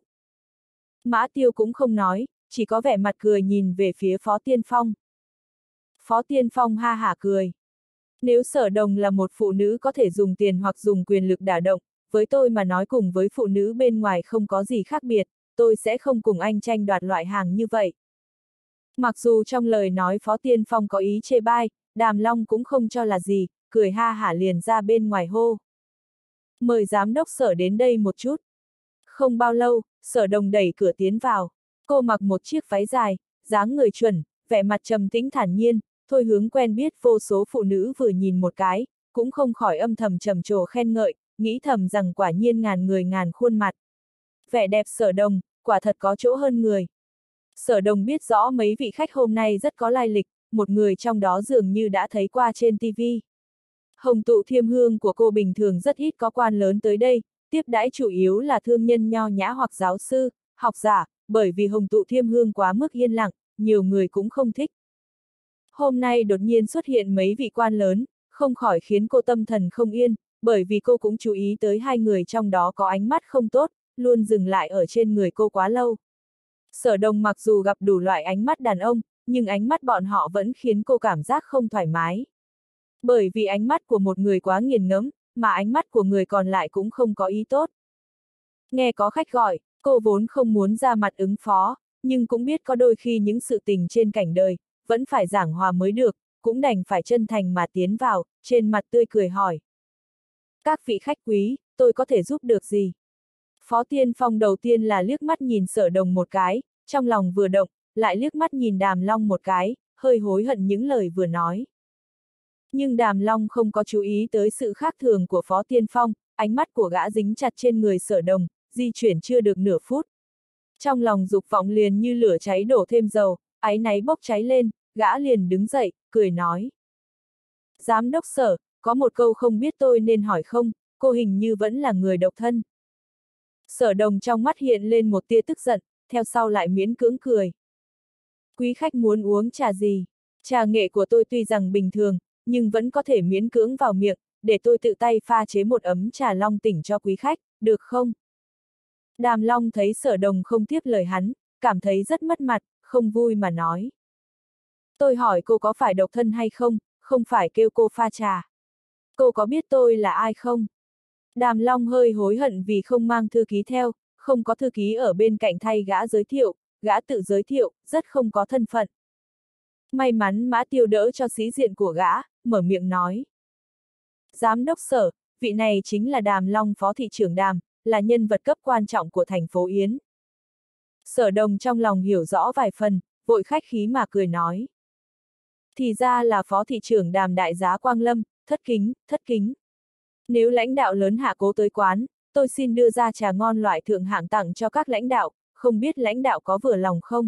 Mã Tiêu cũng không nói, chỉ có vẻ mặt cười nhìn về phía Phó Tiên Phong. Phó Tiên Phong ha hả cười. Nếu Sở Đồng là một phụ nữ có thể dùng tiền hoặc dùng quyền lực đả động, với tôi mà nói cùng với phụ nữ bên ngoài không có gì khác biệt, tôi sẽ không cùng anh tranh đoạt loại hàng như vậy. Mặc dù trong lời nói Phó Tiên Phong có ý chê bai, Đàm Long cũng không cho là gì, cười ha hả liền ra bên ngoài hô. Mời giám đốc Sở đến đây một chút. Không bao lâu, Sở Đồng đẩy cửa tiến vào. Cô mặc một chiếc váy dài, dáng người chuẩn, vẻ mặt trầm tĩnh thản nhiên, Thôi hướng quen biết vô số phụ nữ vừa nhìn một cái, cũng không khỏi âm thầm trầm trồ khen ngợi, nghĩ thầm rằng quả nhiên ngàn người ngàn khuôn mặt. Vẻ đẹp Sở Đồng, quả thật có chỗ hơn người. Sở Đồng biết rõ mấy vị khách hôm nay rất có lai lịch, một người trong đó dường như đã thấy qua trên ti vi. Hồng Tụ Thiêm Hương của cô bình thường rất ít có quan lớn tới đây, tiếp đãi chủ yếu là thương nhân nho nhã hoặc giáo sư, học giả, bởi vì Hồng Tụ Thiêm Hương quá mức yên lặng, nhiều người cũng không thích. Hôm nay đột nhiên xuất hiện mấy vị quan lớn, không khỏi khiến cô tâm thần không yên, bởi vì cô cũng chú ý tới hai người trong đó có ánh mắt không tốt, luôn dừng lại ở trên người cô quá lâu. Sở Đồng mặc dù gặp đủ loại ánh mắt đàn ông, nhưng ánh mắt bọn họ vẫn khiến cô cảm giác không thoải mái. Bởi vì ánh mắt của một người quá nghiền ngẫm, mà ánh mắt của người còn lại cũng không có ý tốt. Nghe có khách gọi, cô vốn không muốn ra mặt ứng phó, nhưng cũng biết có đôi khi những sự tình trên cảnh đời, vẫn phải giảng hòa mới được, cũng đành phải chân thành mà tiến vào, trên mặt tươi cười hỏi. Các vị khách quý, tôi có thể giúp được gì? Phó Tiên Phong đầu tiên là liếc mắt nhìn Sở Đồng một cái, trong lòng vừa động, lại liếc mắt nhìn Đàm Long một cái, hơi hối hận những lời vừa nói. Nhưng Đàm Long không có chú ý tới sự khác thường của Phó Tiên Phong, ánh mắt của gã dính chặt trên người Sở Đồng, di chuyển chưa được nửa phút. Trong lòng dục vọng liền như lửa cháy đổ thêm dầu, áy náy bốc cháy lên, gã liền đứng dậy, cười nói. Giám đốc Sở, có một câu không biết tôi nên hỏi không, cô hình như vẫn là người độc thân. Sở Đồng trong mắt hiện lên một tia tức giận, theo sau lại miễn cưỡng cười. Quý khách muốn uống trà gì? Trà nghệ của tôi tuy rằng bình thường, nhưng vẫn có thể miễn cưỡng vào miệng, để tôi tự tay pha chế một ấm trà long tỉnh cho quý khách, được không? Đàm Long thấy Sở Đồng không tiếp lời hắn, cảm thấy rất mất mặt, không vui mà nói. Tôi hỏi cô có phải độc thân hay không, không phải kêu cô pha trà. Cô có biết tôi là ai không? Đàm Long hơi hối hận vì không mang thư ký theo, không có thư ký ở bên cạnh thay gã giới thiệu, gã tự giới thiệu, rất không có thân phận. May mắn Mã Tiêu đỡ cho sĩ diện của gã, mở miệng nói. Giám đốc Sở, vị này chính là Đàm Long phó thị trưởng Đàm, là nhân vật cấp quan trọng của thành phố Yến. Sở Đồng trong lòng hiểu rõ vài phần, vội khách khí mà cười nói. Thì ra là phó thị trưởng Đàm đại giá Quang Lâm, thất kính, thất kính. Nếu lãnh đạo lớn hạ cố tới quán, tôi xin đưa ra trà ngon loại thượng hạng tặng cho các lãnh đạo, không biết lãnh đạo có vừa lòng không?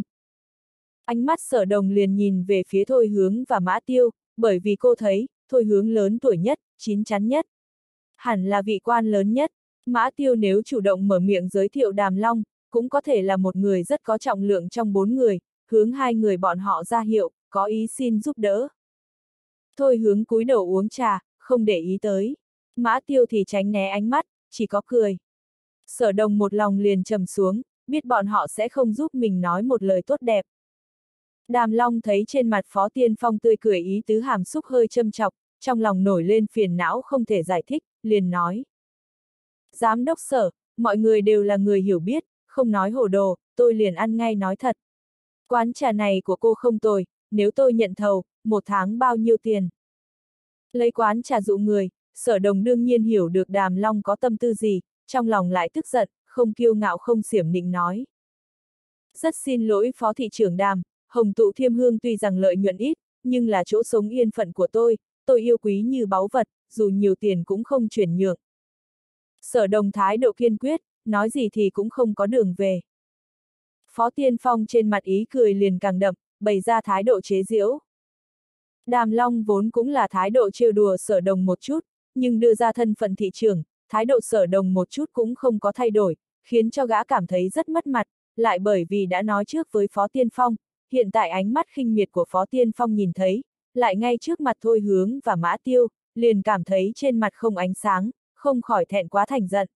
Ánh mắt Sở Đồng liền nhìn về phía Thôi Hướng và Mã Tiêu, bởi vì cô thấy, Thôi Hướng lớn tuổi nhất, chín chắn nhất. Hẳn là vị quan lớn nhất, Mã Tiêu nếu chủ động mở miệng giới thiệu Đàm Long, cũng có thể là một người rất có trọng lượng trong bốn người, hướng hai người bọn họ ra hiệu, có ý xin giúp đỡ. Thôi Hướng cúi đầu uống trà, không để ý tới. Mã Tiêu thì tránh né ánh mắt, chỉ có cười. Sở Đồng một lòng liền trầm xuống, biết bọn họ sẽ không giúp mình nói một lời tốt đẹp. Đàm Long thấy trên mặt Phó Tiên Phong tươi cười ý tứ hàm xúc hơi châm chọc, trong lòng nổi lên phiền não không thể giải thích, liền nói. Giám đốc Sở, mọi người đều là người hiểu biết, không nói hồ đồ, tôi liền ăn ngay nói thật. Quán trà này của cô không tồi, nếu tôi nhận thầu, một tháng bao nhiêu tiền? Lấy quán trà dụ người, Sở Đồng đương nhiên hiểu được Đàm Long có tâm tư gì, trong lòng lại tức giận, không kiêu ngạo không xiểm nịnh nói. Rất xin lỗi Phó thị trưởng Đàm, Hồng Tụ Thiêm Hương tuy rằng lợi nhuận ít, nhưng là chỗ sống yên phận của tôi, tôi yêu quý như báu vật, dù nhiều tiền cũng không chuyển nhượng. Sở Đồng thái độ kiên quyết, nói gì thì cũng không có đường về. Phó Tiên Phong trên mặt ý cười liền càng đậm, bày ra thái độ chế giễu. Đàm Long vốn cũng là thái độ trêu đùa Sở Đồng một chút, nhưng đưa ra thân phận thị trưởng, thái độ Sở Đồng một chút cũng không có thay đổi, khiến cho gã cảm thấy rất mất mặt, lại bởi vì đã nói trước với Phó Tiên Phong, hiện tại ánh mắt khinh miệt của Phó Tiên Phong nhìn thấy, lại ngay trước mặt Thôi Hướng và Mã Tiêu, liền cảm thấy trên mặt không ánh sáng, không khỏi thẹn quá thành giận.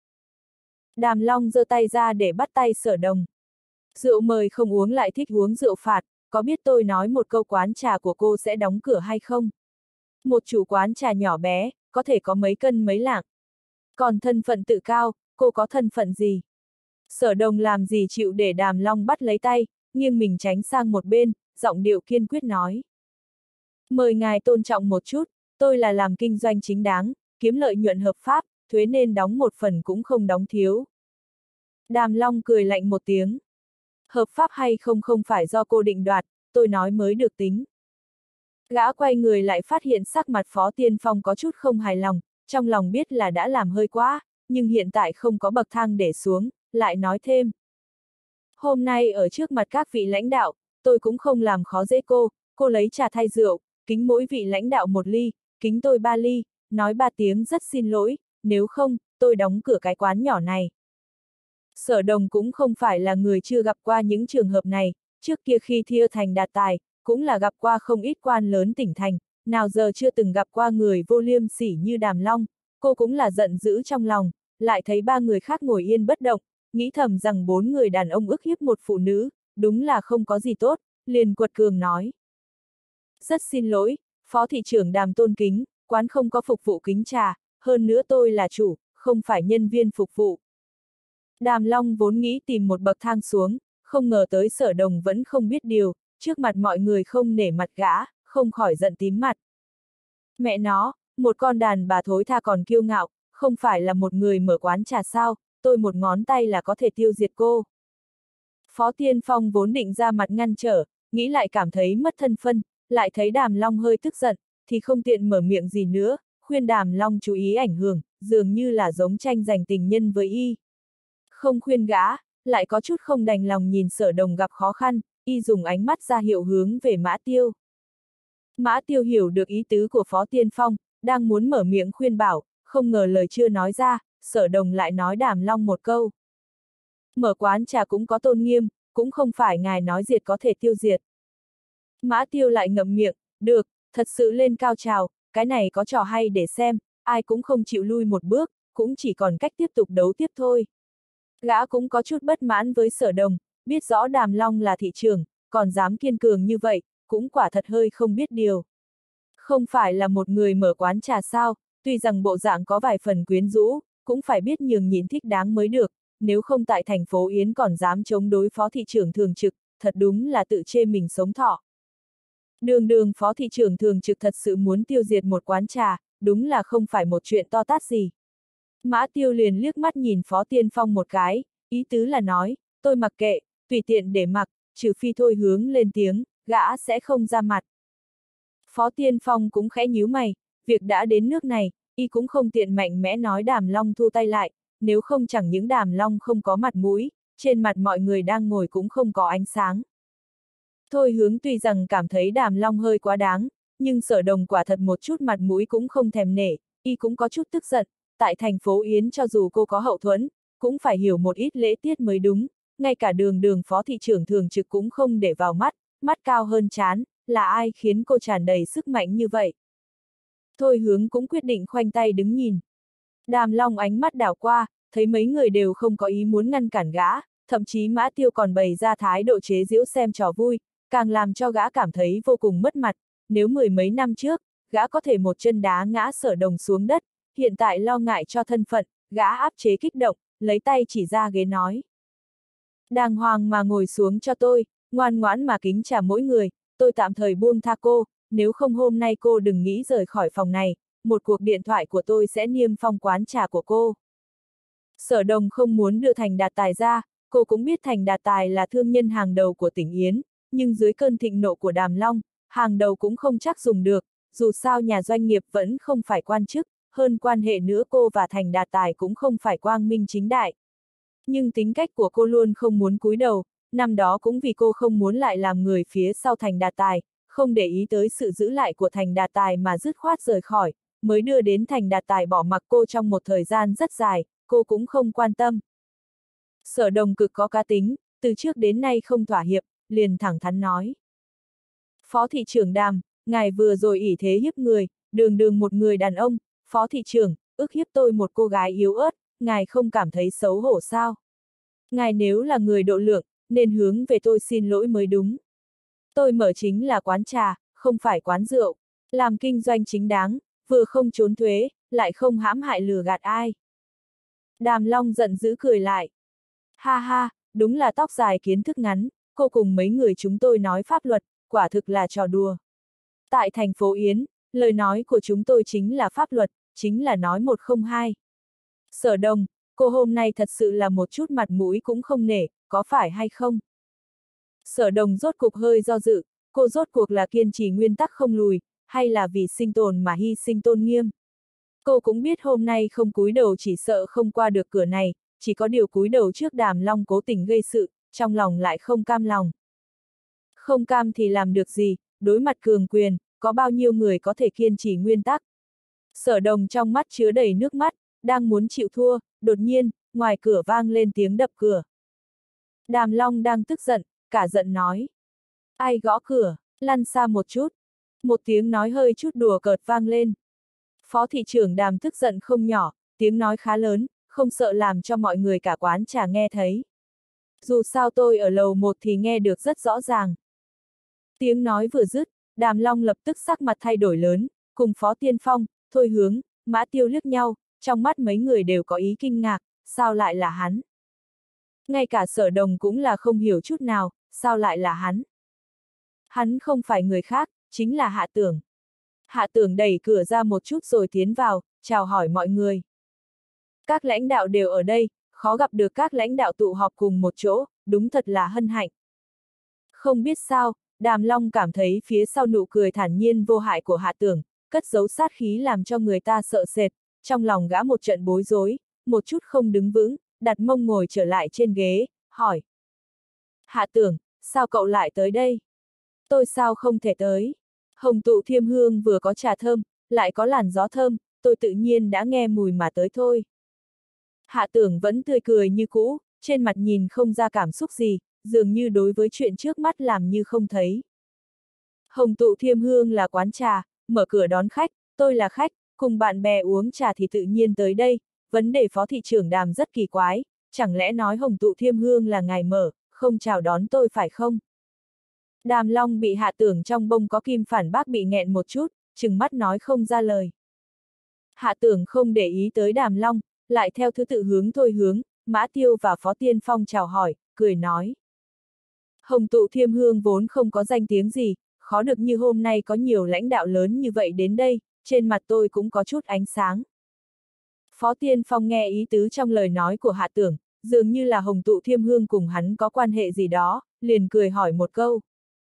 Đàm Long giơ tay ra để bắt tay Sở Đồng. Rượu mời không uống lại thích uống rượu phạt, có biết tôi nói một câu quán trà của cô sẽ đóng cửa hay không? Một chủ quán trà nhỏ bé, có thể có mấy cân mấy lạng. Còn thân phận tự cao, cô có thân phận gì? Sở Đồng làm gì chịu để Đàm Long bắt lấy tay, nghiêng mình tránh sang một bên, giọng điệu kiên quyết nói. Mời ngài tôn trọng một chút, tôi là làm kinh doanh chính đáng, kiếm lợi nhuận hợp pháp, thuế nên đóng một phần cũng không đóng thiếu. Đàm Long cười lạnh một tiếng. Hợp pháp hay không không phải do cô định đoạt, tôi nói mới được tính. Gã quay người lại phát hiện sắc mặt Phó Tiên Phong có chút không hài lòng, trong lòng biết là đã làm hơi quá, nhưng hiện tại không có bậc thang để xuống, lại nói thêm. Hôm nay ở trước mặt các vị lãnh đạo, tôi cũng không làm khó dễ cô, cô lấy trà thay rượu, kính mỗi vị lãnh đạo một ly, kính tôi ba ly, nói ba tiếng rất xin lỗi, nếu không, tôi đóng cửa cái quán nhỏ này. Sở Đồng cũng không phải là người chưa gặp qua những trường hợp này, trước kia khi Thia Thành đạt tài, cũng là gặp qua không ít quan lớn tỉnh thành, nào giờ chưa từng gặp qua người vô liêm sỉ như Đàm Long, cô cũng là giận dữ trong lòng, lại thấy ba người khác ngồi yên bất động, nghĩ thầm rằng bốn người đàn ông ức hiếp một phụ nữ, đúng là không có gì tốt, liền quật cường nói. Rất xin lỗi, Phó thị trưởng Đàm tôn kính, quán không có phục vụ kính trà, hơn nữa tôi là chủ, không phải nhân viên phục vụ. Đàm Long vốn nghĩ tìm một bậc thang xuống, không ngờ tới Sở Đồng vẫn không biết điều, trước mặt mọi người không nể mặt gã, không khỏi giận tím mặt. Mẹ nó, một con đàn bà thối tha còn kiêu ngạo, không phải là một người mở quán trà sao, tôi một ngón tay là có thể tiêu diệt cô. Phó Tiên Phong vốn định ra mặt ngăn trở, nghĩ lại cảm thấy mất thân phân, lại thấy Đàm Long hơi tức giận, thì không tiện mở miệng gì nữa, khuyên Đàm Long chú ý ảnh hưởng, dường như là giống tranh giành tình nhân với y. Không khuyên gã, lại có chút không đành lòng nhìn Sở Đồng gặp khó khăn, y dùng ánh mắt ra hiệu hướng về Mã Tiêu. Mã Tiêu hiểu được ý tứ của Phó Tiên Phong, đang muốn mở miệng khuyên bảo, không ngờ lời chưa nói ra, Sở Đồng lại nói Đàm Long một câu. Mở quán trà cũng có tôn nghiêm, cũng không phải ngài nói diệt có thể tiêu diệt. Mã Tiêu lại ngậm miệng, được, thật sự lên cao trào, cái này có trò hay để xem, ai cũng không chịu lui một bước, cũng chỉ còn cách tiếp tục đấu tiếp thôi. Gã cũng có chút bất mãn với Sở Đồng, biết rõ Đàm Long là thị trưởng, còn dám kiên cường như vậy, cũng quả thật hơi không biết điều. Không phải là một người mở quán trà sao, tuy rằng bộ dạng có vài phần quyến rũ, cũng phải biết nhường nhịn thích đáng mới được, nếu không tại thành phố Yến còn dám chống đối Phó thị trưởng thường trực, thật đúng là tự chê mình sống thọ. Đường đường Phó thị trưởng thường trực thật sự muốn tiêu diệt một quán trà, đúng là không phải một chuyện to tát gì. Mã Tiêu liền liếc mắt nhìn Phó Tiên Phong một cái, ý tứ là nói, tôi mặc kệ, tùy tiện để mặc, trừ phi Thôi Hướng lên tiếng, gã sẽ không ra mặt. Phó Tiên Phong cũng khẽ nhíu mày, việc đã đến nước này, y cũng không tiện mạnh mẽ nói Đàm Long thu tay lại, nếu không chẳng những Đàm Long không có mặt mũi, trên mặt mọi người đang ngồi cũng không có ánh sáng. Thôi Hướng tuy rằng cảm thấy Đàm Long hơi quá đáng, nhưng Sở Đồng quả thật một chút mặt mũi cũng không thèm nể, y cũng có chút tức giận, tại thành phố Yến cho dù cô có hậu thuẫn, cũng phải hiểu một ít lễ tiết mới đúng, ngay cả đường đường Phó thị trưởng thường trực cũng không để vào mắt, mắt cao hơn trán, là ai khiến cô tràn đầy sức mạnh như vậy. Thôi Hướng cũng quyết định khoanh tay đứng nhìn. Đàm Long ánh mắt đảo qua, thấy mấy người đều không có ý muốn ngăn cản gã, thậm chí Mã Tiêu còn bày ra thái độ chế giễu xem trò vui, càng làm cho gã cảm thấy vô cùng mất mặt, nếu mười mấy năm trước, gã có thể một chân đá ngã Sở Đồng xuống đất, hiện tại lo ngại cho thân phận, gã áp chế kích động, lấy tay chỉ ra ghế nói. Đàng hoàng mà ngồi xuống cho tôi, ngoan ngoãn mà kính trà mỗi người, tôi tạm thời buông tha cô, nếu không hôm nay cô đừng nghĩ rời khỏi phòng này, một cuộc điện thoại của tôi sẽ niêm phong quán trà của cô. Sở Đồng không muốn đưa Thành Đạt Tài ra, cô cũng biết Thành Đạt Tài là thương nhân hàng đầu của tỉnh Yến, nhưng dưới cơn thịnh nộ của Đàm Long, hàng đầu cũng không chắc dùng được, dù sao nhà doanh nghiệp vẫn không phải quan chức, hơn quan hệ nữa cô và Thành Đạt Tài cũng không phải quang minh chính đại. Nhưng tính cách của cô luôn không muốn cúi đầu, năm đó cũng vì cô không muốn lại làm người phía sau Thành Đạt Tài, không để ý tới sự giữ lại của Thành Đạt Tài mà dứt khoát rời khỏi, mới đưa đến Thành Đạt Tài bỏ mặc cô trong một thời gian rất dài, cô cũng không quan tâm. Sở Đồng cực có cá tính, từ trước đến nay không thỏa hiệp, liền thẳng thắn nói. Phó thị trưởng Đàm, ngài vừa rồi ỷ thế hiếp người, đường đường một người đàn ông, phó thị trưởng, ức hiếp tôi một cô gái yếu ớt, ngài không cảm thấy xấu hổ sao? Ngài nếu là người độ lượng, nên hướng về tôi xin lỗi mới đúng. Tôi mở chính là quán trà, không phải quán rượu, làm kinh doanh chính đáng, vừa không trốn thuế, lại không hãm hại lừa gạt ai. Đàm Long giận dữ cười lại. Ha ha, đúng là tóc dài kiến thức ngắn, cô cùng mấy người chúng tôi nói pháp luật, quả thực là trò đùa. Tại thành phố Yến, lời nói của chúng tôi chính là pháp luật, chính là nói một không hai. Sở Đồng, cô hôm nay thật sự là một chút mặt mũi cũng không nể, có phải hay không? Sở Đồng rốt cuộc hơi do dự, cô rốt cuộc là kiên trì nguyên tắc không lùi, hay là vì sinh tồn mà hy sinh tôn nghiêm? Cô cũng biết hôm nay không cúi đầu chỉ sợ không qua được cửa này, chỉ có điều cúi đầu trước Đàm Long cố tình gây sự, trong lòng lại không cam lòng. Không cam thì làm được gì, đối mặt cường quyền, có bao nhiêu người có thể kiên trì nguyên tắc? Sở Đồng trong mắt chứa đầy nước mắt, đang muốn chịu thua, đột nhiên, ngoài cửa vang lên tiếng đập cửa. Đàm Long đang tức giận, cả giận nói. Ai gõ cửa, lăn xa một chút. Một tiếng nói hơi chút đùa cợt vang lên. Phó thị trưởng Đàm tức giận không nhỏ, tiếng nói khá lớn, không sợ làm cho mọi người cả quán trà nghe thấy. Dù sao tôi ở lầu một thì nghe được rất rõ ràng. Tiếng nói vừa dứt, Đàm Long lập tức sắc mặt thay đổi lớn, cùng Phó Tiên Phong, Thôi Hướng, Mã Tiêu liếc nhau, trong mắt mấy người đều có ý kinh ngạc, sao lại là hắn? Ngay cả Sở Đồng cũng là không hiểu chút nào, sao lại là hắn? Hắn không phải người khác, chính là Hạ Tưởng. Hạ Tưởng đẩy cửa ra một chút rồi tiến vào, chào hỏi mọi người. Các lãnh đạo đều ở đây, khó gặp được các lãnh đạo tụ họp cùng một chỗ, đúng thật là hân hạnh. Không biết sao, Đàm Long cảm thấy phía sau nụ cười thản nhiên vô hại của Hạ Tưởng, cất giấu sát khí làm cho người ta sợ sệt, trong lòng gã một trận bối rối, một chút không đứng vững, đặt mông ngồi trở lại trên ghế, hỏi. Hạ Tưởng, sao cậu lại tới đây? Tôi sao không thể tới? Hồng tụ thiêm hương vừa có trà thơm, lại có làn gió thơm, tôi tự nhiên đã nghe mùi mà tới thôi. Hạ Tưởng vẫn tươi cười như cũ, trên mặt nhìn không ra cảm xúc gì, dường như đối với chuyện trước mắt làm như không thấy. Hồng tụ thiêm hương là quán trà, mở cửa đón khách, tôi là khách, cùng bạn bè uống trà thì tự nhiên tới đây, vấn đề phó thị trưởng Đàm rất kỳ quái, chẳng lẽ nói hồng tụ thiêm hương là ngài mở, không chào đón tôi phải không? Đàm Long bị Hạ Tưởng trong bông có kim phản bác bị nghẹn một chút, trừng mắt nói không ra lời. Hạ Tưởng không để ý tới Đàm Long, lại theo thứ tự hướng Thôi Hướng, Mã Tiêu và Phó Tiên Phong chào hỏi, cười nói. Hồng tụ thiêm hương vốn không có danh tiếng gì, khó được như hôm nay có nhiều lãnh đạo lớn như vậy đến đây, trên mặt tôi cũng có chút ánh sáng. Phó Tiên Phong nghe ý tứ trong lời nói của Hạ Tưởng, dường như là hồng tụ thiêm hương cùng hắn có quan hệ gì đó, liền cười hỏi một câu.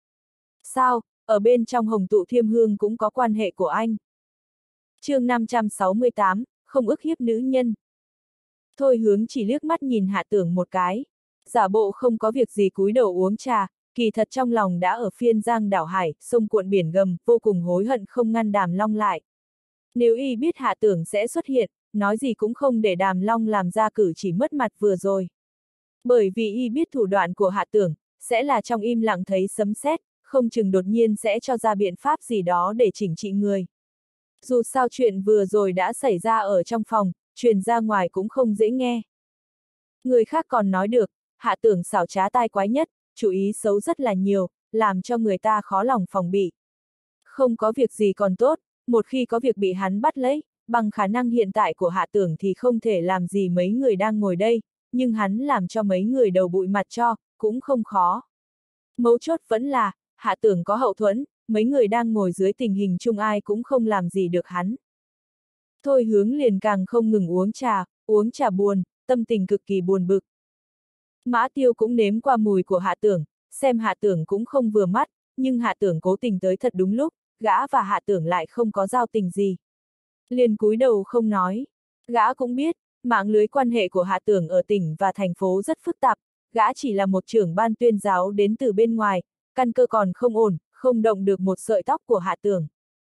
Sao, ở bên trong hồng tụ thiêm hương cũng có quan hệ của anh? Chương năm trăm sáu mươi tám, không ức hiếp nữ nhân. Thôi Hướng chỉ liếc mắt nhìn Hạ Tưởng một cái, giả bộ không có việc gì cúi đầu uống trà, kỳ thật trong lòng đã ở phiên giang đảo hải, sông cuộn biển gầm, vô cùng hối hận không ngăn Đàm Long lại. Nếu y biết Hạ Tưởng sẽ xuất hiện, nói gì cũng không để Đàm Long làm ra cử chỉ mất mặt vừa rồi. Bởi vì y biết thủ đoạn của Hạ Tưởng, sẽ là trong im lặng thấy sấm sét, không chừng đột nhiên sẽ cho ra biện pháp gì đó để chỉnh trị người. Dù sao chuyện vừa rồi đã xảy ra ở trong phòng, truyền ra ngoài cũng không dễ nghe. Người khác còn nói được, Hạ Tưởng xảo trá tai quái nhất, chủ ý xấu rất là nhiều, làm cho người ta khó lòng phòng bị. Không có việc gì còn tốt, một khi có việc bị hắn bắt lấy, bằng khả năng hiện tại của Hạ Tưởng thì không thể làm gì mấy người đang ngồi đây, nhưng hắn làm cho mấy người đầu bụi mặt cho, cũng không khó. Mấu chốt vẫn là, Hạ Tưởng có hậu thuẫn, mấy người đang ngồi dưới tình hình chung ai cũng không làm gì được hắn. Thôi Hướng liền càng không ngừng uống trà, uống trà buồn, tâm tình cực kỳ buồn bực. Mã Tiêu cũng nếm qua mùi của Hạ Tưởng, xem Hạ Tưởng cũng không vừa mắt, nhưng Hạ Tưởng cố tình tới thật đúng lúc, gã và Hạ Tưởng lại không có giao tình gì. Liền cúi đầu không nói. Gã cũng biết, mạng lưới quan hệ của Hạ Tưởng ở tỉnh và thành phố rất phức tạp, gã chỉ là một trưởng ban tuyên giáo đến từ bên ngoài, căn cơ còn không ổn, không động được một sợi tóc của Hạ Tưởng.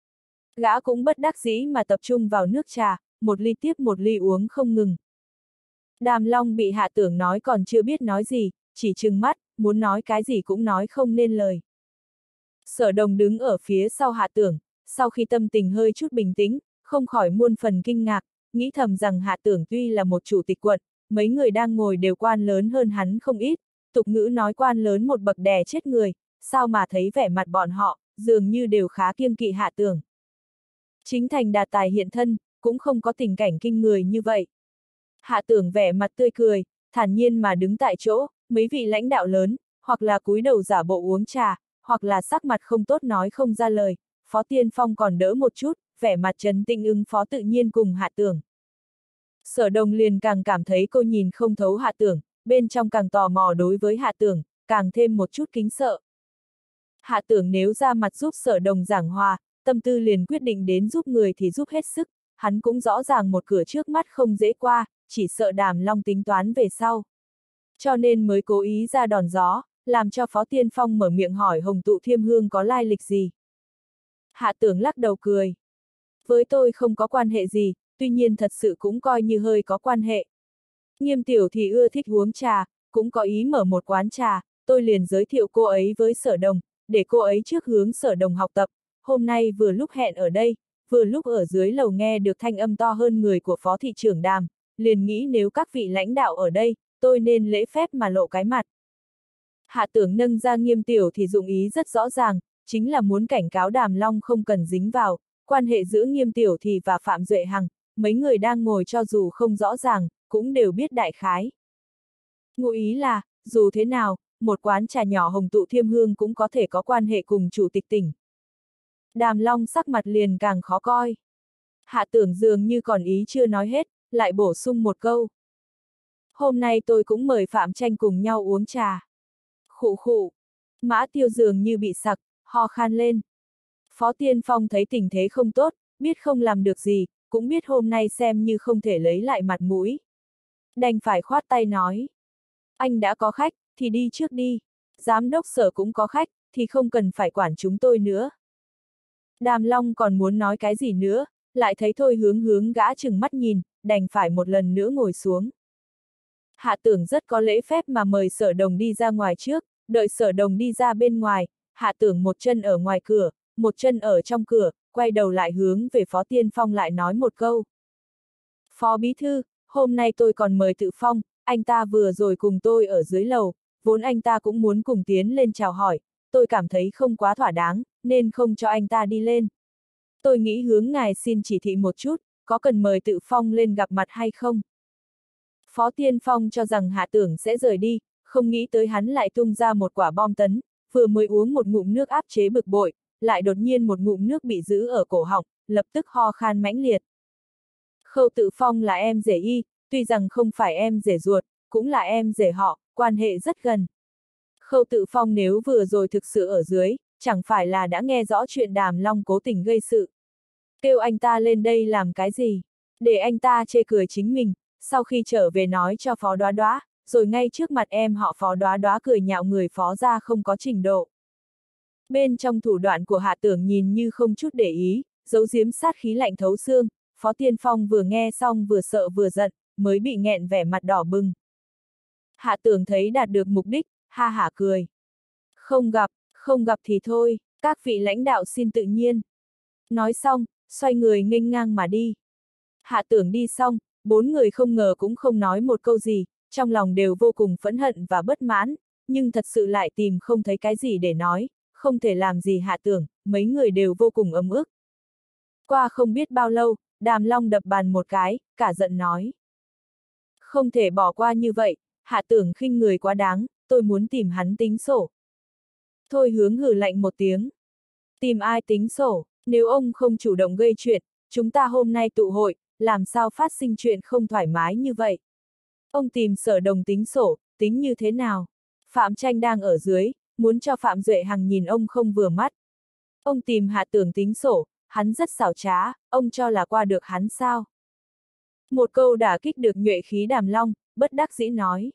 Gã cũng bất đắc dĩ mà tập trung vào nước trà, một ly tiếp một ly uống không ngừng. Đàm Long bị Hạ Tưởng nói còn chưa biết nói gì, chỉ trừng mắt, muốn nói cái gì cũng nói không nên lời. Sở Đồng đứng ở phía sau Hạ Tưởng, sau khi tâm tình hơi chút bình tĩnh, không khỏi muôn phần kinh ngạc, nghĩ thầm rằng Hạ Tưởng tuy là một chủ tịch quận, mấy người đang ngồi đều quan lớn hơn hắn không ít, tục ngữ nói quan lớn một bậc đè chết người, sao mà thấy vẻ mặt bọn họ, dường như đều khá kiêng kỵ Hạ Tưởng. Chính Thành Đạt Tài hiện thân, cũng không có tình cảnh kinh người như vậy. Hạ Tưởng vẻ mặt tươi cười, thản nhiên mà đứng tại chỗ, mấy vị lãnh đạo lớn, hoặc là cúi đầu giả bộ uống trà, hoặc là sắc mặt không tốt nói không ra lời, Phó Tiên Phong còn đỡ một chút, vẻ mặt trấn tĩnh ứng phó tự nhiên cùng Hạ Tưởng. Sở Đồng liền càng cảm thấy cô nhìn không thấu Hạ Tưởng, bên trong càng tò mò đối với Hạ Tưởng, càng thêm một chút kính sợ. Hạ Tưởng nếu ra mặt giúp Sở Đồng giảng hòa, tâm tư liền quyết định đến giúp người thì giúp hết sức, hắn cũng rõ ràng một cửa trước mắt không dễ qua, chỉ sợ Đàm Long tính toán về sau. Cho nên mới cố ý ra đòn gió, làm cho Phó Tiên Phong mở miệng hỏi Hồng Tụ Thiêm Hương có lai lịch gì. Hạ Tưởng lắc đầu cười. Với tôi không có quan hệ gì, tuy nhiên thật sự cũng coi như hơi có quan hệ. Nghiêm Tiểu thì ưa thích uống trà, cũng có ý mở một quán trà, tôi liền giới thiệu cô ấy với Sở Đồng, để cô ấy trước hướng Sở Đồng học tập. Hôm nay vừa lúc hẹn ở đây, vừa lúc ở dưới lầu nghe được thanh âm to hơn người của Phó thị trưởng Đàm, liền nghĩ nếu các vị lãnh đạo ở đây, tôi nên lễ phép mà lộ cái mặt. Hạ Tưởng nâng ra Nghiêm Tiểu thì dụng ý rất rõ ràng, chính là muốn cảnh cáo Đàm Long không cần dính vào, quan hệ giữa Nghiêm Tiểu thì và Phạm Duệ Hằng, mấy người đang ngồi cho dù không rõ ràng, cũng đều biết đại khái. Ngụ ý là, dù thế nào, một quán trà nhỏ Hồng Tụ Thiêm Hương cũng có thể có quan hệ cùng chủ tịch tỉnh. Đàm Long sắc mặt liền càng khó coi. Hạ Tưởng dường như còn ý chưa nói hết, lại bổ sung một câu. Hôm nay tôi cũng mời Phạm Tranh cùng nhau uống trà. Khụ khụ. Mã Tiêu dường như bị sặc, ho khan lên. Phó Tiên Phong thấy tình thế không tốt, biết không làm được gì, cũng biết hôm nay xem như không thể lấy lại mặt mũi. Đành phải khoát tay nói. Anh đã có khách, thì đi trước đi. Giám đốc Sở cũng có khách, thì không cần phải quản chúng tôi nữa. Đàm Long còn muốn nói cái gì nữa, lại thấy Thôi Hướng Hướng gã chừng mắt nhìn, đành phải một lần nữa ngồi xuống. Hạ Tưởng rất có lễ phép mà mời Sở Đồng đi ra ngoài trước, đợi Sở Đồng đi ra bên ngoài, Hạ Tưởng một chân ở ngoài cửa, một chân ở trong cửa, quay đầu lại hướng về Phó Tiên Phong lại nói một câu. Phó Bí Thư, hôm nay tôi còn mời Tự Phong, anh ta vừa rồi cùng tôi ở dưới lầu, vốn anh ta cũng muốn cùng tiến lên chào hỏi, tôi cảm thấy không quá thỏa đáng, nên không cho anh ta đi lên. Tôi nghĩ hướng ngài xin chỉ thị một chút, có cần mời Tự Phong lên gặp mặt hay không? Phó Tiên Phong cho rằng Hạ Tưởng sẽ rời đi, không nghĩ tới hắn lại tung ra một quả bom tấn, vừa mới uống một ngụm nước áp chế bực bội, lại đột nhiên một ngụm nước bị giữ ở cổ họng, lập tức ho khan mãnh liệt. Khâu Tự Phong là em rể y, tuy rằng không phải em rể ruột, cũng là em rể họ, quan hệ rất gần. Khâu Tự Phong nếu vừa rồi thực sự ở dưới, chẳng phải là đã nghe rõ chuyện Đàm Long cố tình gây sự. Kêu anh ta lên đây làm cái gì? Để anh ta chê cười chính mình, sau khi trở về nói cho Phó Đoá Đoá, rồi ngay trước mặt em họ Phó Đoá Đoá cười nhạo người Phó gia không có trình độ. Bên trong thủ đoạn của Hạ Tưởng nhìn như không chút để ý, giấu giếm sát khí lạnh thấu xương, Phó Tiên Phong vừa nghe xong vừa sợ vừa giận, mới bị nghẹn vẻ mặt đỏ bừng. Hạ Tưởng thấy đạt được mục đích, ha hả cười. Không gặp, không gặp thì thôi, các vị lãnh đạo xin tự nhiên. Nói xong, xoay người nghênh ngang mà đi. Hạ Tưởng đi xong, bốn người không ngờ cũng không nói một câu gì, trong lòng đều vô cùng phẫn hận và bất mãn, nhưng thật sự lại tìm không thấy cái gì để nói, không thể làm gì Hạ Tưởng, mấy người đều vô cùng ấm ức. Qua không biết bao lâu, Đàm Long đập bàn một cái, cả giận nói. Không thể bỏ qua như vậy, Hạ Tưởng khinh người quá đáng, tôi muốn tìm hắn tính sổ. Thôi Hướng hừ lạnh một tiếng. Tìm ai tính sổ, nếu ông không chủ động gây chuyện, chúng ta hôm nay tụ hội, làm sao phát sinh chuyện không thoải mái như vậy. Ông tìm Sở Đồng tính sổ, tính như thế nào? Phạm Tranh đang ở dưới, muốn cho Phạm Duệ Hằng nhìn ông không vừa mắt. Ông tìm Hạ Tưởng tính sổ, hắn rất xảo trá, ông cho là qua được hắn sao? Một câu đả kích được nhuệ khí Đàm Long, bất đắc dĩ nói.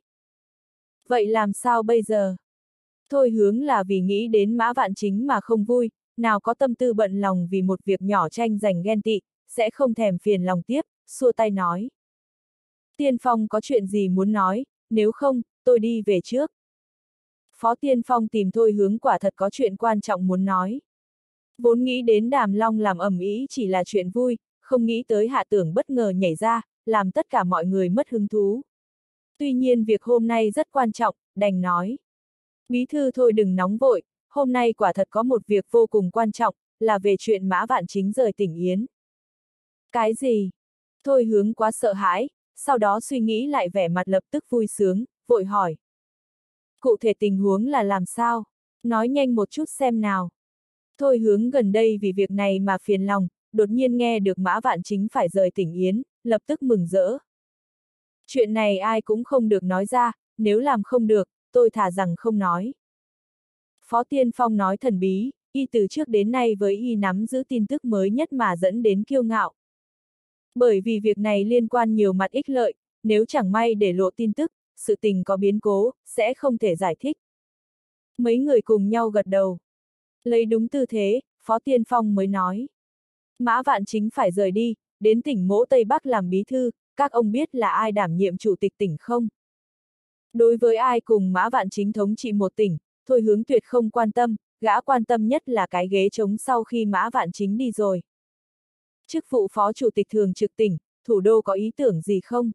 Vậy làm sao bây giờ? Thôi Hướng là vì nghĩ đến Mã Vạn Chính mà không vui, nào có tâm tư bận lòng vì một việc nhỏ tranh giành ghen tị, sẽ không thèm phiền lòng tiếp, xua tay nói. Tiên Phong có chuyện gì muốn nói, nếu không, tôi đi về trước. Phó Tiên Phong tìm Thôi Hướng quả thật có chuyện quan trọng muốn nói. Vốn nghĩ đến Đàm Long làm ầm ĩ chỉ là chuyện vui, không nghĩ tới Hạ Tưởng bất ngờ nhảy ra, làm tất cả mọi người mất hứng thú. Tuy nhiên việc hôm nay rất quan trọng, đành nói. Bí thư thôi đừng nóng vội, hôm nay quả thật có một việc vô cùng quan trọng, là về chuyện Mã Vạn Chính rời tỉnh Yến. Cái gì? Thôi Hướng quá sợ hãi, sau đó suy nghĩ lại vẻ mặt lập tức vui sướng, vội hỏi. Cụ thể tình huống là làm sao? Nói nhanh một chút xem nào. Thôi Hướng gần đây vì việc này mà phiền lòng, đột nhiên nghe được Mã Vạn Chính phải rời tỉnh Yến, lập tức mừng rỡ. Chuyện này ai cũng không được nói ra, nếu làm không được, tôi thà rằng không nói. Phó Tiên Phong nói thần bí, y từ trước đến nay với y nắm giữ tin tức mới nhất mà dẫn đến kiêu ngạo. Bởi vì việc này liên quan nhiều mặt ích lợi, nếu chẳng may để lộ tin tức, sự tình có biến cố, sẽ không thể giải thích. Mấy người cùng nhau gật đầu. Lấy đúng tư thế, Phó Tiên Phong mới nói. Mã Vạn Chính phải rời đi, đến tỉnh Mỗ Tây Bắc làm bí thư, các ông biết là ai đảm nhiệm chủ tịch tỉnh không? Đối với ai cùng Mã Vạn Chính thống trị một tỉnh, Thôi Hướng tuyệt không quan tâm, gã quan tâm nhất là cái ghế trống sau khi Mã Vạn Chính đi rồi. Chức vụ phó chủ tịch thường trực tỉnh, thủ đô có ý tưởng gì không?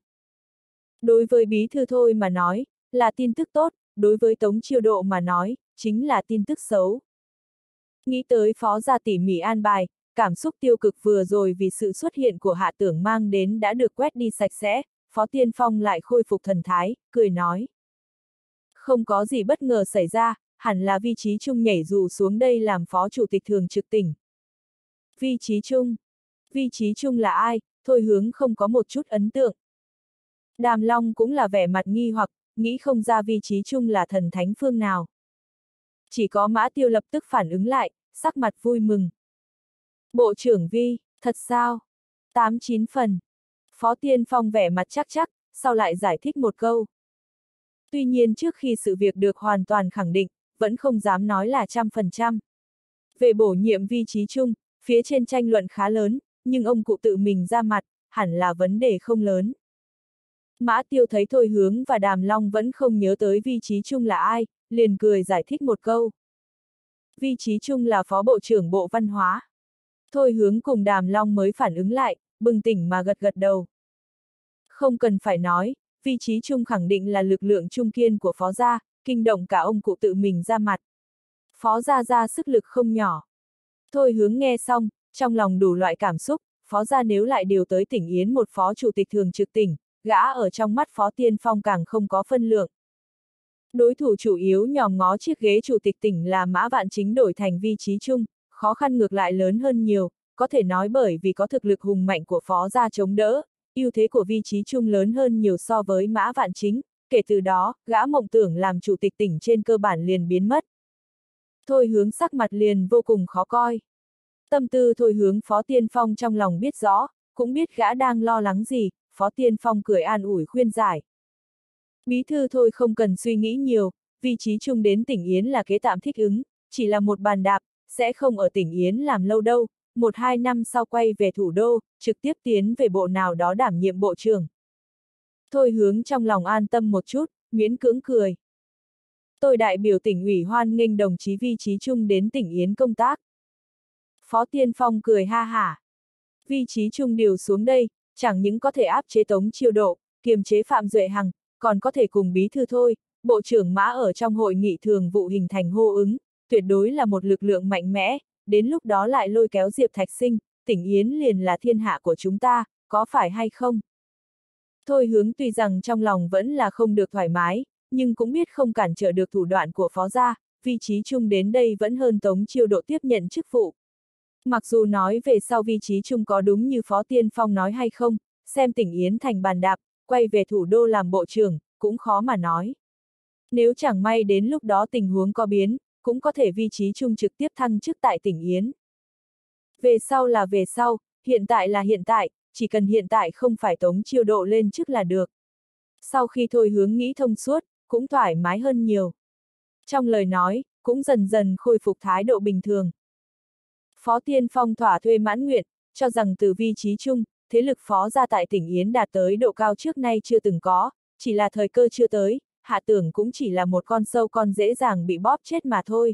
Đối với bí thư thôi mà nói, là tin tức tốt, đối với Tống Chiêu Độ mà nói, chính là tin tức xấu. Nghĩ tới phó gia tỉ mỉ an bài, cảm xúc tiêu cực vừa rồi vì sự xuất hiện của Hạ Tưởng mang đến đã được quét đi sạch sẽ, Phó Tiên Phong lại khôi phục thần thái, cười nói. Không có gì bất ngờ xảy ra, hẳn là Vi Chí Trung nhảy dù xuống đây làm phó chủ tịch thường trực tỉnh. Vi Chí Trung? Vi Chí Trung là ai? Thôi Hướng không có một chút ấn tượng. Đàm Long cũng là vẻ mặt nghi hoặc, nghĩ không ra Vi Chí Trung là thần thánh phương nào. Chỉ có Mã Tiêu lập tức phản ứng lại, sắc mặt vui mừng. Bộ trưởng Vi, thật sao? Tám chín phần. Phó Tiên Phong vẻ mặt chắc chắc, sau lại giải thích một câu. Tuy nhiên trước khi sự việc được hoàn toàn khẳng định, vẫn không dám nói là trăm phần trăm. Về bổ nhiệm Vi Chí Trung, phía trên tranh luận khá lớn, nhưng ông cụ tự mình ra mặt, hẳn là vấn đề không lớn. Mã Tiêu thấy Thôi Hướng và Đàm Long vẫn không nhớ tới Vi Chí Trung là ai, liền cười giải thích một câu. Vi Chí Trung là phó bộ trưởng Bộ Văn hóa. Thôi Hướng cùng Đàm Long mới phản ứng lại, bừng tỉnh mà gật gật đầu. Không cần phải nói, Vi Chí Trung khẳng định là lực lượng trung kiên của phó gia, kinh động cả ông cụ tự mình ra mặt. Phó gia ra sức lực không nhỏ. Thôi Hướng nghe xong, trong lòng đủ loại cảm xúc, phó gia nếu lại điều tới tỉnh Yến một phó chủ tịch thường trực tỉnh, gã ở trong mắt Phó Tiên Phong càng không có phân lượng. Đối thủ chủ yếu nhòm ngó chiếc ghế chủ tịch tỉnh là Mã Vạn Chính đổi thành Vi Chí Trung, khó khăn ngược lại lớn hơn nhiều, có thể nói bởi vì có thực lực hùng mạnh của phó gia chống đỡ, ưu thế của Vi Chí Trung lớn hơn nhiều so với Mã Vạn Chính, kể từ đó, gã mộng tưởng làm chủ tịch tỉnh trên cơ bản liền biến mất. Thôi Hướng sắc mặt liền vô cùng khó coi. Tâm tư Thôi Hướng Phó Tiên Phong trong lòng biết rõ, cũng biết gã đang lo lắng gì, Phó Tiên Phong cười an ủi khuyên giải. Bí thư thôi không cần suy nghĩ nhiều, Vi Chí Trung đến tỉnh Yến là kế tạm thích ứng, chỉ là một bàn đạp, sẽ không ở tỉnh Yến làm lâu đâu, một hai năm sau quay về thủ đô, trực tiếp tiến về bộ nào đó đảm nhiệm bộ trưởng. Thôi Hướng trong lòng an tâm một chút, miễn cưỡng cười. Tôi đại biểu tỉnh ủy hoan nghênh đồng chí Vi Chí Trung đến tỉnh Yến công tác. Phó Tiên Phong cười ha hả. Vi Chí Trung điều xuống đây, chẳng những có thể áp chế Tống Chiêu Độ, kiềm chế Phạm Duệ Hằng, còn có thể cùng bí thư thôi, bộ trưởng Mã ở trong hội nghị thường vụ hình thành hô ứng, tuyệt đối là một lực lượng mạnh mẽ, đến lúc đó lại lôi kéo Diệp Thạch Sinh, tỉnh Yến liền là thiên hạ của chúng ta, có phải hay không? Thôi Hướng tuy rằng trong lòng vẫn là không được thoải mái, nhưng cũng biết không cản trở được thủ đoạn của phó gia, Vi Chí Trung đến đây vẫn hơn Tống Chiêu Độ tiếp nhận chức vụ. Mặc dù nói về sau Vi Chí Trung có đúng như Phó Tiên Phong nói hay không, xem tỉnh Yến thành bàn đạp, quay về thủ đô làm bộ trưởng, cũng khó mà nói. Nếu chẳng may đến lúc đó tình huống có biến, cũng có thể Vi Chí Trung trực tiếp thăng chức tại tỉnh Yến. Về sau là về sau, hiện tại là hiện tại, chỉ cần hiện tại không phải Tống Chiêu Độ lên chức là được. Sau khi Thôi Hướng nghĩ thông suốt, cũng thoải mái hơn nhiều. Trong lời nói, cũng dần dần khôi phục thái độ bình thường. Phó Tiên Phong thỏa thuê mãn nguyện, cho rằng từ Vi Chí Trung, thế lực phó gia tại tỉnh Yến đạt tới độ cao trước nay chưa từng có, chỉ là thời cơ chưa tới, Hạ Tưởng cũng chỉ là một con sâu con dễ dàng bị bóp chết mà thôi.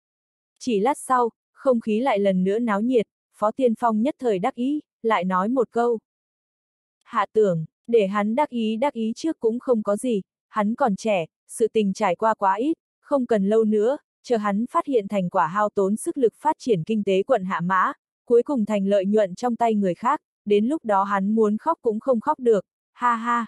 Chỉ lát sau, không khí lại lần nữa náo nhiệt, Phó Tiên Phong nhất thời đắc ý, lại nói một câu. Hạ Tưởng, để hắn đắc ý đắc ý trước cũng không có gì, hắn còn trẻ, sự tình trải qua quá ít, không cần lâu nữa, chờ hắn phát hiện thành quả hao tốn sức lực phát triển kinh tế quận Hạ Mã, cuối cùng thành lợi nhuận trong tay người khác, đến lúc đó hắn muốn khóc cũng không khóc được, ha ha.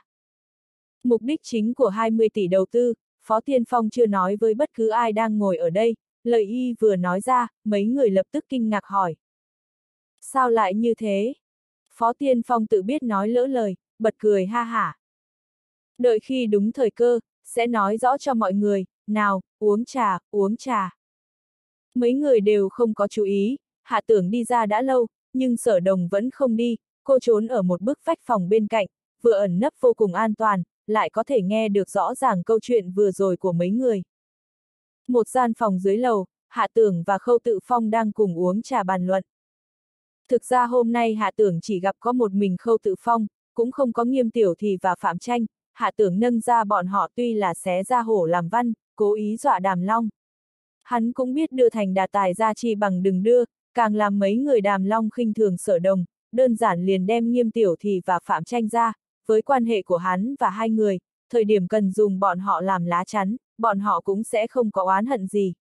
Mục đích chính của hai mươi tỷ đầu tư, Phó Tiên Phong chưa nói với bất cứ ai đang ngồi ở đây, lời y vừa nói ra, mấy người lập tức kinh ngạc hỏi. Sao lại như thế? Phó Tiên Phong tự biết nói lỡ lời, bật cười ha hả. Đợi khi đúng thời cơ, sẽ nói rõ cho mọi người, nào, uống trà, uống trà. Mấy người đều không có chú ý, Hạ Tưởng đi ra đã lâu, nhưng Sở Đồng vẫn không đi, cô trốn ở một bức vách phòng bên cạnh, vừa ẩn nấp vô cùng an toàn, lại có thể nghe được rõ ràng câu chuyện vừa rồi của mấy người. Một gian phòng dưới lầu, Hạ Tưởng và Khâu Tự Phong đang cùng uống trà bàn luận. Thực ra hôm nay Hạ Tưởng chỉ gặp có một mình Khâu Tự Phong, cũng không có Nghiêm Tiểu Thì và Phạm Tranh, Hạ Tưởng nâng ra bọn họ tuy là xé ra hổ làm văn, cố ý dọa Đàm Long. Hắn cũng biết đưa thành đà tài ra chi bằng đừng đưa, càng làm mấy người Đàm Long khinh thường Sở Đồng, đơn giản liền đem Nghiêm Tiểu Thì và Phạm Tranh ra, với quan hệ của hắn và hai người, thời điểm cần dùng bọn họ làm lá chắn, bọn họ cũng sẽ không có oán hận gì.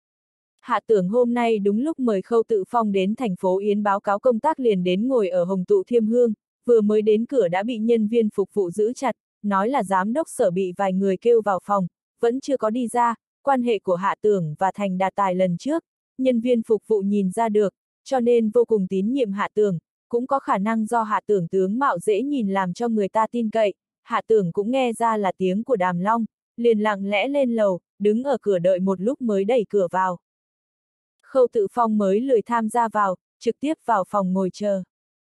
Hạ Tưởng hôm nay đúng lúc mời Khâu Tự Phong đến thành phố Yến báo cáo công tác liền đến ngồi ở Hồng Tụ Thiêm Hương, vừa mới đến cửa đã bị nhân viên phục vụ giữ chặt, nói là giám đốc Sở bị vài người kêu vào phòng, vẫn chưa có đi ra, quan hệ của Hạ Tưởng và Thành Đạt Tài lần trước, nhân viên phục vụ nhìn ra được, cho nên vô cùng tín nhiệm Hạ Tưởng, cũng có khả năng do Hạ Tưởng tướng mạo dễ nhìn làm cho người ta tin cậy, Hạ Tưởng cũng nghe ra là tiếng của Đàm Long, liền lặng lẽ lên lầu, đứng ở cửa đợi một lúc mới đẩy cửa vào. Khâu Tự Phong mới lười tham gia vào, trực tiếp vào phòng ngồi chờ.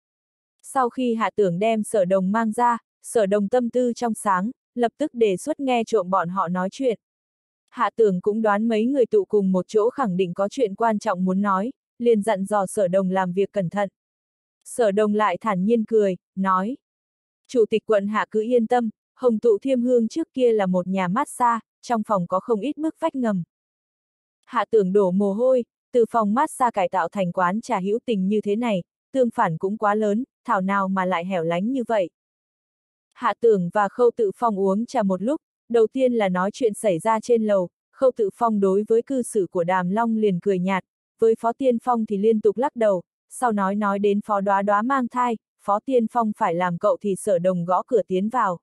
Sau khi Hạ Tưởng đem Sở Đồng mang ra, Sở Đồng tâm tư trong sáng, lập tức đề xuất nghe trộm bọn họ nói chuyện. Hạ Tưởng cũng đoán mấy người tụ cùng một chỗ khẳng định có chuyện quan trọng muốn nói, liền dặn dò Sở Đồng làm việc cẩn thận. Sở Đồng lại thản nhiên cười, nói. Chủ tịch quận Hạ cứ yên tâm, Hồng Tụ Thiêm Hương trước kia là một nhà massage, trong phòng có không ít bức vách ngầm. Hạ Tưởng đổ mồ hôi, từ phòng massage cải tạo thành quán trà hữu tình như thế này, tương phản cũng quá lớn, thảo nào mà lại hẻo lánh như vậy. Hạ Tưởng và Khâu Tự Phong uống trà một lúc, đầu tiên là nói chuyện xảy ra trên lầu, Khâu Tự Phong đối với cư xử của Đàm Long liền cười nhạt, với Phó Tiên Phong thì liên tục lắc đầu, sau nói nói đến Phó Đoá Đoá mang thai, Phó Tiên Phong phải làm cậu thì Sở Đồng gõ cửa tiến vào.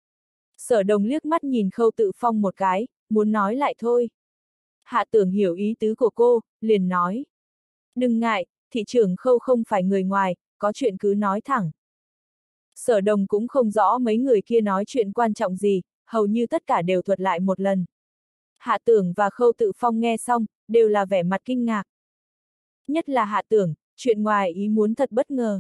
Sở Đồng liếc mắt nhìn Khâu Tự Phong một cái, muốn nói lại thôi. Hạ Tưởng hiểu ý tứ của cô, liền nói. Đừng ngại, thị trưởng Khâu không phải người ngoài, có chuyện cứ nói thẳng. Sở Đồng cũng không rõ mấy người kia nói chuyện quan trọng gì, hầu như tất cả đều thuật lại một lần. Hạ Tưởng và Khâu Tự Phong nghe xong, đều là vẻ mặt kinh ngạc. Nhất là Hạ Tưởng, chuyện ngoài ý muốn thật bất ngờ.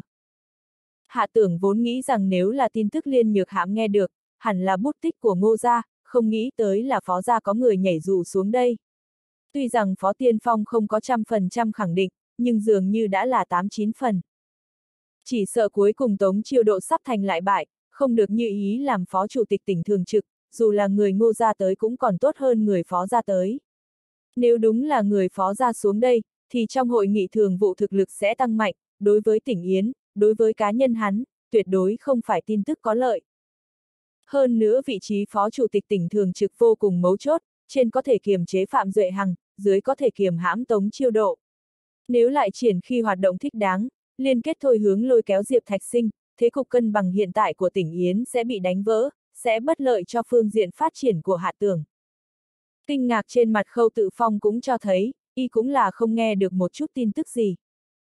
Hạ Tưởng vốn nghĩ rằng nếu là tin tức Liên Nhược Hãm nghe được, hẳn là bút tích của Ngô gia, không nghĩ tới là Phó gia có người nhảy dù xuống đây. Tuy rằng Phó Tiên Phong không có trăm phần trăm khẳng định, nhưng dường như đã là tám chín phần. Chỉ sợ cuối cùng Tống Chiêu Độ sắp thành lại bại, không được như ý làm Phó Chủ tịch tỉnh thường trực, dù là người Ngô gia tới cũng còn tốt hơn người Phó gia tới. Nếu đúng là người Phó gia xuống đây, thì trong hội nghị thường vụ thực lực sẽ tăng mạnh, đối với tỉnh Yến, đối với cá nhân hắn, tuyệt đối không phải tin tức có lợi. Hơn nữa vị trí Phó Chủ tịch tỉnh thường trực vô cùng mấu chốt, trên có thể kiềm chế Phạm Duệ Hằng, dưới có thể kiềm hãm Tống Chiêu Độ. Nếu lại triển khi hoạt động thích đáng, liên kết Thôi Hướng lôi kéo Diệp Thạch Sinh, thế cục cân bằng hiện tại của tỉnh Yến sẽ bị đánh vỡ, sẽ bất lợi cho phương diện phát triển của Hạ Tưởng. Kinh ngạc trên mặt Khâu Tự Phong cũng cho thấy, y cũng là không nghe được một chút tin tức gì.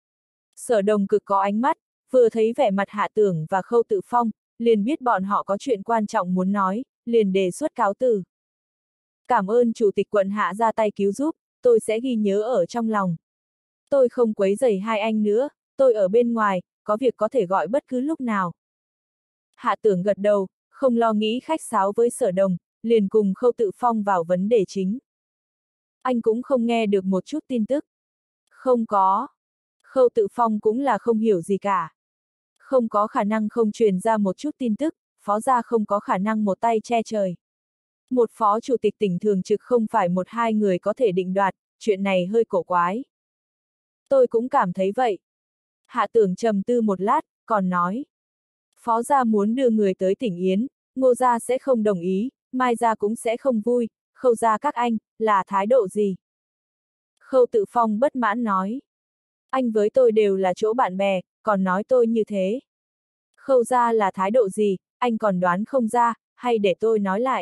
Sở Đồng cực có ánh mắt, vừa thấy vẻ mặt Hạ Tưởng và Khâu Tự Phong, liền biết bọn họ có chuyện quan trọng muốn nói, liền đề xuất cáo từ. cảm ơn chủ tịch quận Hạ ra tay cứu giúp, tôi sẽ ghi nhớ ở trong lòng. Tôi không quấy rầy hai anh nữa, tôi ở bên ngoài, có việc có thể gọi bất cứ lúc nào. Hạ Tưởng gật đầu, không lo nghĩ khách sáo với Sở Đồng, liền cùng Khâu Tự Phong vào vấn đề chính. Anh cũng không nghe được một chút tin tức. Không có. Khâu Tự Phong cũng là không hiểu gì cả. Không có khả năng không truyền ra một chút tin tức, phó gia không có khả năng một tay che trời. Một phó chủ tịch tỉnh thường trực không phải một hai người có thể định đoạt, chuyện này hơi cổ quái. Tôi cũng cảm thấy vậy. Hạ Tưởng trầm tư một lát, còn nói. Phó gia muốn đưa người tới tỉnh Yến, Ngô gia sẽ không đồng ý, Mai gia cũng sẽ không vui, Khâu gia các anh, là thái độ gì? Khâu Tự Phong bất mãn nói. Anh với tôi đều là chỗ bạn bè, còn nói tôi như thế. Khâu gia là thái độ gì, anh còn đoán không ra, hay để tôi nói lại.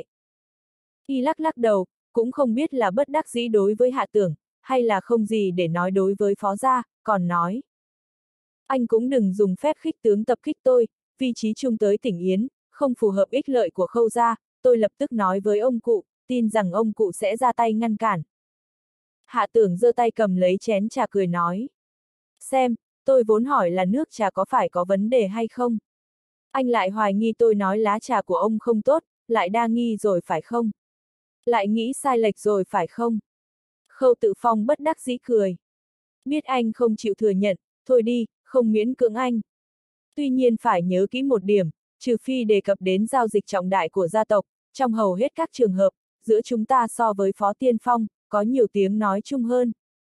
Y lắc lắc đầu, cũng không biết là bất đắc dĩ đối với Hạ Tưởng, hay là không gì để nói đối với phó gia, còn nói. Anh cũng đừng dùng phép khích tướng tập kích tôi, vị trí chung tới tỉnh Yến, không phù hợp ích lợi của Khâu gia, tôi lập tức nói với ông cụ, tin rằng ông cụ sẽ ra tay ngăn cản. Hạ Tưởng giơ tay cầm lấy chén trà cười nói. Xem, tôi vốn hỏi là nước trà có phải có vấn đề hay không? Anh lại hoài nghi tôi nói lá trà của ông không tốt, lại đa nghi rồi phải không? Lại nghĩ sai lệch rồi phải không? Khâu Tự Phong bất đắc dĩ cười. Biết anh không chịu thừa nhận, thôi đi, không miễn cưỡng anh. Tuy nhiên phải nhớ kỹ một điểm, trừ phi đề cập đến giao dịch trọng đại của gia tộc, trong hầu hết các trường hợp, giữa chúng ta so với Phó Tiên Phong, có nhiều tiếng nói chung hơn.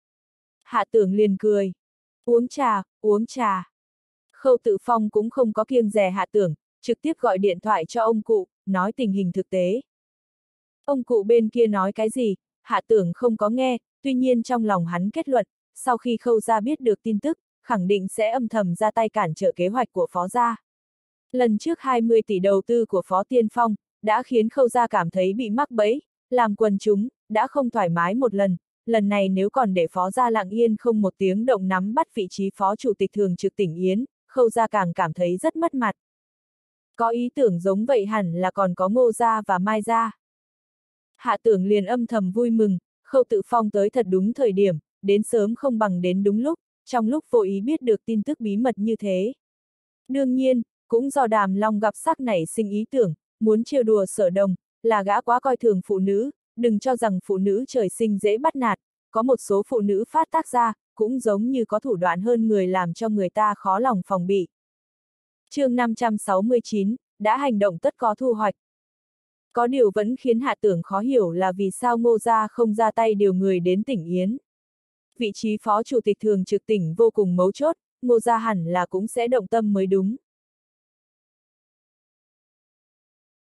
Hạ Tưởng liền cười. Uống trà, uống trà. Khâu Tự Phong cũng không có kiêng dè Hạ Tưởng, trực tiếp gọi điện thoại cho ông cụ, nói tình hình thực tế. Ông cụ bên kia nói cái gì, Hạ Tưởng không có nghe, tuy nhiên trong lòng hắn kết luận, sau khi Khâu gia biết được tin tức, khẳng định sẽ âm thầm ra tay cản trở kế hoạch của Phó gia. Lần trước hai mươi tỷ đầu tư của Phó Tiên Phong, đã khiến Khâu gia cảm thấy bị mắc bẫy, làm quần chúng, đã không thoải mái một lần, lần này nếu còn để Phó gia lặng yên không một tiếng động nắm bắt vị trí Phó Chủ tịch thường trực tỉnh Yến, Khâu gia càng cảm thấy rất mất mặt. Có ý tưởng giống vậy hẳn là còn có Ngô gia và Mai gia. Hạ Tưởng liền âm thầm vui mừng, Khâu Tự Phong tới thật đúng thời điểm, đến sớm không bằng đến đúng lúc, trong lúc vô ý biết được tin tức bí mật như thế. Đương nhiên, cũng do Đàm Long gặp sắc nảy sinh ý tưởng, muốn trêu đùa Sở Đồng, là gã quá coi thường phụ nữ, đừng cho rằng phụ nữ trời sinh dễ bắt nạt, có một số phụ nữ phát tác ra, cũng giống như có thủ đoạn hơn người làm cho người ta khó lòng phòng bị. Chương năm trăm sáu mươi chín, đã hành động tất có thu hoạch. Có điều vẫn khiến Hạ Tưởng khó hiểu là vì sao Ngô gia không ra tay điều người đến tỉnh Yến. Vị trí phó chủ tịch thường trực tỉnh vô cùng mấu chốt, Ngô gia hẳn là cũng sẽ động tâm mới đúng.